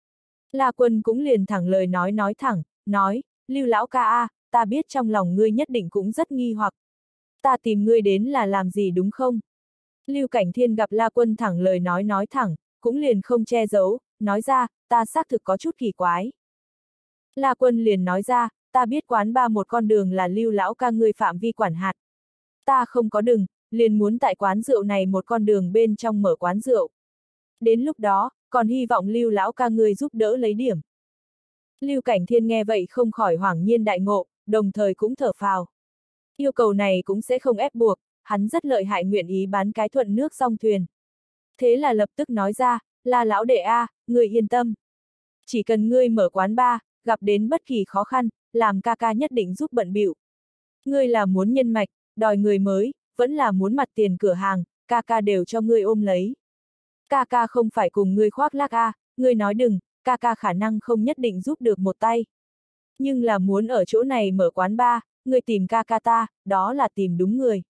La Quân cũng liền thẳng lời nói nói thẳng, nói, Lưu lão ca a, ta biết trong lòng ngươi nhất định cũng rất nghi hoặc. Ta tìm ngươi đến là làm gì đúng không? Lưu Cảnh Thiên gặp La Quân thẳng lời nói nói thẳng, cũng liền không che giấu, nói ra, ta xác thực có chút kỳ quái. La Quân liền nói ra, ta biết quán ba một con đường là Lưu lão ca ngươi phạm vi quản hạt. Ta không có đường, liền muốn tại quán rượu này một con đường bên trong mở quán rượu. Đến lúc đó, còn hy vọng Lưu lão ca ngươi giúp đỡ lấy điểm. Lưu Cảnh Thiên nghe vậy không khỏi hoảng nhiên đại ngộ, đồng thời cũng thở phào. Yêu cầu này cũng sẽ không ép buộc, hắn rất lợi hại nguyện ý bán cái thuận nước song thuyền. Thế là lập tức nói ra, La lão đệ a, ngươi yên tâm. Chỉ cần ngươi mở quán bar, gặp đến bất kỳ khó khăn, làm ca ca nhất định giúp bận bịu. Ngươi là muốn nhân mạch, đòi người mới, vẫn là muốn mặt tiền cửa hàng, ca ca đều cho ngươi ôm lấy. Ca ca không phải cùng ngươi khoác lác a, ngươi nói đừng, ca ca khả năng không nhất định giúp được một tay. Nhưng là muốn ở chỗ này mở quán bar, ngươi tìm ca ca ta, đó là tìm đúng người.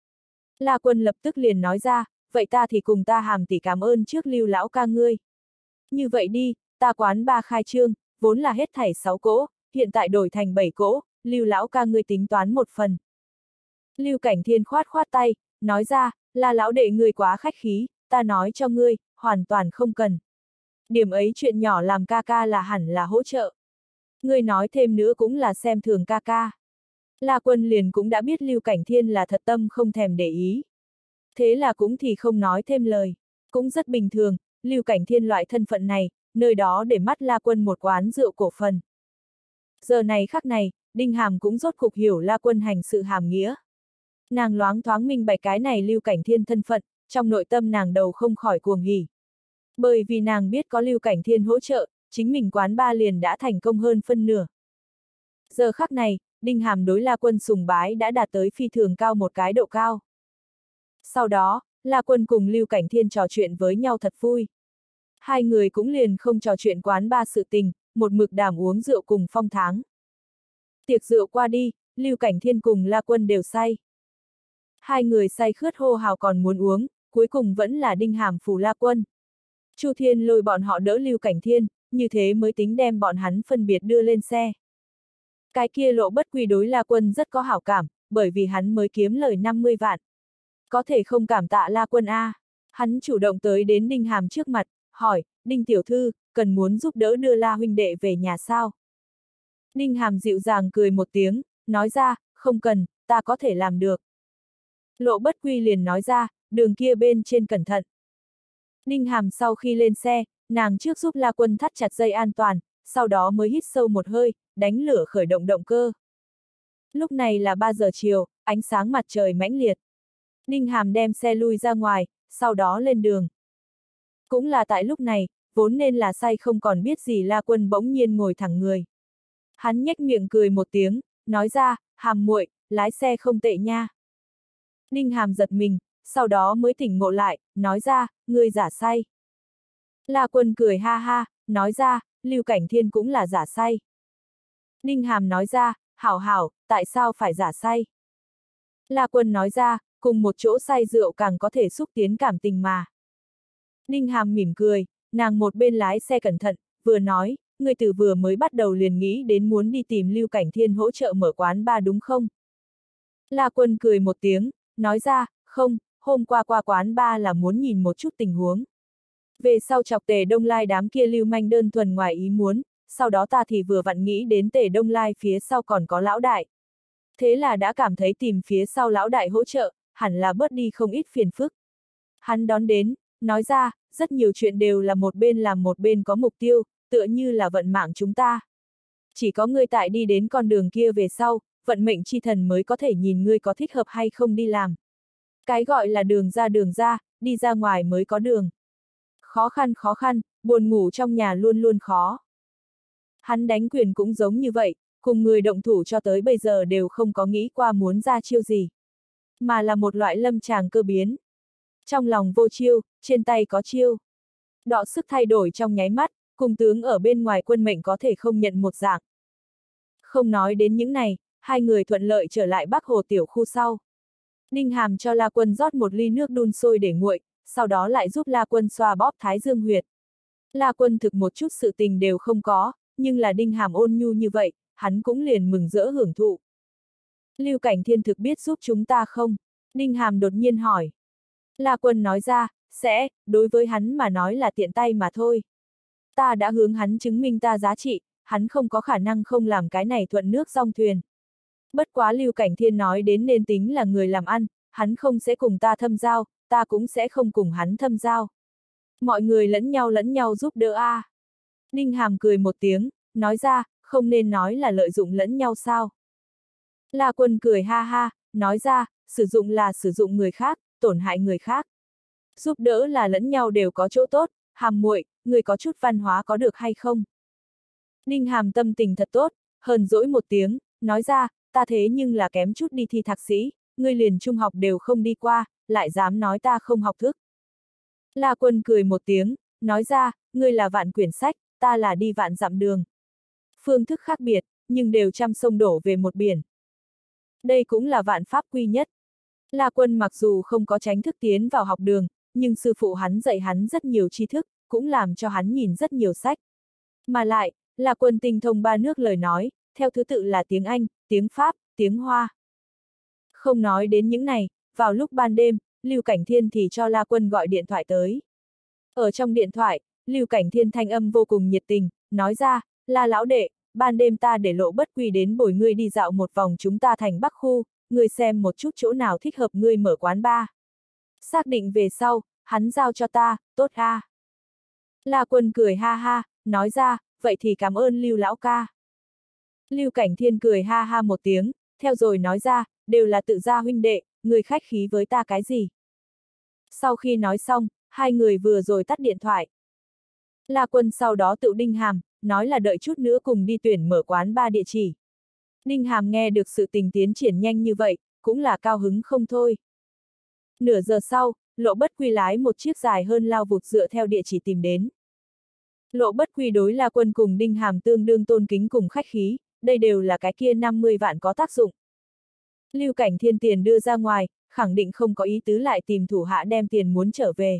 La Quân lập tức liền nói ra, vậy ta thì cùng ta Hàm tỷ cảm ơn trước Lưu lão ca ngươi. Như vậy đi, ta quán bar khai trương, vốn là hết thảy sáu cỗ, hiện tại đổi thành bảy cỗ, Lưu lão ca ngươi tính toán một phần. Lưu Cảnh Thiên khoát khoát tay, nói ra, La lão đệ ngươi quá khách khí, ta nói cho ngươi, hoàn toàn không cần. Điểm ấy chuyện nhỏ làm ca ca là hẳn là hỗ trợ. Ngươi nói thêm nữa cũng là xem thường ca ca. La Quân liền cũng đã biết Lưu Cảnh Thiên là thật tâm không thèm để ý. Thế là cũng thì không nói thêm lời. Cũng rất bình thường, Lưu Cảnh Thiên loại thân phận này, nơi đó để mắt La Quân một quán rượu cổ phần. Giờ này khắc này, Đinh Hàm cũng rốt cục hiểu La Quân hành sự hàm nghĩa. Nàng loáng thoáng minh bạch cái này Lưu Cảnh Thiên thân phận, trong nội tâm nàng đầu không khỏi cuồng hỉ. Bởi vì nàng biết có Lưu Cảnh Thiên hỗ trợ, chính mình quán ba liền đã thành công hơn phân nửa. Giờ khắc này, Đinh Hàm đối La Quân sùng bái đã đạt tới phi thường cao một cái độ cao. Sau đó, La Quân cùng Lưu Cảnh Thiên trò chuyện với nhau thật vui. Hai người cũng liền không trò chuyện quán ba sự tình, một mực đàm uống rượu cùng phong tháng. Tiệc rượu qua đi, Lưu Cảnh Thiên cùng La Quân đều say. Hai người say khướt hô hào còn muốn uống, cuối cùng vẫn là Đinh Hàm phù La Quân. Chu Thiên lôi bọn họ đỡ Lưu Cảnh Thiên, như thế mới tính đem bọn hắn phân biệt đưa lên xe. Cái kia Lộ Bất Quy đối La Quân rất có hảo cảm, bởi vì hắn mới kiếm lời năm mươi vạn. Có thể không cảm tạ La Quân a? Hắn chủ động tới đến Đinh Hàm trước mặt, hỏi, Đinh tiểu thư, cần muốn giúp đỡ đưa La huynh đệ về nhà sao? Đinh Hàm dịu dàng cười một tiếng, nói ra, không cần, ta có thể làm được. Lộ Bất Quy liền nói ra, đường kia bên trên cẩn thận. Đinh Hàm sau khi lên xe, nàng trước giúp La Quân thắt chặt dây an toàn, sau đó mới hít sâu một hơi, đánh lửa khởi động động cơ. Lúc này là ba giờ chiều, ánh sáng mặt trời mãnh liệt. Đinh Hàm đem xe lui ra ngoài, sau đó lên đường. Cũng là tại lúc này, vốn nên là say không còn biết gì La Quân bỗng nhiên ngồi thẳng người. Hắn nhếch miệng cười một tiếng, nói ra, Hàm muội, lái xe không tệ nha. Đinh Hàm giật mình, sau đó mới tỉnh ngộ lại, nói ra, ngươi giả say. La Quân cười ha ha, nói ra, Lưu Cảnh Thiên cũng là giả say. Đinh Hàm nói ra, hảo hảo, tại sao phải giả say? La Quân nói ra, cùng một chỗ say rượu càng có thể xúc tiến cảm tình mà. Đinh Hàm mỉm cười, nàng một bên lái xe cẩn thận, vừa nói, ngươi từ vừa mới bắt đầu liền nghĩ đến muốn đi tìm Lưu Cảnh Thiên hỗ trợ mở quán bar đúng không? La Quân cười một tiếng, nói ra, không, hôm qua qua quán bar là muốn nhìn một chút tình huống. Về sau chọc Tề Đông Lai đám kia lưu manh đơn thuần ngoài ý muốn, sau đó ta thì vừa vặn nghĩ đến Tề Đông Lai phía sau còn có lão đại. Thế là đã cảm thấy tìm phía sau lão đại hỗ trợ, hẳn là bớt đi không ít phiền phức. Hắn đón đến, nói ra, rất nhiều chuyện đều là một bên làm một bên có mục tiêu, tựa như là vận mạng chúng ta. Chỉ có ngươi tại đi đến con đường kia về sau, vận mệnh chi thần mới có thể nhìn ngươi có thích hợp hay không đi làm. Cái gọi là đường ra đường ra, đi ra ngoài mới có đường. Khó khăn khó khăn, buồn ngủ trong nhà luôn luôn khó. Hắn đánh quyền cũng giống như vậy, cùng người động thủ cho tới bây giờ đều không có nghĩ qua muốn ra chiêu gì. Mà là một loại lâm tràng cơ biến. Trong lòng vô chiêu, trên tay có chiêu. Đọ sức thay đổi trong nháy mắt, cùng tướng ở bên ngoài quân mệnh có thể không nhận một dạng. Không nói đến những này, hai người thuận lợi trở lại Bắc Hồ tiểu khu sau. Đinh Hàm cho La Quân rót một ly nước đun sôi để nguội, sau đó lại giúp La Quân xoa bóp thái dương huyệt. La Quân thực một chút sự tình đều không có, nhưng là Đinh Hàm ôn nhu như vậy, hắn cũng liền mừng rỡ hưởng thụ. Lưu Cảnh Thiên thực biết giúp chúng ta không? Đinh Hàm đột nhiên hỏi. La Quân nói ra, sẽ, đối với hắn mà nói là tiện tay mà thôi. Ta đã hướng hắn chứng minh ta giá trị, hắn không có khả năng không làm cái này thuận nước song thuyền. Bất quá Lưu Cảnh Thiên nói đến nên tính là người làm ăn, hắn không sẽ cùng ta thâm giao, ta cũng sẽ không cùng hắn thâm giao. Mọi người lẫn nhau lẫn nhau giúp đỡ a. À. Đinh Hàm cười một tiếng, nói ra, không nên nói là lợi dụng lẫn nhau sao. La Quân cười ha ha, nói ra, sử dụng là sử dụng người khác, tổn hại người khác. Giúp đỡ là lẫn nhau đều có chỗ tốt, Hàm muội, người có chút văn hóa có được hay không? Đinh Hàm tâm tình thật tốt, hờn dỗi một tiếng, nói ra, ta thế nhưng là kém chút đi thi thạc sĩ, ngươi liền trung học đều không đi qua, lại dám nói ta không học thức. La Quân cười một tiếng, nói ra, ngươi là vạn quyển sách, ta là đi vạn dặm đường. Phương thức khác biệt, nhưng đều trăm sông đổ về một biển. Đây cũng là vạn pháp quy nhất. La Quân mặc dù không có tránh thức tiến vào học đường, nhưng sư phụ hắn dạy hắn rất nhiều tri thức, cũng làm cho hắn nhìn rất nhiều sách. Mà lại, La Quân tinh thông ba nước lời nói, theo thứ tự là tiếng Anh, tiếng Pháp, tiếng Hoa. Không nói đến những này, vào lúc ban đêm, Lưu Cảnh Thiên thì cho La Quân gọi điện thoại tới. Ở trong điện thoại, Lưu Cảnh Thiên thanh âm vô cùng nhiệt tình, nói ra, La lão đệ, ban đêm ta để Lộ Bất Quy đến bồi ngươi đi dạo một vòng chúng ta thành Bắc khu, ngươi xem một chút chỗ nào thích hợp ngươi mở quán bar. Xác định về sau, hắn giao cho ta, tốt ha. La Quân cười ha ha, nói ra, vậy thì cảm ơn Lưu lão ca. Lưu Cảnh Thiên cười ha ha một tiếng, theo rồi nói ra, đều là tự gia huynh đệ, người khách khí với ta cái gì. Sau khi nói xong, hai người vừa rồi tắt điện thoại. La Quân sau đó tự Đinh Hàm, nói là đợi chút nữa cùng đi tuyển mở quán ba địa chỉ. Đinh Hàm nghe được sự tình tiến triển nhanh như vậy, cũng là cao hứng không thôi. Nửa giờ sau, Lộ Bất Quy lái một chiếc dài hơn lao vụt dựa theo địa chỉ tìm đến. Lộ Bất Quy đối La Quân cùng Đinh Hàm tương đương tôn kính cùng khách khí, đây đều là cái kia năm mươi vạn có tác dụng. Lưu Cảnh Thiên tiền đưa ra ngoài, khẳng định không có ý tứ lại tìm thủ hạ đem tiền muốn trở về.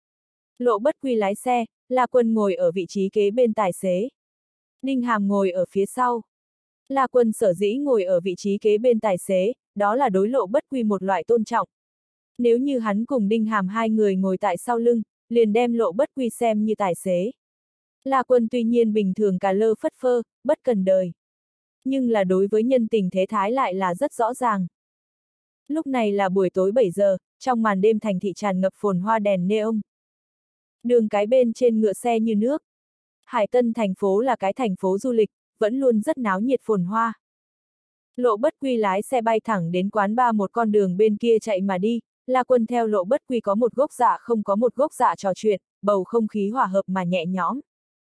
Lộ Bất Quy lái xe, La Quân ngồi ở vị trí kế bên tài xế. Đinh Hàm ngồi ở phía sau. La Quân sở dĩ ngồi ở vị trí kế bên tài xế, đó là đối Lộ Bất Quy một loại tôn trọng. Nếu như hắn cùng Đinh Hàm hai người ngồi tại sau lưng, liền đem Lộ Bất Quy xem như tài xế. La Quân tuy nhiên bình thường cà lơ phất phơ, bất cần đời. Nhưng là đối với nhân tình thế thái lại là rất rõ ràng. Lúc này là buổi tối bảy giờ, trong màn đêm thành thị tràn ngập phồn hoa đèn neon. Đường cái bên trên ngựa xe như nước. Hải Tân thành phố là cái thành phố du lịch, vẫn luôn rất náo nhiệt phồn hoa. Lộ Bất Quy lái xe bay thẳng đến quán ba một con đường bên kia chạy mà đi, La Quân theo Lộ Bất Quy có một gốc dạ không có một gốc dạ trò chuyện, bầu không khí hòa hợp mà nhẹ nhõm.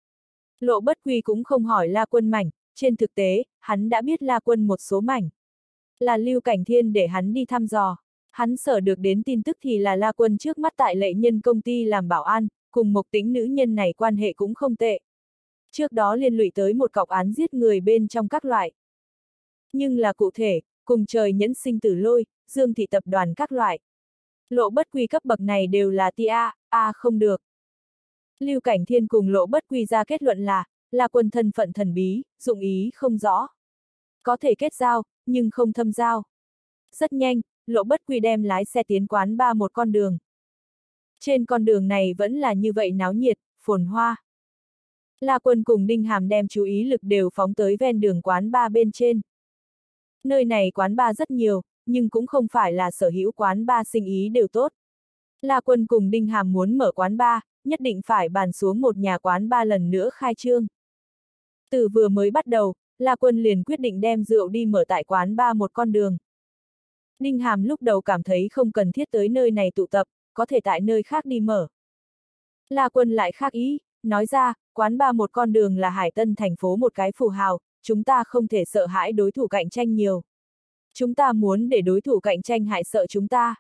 Lộ Bất Quy cũng không hỏi La Quân mảnh, trên thực tế, hắn đã biết La Quân một số mảnh. Là Lưu Cảnh Thiên để hắn đi thăm dò. Hắn sở được đến tin tức thì là La Quân trước mắt tại Lệ Nhân công ty làm bảo an, cùng Mộc Tĩnh nữ nhân này quan hệ cũng không tệ. Trước đó liên lụy tới một cọc án giết người bên trong các loại. Nhưng là cụ thể, cùng trời nhẫn sinh tử lôi, Dương thị tập đoàn các loại. Lộ Bất Quy cấp bậc này đều là tia A, A không được. Lưu Cảnh Thiên cùng Lộ Bất Quy ra kết luận là, La Quân thân phận thần bí, dụng ý không rõ. Có thể kết giao, nhưng không thâm giao. Rất nhanh, Lộ Bất Quy đem lái xe tiến quán ba một con đường. Trên con đường này vẫn là như vậy náo nhiệt, phồn hoa. La Quân cùng Đinh Hàm đem chú ý lực đều phóng tới ven đường quán ba bên trên. Nơi này quán ba rất nhiều, nhưng cũng không phải là sở hữu quán ba sinh ý đều tốt. La Quân cùng Đinh Hàm muốn mở quán ba, nhất định phải bàn xuống một nhà quán ba lần nữa khai trương. Từ vừa mới bắt đầu, La Quân liền quyết định đem rượu đi mở tại quán ba một con đường. Đinh Hàm lúc đầu cảm thấy không cần thiết tới nơi này tụ tập, có thể tại nơi khác đi mở. La Quân lại khác ý, nói ra, quán ba một con đường là Hải Tân thành phố một cái phù hào, chúng ta không thể sợ hãi đối thủ cạnh tranh nhiều. Chúng ta muốn để đối thủ cạnh tranh hại sợ chúng ta.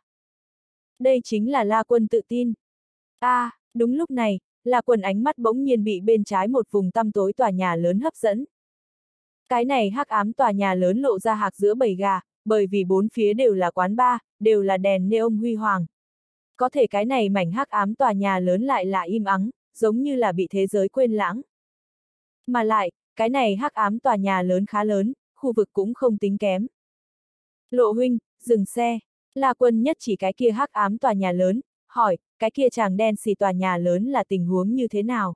Đây chính là La Quân tự tin. A, à, đúng lúc này, La Quân ánh mắt bỗng nhiên bị bên trái một vùng tăm tối tòa nhà lớn hấp dẫn. Cái này hắc ám tòa nhà lớn lộ ra hạc giữa bầy gà, bởi vì bốn phía đều là quán bar, đều là đèn neon huy hoàng. Có thể cái này mảnh hắc ám tòa nhà lớn lại là im ắng, giống như là bị thế giới quên lãng. Mà lại, cái này hắc ám tòa nhà lớn khá lớn, khu vực cũng không tính kém. Lộ huynh, dừng xe. La Quân nhất chỉ cái kia hắc ám tòa nhà lớn, hỏi, cái kia chàng đen xì tòa nhà lớn là tình huống như thế nào?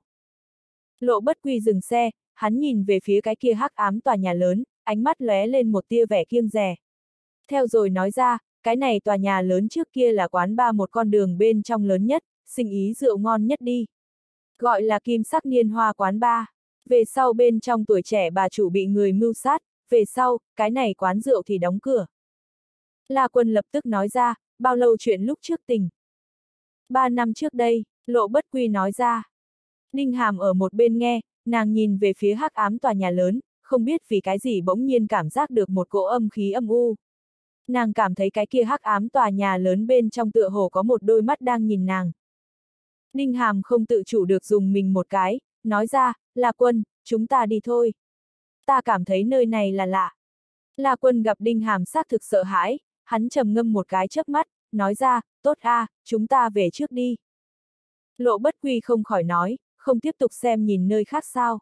Lộ Bất Quy dừng xe, hắn nhìn về phía cái kia hắc ám tòa nhà lớn, ánh mắt lóe lên một tia vẻ kiêng dè. Theo rồi nói ra, cái này tòa nhà lớn trước kia là quán ba một con đường bên trong lớn nhất, sinh ý rượu ngon nhất đi. Gọi là Kim Sắc Niên Hoa quán ba. Về sau bên trong tuổi trẻ bà chủ bị người mưu sát, về sau, cái này quán rượu thì đóng cửa. La Quân lập tức nói ra, bao lâu chuyện lúc trước tình. Ba năm trước đây, Lộ Bất Quy nói ra. Đinh Hàm ở một bên nghe, nàng nhìn về phía hắc ám tòa nhà lớn, không biết vì cái gì bỗng nhiên cảm giác được một cỗ âm khí âm u. Nàng cảm thấy cái kia hắc ám tòa nhà lớn bên trong tựa hồ có một đôi mắt đang nhìn nàng. Đinh Hàm không tự chủ được dùng mình một cái, nói ra, La Quân, chúng ta đi thôi. Ta cảm thấy nơi này là lạ. La Quân gặp Đinh Hàm xác thực sợ hãi, hắn trầm ngâm một cái chớp mắt, nói ra, tốt a, à, chúng ta về trước đi. Lộ Bất Quy không khỏi nói, không tiếp tục xem nhìn nơi khác sao.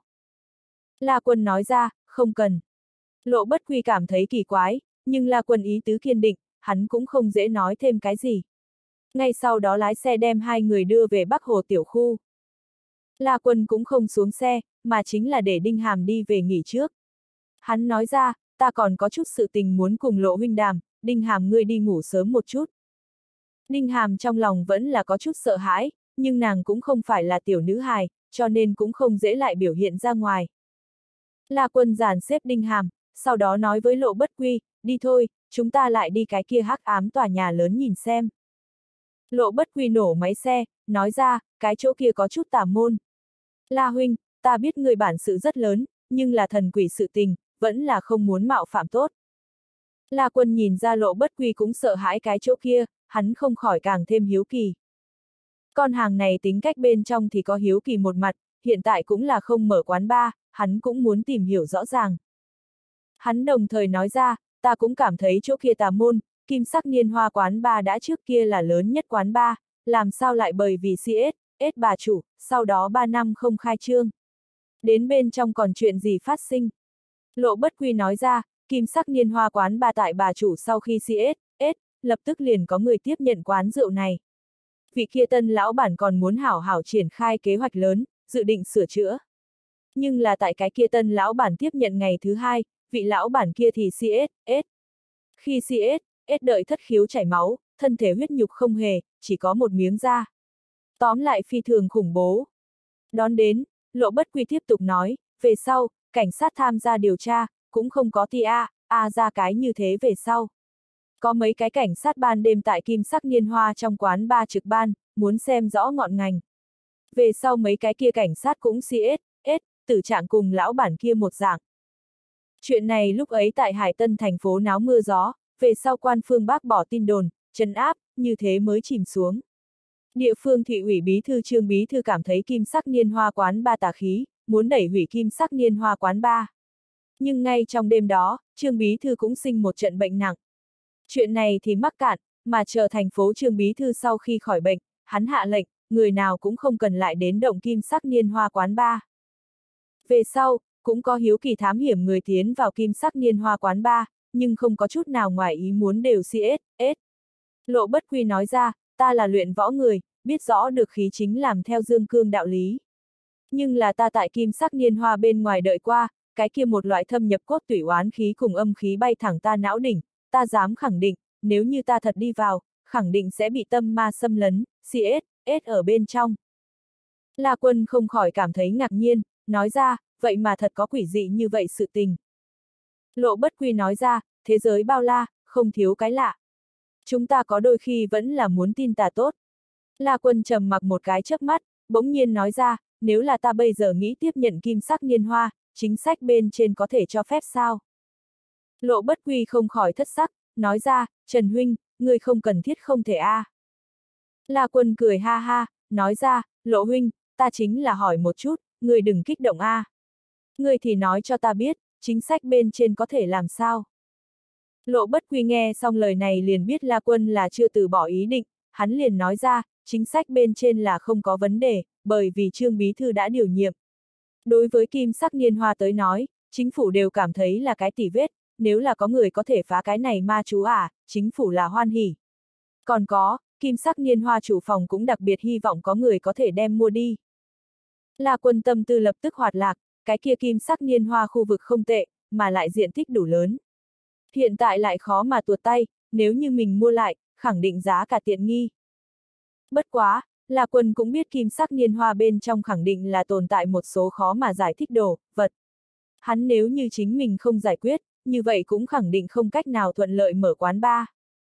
La Quân nói ra, không cần. Lộ Bất Quy cảm thấy kỳ quái, nhưng La Quân ý tứ kiên định, hắn cũng không dễ nói thêm cái gì. Ngay sau đó lái xe đem hai người đưa về Bắc Hồ tiểu khu. La Quân cũng không xuống xe, mà chính là để Đinh Hàm đi về nghỉ trước. Hắn nói ra, ta còn có chút sự tình muốn cùng Lộ huynh đàm, Đinh Hàm ngươi đi ngủ sớm một chút. Đinh Hàm trong lòng vẫn là có chút sợ hãi, nhưng nàng cũng không phải là tiểu nữ hài, cho nên cũng không dễ lại biểu hiện ra ngoài. La Quân dàn xếp đinh hàm, sau đó nói với Lộ Bất Quy, đi thôi, chúng ta lại đi cái kia hắc ám tòa nhà lớn nhìn xem. Lộ Bất Quy nổ máy xe, nói ra, cái chỗ kia có chút tà môn. La huynh, ta biết người bản sự rất lớn, nhưng là thần quỷ sự tình, vẫn là không muốn mạo phạm tốt. La Quân nhìn ra Lộ Bất Quy cũng sợ hãi cái chỗ kia, hắn không khỏi càng thêm hiếu kỳ. Con hàng này tính cách bên trong thì có hiếu kỳ một mặt, hiện tại cũng là không mở quán bar, hắn cũng muốn tìm hiểu rõ ràng. Hắn đồng thời nói ra, ta cũng cảm thấy chỗ kia tà môn, Kim Sắc Niên Hoa quán bar đã trước kia là lớn nhất quán bar, làm sao lại bởi vì xê ét, ét bà chủ, sau đó ba năm không khai trương. Đến bên trong còn chuyện gì phát sinh? Lộ Bất Quy nói ra, Kim Sắc Niên Hoa quán bar tại bà chủ sau khi xê ét, ét, lập tức liền có người tiếp nhận quán rượu này. Vị kia tân lão bản còn muốn hảo hảo triển khai kế hoạch lớn, dự định sửa chữa. Nhưng là tại cái kia tân lão bản tiếp nhận ngày thứ hai, vị lão bản kia thì xê ét, ét. Khi xê ét, ét đợi thất khiếu chảy máu, thân thể huyết nhục không hề, chỉ có một miếng da. Tóm lại phi thường khủng bố. Đón đến, Lộ Bất Quy tiếp tục nói, về sau, cảnh sát tham gia điều tra, cũng không có tia a, a ra cái như thế về sau. Có mấy cái cảnh sát ban đêm tại Kim Sắc Niên Hoa trong quán ba trực ban, muốn xem rõ ngọn ngành. Về sau mấy cái kia cảnh sát cũng xê ét, ét, tử trạng cùng lão bản kia một dạng. Chuyện này lúc ấy tại Hải Tân thành phố náo mưa gió, về sau quan phương bác bỏ tin đồn, trấn áp, như thế mới chìm xuống. Địa phương thị ủy bí thư Trương bí thư cảm thấy Kim Sắc Niên Hoa quán ba tà khí, muốn đẩy hủy Kim Sắc Niên Hoa quán ba. Nhưng ngay trong đêm đó, Trương bí thư cũng sinh một trận bệnh nặng. Chuyện này thì mắc cạn, mà chờ thành phố Trương bí thư sau khi khỏi bệnh, hắn hạ lệnh, người nào cũng không cần lại đến động Kim Sắc Niên Hoa quán ba. Về sau, cũng có hiếu kỳ thám hiểm người tiến vào Kim Sắc Niên Hoa quán ba, nhưng không có chút nào ngoài ý muốn đều xê ét, ét. Lộ Bất Quy nói ra, ta là luyện võ người, biết rõ được khí chính làm theo dương cương đạo lý. Nhưng là ta tại Kim Sắc Niên Hoa bên ngoài đợi qua, cái kia một loại thâm nhập cốt tủy oán khí cùng âm khí bay thẳng ta não đỉnh, ta dám khẳng định, nếu như ta thật đi vào, khẳng định sẽ bị tâm ma xâm lấn, xê ét, ét ở bên trong. La Quân không khỏi cảm thấy ngạc nhiên, nói ra, vậy mà thật có quỷ dị như vậy sự tình. Lộ Bất Quy nói ra, thế giới bao la, không thiếu cái lạ. Chúng ta có đôi khi vẫn là muốn tin tà tốt. La Quân trầm mặc một cái chớp mắt, bỗng nhiên nói ra, nếu là ta bây giờ nghĩ tiếp nhận Kim Sắc Niên Hoa, chính sách bên trên có thể cho phép sao? Lộ Bất Quy không khỏi thất sắc, nói ra, Trần huynh, người không cần thiết không thể a. À. La Quân cười ha ha, nói ra, Lộ huynh, ta chính là hỏi một chút, người đừng kích động a. À. Người thì nói cho ta biết, chính sách bên trên có thể làm sao? Lộ Bất Quy nghe xong lời này liền biết La Quân là chưa từ bỏ ý định, hắn liền nói ra, chính sách bên trên là không có vấn đề, bởi vì Trương bí thư đã điều nhiệm. Đối với Kim Sắc Niên Hoa tới nói, chính phủ đều cảm thấy là cái tỉ vết, nếu là có người có thể phá cái này ma chú à, chính phủ là hoan hỉ. Còn có, Kim Sắc Niên Hoa chủ phòng cũng đặc biệt hy vọng có người có thể đem mua đi. La Quân tâm tư lập tức hoạt lạc, cái kia Kim Sắc Niên Hoa khu vực không tệ, mà lại diện tích đủ lớn. Hiện tại lại khó mà tuột tay, nếu như mình mua lại, khẳng định giá cả tiện nghi. Bất quá, La Quân cũng biết Kim Sắc Niên Hoa bên trong khẳng định là tồn tại một số khó mà giải thích đồ, vật. Hắn nếu như chính mình không giải quyết, như vậy cũng khẳng định không cách nào thuận lợi mở quán bar.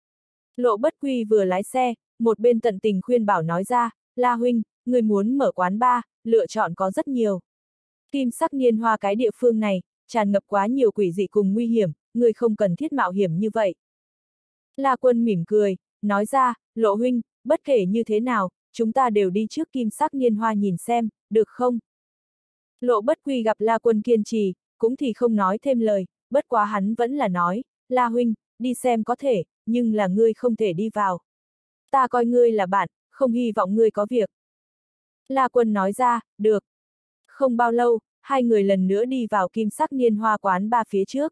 Lộ Bất Quy vừa lái xe, một bên tận tình khuyên bảo nói ra, La huynh, người muốn mở quán bar, lựa chọn có rất nhiều. Kim Sắc Niên Hoa cái địa phương này, tràn ngập quá nhiều quỷ dị cùng nguy hiểm, người không cần thiết mạo hiểm như vậy. La Quân mỉm cười, nói ra, Lộ huynh, bất kể như thế nào, chúng ta đều đi trước Kim Sắc Niên Hoa nhìn xem, được không? Lộ Bất Quy gặp La Quân kiên trì, cũng thì không nói thêm lời, bất quá hắn vẫn là nói, La huynh, đi xem có thể, nhưng là ngươi không thể đi vào. Ta coi ngươi là bạn, không hy vọng ngươi có việc. La Quân nói ra, được. Không bao lâu, hai người lần nữa đi vào Kim Sắc Niên Hoa quán ba phía trước.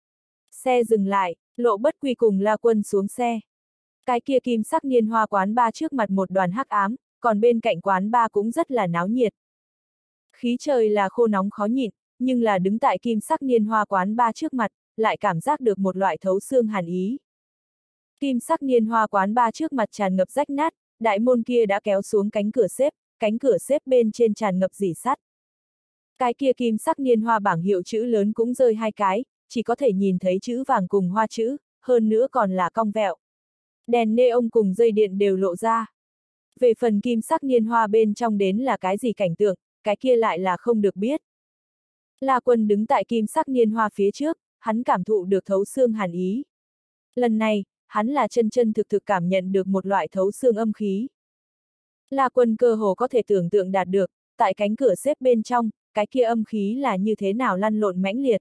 Xe dừng lại, Lộ Bất Quy cùng La Quân xuống xe. Cái kia Kim Sắc Niên Hoa quán ba trước mặt một đoàn hắc ám, còn bên cạnh quán ba cũng rất là náo nhiệt. Khí trời là khô nóng khó nhịn, nhưng là đứng tại Kim Sắc Niên Hoa quán ba trước mặt, lại cảm giác được một loại thấu xương hàn ý. Kim Sắc Niên Hoa quán ba trước mặt tràn ngập rách nát, đại môn kia đã kéo xuống cánh cửa xếp, cánh cửa xếp bên trên tràn ngập rỉ sắt. Cái kia kim sắc niên hoa bảng hiệu chữ lớn cũng rơi hai cái, chỉ có thể nhìn thấy chữ vàng cùng hoa chữ, hơn nữa còn là cong vẹo. Đèn neon cùng dây điện đều lộ ra. Về phần kim sắc niên hoa bên trong đến là cái gì cảnh tượng, cái kia lại là không được biết. La Quân đứng tại kim sắc niên hoa phía trước, hắn cảm thụ được thấu xương hàn ý. Lần này, hắn là chân chân thực thực cảm nhận được một loại thấu xương âm khí. La Quân cơ hồ có thể tưởng tượng đạt được, tại cánh cửa xếp bên trong, cái kia âm khí là như thế nào lăn lộn mãnh liệt.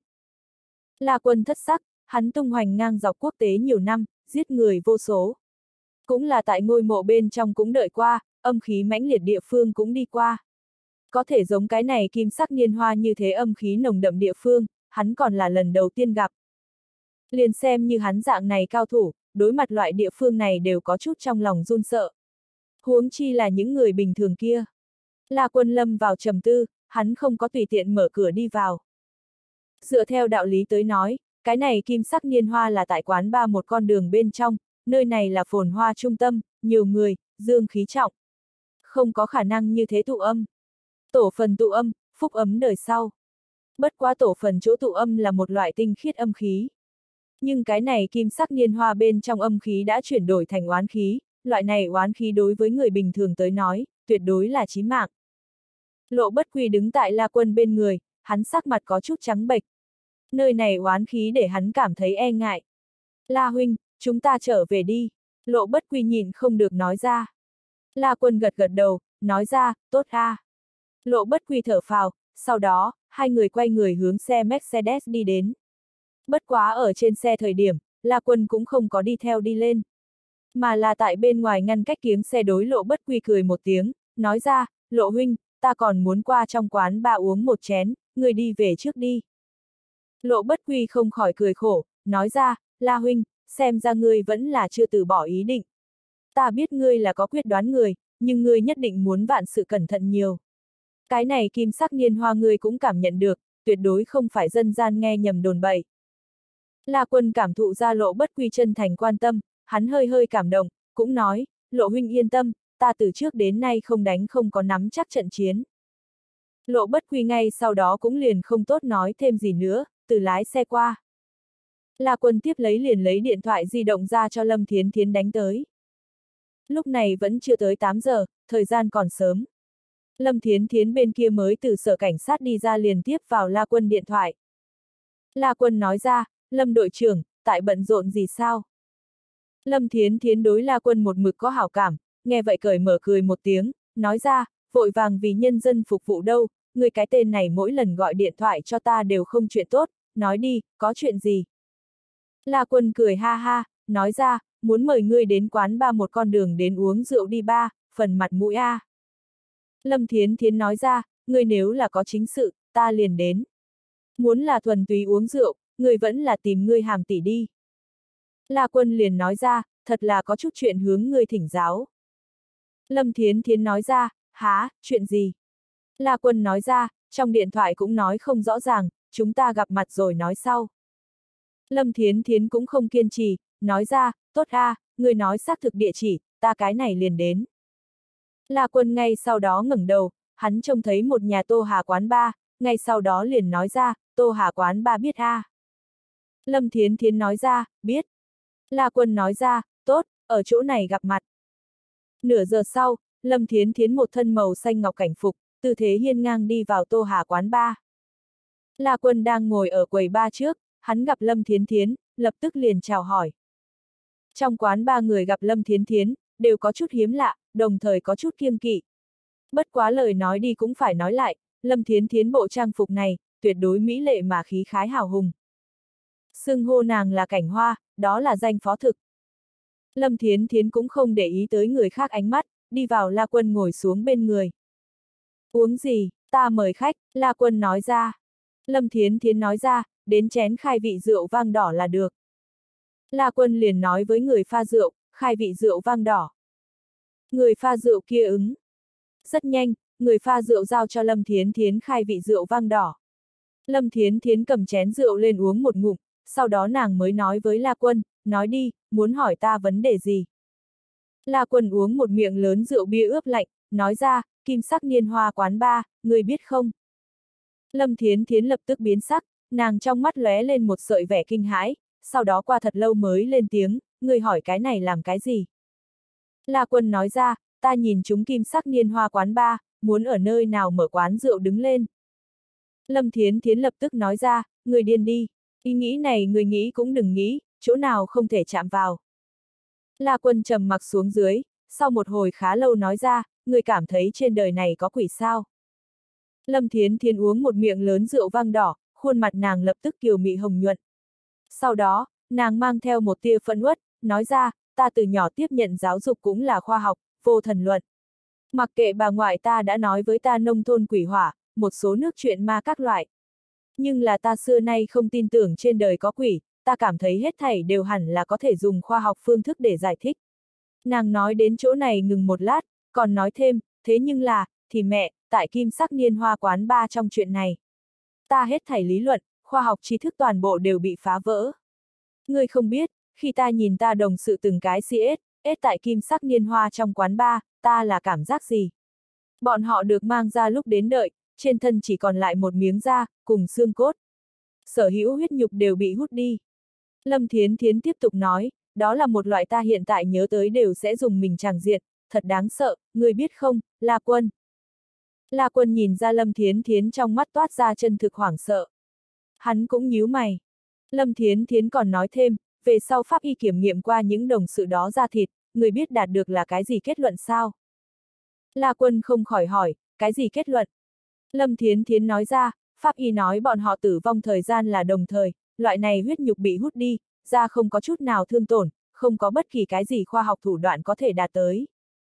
La Quân thất sắc, hắn tung hoành ngang dọc quốc tế nhiều năm, giết người vô số. Cũng là tại ngôi mộ bên trong cũng đợi qua, âm khí mãnh liệt địa phương cũng đi qua. Có thể giống cái này kim sắc niên hoa như thế âm khí nồng đậm địa phương, hắn còn là lần đầu tiên gặp. Liền xem như hắn dạng này cao thủ, đối mặt loại địa phương này đều có chút trong lòng run sợ. Huống chi là những người bình thường kia. La Quân lâm vào trầm tư, hắn không có tùy tiện mở cửa đi vào. Dựa theo đạo lý tới nói, cái này kim sắc niên hoa là tại quán ba một con đường bên trong, nơi này là phồn hoa trung tâm, nhiều người, dương khí trọng. Không có khả năng như thế tụ âm. Tổ phần tụ âm, phúc ấm đời sau. Bất quá tổ phần chỗ tụ âm là một loại tinh khiết âm khí. Nhưng cái này kim sắc niên hoa bên trong âm khí đã chuyển đổi thành oán khí, loại này oán khí đối với người bình thường tới nói, tuyệt đối là chí mạng. Lộ Bất Quy đứng tại La Quân bên người, hắn sắc mặt có chút trắng bệch. Nơi này oán khí để hắn cảm thấy e ngại. La huynh, chúng ta trở về đi. Lộ Bất Quy nhịn không được nói ra. La Quân gật gật đầu, nói ra, tốt a. Lộ Bất Quy thở phào, sau đó, hai người quay người hướng xe Mercedes đi đến. Bất quá ở trên xe thời điểm, La Quân cũng không có đi theo đi lên. Mà là tại bên ngoài ngăn cách kiếng xe đối Lộ Bất Quy cười một tiếng, nói ra, Lộ huynh, ta còn muốn qua trong quán ba uống một chén, người đi về trước đi. Lộ Bất Quy không khỏi cười khổ, nói ra, La huynh, xem ra ngươi vẫn là chưa từ bỏ ý định. Ta biết ngươi là có quyết đoán người, nhưng ngươi nhất định muốn vạn sự cẩn thận nhiều. Cái này kim sắc niên hoa ngươi cũng cảm nhận được, tuyệt đối không phải dân gian nghe nhầm đồn bậy. La Quân cảm thụ ra Lộ Bất Quy chân thành quan tâm, hắn hơi hơi cảm động, cũng nói, Lộ huynh yên tâm, ta từ trước đến nay không đánh không có nắm chắc trận chiến. Lộ Bất Quy ngay sau đó cũng liền không tốt nói thêm gì nữa, từ lái xe qua. La Quân tiếp lấy liền lấy điện thoại di động ra cho Lâm Thiến Thiến đánh tới. Lúc này vẫn chưa tới tám giờ, thời gian còn sớm. Lâm Thiến Thiến bên kia mới từ sở cảnh sát đi ra liền tiếp vào La Quân điện thoại. La Quân nói ra, Lâm đội trưởng, tại bận rộn gì sao? Lâm Thiến Thiến đối La Quân một mực có hảo cảm, nghe vậy cởi mở cười một tiếng, nói ra, vội vàng vì nhân dân phục vụ đâu, người cái tên này mỗi lần gọi điện thoại cho ta đều không chuyện tốt, nói đi, có chuyện gì? La Quân cười ha ha, nói ra, muốn mời ngươi đến quán ba một con đường đến uống rượu đi ba, phần mặt mũi a. Lâm Thiến Thiến nói ra, ngươi nếu là có chính sự, ta liền đến. Muốn là thuần túy uống rượu, ngươi vẫn là tìm ngươi hàm tỷ đi. La Quân liền nói ra, thật là có chút chuyện hướng ngươi thỉnh giáo. Lâm Thiến Thiến nói ra, há, chuyện gì? La Quân nói ra, trong điện thoại cũng nói không rõ ràng, chúng ta gặp mặt rồi nói sau. Lâm Thiến Thiến cũng không kiên trì, nói ra, tốt a, ngươi nói xác thực địa chỉ, ta cái này liền đến. La Quân ngay sau đó ngẩng đầu, hắn trông thấy một nhà Tô Hà quán ba, ngay sau đó liền nói ra, Tô Hà quán ba biết a. Lâm Thiến Thiến nói ra, biết. La Quân nói ra, tốt, ở chỗ này gặp mặt. Nửa giờ sau, Lâm Thiến Thiến một thân màu xanh ngọc cảnh phục, tư thế hiên ngang đi vào Tô Hà quán ba. La Quân đang ngồi ở quầy ba trước, hắn gặp Lâm Thiến Thiến, lập tức liền chào hỏi. Trong quán ba người gặp Lâm Thiến Thiến, đều có chút hiếm lạ, đồng thời có chút kiêng kỵ. Bất quá lời nói đi cũng phải nói lại, Lâm Thiến Thiến bộ trang phục này, tuyệt đối mỹ lệ mà khí khái hào hùng. Xưng hô nàng là Cảnh Hoa, đó là danh phó thực. Lâm Thiến Thiến cũng không để ý tới người khác ánh mắt, đi vào La Quân ngồi xuống bên người. Uống gì, ta mời khách, La Quân nói ra. Lâm Thiến Thiến nói ra, đến chén khai vị rượu vang đỏ là được. La Quân liền nói với người pha rượu, khai vị rượu vang đỏ. Người pha rượu kia ứng. Rất nhanh, người pha rượu giao cho Lâm Thiến Thiến khai vị rượu vang đỏ. Lâm Thiến Thiến cầm chén rượu lên uống một ngụm, sau đó nàng mới nói với La Quân, nói đi, muốn hỏi ta vấn đề gì. La Quân uống một miệng lớn rượu bia ướp lạnh, nói ra, kim sắc niên hoa quán ba, người biết không? Lâm Thiến Thiến lập tức biến sắc, nàng trong mắt lóe lên một sợi vẻ kinh hãi, sau đó qua thật lâu mới lên tiếng, người hỏi cái này làm cái gì? La Quân nói ra, ta nhìn chúng kim sắc niên hoa quán bar, muốn ở nơi nào mở quán rượu đứng lên. Lâm Thiến Thiến lập tức nói ra, người điên đi, ý nghĩ này người nghĩ cũng đừng nghĩ, chỗ nào không thể chạm vào. La Quân trầm mặc xuống dưới, sau một hồi khá lâu nói ra, người cảm thấy trên đời này có quỷ sao? Lâm Thiến Thiến uống một miệng lớn rượu vang đỏ, khuôn mặt nàng lập tức kiều mị hồng nhuận. Sau đó, nàng mang theo một tia phẫn uất, nói ra, ta từ nhỏ tiếp nhận giáo dục cũng là khoa học, vô thần luận. Mặc kệ bà ngoại ta đã nói với ta nông thôn quỷ hỏa, một số nước chuyện ma các loại. Nhưng là ta xưa nay không tin tưởng trên đời có quỷ, ta cảm thấy hết thảy đều hẳn là có thể dùng khoa học phương thức để giải thích. Nàng nói đến chỗ này ngừng một lát, còn nói thêm, thế nhưng là, thì mẹ, tại kim sắc niên hoa quán ba trong chuyện này. Ta hết thảy lý luận, khoa học tri thức toàn bộ đều bị phá vỡ. Ngươi không biết, khi ta nhìn ta đồng sự từng cái xê ét, ết tại kim sắc niên hoa trong quán ba, ta là cảm giác gì? Bọn họ được mang ra lúc đến đợi, trên thân chỉ còn lại một miếng da, cùng xương cốt. Sở hữu huyết nhục đều bị hút đi. Lâm Thiến Thiến tiếp tục nói, đó là một loại ta hiện tại nhớ tới đều sẽ dùng mình tràng diện, thật đáng sợ, ngươi biết không, La Quân. La Quân nhìn ra Lâm Thiến Thiến trong mắt toát ra chân thực hoảng sợ. Hắn cũng nhíu mày. Lâm Thiến Thiến còn nói thêm, về sau pháp y kiểm nghiệm qua những đồng sự đó ra thịt, người biết đạt được là cái gì kết luận sao? La Quân không khỏi hỏi, cái gì kết luận? Lâm Thiến Thiến nói ra, pháp y nói bọn họ tử vong thời gian là đồng thời, loại này huyết nhục bị hút đi, da không có chút nào thương tổn, không có bất kỳ cái gì khoa học thủ đoạn có thể đạt tới.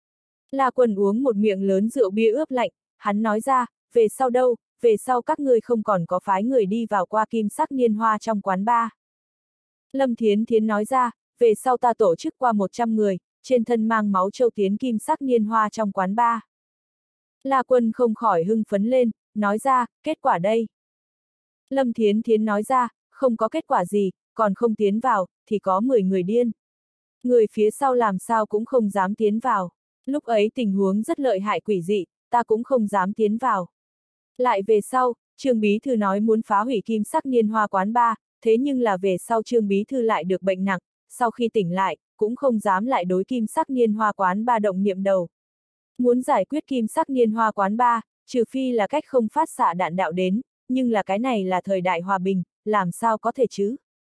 La Quân uống một miệng lớn rượu bia ướp lạnh, hắn nói ra, về sau đâu, về sau các ngươi không còn có phái người đi vào qua kim sắc niên hoa trong quán bar. Lâm Thiến Thiến nói ra, về sau ta tổ chức qua một trăm người, trên thân mang máu châu tiến kim sắc niên hoa trong quán bar. La Quân không khỏi hưng phấn lên, nói ra, kết quả đây. Lâm Thiến Thiến nói ra, không có kết quả gì, còn không tiến vào, thì có mười người điên. Người phía sau làm sao cũng không dám tiến vào. Lúc ấy tình huống rất lợi hại quỷ dị, ta cũng không dám tiến vào. Lại về sau, Trương Bí Thư nói muốn phá hủy kim sắc niên hoa quán bar, thế nhưng là về sau Trương Bí Thư lại được bệnh nặng, sau khi tỉnh lại, cũng không dám lại đối kim sắc niên hoa quán bar động niệm đầu. Muốn giải quyết kim sắc niên hoa quán bar, trừ phi là cách không phát xạ đạn đạo đến, nhưng là cái này là thời đại hòa bình, làm sao có thể chứ?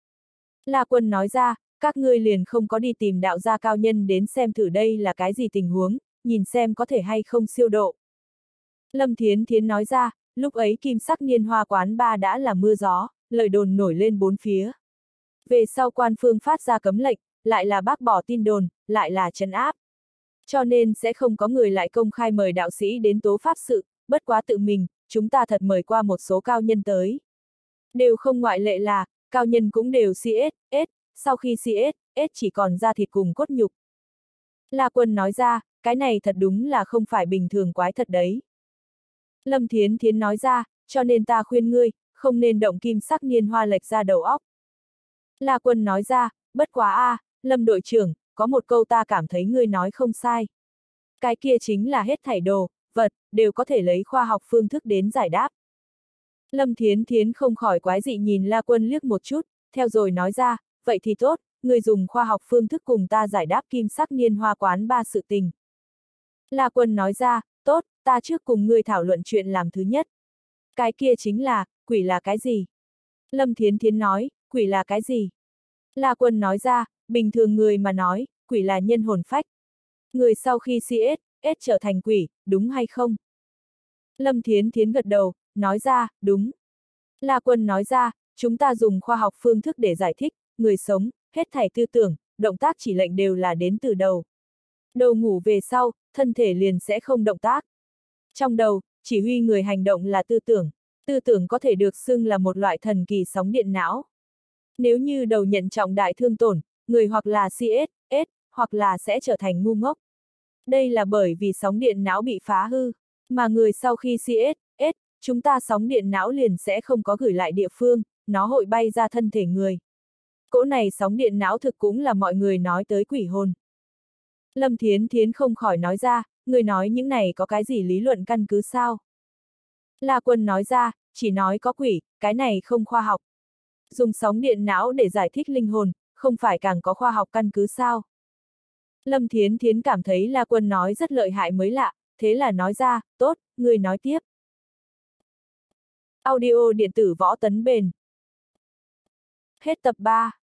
La Quân nói ra, các ngươi liền không có đi tìm đạo gia cao nhân đến xem thử đây là cái gì tình huống, nhìn xem có thể hay không siêu độ. Lâm Thiến Thiến nói ra, lúc ấy kim sắc niên hoa quán ba đã là mưa gió, lời đồn nổi lên bốn phía. Về sau quan phương phát ra cấm lệnh, lại là bác bỏ tin đồn, lại là trấn áp. Cho nên sẽ không có người lại công khai mời đạo sĩ đến tố pháp sự, bất quá tự mình, chúng ta thật mời qua một số cao nhân tới. Đều không ngoại lệ là, cao nhân cũng đều xê ét, ết, sau khi xê ét, ết chỉ còn da thịt cùng cốt nhục. La Quân nói ra, cái này thật đúng là không phải bình thường quái thật đấy. Lâm Thiến Thiến nói ra, cho nên ta khuyên ngươi, không nên động kim sắc niên hoa lệch ra đầu óc. La Quân nói ra, bất quá a, à, Lâm đội trưởng, có một câu ta cảm thấy ngươi nói không sai. Cái kia chính là hết thảy đồ, vật, đều có thể lấy khoa học phương thức đến giải đáp. Lâm Thiến Thiến không khỏi quái dị nhìn La Quân liếc một chút, theo rồi nói ra, vậy thì tốt, ngươi dùng khoa học phương thức cùng ta giải đáp kim sắc niên hoa quán ba sự tình. La Quân nói ra, tốt, ta trước cùng ngươi thảo luận chuyện làm thứ nhất. Cái kia chính là, quỷ là cái gì? Lâm Thiến Thiến nói, quỷ là cái gì? La Quân nói ra, bình thường người mà nói, quỷ là nhân hồn phách. Người sau khi xê ét, ết trở thành quỷ, đúng hay không? Lâm Thiến Thiến gật đầu, nói ra, đúng. La Quân nói ra, chúng ta dùng khoa học phương thức để giải thích, người sống, hết thảy tư tưởng, động tác chỉ lệnh đều là đến từ đầu. Đầu ngủ về sau, thân thể liền sẽ không động tác. Trong đầu, chỉ huy người hành động là tư tưởng. Tư tưởng có thể được xưng là một loại thần kỳ sóng điện não. Nếu như đầu nhận trọng đại thương tổn, người hoặc là xê ét, ết, hoặc là sẽ trở thành ngu ngốc. Đây là bởi vì sóng điện não bị phá hư, mà người sau khi xê ét, ết, chúng ta sóng điện não liền sẽ không có gửi lại địa phương, nó hội bay ra thân thể người. Cỗ này sóng điện não thực cũng là mọi người nói tới quỷ hồn. Lâm Thiến Thiến không khỏi nói ra, người nói những này có cái gì lý luận căn cứ sao? La Quân nói ra, chỉ nói có quỷ, cái này không khoa học. Dùng sóng điện não để giải thích linh hồn, không phải càng có khoa học căn cứ sao? Lâm Thiến Thiến cảm thấy La Quân nói rất lợi hại mới lạ, thế là nói ra, tốt, người nói tiếp. Audio điện tử võ tấn bền. Hết tập ba.